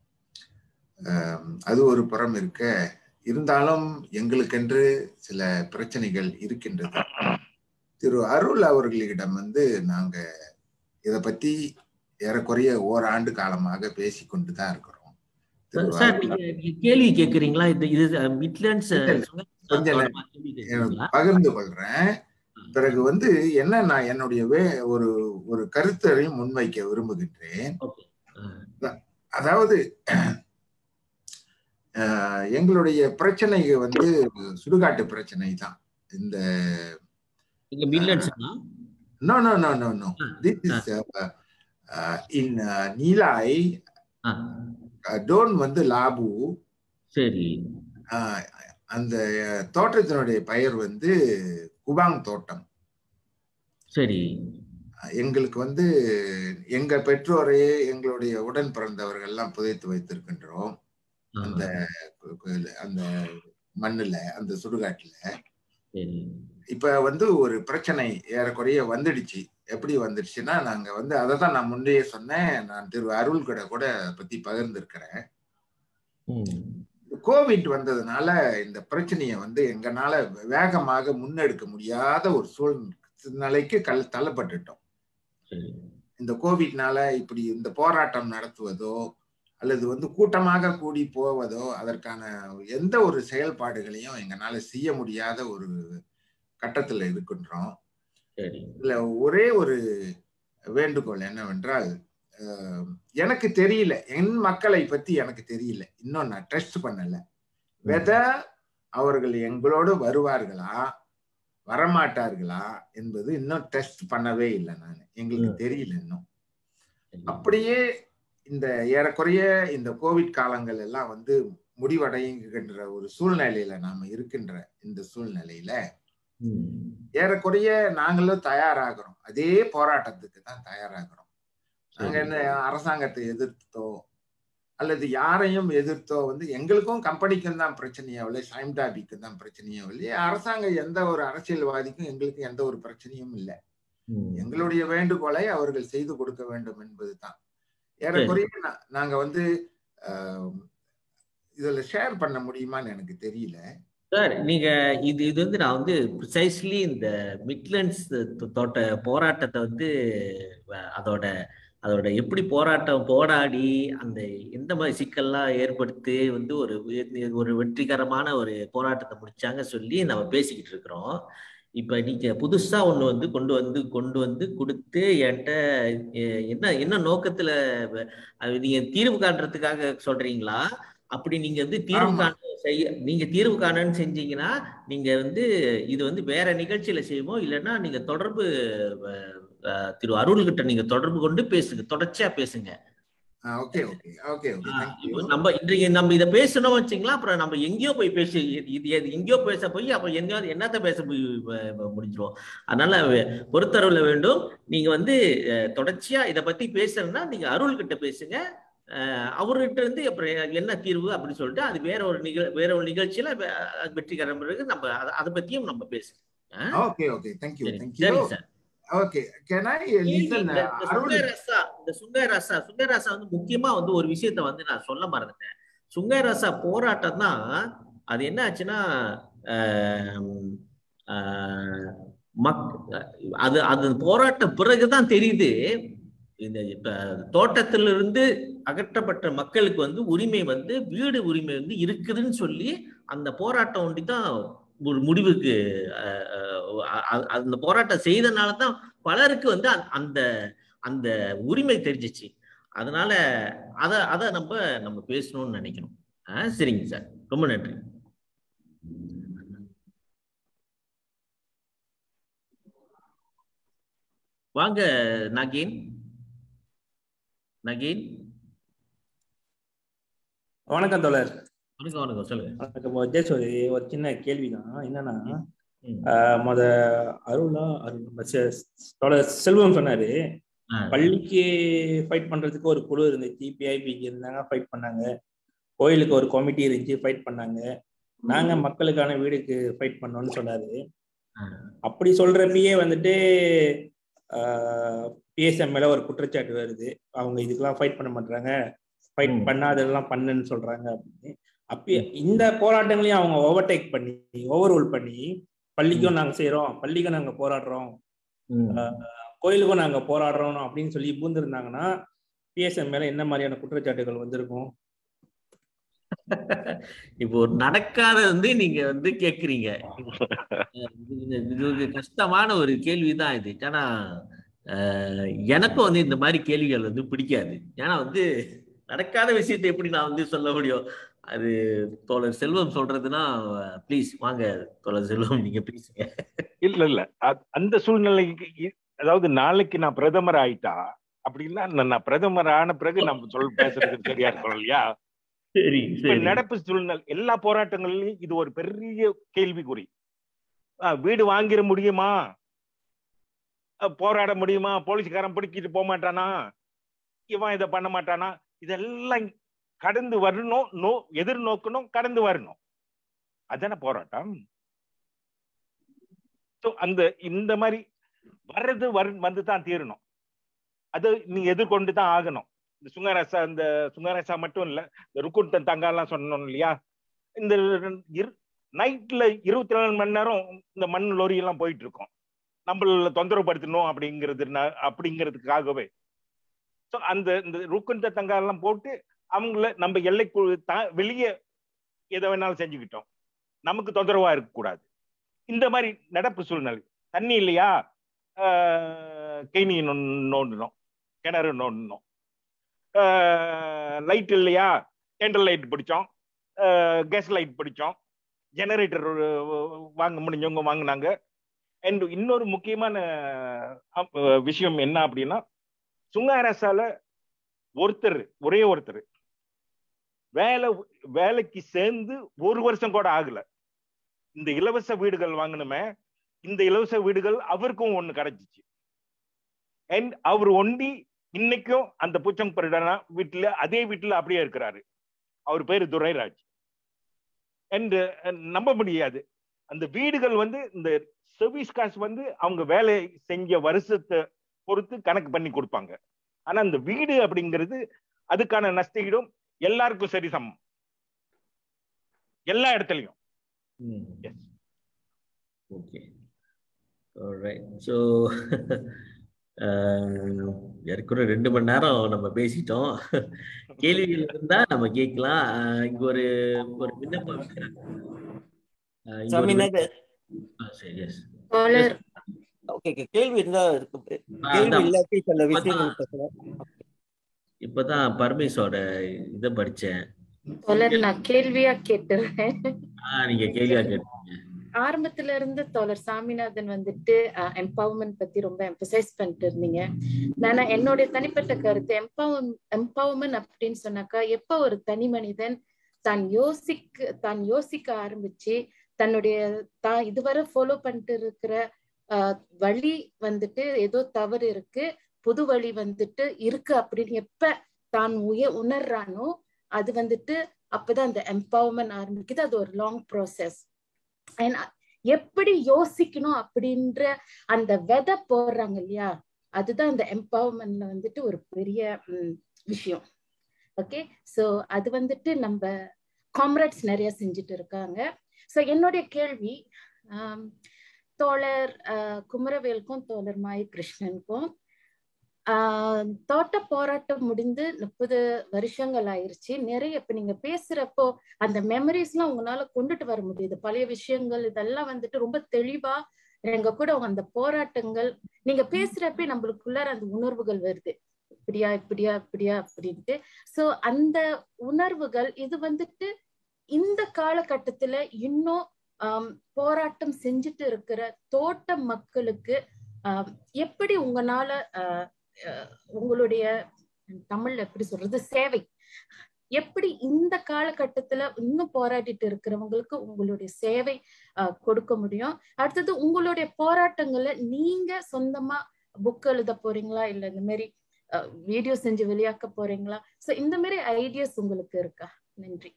[SPEAKER 9] அது ஒரு புறம் இருக்க, இருந்தாலும் எங்களுக்கென்று சில பிரச்சனைகள் இருக்கின்றது. திரு அருள் அவர்களிடம் வந்து நாங்க இதை பத்தி ஏறக்குறைய ஓராண்டு காலமாக பேசிக்கொண்டு தான் இருக்கிறோம்.
[SPEAKER 1] கேள்வி கேக்குறீங்களா?
[SPEAKER 9] பகிர்ந்து கொள்றேன். பிறகு வந்து என்ன, நான் என்னுடைய வே ஒரு ஒரு கருத்தையும் முன்வைக்க விரும்புகின்றேன். அதாவது எங்களுடைய பிரச்சனை வந்து சுடுகாட்டு பிரச்சனை தான். இந்த no no no no no this is uh, uh, in uh, Nilai town வந்து லாபு.
[SPEAKER 1] சரி.
[SPEAKER 9] அந்த தோட்டத்தினுடைய பெயர் வந்து குபாங் தோட்டம்.
[SPEAKER 1] சரி.
[SPEAKER 9] எங்களுக்கு வந்து எங்க பெற்றோரையே எங்களுடைய உடன் பிறந்தவர்கள் எல்லாம் புதைத்து வைத்திருக்கின்றோம் அந்த அந்த மண்ணுல, அந்த சுடுகாட்டுல. இப்ப வந்து ஒரு பிரச்சனை ஏறக்குறைய வந்துடுச்சு. எப்படி வந்துடுச்சுன்னா, நாங்க வந்து அதை தான் நான் முன்னையே சொன்னேன். நான் திரு அருள் கூட கூட பத்தி பகிர்ந்திருக்கிறேன். கோவிட் வந்ததுனால இந்த பிரச்சனையை வந்து எங்கனால வேகமாக முன்னெடுக்க முடியாத ஒரு சூழ்நிலைக்கு கல் தள்ளப்பட்டுட்டோம். இந்த கோவிட்னால இப்படி இந்த போராட்டம் நடத்துவதோ அல்லது வந்து கூட்டமாக கூடி போவதோ அதற்கான எந்த ஒரு செயல்பாடுகளையும் எங்கனால செய்ய முடியாத ஒரு கட்டத்துல இருக்கின்றோம். இல்ல ஒரே ஒரு வேண்டுகோள் என்னவென்றால், எனக்கு தெரியல, என் மக்களை பத்தி எனக்கு தெரியல, இன்னும் நான் டெஸ்ட் பண்ணல. வெத அவர்கள் எங்களோடு வருவார்களா வரமாட்டார்களா என்பது இன்னும் டெஸ்ட் பண்ணவே இல்லை. நான் எங்களுக்கு தெரியல இன்னும். அப்படியே இந்த ஏறக்குறைய இந்த கோவிட் காலங்கள் எல்லாம் வந்து முடிவடைகின்ற ஒரு சூழ்நிலையில நாம இருக்கின்ற இந்த சூழ்நிலையில ஏறக்குறைய நாங்களும் தயாராகிறோம். அதே போராட்டத்துக்கு தான் தயாராகிறோம். நாங்க என்ன அரசாங்கத்தை எதிர்த்தோ அல்லது யாரையும் எதிர்த்தோ வந்து எங்களுக்கும் கம்பெனிக்கும் தான் பிரச்சனையோ இல்லை, சைம்டாபிக்கும் தான் பிரச்சனையோ இல்லை. அரசாங்கம் எந்த ஒரு அரசியல்வாதிக்கும் எங்களுக்கு எந்த ஒரு பிரச்சனையும் இல்லை. எங்களுடைய வேண்டுகோளை அவர்கள் செய்து கொடுக்க வேண்டும் என்பது தான். ஏறக்குறைய நாங்க வந்து இதுல ஷேர் பண்ண முடியுமான்னு எனக்கு தெரியல.
[SPEAKER 1] சார், நீங்க இது இது வந்து நான் வந்து ப்ரிசைஸ்லி இந்த மிட்லண்ட்ஸ் தோட்ட போராட்டத்தை வந்து அதோட அதோட எப்படி போராட்டம் போராடி அந்த எந்த மாதிரி சிக்கல்லாம் ஏற்படுத்தி வந்து ஒரு ஒரு வெற்றிகரமான ஒரு போராட்டத்தை முடிச்சாங்க சொல்லி நம்ம பேசிக்கிட்டு இருக்கிறோம். இப்ப நீங்க புதுசா ஒண்ணு வந்து கொண்டு வந்து கொண்டு வந்து கொடுத்து என்கிட்ட என்ன என்ன நோக்கத்துல நீங்க தீர்வு காண்றதுக்காக சொல்றீங்களா? அப்படி நீங்க வந்து தீர்வு காண செய்ய நீங்க தீர்வு காணன்னு செஞ்சீங்கன்னா நீங்க வந்து இது வந்து வேற நிகழ்ச்சியில செய்வோம். இல்லைன்னா நீங்க தொடர்பு திரு அருள்கிட்ட நீங்க தொடர்பு கொண்டு பேசுங்க, தொடர்ச்சியா பேசுங்க. நம்ம இன்றைக்கு நம்ம இதை பேசணும் வச்சுங்களா, அப்புறம் நம்ம எங்கேயோ போய் பேசி இது எங்கேயோ பேச போய் அப்ப என்ன என்னத்த பேச போய் முடிஞ்சிரும். அதனால பொறுத்தரவுல வேண்டும். நீங்க வந்து தொடர்ச்சியா இதை பத்தி பேசுறதுன்னா நீங்க அருள்கிட்ட பேசுங்க. அவர்கிட்ட இருந்து அப்புறம் என்ன தீர்வு அப்படின்னு சொல்லிட்டு அது வேற ஒரு நிகழ் வேற ஒரு நிகழ்ச்சியில வெற்றிகரம் பிறகு நம்ம அதை பத்தியும் நம்ம பேசுறோம்.
[SPEAKER 9] Okay okay thank you thank you.
[SPEAKER 1] சரி sir.
[SPEAKER 9] Okay can I listen
[SPEAKER 1] சுங்கரசா இந்த சுங்கரசா சுங்கரசா வந்து முக்கியமா வந்து ஒரு விஷயத்த வந்து நான் சொல்ல மறந்துட்டேன். சுங்கரசா போராட்டம் தான் அது என்ன ஆச்சுன்னா மக் அது அது போராட்ட பிறகுதான் தெரியுது இந்த தோட்டத்திலிருந்து அகற்றப்பட்ட மக்களுக்கு வந்து உரிமை வந்து வீடு உரிமை வந்து இருக்குதுன்னு சொல்லி அந்த போராட்டம் ஒண்டிதான் ஒரு முடிவுக்கு அந்த போராட்டம் செய்தனாலதான் பலருக்கு வந்து அந்த அந்த உரிமை தெரிஞ்சிச்சு. அதனால அதை அதை நம்ம நம்ம பேசணும்னு நினைக்கணும். ஆ சரிங்க சார், ரொம்ப நன்றி. வாங்க நகீன். நகீன்
[SPEAKER 10] வணக்கம் தோழர்.
[SPEAKER 1] வணக்கம் வணக்கம் சொல்லுங்க.
[SPEAKER 10] வணக்கம். ஜெயஸ் ஒரு ஒரு சின்ன கேள்விதான். என்னன்னா மொத அருளா தோழர் செல்வம் சொன்னாரு பள்ளிக்கு ஃபைட் பண்றதுக்கு ஒரு குழு இருந்துச்சு, பிஐபிக்கு இருந்தாங்க, ஃபைட் பண்ணாங்க. கோயிலுக்கு ஒரு கமிட்டி இருந்துச்சு, ஃபைட் பண்ணாங்க. நாங்க மக்களுக்கான வீடுக்கு ஃபைட் பண்ணோம்னு சொன்னாரு. அப்படி சொல்றப்பயே வந்துட்டு பிஎஸ்எம் மேல ஒரு குற்றச்சாட்டு வருது, அவங்க இதுக்கெல்லாம் ஃபைட் பண்ண மாட்டாங்க, ஃபைட் பண்ணாதெல்லாம் பண்ணுன்னு சொல்றாங்க அப்படின்னு. அப்பயே இந்த போராட்டங்களையும் அவங்க ஓவர்டேக் பண்ணி ஓவர் ரூல் பண்ணி பள்ளிக்கும் நாங்க செய்யறோம், பள்ளிக்கும் நாங்க போராடுறோம், கோயிலுக்கும் நாங்க போராடுறோம் அப்படின்னு சொல்லி பூந்திருந்தாங்கன்னா பிஎஸ்எம் மேல என்ன மாதிரியான குற்றச்சாட்டுகள் வந்திருக்கும்?
[SPEAKER 1] இப்போ நடக்காத வந்து நீங்க வந்து கேக்குறீங்க. இது கஷ்டமான ஒரு கேள்விதான் இது. ஏன்னா எனக்கும் வந்து இந்த மாதிரி கேள்விகள் வந்து பிடிக்காது. ஏன்னா வந்து நடக்காத விஷயத்தை எப்படி நான் வந்து சொல்ல முடியும்? அது தோழர் செல்வம் சொல்றதுன்னா ப்ளீஸ் வாங்க தோழர் செல்வம், நீங்க பேசுங்க.
[SPEAKER 4] இல்ல இல்ல அந்த சூழ்நிலைக்கு, அதாவது நாளைக்கு நான் பிரதமர் ஆயிட்டா அப்படின்னா நான் பிரதமர் ஆன பிறகு நம்ம சொல் பேசுறதுக்கு சரியா இருக்கும் இல்லையா?
[SPEAKER 1] சரி,
[SPEAKER 4] நடப்பு சூழ்நிலை எல்லா போராட்டங்கள்லயும் இது ஒரு பெரிய கேள்விக்குறி. வீடு வாங்கிட முடியுமா, போராட முடியுமா, போலீஸ்காரன் பிடிக்கிட்டு போக மாட்டானா, இவன் இதை பண்ண மாட்டானா, இதெல்லாம் கடந்து வரணும், நோ எதிர்நோக்கணும், கடந்து வரணும். அதான போராட்டம். அந்த இந்த மாதிரி வர்றது வரு வந்துதான் தீரணும். அது நீங்க எதிர்கொண்டு தான் ஆகணும். இந்த சுங்கராசா இந்த சுங்கராசா மட்டும் இல்ல, இந்த ருக்குன் தங்கா எல்லாம் சொன்னோம் இல்லையா, இந்த நைட்ல இருபத்தி நாலு மணி நேரம் இந்த மண் லோரி எல்லாம் போயிட்டு இருக்கோம், நம்மள தொந்தரவுப்படுத்தணும் அப்படிங்கிறது அப்படிங்கிறதுக்காகவே. ஸோ அந்த இந்த ருக்குன் தங்கா எல்லாம் போட்டு அவங்கள நம்ம எல்லைக்குழு தான் வெளியே எதை வேணாலும் செஞ்சுக்கிட்டோம், நமக்கு தொந்தரவா இருக்கக்கூடாது. இந்த மாதிரி நடப்பு சூழ்நிலை. தண்ணி இல்லையா, கேணி நோண்டணும், கிணறு நோண்டணும். லைட் இல்லையா, கேண்டல் லைட் பிடிச்சோம், கேஸ் லைட் பிடிச்சோம், ஜெனரேட்டர் வாங்க முடிஞ்சவங்க வாங்கினாங்க. அண்ட் இன்னொரு முக்கியமான விஷயம் என்ன அப்படின்னா, சுங்க அரசால ஒருத்தர் ஒரே ஒருத்தர் வேலை வேலைக்கு சேர்ந்து ஒரு வருஷம் கூட ஆகல. இந்த இலவச வீடுகள் வாங்கணுமே, இந்த இலவச வீடுகள் அவருக்கும் ஒண்ணு கிடைச்சிச்சு. அண்ட் அவர் ஒண்டி இன்னைக்கும் அந்த பூச்சம்பரிடானா வீட்டுல அதே வீட்டுல அப்படியே இருக்கிறாரு. அவர் பேரு துரைராஜ். அண்ட் நம்ப முடியாது, அந்த வீடுகள் வந்து இந்த சர்வீஸ் காசு வந்து அவங்க வேலை செஞ்ச வருஷத்தை பொறுத்து கணக்கு பண்ணி கொடுப்பாங்க. ஆனா அந்த வீடு அப்படிங்கிறது அதுக்கான நஷ்டஈடும் எல்லாருக்கும் சரி சமம், எல்லா இடத்துலயும்.
[SPEAKER 1] ஓகே, ஸோ ஏற்கனவே ரெண்டு மணி நேரம் நம்ம பேசிட்டோம். கேள்விகள் இருந்தா நம்ம கேட்கலாம். இங்க ஒரு ஒரு விண்ணப்பம்.
[SPEAKER 7] கேள்வி இருந்தா இருக்கு, கேள்வி இல்லாட்டி சில விஷயங்கள் பேசலாம்.
[SPEAKER 1] இப்பதான் பர்மேஷோட இதை படிச்சேன்.
[SPEAKER 11] நான் கேள்வியா கேட்டுறேன்.
[SPEAKER 1] நீங்க கேள்வியா கேட்டீங்க.
[SPEAKER 11] ஆரம்பத்துல இருந்து தோழர் சாமிநாதன் வந்துட்டு எம்பவர்மெண்ட் பத்தி ரொம்ப எம்பசைஸ் பண்ணிட்டு இருந்தீங்க. நானா என்னுடைய தனிப்பட்ட கருத்து, எம்பவர் எம்பவர்மெண்ட் அப்படின்னு சொன்னாக்கா, எப்ப ஒரு தனி மனிதன் தான் யோசிக்க தான் யோசிக்க ஆரம்பிச்சு தன்னுடைய தான் இதுவரை ஃபாலோ பண்ணிட்டு இருக்கிற ஆஹ் வழி வந்துட்டு ஏதோ தவறு இருக்கு, புது வழி வந்துட்டு இருக்கு அப்படின்னு எப்ப தான் உய உணர்றானோ அது வந்துட்டு அப்பதான் அந்த எம்பவர்மெண்ட் ஆரம்பிக்குது. அது ஒரு லாங் ப்ராசஸ். எப்படி யோசிக்கணும் அப்படின்ற அந்த விதை போடுறாங்க இல்லையா, அதுதான் அந்த எம்பவர்மெண்ட்ல வந்துட்டு ஒரு பெரிய விஷயம். ஓகே, சோ அது வந்துட்டு நம்ம காம்ரேட்ஸ் நிறைய செஞ்சுட்டு இருக்காங்க. சோ என்னுடைய கேள்வி ஆஹ் தோழர் ஆஹ் குமரவேலுக்கும் தோழர் மாய கிருஷ்ணனுக்கும், ஆஹ் தோட்ட போராட்டம் முடிந்து முப்பது வருஷங்கள் ஆயிருச்சு. நிறைய இப்ப நீங்க பேசுறப்போ அந்த மெமரிஸ் எல்லாம் உங்களால கொண்டுட்டு வர முடியுது. பழைய விஷயங்கள் இதெல்லாம் வந்துட்டு ரொம்ப தெளிவா எங்க கூட அந்த போராட்டங்கள் நீங்க பேசுறப்ப நம்மளுக்குள்ளார அந்த உணர்வுகள் வருது. இப்படியா இப்படியா இப்படியா அப்படின்ட்டு. சோ அந்த உணர்வுகள் இது வந்துட்டு இந்த காலகட்டத்துல இன்னும் ஆஹ் போராட்டம் செஞ்சுட்டு இருக்கிற தோட்ட மக்களுக்கு ஆஹ் எப்படி உங்களால ஆஹ் உங்களுடைய தமிழ்ல எப்படி சொல்றது சேவை எப்படி இந்த காலகட்டத்துல இன்னும் போராடிட்டு இருக்கிறவங்களுக்கு உங்களுடைய சேவை ஆஹ் கொடுக்க முடியும்? அடுத்தது உங்களுடைய போராட்டங்களை நீங்க சொந்தமா புக் எழுத போறீங்களா இல்ல இந்த மாதிரி வீடியோ செஞ்சு வெளியாக்க போறீங்களா? சோ இந்த மாதிரி ஐடியாஸ் உங்களுக்கு இருக்கா? நன்றி.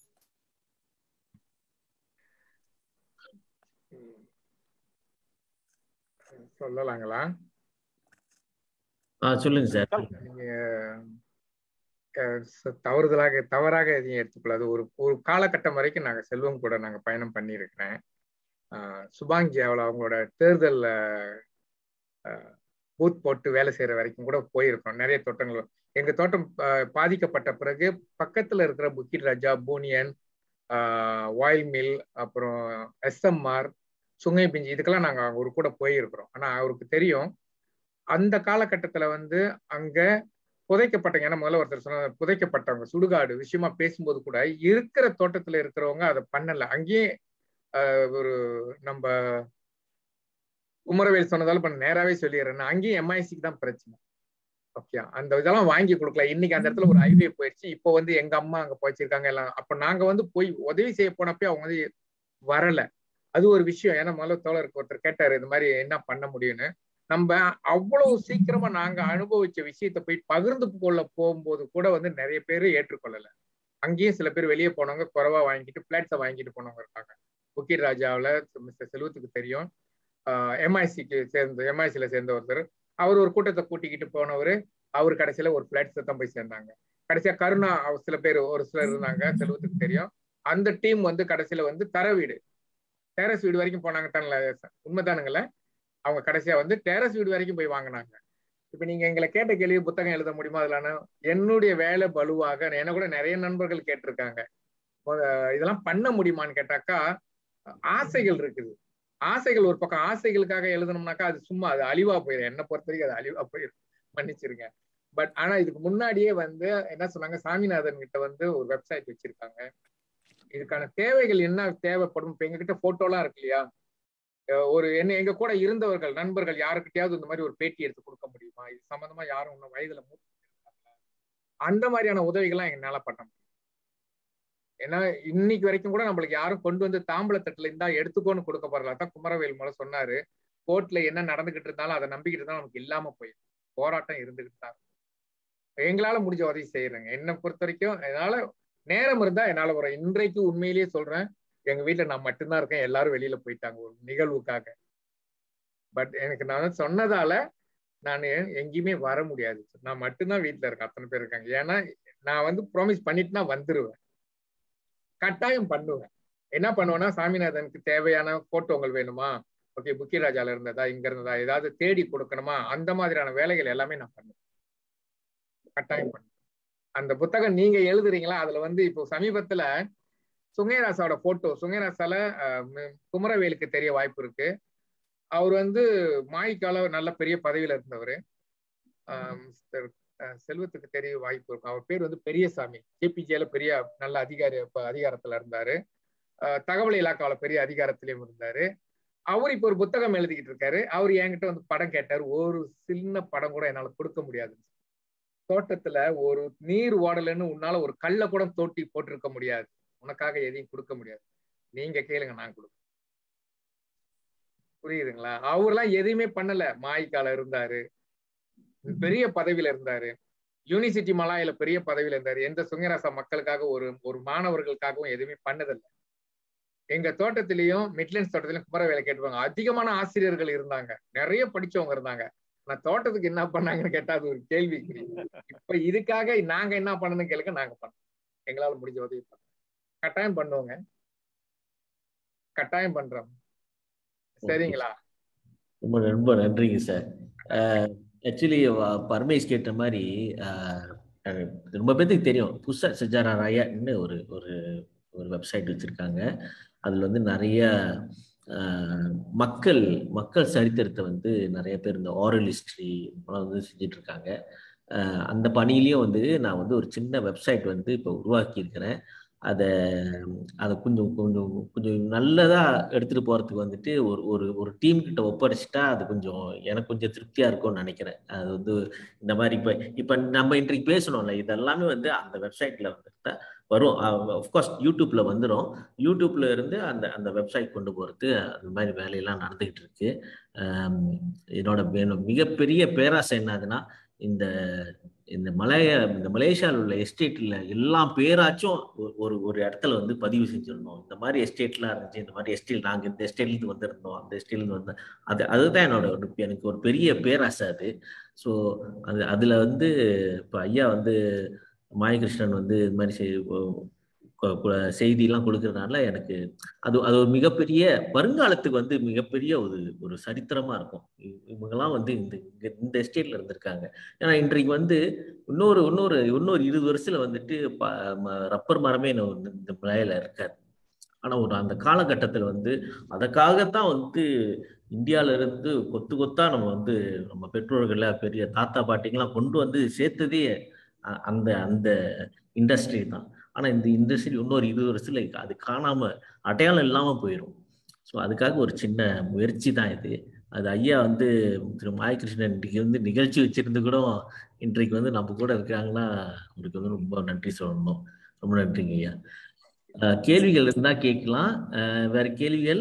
[SPEAKER 2] சொல்லலாங்களா?
[SPEAKER 1] சொல்லுங்க சார்.
[SPEAKER 2] நீங்க தவறுதலாக தவறாக எதையும் எடுத்துக்கூடாது. ஒரு ஒரு காலகட்டம் வரைக்கும் நாங்க செல்வம் கூட நாங்க பயணம் பண்ணியிருக்கிறேன். ஆஹ் சுபாங்கி அவளை அவங்களோட தேர்தல்ல பூத் போட்டு வேலை செய்யற வரைக்கும் கூட போயிருக்கோம். நிறைய தோட்டங்கள் எங்க தோட்டம் பாதிக்கப்பட்ட பிறகு பக்கத்துல இருக்கிற புக்கிட் ராஜா, பூனியன், ஆஹ் வாயில் மில், அப்புறம் எஸ்எம்ஆர், சுங்கை பிஞ்சி இதுக்கெல்லாம் நாங்க ஒரு கூட போயிருக்கிறோம். ஆனா அவருக்கு தெரியும் அந்த காலகட்டத்துல வந்து அங்க புதைக்கப்பட்டவங்க, ஏன்னா முதல்ல ஒருத்தர் சொன்ன புதைக்கப்பட்டவங்க சுடுகாடு விஷயமா பேசும்போது கூட இருக்கிற தோட்டத்துல இருக்கிறவங்க அதை பண்ணல. அங்கேயே ஆஹ் ஒரு நம்ம குமரவேல் சொன்னதால பண்ண நேராவே சொல்லிடுறேன், அங்கேயும் எம்ஐசிக்கு தான் பிரச்சனை. ஓகே, அந்த இதெல்லாம் வாங்கி கொடுக்கல. இன்னைக்கு அந்த இடத்துல ஒரு ஹைவே போயிடுச்சு. இப்போ வந்து எங்க அம்மா அங்க போயிச்சிருக்காங்க எல்லாம். அப்ப நாங்க வந்து போய் உதவி செய்ய போனப்பே அவங்க வந்து வரல. அது ஒரு விஷயம். ஏன்னா முதல்ல தோழருக்கு ஒருத்தர் கேட்டாரு இந்த மாதிரி என்ன பண்ண முடியும்னு. நம்ம அவ்வளவு சீக்கிரமா நாங்க அனுபவிச்ச விஷயத்த போய் பகிர்ந்து கொள்ள போகும்போது கூட வந்து நிறைய பேர் ஏற்றுக்கொள்ளல. அங்கேயும் சில பேர் வெளியே போனவங்க குறைவா வாங்கிட்டு பிளாட்ஸை வாங்கிட்டு போனவங்க இருக்காங்க. புக்கிட் ராஜாவில் மிஸ்டர் செல்வத்துக்கு தெரியும், எம்ஐசிக்கு சேர்ந்த எம்ஐசியில சேர்ந்த ஒருத்தர், அவர் ஒரு கூட்டத்தை கூட்டிக்கிட்டு போனவர். அவர் கடைசியில ஒரு பிளாட்ஸை தான் போய் சேர்ந்தாங்க. கடைசியா கருணா சில பேர் ஒரு சிலர் இருந்தாங்க, செல்வத்துக்கு தெரியும். அந்த டீம் வந்து கடைசியில வந்து தர வீடு டேரஸ் வீடு வரைக்கும் போனாங்க தானே, உண்மைதானுங்கள? அவங்க கடைசியா வந்து டேரஸ் வீடு வரைக்கும் போய் வாங்கினாங்க. இப்ப நீங்க எங்களை கேட்ட கேள்வி புத்தகம் எழுத முடியுமா? அதுலான என்னுடைய வேலை பலுவாக என்ன கூட நிறைய நண்பர்கள் கேட்டிருக்காங்க, இதெல்லாம் பண்ண முடியுமான்னு கேட்டாக்கா ஆசைகள் இருக்குது. ஆசைகள் ஒரு பக்கம், ஆசைகளுக்காக எழுதணும்னாக்கா அது சும்மா அது அழிவா போயிடும். என்னை பொறுத்த வரைக்கும் அது அழிவா போயிடும், மன்னிச்சிருங்க. பட் ஆனா இதுக்கு முன்னாடியே வந்து என்ன சொன்னாங்க, சாமிநாதன் கிட்ட வந்து ஒரு வெப்சைட் வச்சிருக்காங்க. இதுக்கான தேவைகள் என்ன தேவைப்படும். இப்ப எங்க கிட்ட போட்டோ எல்லாம் இருக்கு இல்லையா, ஒரு என்ன எங்க கூட இருந்தவர்கள் நண்பர்கள் யாருக்கிட்டையாவது இந்த மாதிரி ஒரு பேட்டி எடுத்து கொடுக்க முடியுமா, இது சம்பந்தமா யாரும் இன்னும் வயதுல மூத்த அந்த மாதிரியான உதவிகள்லாம் எங்களால பண்ண முடியும். ஏன்னா இன்னைக்கு வரைக்கும் கூட நம்மளுக்கு யாரும் கொண்டு வந்து தாம்பளத்தட்டுல இருந்தா எடுத்துக்கோன்னு கொடுக்க போறல தான் குமரவேல் மூலம் சொன்னாரு. கோர்ட்ல என்ன நடந்துகிட்டு இருந்தாலும் அதை நம்பிக்கிட்டு இருந்தாலும் நமக்கு இல்லாம போயிடும். போராட்டம் இருந்துகிட்டு தான் எங்களால முடிஞ்ச உதவி செய்யறேங்க. என்னை பொறுத்த வரைக்கும் என்னால நேரம் இருந்தா என்னால ஒரு இன்றைக்கு உண்மையிலேயே சொல்றேன், எங்க வீட்டுல நான் மட்டும்தான் இருக்கேன், எல்லாரும் வெளியில போயிட்டாங்க ஒரு நிகழ்வுக்காக. பட் எனக்கு நான் சொன்னதால நான் எங்கேயுமே வர முடியாது. நான் மட்டும்தான் வீட்டுல இருக்கேன், அத்தனை பேர் இருக்காங்க. ஏன்னா நான் வந்து ப்ராமிஸ் பண்ணிட்டுனா வந்துருவேன், கட்டாயம் பண்ணுவேன். என்ன பண்ணுவேன்னா, சாமிநாதனுக்கு தேவையான போட்டோங்கள் வேணுமா, ஓகே புக்கிட் ராஜால இருந்ததா இங்க இருந்ததா ஏதாவது தேடி கொடுக்கணுமா, அந்த மாதிரியான வேலைகள் எல்லாமே நான் பண்ணுவேன், கட்டாயம் பண்ணுவேன். அந்த புத்தகம் நீங்க எழுதுறீங்களா, அதுல வந்து இப்போ சமீபத்துல சுங்கைராசாவோட போட்டோ, சுங்கைராசால குமரவேலுக்கு தெரிய வாய்ப்பு இருக்கு. அவர் வந்து மாய்க்கால நல்ல பெரிய பதவியில இருந்தவர். ஆஹ் செல்வத்துக்கு தெரிய வாய்ப்பு இருக்கும். அவர் பேர் வந்து பெரியசாமி, ஜேபிஜேல பெரிய நல்ல அதிகாரி அதிகாரத்துல இருந்தாரு. ஆஹ் தகவல் இலாக்காவில பெரிய அதிகாரத்திலயும் இருந்தாரு. அவர் இப்ப ஒரு புத்தகம் எழுதிக்கிட்டு இருக்காரு. அவர் என்கிட்ட வந்து படம் கேட்டாரு. ஒரு சின்ன படம் கூட என்னால கொடுக்க முடியாது. தோட்டத்துல ஒரு நீர் ஓடலன்னு உன்னால ஒரு கல்ல கூட தோட்டி போட்டிருக்க முடியாது, உனக்காக எதையும் கொடுக்க முடியாது, நீங்க கேளுங்க நான் கொடுப்பேன். புரியுதுங்களா? அவர்லாம் எதையுமே பண்ணல. மாய்க்கால இருந்தாரு, பெரிய பதவியில இருந்தாரு, யூனிவர்சிட்டி மலாயில பெரிய பதவியில இருந்தாரு. எந்த சுங்கராசா மக்களுக்காக ஒரு ஒரு மாணவர்களுக்காகவும் எதுவுமே பண்ணதில்லை. எங்க தோட்டத்திலையும் மிட்லண்ட்ஸ் தோட்டத்திலையும் குமரவேலை கேட்டுவாங்க. அதிகமான ஆசிரியர்கள் இருந்தாங்க, நிறைய படிச்சவங்க இருந்தாங்க. ஆனா தோட்டத்துக்கு என்ன பண்ணாங்கன்னு கேட்டா அது ஒரு கேள்விக்குறி. இப்ப இதுக்காக நாங்க என்ன பண்ணணும்னு கேளுங்க, நாங்க பண்ணோம், எங்களால முடிஞ்ச உதவி பண்ணோம், கட்டாயம் பண்ணுவோங்க, கட்டாயம் பண்றோம். சரிங்களா?
[SPEAKER 1] ரொம்ப ரொம்ப நன்றிங்க சார். ஆக்சுவலி பரமேஷ் கேட்ட மாதிரி ரொம்ப பேருக்கு தெரியும், புஷா சஜாரா ராயான்னு ஒரு ஒரு ஒரு வெப்சைட் வச்சிருக்காங்க. அதுல வந்து நிறைய மக்கள் மக்கள் சரித்திரத்தை வந்து நிறைய பேர் இந்த ஆரல் ஹிஸ்டரி வந்து செஞ்சுட்டு இருக்காங்க. அந்த பணியிலையும் வந்து நான் வந்து ஒரு சின்ன வெப்சைட் வந்து இப்போ உருவாக்கி இருக்கிறேன். அதை அதை கொஞ்சம் கொஞ்சம் கொஞ்சம் நல்லதாக எடுத்துகிட்டு போகிறதுக்கு வந்துட்டு ஒரு ஒரு ஒரு டீம் கிட்ட ஒப்படைச்சிட்டா அது கொஞ்சம் எனக்கு கொஞ்சம் திருப்தியாக இருக்கும்னு நினைக்கிறேன். அது வந்து இந்த மாதிரி இப்போ இப்போ நம்ம இன்றைக்கு பேசணும்ல, இதெல்லாமே வந்து அந்த வெப்சைட்டில் வந்துட்டு வரும். ஆஃப்கோர்ஸ் யூடியூப்ல வந்துடும். யூடியூப்ல இருந்து அந்த அந்த வெப்சைட் கொண்டு போகிறது அந்த மாதிரி வேலையெல்லாம் நடந்துக்கிட்டு இருக்கு. என்னோட மிகப்பெரிய பேராசை என்னதுன்னா, இந்த இந்த மலைய இந்த மலேசியாவில் உள்ள எஸ்டேட்ல எல்லாம் பேராச்சும் ஒரு ஒரு இடத்துல வந்து பதிவு செஞ்சிருந்தோம். இந்த மாதிரி எஸ்டேட்லாம் இருந்துச்சு, இந்த மாதிரி எஸ்டேட் நாங்கள் இந்த எஸ்டேட்லேருந்து வந்திருந்தோம், அந்த எஸ்டேட்லேருந்து வந்தோம். அது அதுதான் என்னோட எனக்கு ஒரு பெரிய பேராசை அது. ஸோ அது அதில் வந்து இப்போ ஐயா வந்து மாயகிருஷ்ணன் வந்து இது மாதிரி செய்தியெல்லாம் கொடுக்கறதுனால எனக்கு அது அது ஒரு மிகப்பெரிய வருங்காலத்துக்கு வந்து மிகப்பெரிய ஒரு ஒரு சரித்திரமா இருக்கும். இவங்கெல்லாம் வந்து இந்த இந்த எஸ்டேட்ல இருந்திருக்காங்க. ஏன்னா இன்றைக்கு வந்து இன்னொரு இன்னொரு இன்னொரு இருபது வருஷத்துல வந்துட்டு ரப்பர் மரமே இந்த மலையில இருக்காது. ஆனா ஒரு அந்த காலகட்டத்தில் வந்து அதுக்காகத்தான் வந்து இந்தியால இருந்து கொத்து கொத்தா நம்ம வந்து நம்ம பெற்றோர்கள பெரிய தாத்தா பாட்டிங்கெல்லாம் கொண்டு வந்து சேர்த்ததே அந்த அந்த இண்டஸ்ட்ரி தான். ஆனா இந்த இண்டஸ்ட்ரி இன்னொரு இருபது வருஷத்துல அது காணாம அடையாளம் இல்லாம போயிடும். ஸோ அதுக்காக ஒரு சின்ன முயற்சி தான் இது. அது ஐயா வந்து திரு மாயகிருஷ்ணன் இன்றைக்கு வந்து நிகழ்ச்சி வச்சிருந்து கூட இன்றைக்கு வந்து நம்ம கூட இருக்காங்கன்னா அவருக்கு வந்து ரொம்ப நன்றி சொல்லணும். ரொம்ப நன்றிங்க ஐயா. கேள்விகள் இருந்தா கேட்கலாம். வேற கேள்விகள்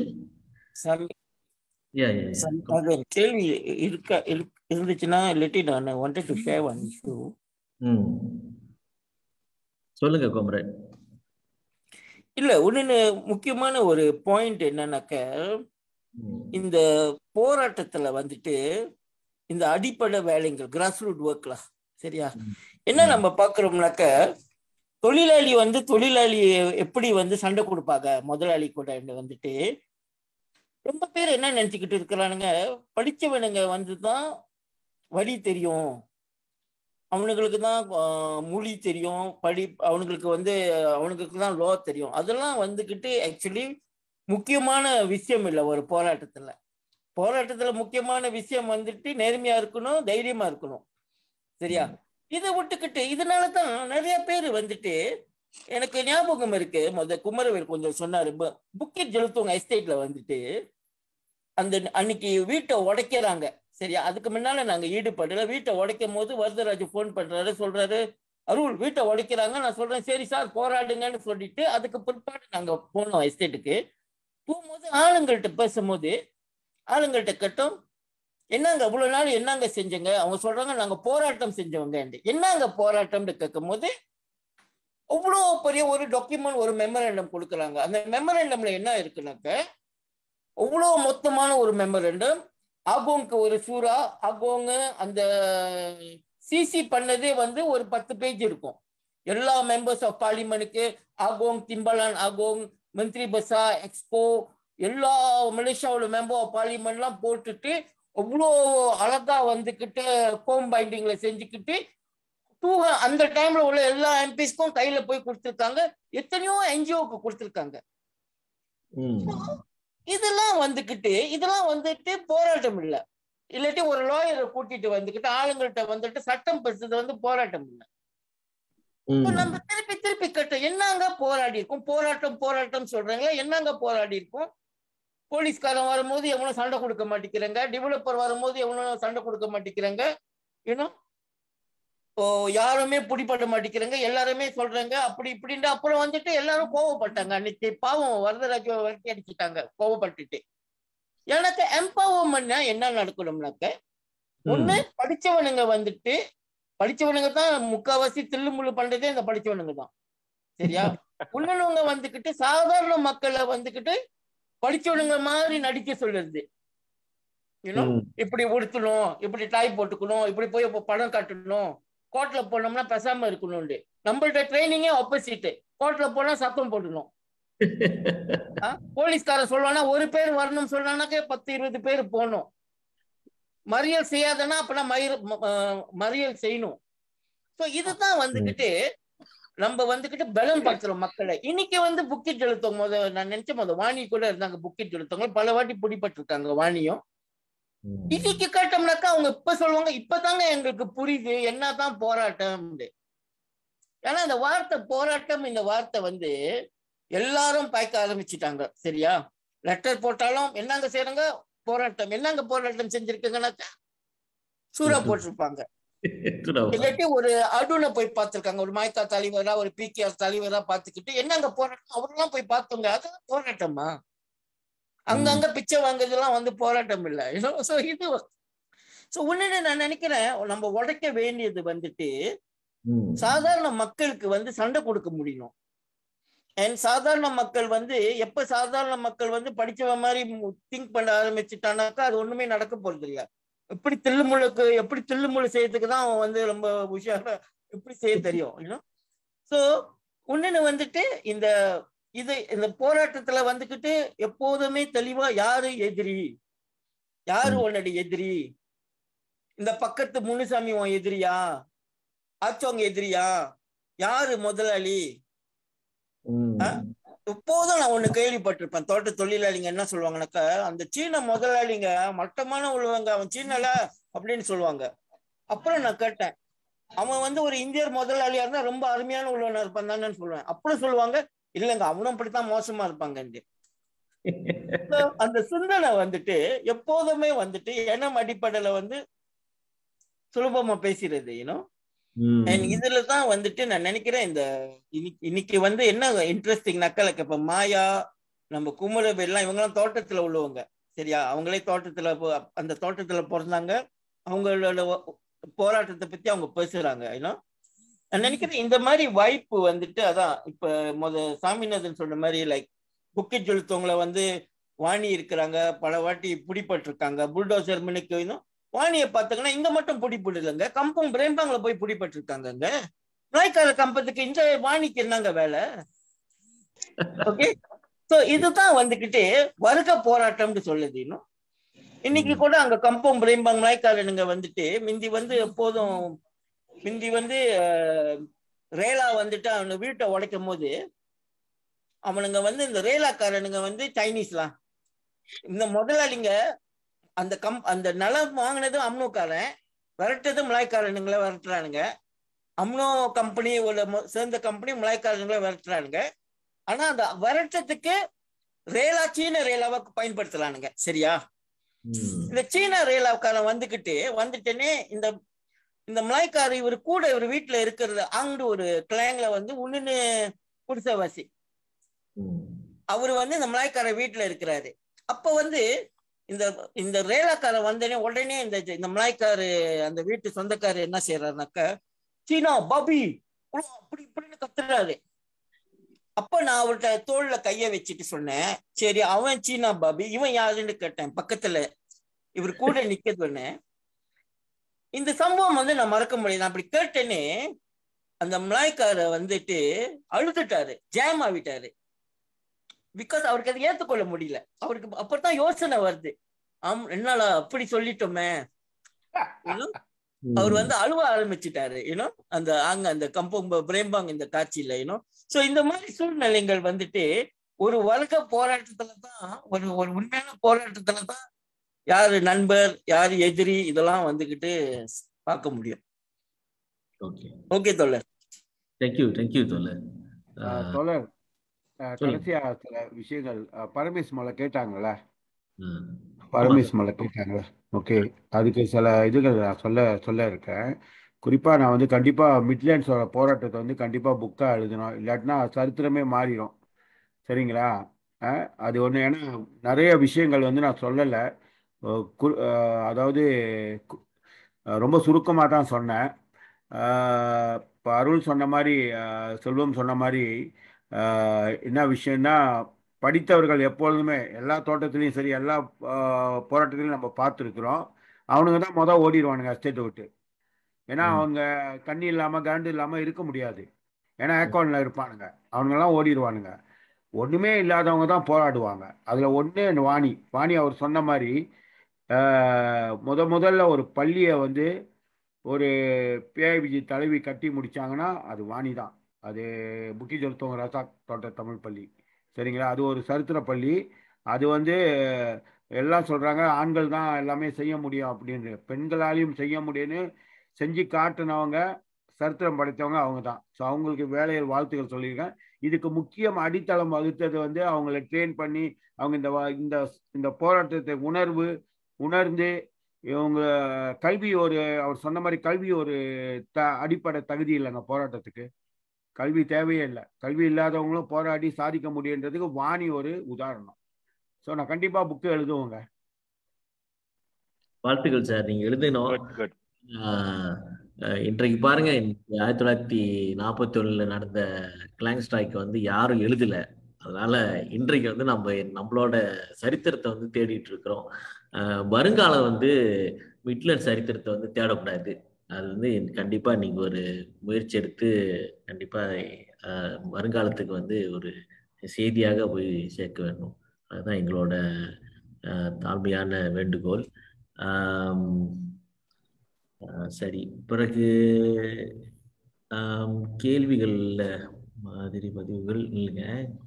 [SPEAKER 7] கேள்வி இருக்க இருந்துச்சுன்னா இல்லாட்டி நான் wanted to share one issue.
[SPEAKER 1] ம் சொல்லுங்க கோமரேட்.
[SPEAKER 7] இல்ல ஒண்ணு முக்கியமான ஒரு பாயிண்ட் என்னன்னாக்க, இந்த போராட்டத்துல வந்துட்டு இந்த அடிப்படை வேலைகள் கிராஸ் ரூட் ஒர்க்ல சரியா என்ன நம்ம பாக்குறோம்னாக்க, தொழிலாளி வந்து தொழிலாளி எப்படி வந்து சண்டை கொடுப்பாங்க முதலாளி கூட வந்துட்டு ரொம்ப பேர் என்ன நினைச்சுக்கிட்டு இருக்கிறானுங்க, படிச்சவனுங்க வந்துதான் வழி தெரியும், அவனுங்களுக்கு தான் மொழி தெரியும், படி அவனுங்களுக்கு வந்து அவனுங்களுக்கு தான் லோ தெரியும். அதெல்லாம் வந்துக்கிட்டு ஆக்சுவலி முக்கியமான விஷயம் இல்லை. ஒரு போராட்டத்துல போராட்டத்துல முக்கியமான விஷயம் வந்துட்டு நேர்மையா இருக்கணும், தைரியமா இருக்கணும் சரியா. இதை விட்டுக்கிட்டு இதனால தான் நிறைய பேர் வந்துட்டு எனக்கு ஞாபகம் இருக்கு, முத குமரவேல் கொஞ்சம் சொன்னாரு, புக்கெட் ஜெலுத்துவங்க எஸ்டேட்ல வந்துட்டு அந்த அன்னைக்கு வீட்டை உடைக்கிறாங்க சரியா. அதுக்கு முன்னால நாங்க ஈடுபடல. வீட்டை உடைக்கும் போது வரதராஜ் போன் பண்றாரு, சொல்றாரு அருள் வீட்டை உடைக்கிறாங்க. நான் சொல்றேன் சரி சார் போராடுங்கன்னு சொல்லிட்டு அதுக்கு பிற்பாடு நாங்க போனோம் எஸ்டேட்டுக்கு. போகும்போது ஆளுங்கள்ட்ட பேசும்போது ஆளுங்கள்ட்ட கேட்டோம், என்னங்க இவ்வளவு நாள் என்னங்க செஞ்சங்க? அவங்க சொல்றாங்க நாங்க போராட்டம் செஞ்சவங்க. என்னங்க போராட்டம்னு கேட்கும் போது அவ்வளோ பெரிய ஒரு டாக்குமெண்ட் ஒரு மெமரண்டம் கொடுக்குறாங்க. அந்த மெமரண்டம்ல என்ன இருக்குனாக்க, அவ்வளோ மொத்தமான ஒரு மெமரண்டம். ஆகோங்க்கு ஒரு சூறா, ஆகோங்க அந்த சிசி பண்ணதே வந்து ஒரு பத்து பேஜ் இருக்கும். எல்லா மெம்பர்ஸ் ஆஃப் பார்லிமெண்ட்டுக்கு ஆகோங், திம்பலான் ஆகோங், மந்திரி பசா, எக்ஸ்போ, எல்லா மலேசியாவோட மெம்பர் ஆஃப் பார்லிமெண்ட்லாம் போட்டுட்டு அவ்வளோ அழகா வந்துக்கிட்டு கோம் பைண்டிங்ல செஞ்சுக்கிட்டு டூ அந்த டைம்ல உள்ள எல்லா எம்பிஸ்க்கும் கையில போய் கொடுத்துருக்காங்க. எத்தனையோ என்ஜிஓக்கு கொடுத்துருக்காங்க. இதெல்லாம் வந்துக்கிட்டு இதெல்லாம் வந்துட்டு போராட்டம் இல்லை. இல்லாட்டி ஒரு லாயரை கூட்டிட்டு வந்துக்கிட்டு ஆளுங்கள்ட்ட வந்துட்டு சட்டம் பேசுறது வந்து போராட்டம் இல்லை. நம்ம திருப்பி திருப்பி கேட்ட என்னங்க போராடி இருக்கும், போராட்டம் போராட்டம் சொல்றாங்க, என்னங்க போராடி இருக்கும்? போலீஸ்காரன் வரும்போது எவனும் சண்டை கொடுக்க மாட்டேங்கிறாங்க, டெவலப்பர் வரும்போது எவனும் சண்டை கொடுக்க மாட்டேங்கிறாங்க, ஏன்னா ஓ யாருமே பிடிபட மாட்டேங்கிறாங்க, எல்லாருமே சொல்றாங்க அப்படி இப்படின்ட்டு. அப்புறம் வந்துட்டு எல்லாரும் கோவப்பட்டாங்க. அன்னைக்கு பாவம் வரதராஜ வரைக்கும் அடிச்சுட்டாங்க கோவப்பட்டுட்டு. எனக்கு எம்பவர்மெண்ட்னா என்ன நடக்கணும்னாக்க, ஒண்ணு படிச்சவனுங்க வந்துட்டு படிச்சவனுங்க தான் முக்காவாசி தில்லுமுள்ளு பண்றதே இந்த படிச்சவனுங்க தான் சரியா. உள்ளவங்க வந்துக்கிட்டு சாதாரண மக்களை வந்துக்கிட்டு படிச்சவனுங்க மாதிரி நடிக்க சொல்லுறது. இப்படி உடுத்தணும், இப்படி டாய் போட்டுக்கணும், இப்படி போய் படம் காட்டணும், கோர்ட்ல போனோம்னா பேசாம இருக்கணும். நம்மள்ட்ட ட்ரைனிங்கே ஆப்போசிட். கோர்ட்ல போனா சத்தம் போடணும். போலீஸ்காரன் சொல்லுவானா ஒரு பேர் வரணும் சொன்னானாக்கே பத்து இருபது பேர் போகணும். மறியல் செய்யாதனா அப்பனா மயிர் மறியல் செய்யணும். ஸோ இதுதான் வந்துக்கிட்டு நம்ம வந்துக்கிட்டு பலம் படுத்துறோம் மக்களை. இன்னைக்கு வந்து புக்கிட் எழுத்தவங்க, போது நான் நினைச்ச போது வாணி கூட இருந்தாங்க, புக்கிட் எழுத்தவங்க பல வாட்டி பிடிபட்டிருக்காங்க வாணியும். இன்னைக்கு கேட்டோம்னாக்கா அவங்க இப்ப சொல்லுவாங்க, இப்பதாங்க எங்களுக்கு புரியுது என்னதான் போராட்டம். ஏன்னா இந்த வார்த்தை போராட்டம், இந்த வார்த்தை வந்து எல்லாரும் பாய்க்க ஆரம்பிச்சுட்டாங்க. சரியா? லெட்டர் போட்டாலும் என்னங்க செய்யறாங்க, போராட்டம். என்னங்க போராட்டம் செஞ்சிருக்கீங்கன்னாக்கா சூறா போட்டிருப்பாங்க. இல்லாட்டி ஒரு அடுன போய் பார்த்திருக்காங்க, ஒரு மாய்கா தலைவரா ஒரு பி கே தலைவரா பார்த்துக்கிட்டு என்னங்க போராட்டம், அவரெல்லாம் போய் பார்த்தோங்க. அதான் போராட்டமா? அங்கங்க பிச்சை வாங்குறதுலாம் வந்து போராட்டம் இல்லை. ஸோ இது ஸோ ஒன்னு நான் நினைக்கிறேன், நம்ம உடைக்க வேண்டியது வந்துட்டு சாதாரண மக்களுக்கு வந்து சண்டை கொடுக்க முடியும். அண்ட் சாதாரண மக்கள் வந்து எப்ப சாதாரண மக்கள் வந்து படிச்சவ மாதிரி திங்க் பண்ண ஆரம்பிச்சுட்டானாக்கா அது ஒண்ணுமே நடக்க போறது இல்லையா. எப்படி தில்லுமுழுக்கு எப்படி தில்லுமுழு செய்யறதுக்கு தான் அவன் வந்து ரொம்ப உஷாரா எப்படி செய்ய தெரியும். ஸோ ஒன்னு வந்துட்டு இந்த இது இந்த போராட்டத்துல வந்துகிட்டு எப்போதுமே தெளிவா யாரு எதிரி, யாரு உன்னோட எதிரி, இந்த பக்கத்து முனுசாமி உன் எதிரியா, ஆச்சவங்க எதிரியா, யாரு முதலாளி? எப்போதும் நான் ஒண்ணு கேள்விப்பட்டிருப்பேன், தோட்ட தொழிலாளிங்க என்ன சொல்லுவாங்கன்னாக்கா, அந்த சீன முதலாளிங்க மட்டமான உள்ளவங்க, அவன் சீனல அப்படின்னு சொல்லுவாங்க. அப்புறம் நான் கேட்டேன், அவன் வந்து ஒரு இந்தியர் முதலாளியா இருந்தா ரொம்ப அருமையான உள்ளவனா இருப்பான் தானேன்னு சொல்லுவேன். அப்புறம் சொல்லுவாங்க, இல்லைங்க அவனும் அப்படித்தான் மோசமா இருப்பாங்க. அந்த சிந்தனை வந்துட்டு எப்போதுமே வந்துட்டு எண்ணம் அடிப்படையில வந்து சுலபமா பேசுறது. ஏன்னோ இதுலதான் வந்துட்டு நான் நினைக்கிறேன், இந்த இன்னைக்கு வந்து என்ன இன்ட்ரெஸ்டிங்னாக்கா, இப்ப மாயா நம்ம குமரபேல் எல்லாம் இவங்கெல்லாம் தோட்டத்துல உள்ளவங்க. சரியா? அவங்களே தோட்டத்துல அந்த தோட்டத்துல பிறந்தாங்க, அவங்களோட போராட்டத்தை பத்தி அவங்க பேசுறாங்க. ஏன்னா நான் நினைக்கிறேன் இந்த மாதிரி வாய்ப்பு வந்துட்டு அதான் இப்ப முத சாமிநாதன் சொன்ன மாதிரி லைக் புக்கி ஜொலுத்தவங்களை வந்து வாணி இருக்கிறாங்க, பல வாட்டி பிடிப்பட்டிருக்காங்க. புல்டோசர் மினுக்கு இன்னும் வாணியை பார்த்தாங்கன்னா இங்க மட்டும் பிடிப்பட்டு இல்லைங்க, கம்பம் பிரேம்பாங்கள போய் பிடிப்பட்டு இருக்காங்க. நாய்க்கால கம்பத்துக்கு இந்த வாணிக்கு என்னங்க வேலை? ஓகே, சோ இதுதான் வந்துகிட்டு வருக போராட்டம்னு சொல்லுது. இன்னும் இன்னைக்கு கூட அங்க கம்பம் பிரேம்பாங்க நாய்க்காரனுங்க வந்துட்டு மிந்தி வந்து எப்போதும் மிந்தி வந்து ரேலா வந்துட்டு அவனு வீட்டை உடைக்கும் போது அவனுங்க வந்து இந்த ரேலாக்காரனுங்க வந்து சைனீஸ்லாம், இந்த முதலாளிங்க அந்த கம் அந்த நிலம் வாங்கினது அம்னோக்காரன், விரட்டது மலாய்க்காரனுங்களை விரட்டுறானுங்க. அம்னோ கம்பெனி சேர்ந்த கம்பெனி மலாய்க்காரனுங்களை விரட்டுறானுங்க. ஆனா அந்த விரட்டத்துக்கு ரேலா சீன ரேலாவை பயன்படுத்துறானுங்க. சரியா? இந்த சீன ரேலாக்காரன் வந்துகிட்டு வந்துட்டேனே இந்த இந்த மலாய்க்காரர் இவர் கூட இவர் வீட்டுல இருக்கிறது அங்கு ஒரு கிளாங்ல வந்து ஒண்ணுன்னு குடிசவாசி, அவரு வந்து இந்த மலாய்க்காரர் வீட்டுல இருக்கிறாரு. அப்ப வந்து இந்த இந்த ரேலாக்காரர் வந்தனே உடனே இந்த இந்த மலாய்க்காரு அந்த வீட்டு சொந்தக்காரு என்ன செய்யறாருனாக்கா, சீனா பாபி அப்படி இப்படின்னு கத்துறாரு. அப்ப நான் அவர்கிட்ட தோல்ல கைய வச்சுட்டு சொன்னேன், சரி அவன் சீனா பாபி, இவன் யாருன்னு கேட்டேன். பக்கத்துல இவர் கூட நிக்கிறது. இந்த சம்பவம் வந்து நான் மறக்க முடியாது. அப்படி கேட்டேனே அந்த மலாய்க்கார வந்துட்டு அழுதுட்டாரு, ஜாம் ஆகிட்டாரு. பிகாஸ் அவருக்கு அதை ஏற்றுக்கொள்ள முடியல. அவருக்கு அப்பதான் யோசனை வருது, ஆம் என்னால அப்படி சொல்லிட்டோமே. அவர் வந்து அழுவ ஆரம்பிச்சுட்டாரு. ஏன்னோ அந்த அங்க அந்த கம்பம் பிரேம்பாங் இந்த காட்சியில. ஏன்னோ சோ இந்த மாதிரி சூழ்நிலைகள் வந்துட்டு ஒரு வர்க்க போராட்டத்துலதான், ஒரு ஒரு உண்மையான போராட்டத்துலதான் யாரு நண்பர் யாரு எதிரி இதெல்லாம் வந்துகிட்டு பார்க்க முடியும்.
[SPEAKER 1] ஓகே
[SPEAKER 7] ஓகே தோழர்,
[SPEAKER 1] தேங்க்யூ தேங்க்யூ தோழர்.
[SPEAKER 5] தோழர் கடைசியா சில விஷயங்கள் பரமேஸ் மலை கேட்டாங்கல்ல, பரமேஸ் மலை கேட்டாங்களா? ஓகே, அதுக்கு சில இதுகள் நான் சொல்ல சொல்ல இருக்கேன். குறிப்பா நான் வந்து கண்டிப்பா மிட்லேண்ட்ஸோட போராட்டத்தை வந்து கண்டிப்பா புக்கா எழுதணும், இல்லாட்டினா சரித்திரமே மாறிடும். சரிங்களா? அது ஒன்று. ஏன்னா நிறைய விஷயங்கள் வந்து நான் சொல்லலை, அதாவது ரொம்ப சுருக்கமாக தான் சொன்னேன். இப்போ அருள் சொன்ன மாதிரி, செல்வம் சொன்ன மாதிரி என்ன விஷயம்னா, படித்தவர்கள் எப்பொழுதுமே எல்லா தோட்டத்துலேயும் சரி எல்லா போராட்டத்திலையும் நம்ம பார்த்துருக்குறோம், அவனுங்க தான் மொதல் ஓடிடுவானுங்க ஸ்டேட்டை விட்டு. ஏன்னா அவங்க தண்ணி இல்லாமல் கரண்ட் இல்லாமல் இருக்க முடியாது, ஏன்னா ஏக்கோனில் இருப்பானுங்க, அவனுங்கெல்லாம் ஓடிடுவானுங்க. ஒன்றுமே இல்லாதவங்க தான் போராடுவாங்க. அதில் ஒன்று வாணி வாணி அவர் சொன்ன மாதிரி முத முதல்ல ஒரு பள்ளியை வந்து ஒரு பிஐபிஜி தலைவி கட்டி முடிச்சாங்கன்னா அது வாணி தான். அது புக்கி ஜொலுத்தோங்க ரசாக் தோட்ட தமிழ் பள்ளி. சரிங்களா? அது ஒரு சரித்திர பள்ளி. அது வந்து எல்லாம் சொல்றாங்க ஆண்கள் தான் எல்லாமே செய்ய முடியும் அப்படின்னு. பெண்களாலையும் செய்ய முடியும்னு செஞ்சு காட்டுனவங்க, சரித்திரம் படைத்தவங்க அவங்க தான். ஸோ அவங்களுக்கு வேலையில் வாழ்த்துக்கள் சொல்லியிருக்கேன். இதுக்கு முக்கியம் அடித்தளம் வகுத்தது வந்து அவங்கள ட்ரெயின் பண்ணி அவங்க இந்த இந்த இந்த போராட்டத்தை உணர்வு உணர்ந்து இவங்க கல்வி ஒரு அவர் சொன்ன மாதிரி கல்வி ஒரு த அடிப்படை தகுதி இல்லைங்க போராட்டத்துக்கு. கல்வி தேவையே இல்லை. கல்வி இல்லாதவங்களும் போராடி சாதிக்க முடியுன்றதுக்கு வாணி ஒரு உதாரணம். ஸோ நான் கண்டிப்பா புக்கு எழுதுவோங்க.
[SPEAKER 1] வாழ்த்துக்கள் சார், நீங்க எழுதணும். இன்றைக்கு பாருங்க, ஆயிரத்தி தொள்ளாயிரத்தி நாற்பத்தி ஒண்ணுல நடந்த கிளாங் ஸ்ட்ரைக் வந்து யாரும் எழுதல. அதனால இன்றைக்கு வந்து நம்ம நம்மளோட சரித்திரத்தை வந்து தேடிட்டு இருக்கிறோம். வருங்காலம் வந்து ஹிட்லர் சரித்திரத்தை வந்து தேடக்கூடாது. அது வந்து கண்டிப்பா நீங்க ஒரு முயற்சி எடுத்து கண்டிப்பா வருங்காலத்துக்கு வந்து ஒரு செய்தியாக போய் சேர்க்க வேண்டும். அதுதான் எங்களோட தாழ்மையான வேண்டுகோள். சரி, பிறகு கேள்விகள் மாதிரி பதிவுகள் இல்லைங்க.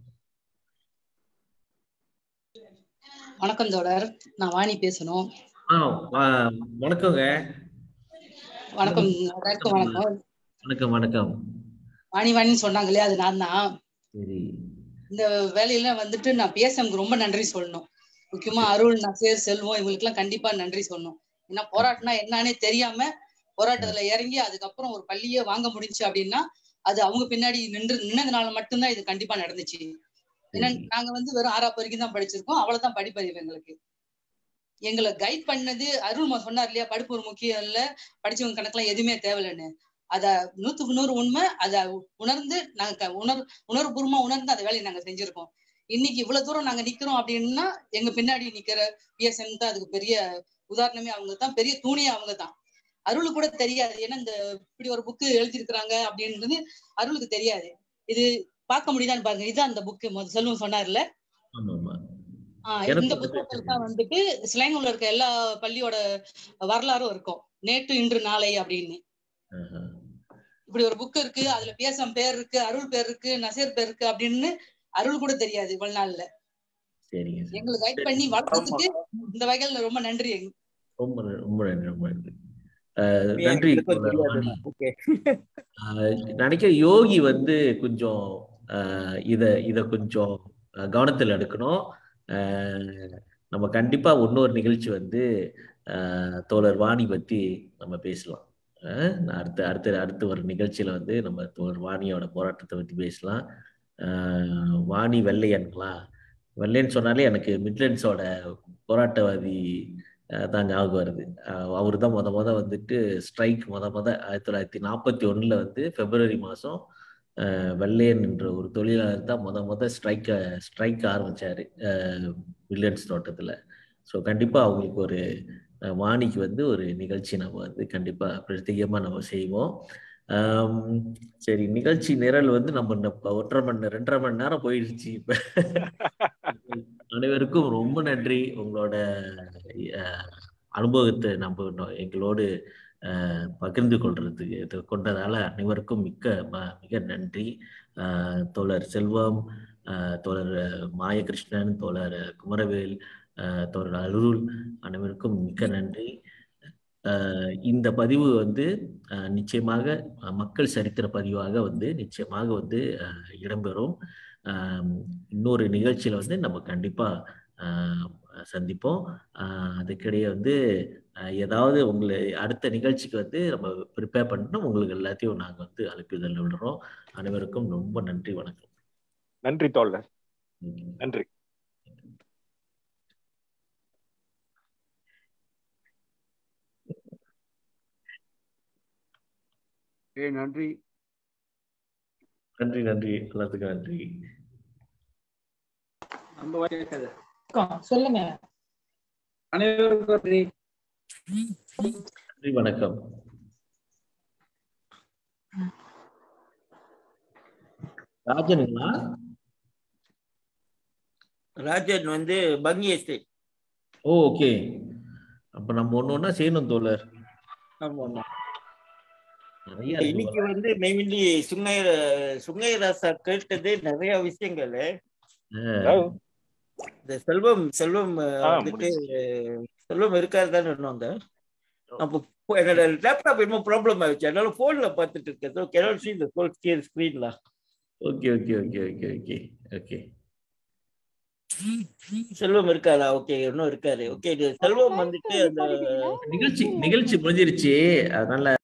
[SPEAKER 12] வணக்கம் தோழர், நான் வாணி பேசணும்.
[SPEAKER 1] வணக்கங்க.
[SPEAKER 12] வணக்கம் வணக்கம்
[SPEAKER 1] வணக்கம் வணக்கம்.
[SPEAKER 12] வாணி வாணின்னு சொன்னாங்க இல்லையா, அது நான் தான். இந்த வேலையில வந்துட்டு நான் பிஎஸ்எம்க்கு ரொம்ப நன்றி சொல்லணும். முக்கியமா அருள், நசீர், செல்வம் இவங்களுக்கு எல்லாம் கண்டிப்பா நன்றி சொல்லணும். ஏன்னா போராட்டம்னா என்னன்னே தெரியாம போராட்டத்துல இறங்கி அதுக்கப்புறம் ஒரு பள்ளியே வாங்க முடிஞ்சு அப்படின்னா அது அவங்க பின்னாடி நின்று நின்னதுனால மட்டும்தான் இது கண்டிப்பா நடந்துச்சு. ஏன்னா நாங்க வந்து வெறும் ஆறாப்பு வரைக்கும் தான் படிச்சிருக்கோம், அவ்வளவுதான் படிப்பறிவு எங்களுக்கு. எங்களை கைட் பண்ணது அருள் சொன்னார் இல்லையா, படிப்பு ஒரு முக்கியம் இல்ல, படிச்சவங்க கணக்கெல்லாம் எதுவுமே தேவையில்லைன்னு. அத நூத்துக்கு நூறு உண்மை. அதை உணர்ந்து நாங்க உணர் உணர்வுபூர்வமா உணர்ந்து அந்த வேலையை நாங்க செஞ்சிருக்கோம். இன்னைக்கு இவ்வளவு தூரம் நாங்க நிக்கிறோம் அப்படின்னா எங்க பின்னாடி நிக்கிற பிஎஸ்எம் தான் அதுக்கு பெரிய உதாரணமே. அவங்க தான் பெரிய தூணியே அவங்க தான். அருளுக்கு கூட தெரியாது, ஏன்னா இந்த இப்படி ஒரு புக்கு எழுதியிருக்கிறாங்க அப்படின்றது அருளுக்கு தெரியாது. இது பார்க்க முடியுதான்னு பாருங்க, இதுதான் அந்த புக்கு செல்வம் சொன்னார்ல. ஆஹ் இந்த புத்தகத்துல தான் வந்துட்டு சிலைங்கூர்ல இருக்க எல்லா பள்ளியோட வரலாறும் இருக்கும், நேற்று இன்று நாளை அப்படின்னு. இப்படி ஒரு புக் இருக்கு, அதுல பிஎஸ்எம் பேர் இருக்கு, அருள் பேர் இருக்கு, நசீர் பேர் இருக்கு அப்படின்னு அருள் கூட தெரியாது இவ்வளவு நாள்ல. எங்களை கைட் பண்ணி வளர்த்ததுக்கு இந்த வகையில ரொம்ப நன்றி.
[SPEAKER 1] ரொம்ப ரொம்ப நன்றி ரொம்ப நன்றி நன்றி. நினைக்கிற யோகி வந்து கொஞ்சம் இத இத கொஞ்சம் கவனத்தில் எடுக்கணும். நம்ம கண்டிப்பா இன்னொரு நிகழ்ச்சி வந்து தோழர் வாணி பத்தி நம்ம பேசலாம். அடுத்த அடுத்த அடுத்த ஒரு நிகழ்ச்சியில வந்து நம்ம தோழர் வாணியோட போராட்டத்தை பத்தி பேசலாம். வாணி வெள்ளையன்களா, வெள்ளையன் சொன்னாலே எனக்கு மிட்லண்ட்ஸோட போராட்டவாதி தான் ஞாபகம் வருது. அவரு தான் முத முத வந்துட்டு ஸ்ட்ரைக் முத முத ஆயிரத்தி தொள்ளாயிரத்தி நாற்பத்தி ஒண்ணுல வந்து பிப்ரவரி மாசம் வெள்ளையன் என்ற ஒரு தொழிலாளர் தான் முத முத ஸ்ட்ரைக்க ஸ்ட்ரைக் ஆரம்பிச்சாரு மிட்லண்ட்ஸ் தோட்டத்துல. ஸோ கண்டிப்பா அவங்களுக்கு ஒரு வாணிக்கு வந்து ஒரு நிகழ்ச்சி நம்ம வந்து கண்டிப்பா பிரத்யேகமா நம்ம செய்வோம். சரி, நிகழ்ச்சி நிரல் வந்து நம்ம ஒன்றரை மணி ரெண்டரை மணி நேரம் போயிடுச்சு. இப்ப அனைவருக்கும் ரொம்ப நன்றி. உங்களோட அனுபவத்தை நம்ம எங்களோடு பகிர்ந்து கொள்றதுக்கு கொண்டதால அனைவருக்கும் மிக்க மிக நன்றி. தோழர் செல்வம், தோழர் மாயகிருஷ்ணன், தோழர் குமரவேல், தோழர் அருள் அனைவருக்கும் மிக்க நன்றி. இந்த பதிவு வந்து நிச்சயமாக மக்கள் சரித்திர பதிவாக வந்து நிச்சயமாக வந்து இடம்பெறும். இன்னொரு நிகழ்ச்சியில வந்து நம்ம கண்டிப்பா சந்திப்போம். அதுக்கிடையே வந்து ஏதாவது உங்களை அடுத்த நிகழ்ச்சிக்கு வந்து நம்ம ப்ரிப்பேர் பண்ணணும், உங்களுக்கு எல்லாத்தையும் நாங்க வந்து அழைப்புதல் விடுறோம். அனைவருக்கும் ரொம்ப நன்றி, வணக்கம்.
[SPEAKER 4] நன்றி தோழர், நன்றி.
[SPEAKER 5] நன்றி
[SPEAKER 1] நன்றி நன்றி எல்லாத்துக்கும் நன்றி.
[SPEAKER 12] சொல்லுங்க.
[SPEAKER 10] அனைவருக்கும் நன்றி,
[SPEAKER 1] வணக்கம். ராஜனுங்களா?
[SPEAKER 7] ராஜன் வந்து பங்கி எஸ்டேட்.
[SPEAKER 1] ஓகே, அப்ப நம்ம ஒண்ணு ஒண்ணா செய்யணும் தோழர்.
[SPEAKER 7] இன்னைக்கு வந்து மெயின்லி சுங்கை சுங்கை ராசா கேட்டது நிறைய விஷயங்கள். இந்த செல்வம் செல்வம் வந்துட்டு செல்வம் இருக்காது தானே இன்னொங்க. அப்போ என்னோட லேப்டாப் என்ன ப்ராப்ளம் ஆயிடுச்சு, அதனால போன்ல பார்த்துட்டு இருக்கேன். So cannot see the full ஸ்கிரீன்ல.
[SPEAKER 1] Okay okay okay okay okay okay.
[SPEAKER 7] Selvam இருக்காரா? ஓகே, இன்னும் இருக்காரு. ஓகே, செல்வம் வந்துட்டு அந்த
[SPEAKER 1] நிகழ்ச்சி நிகழ்ச்சி முடிஞ்சிருச்சு, அதனால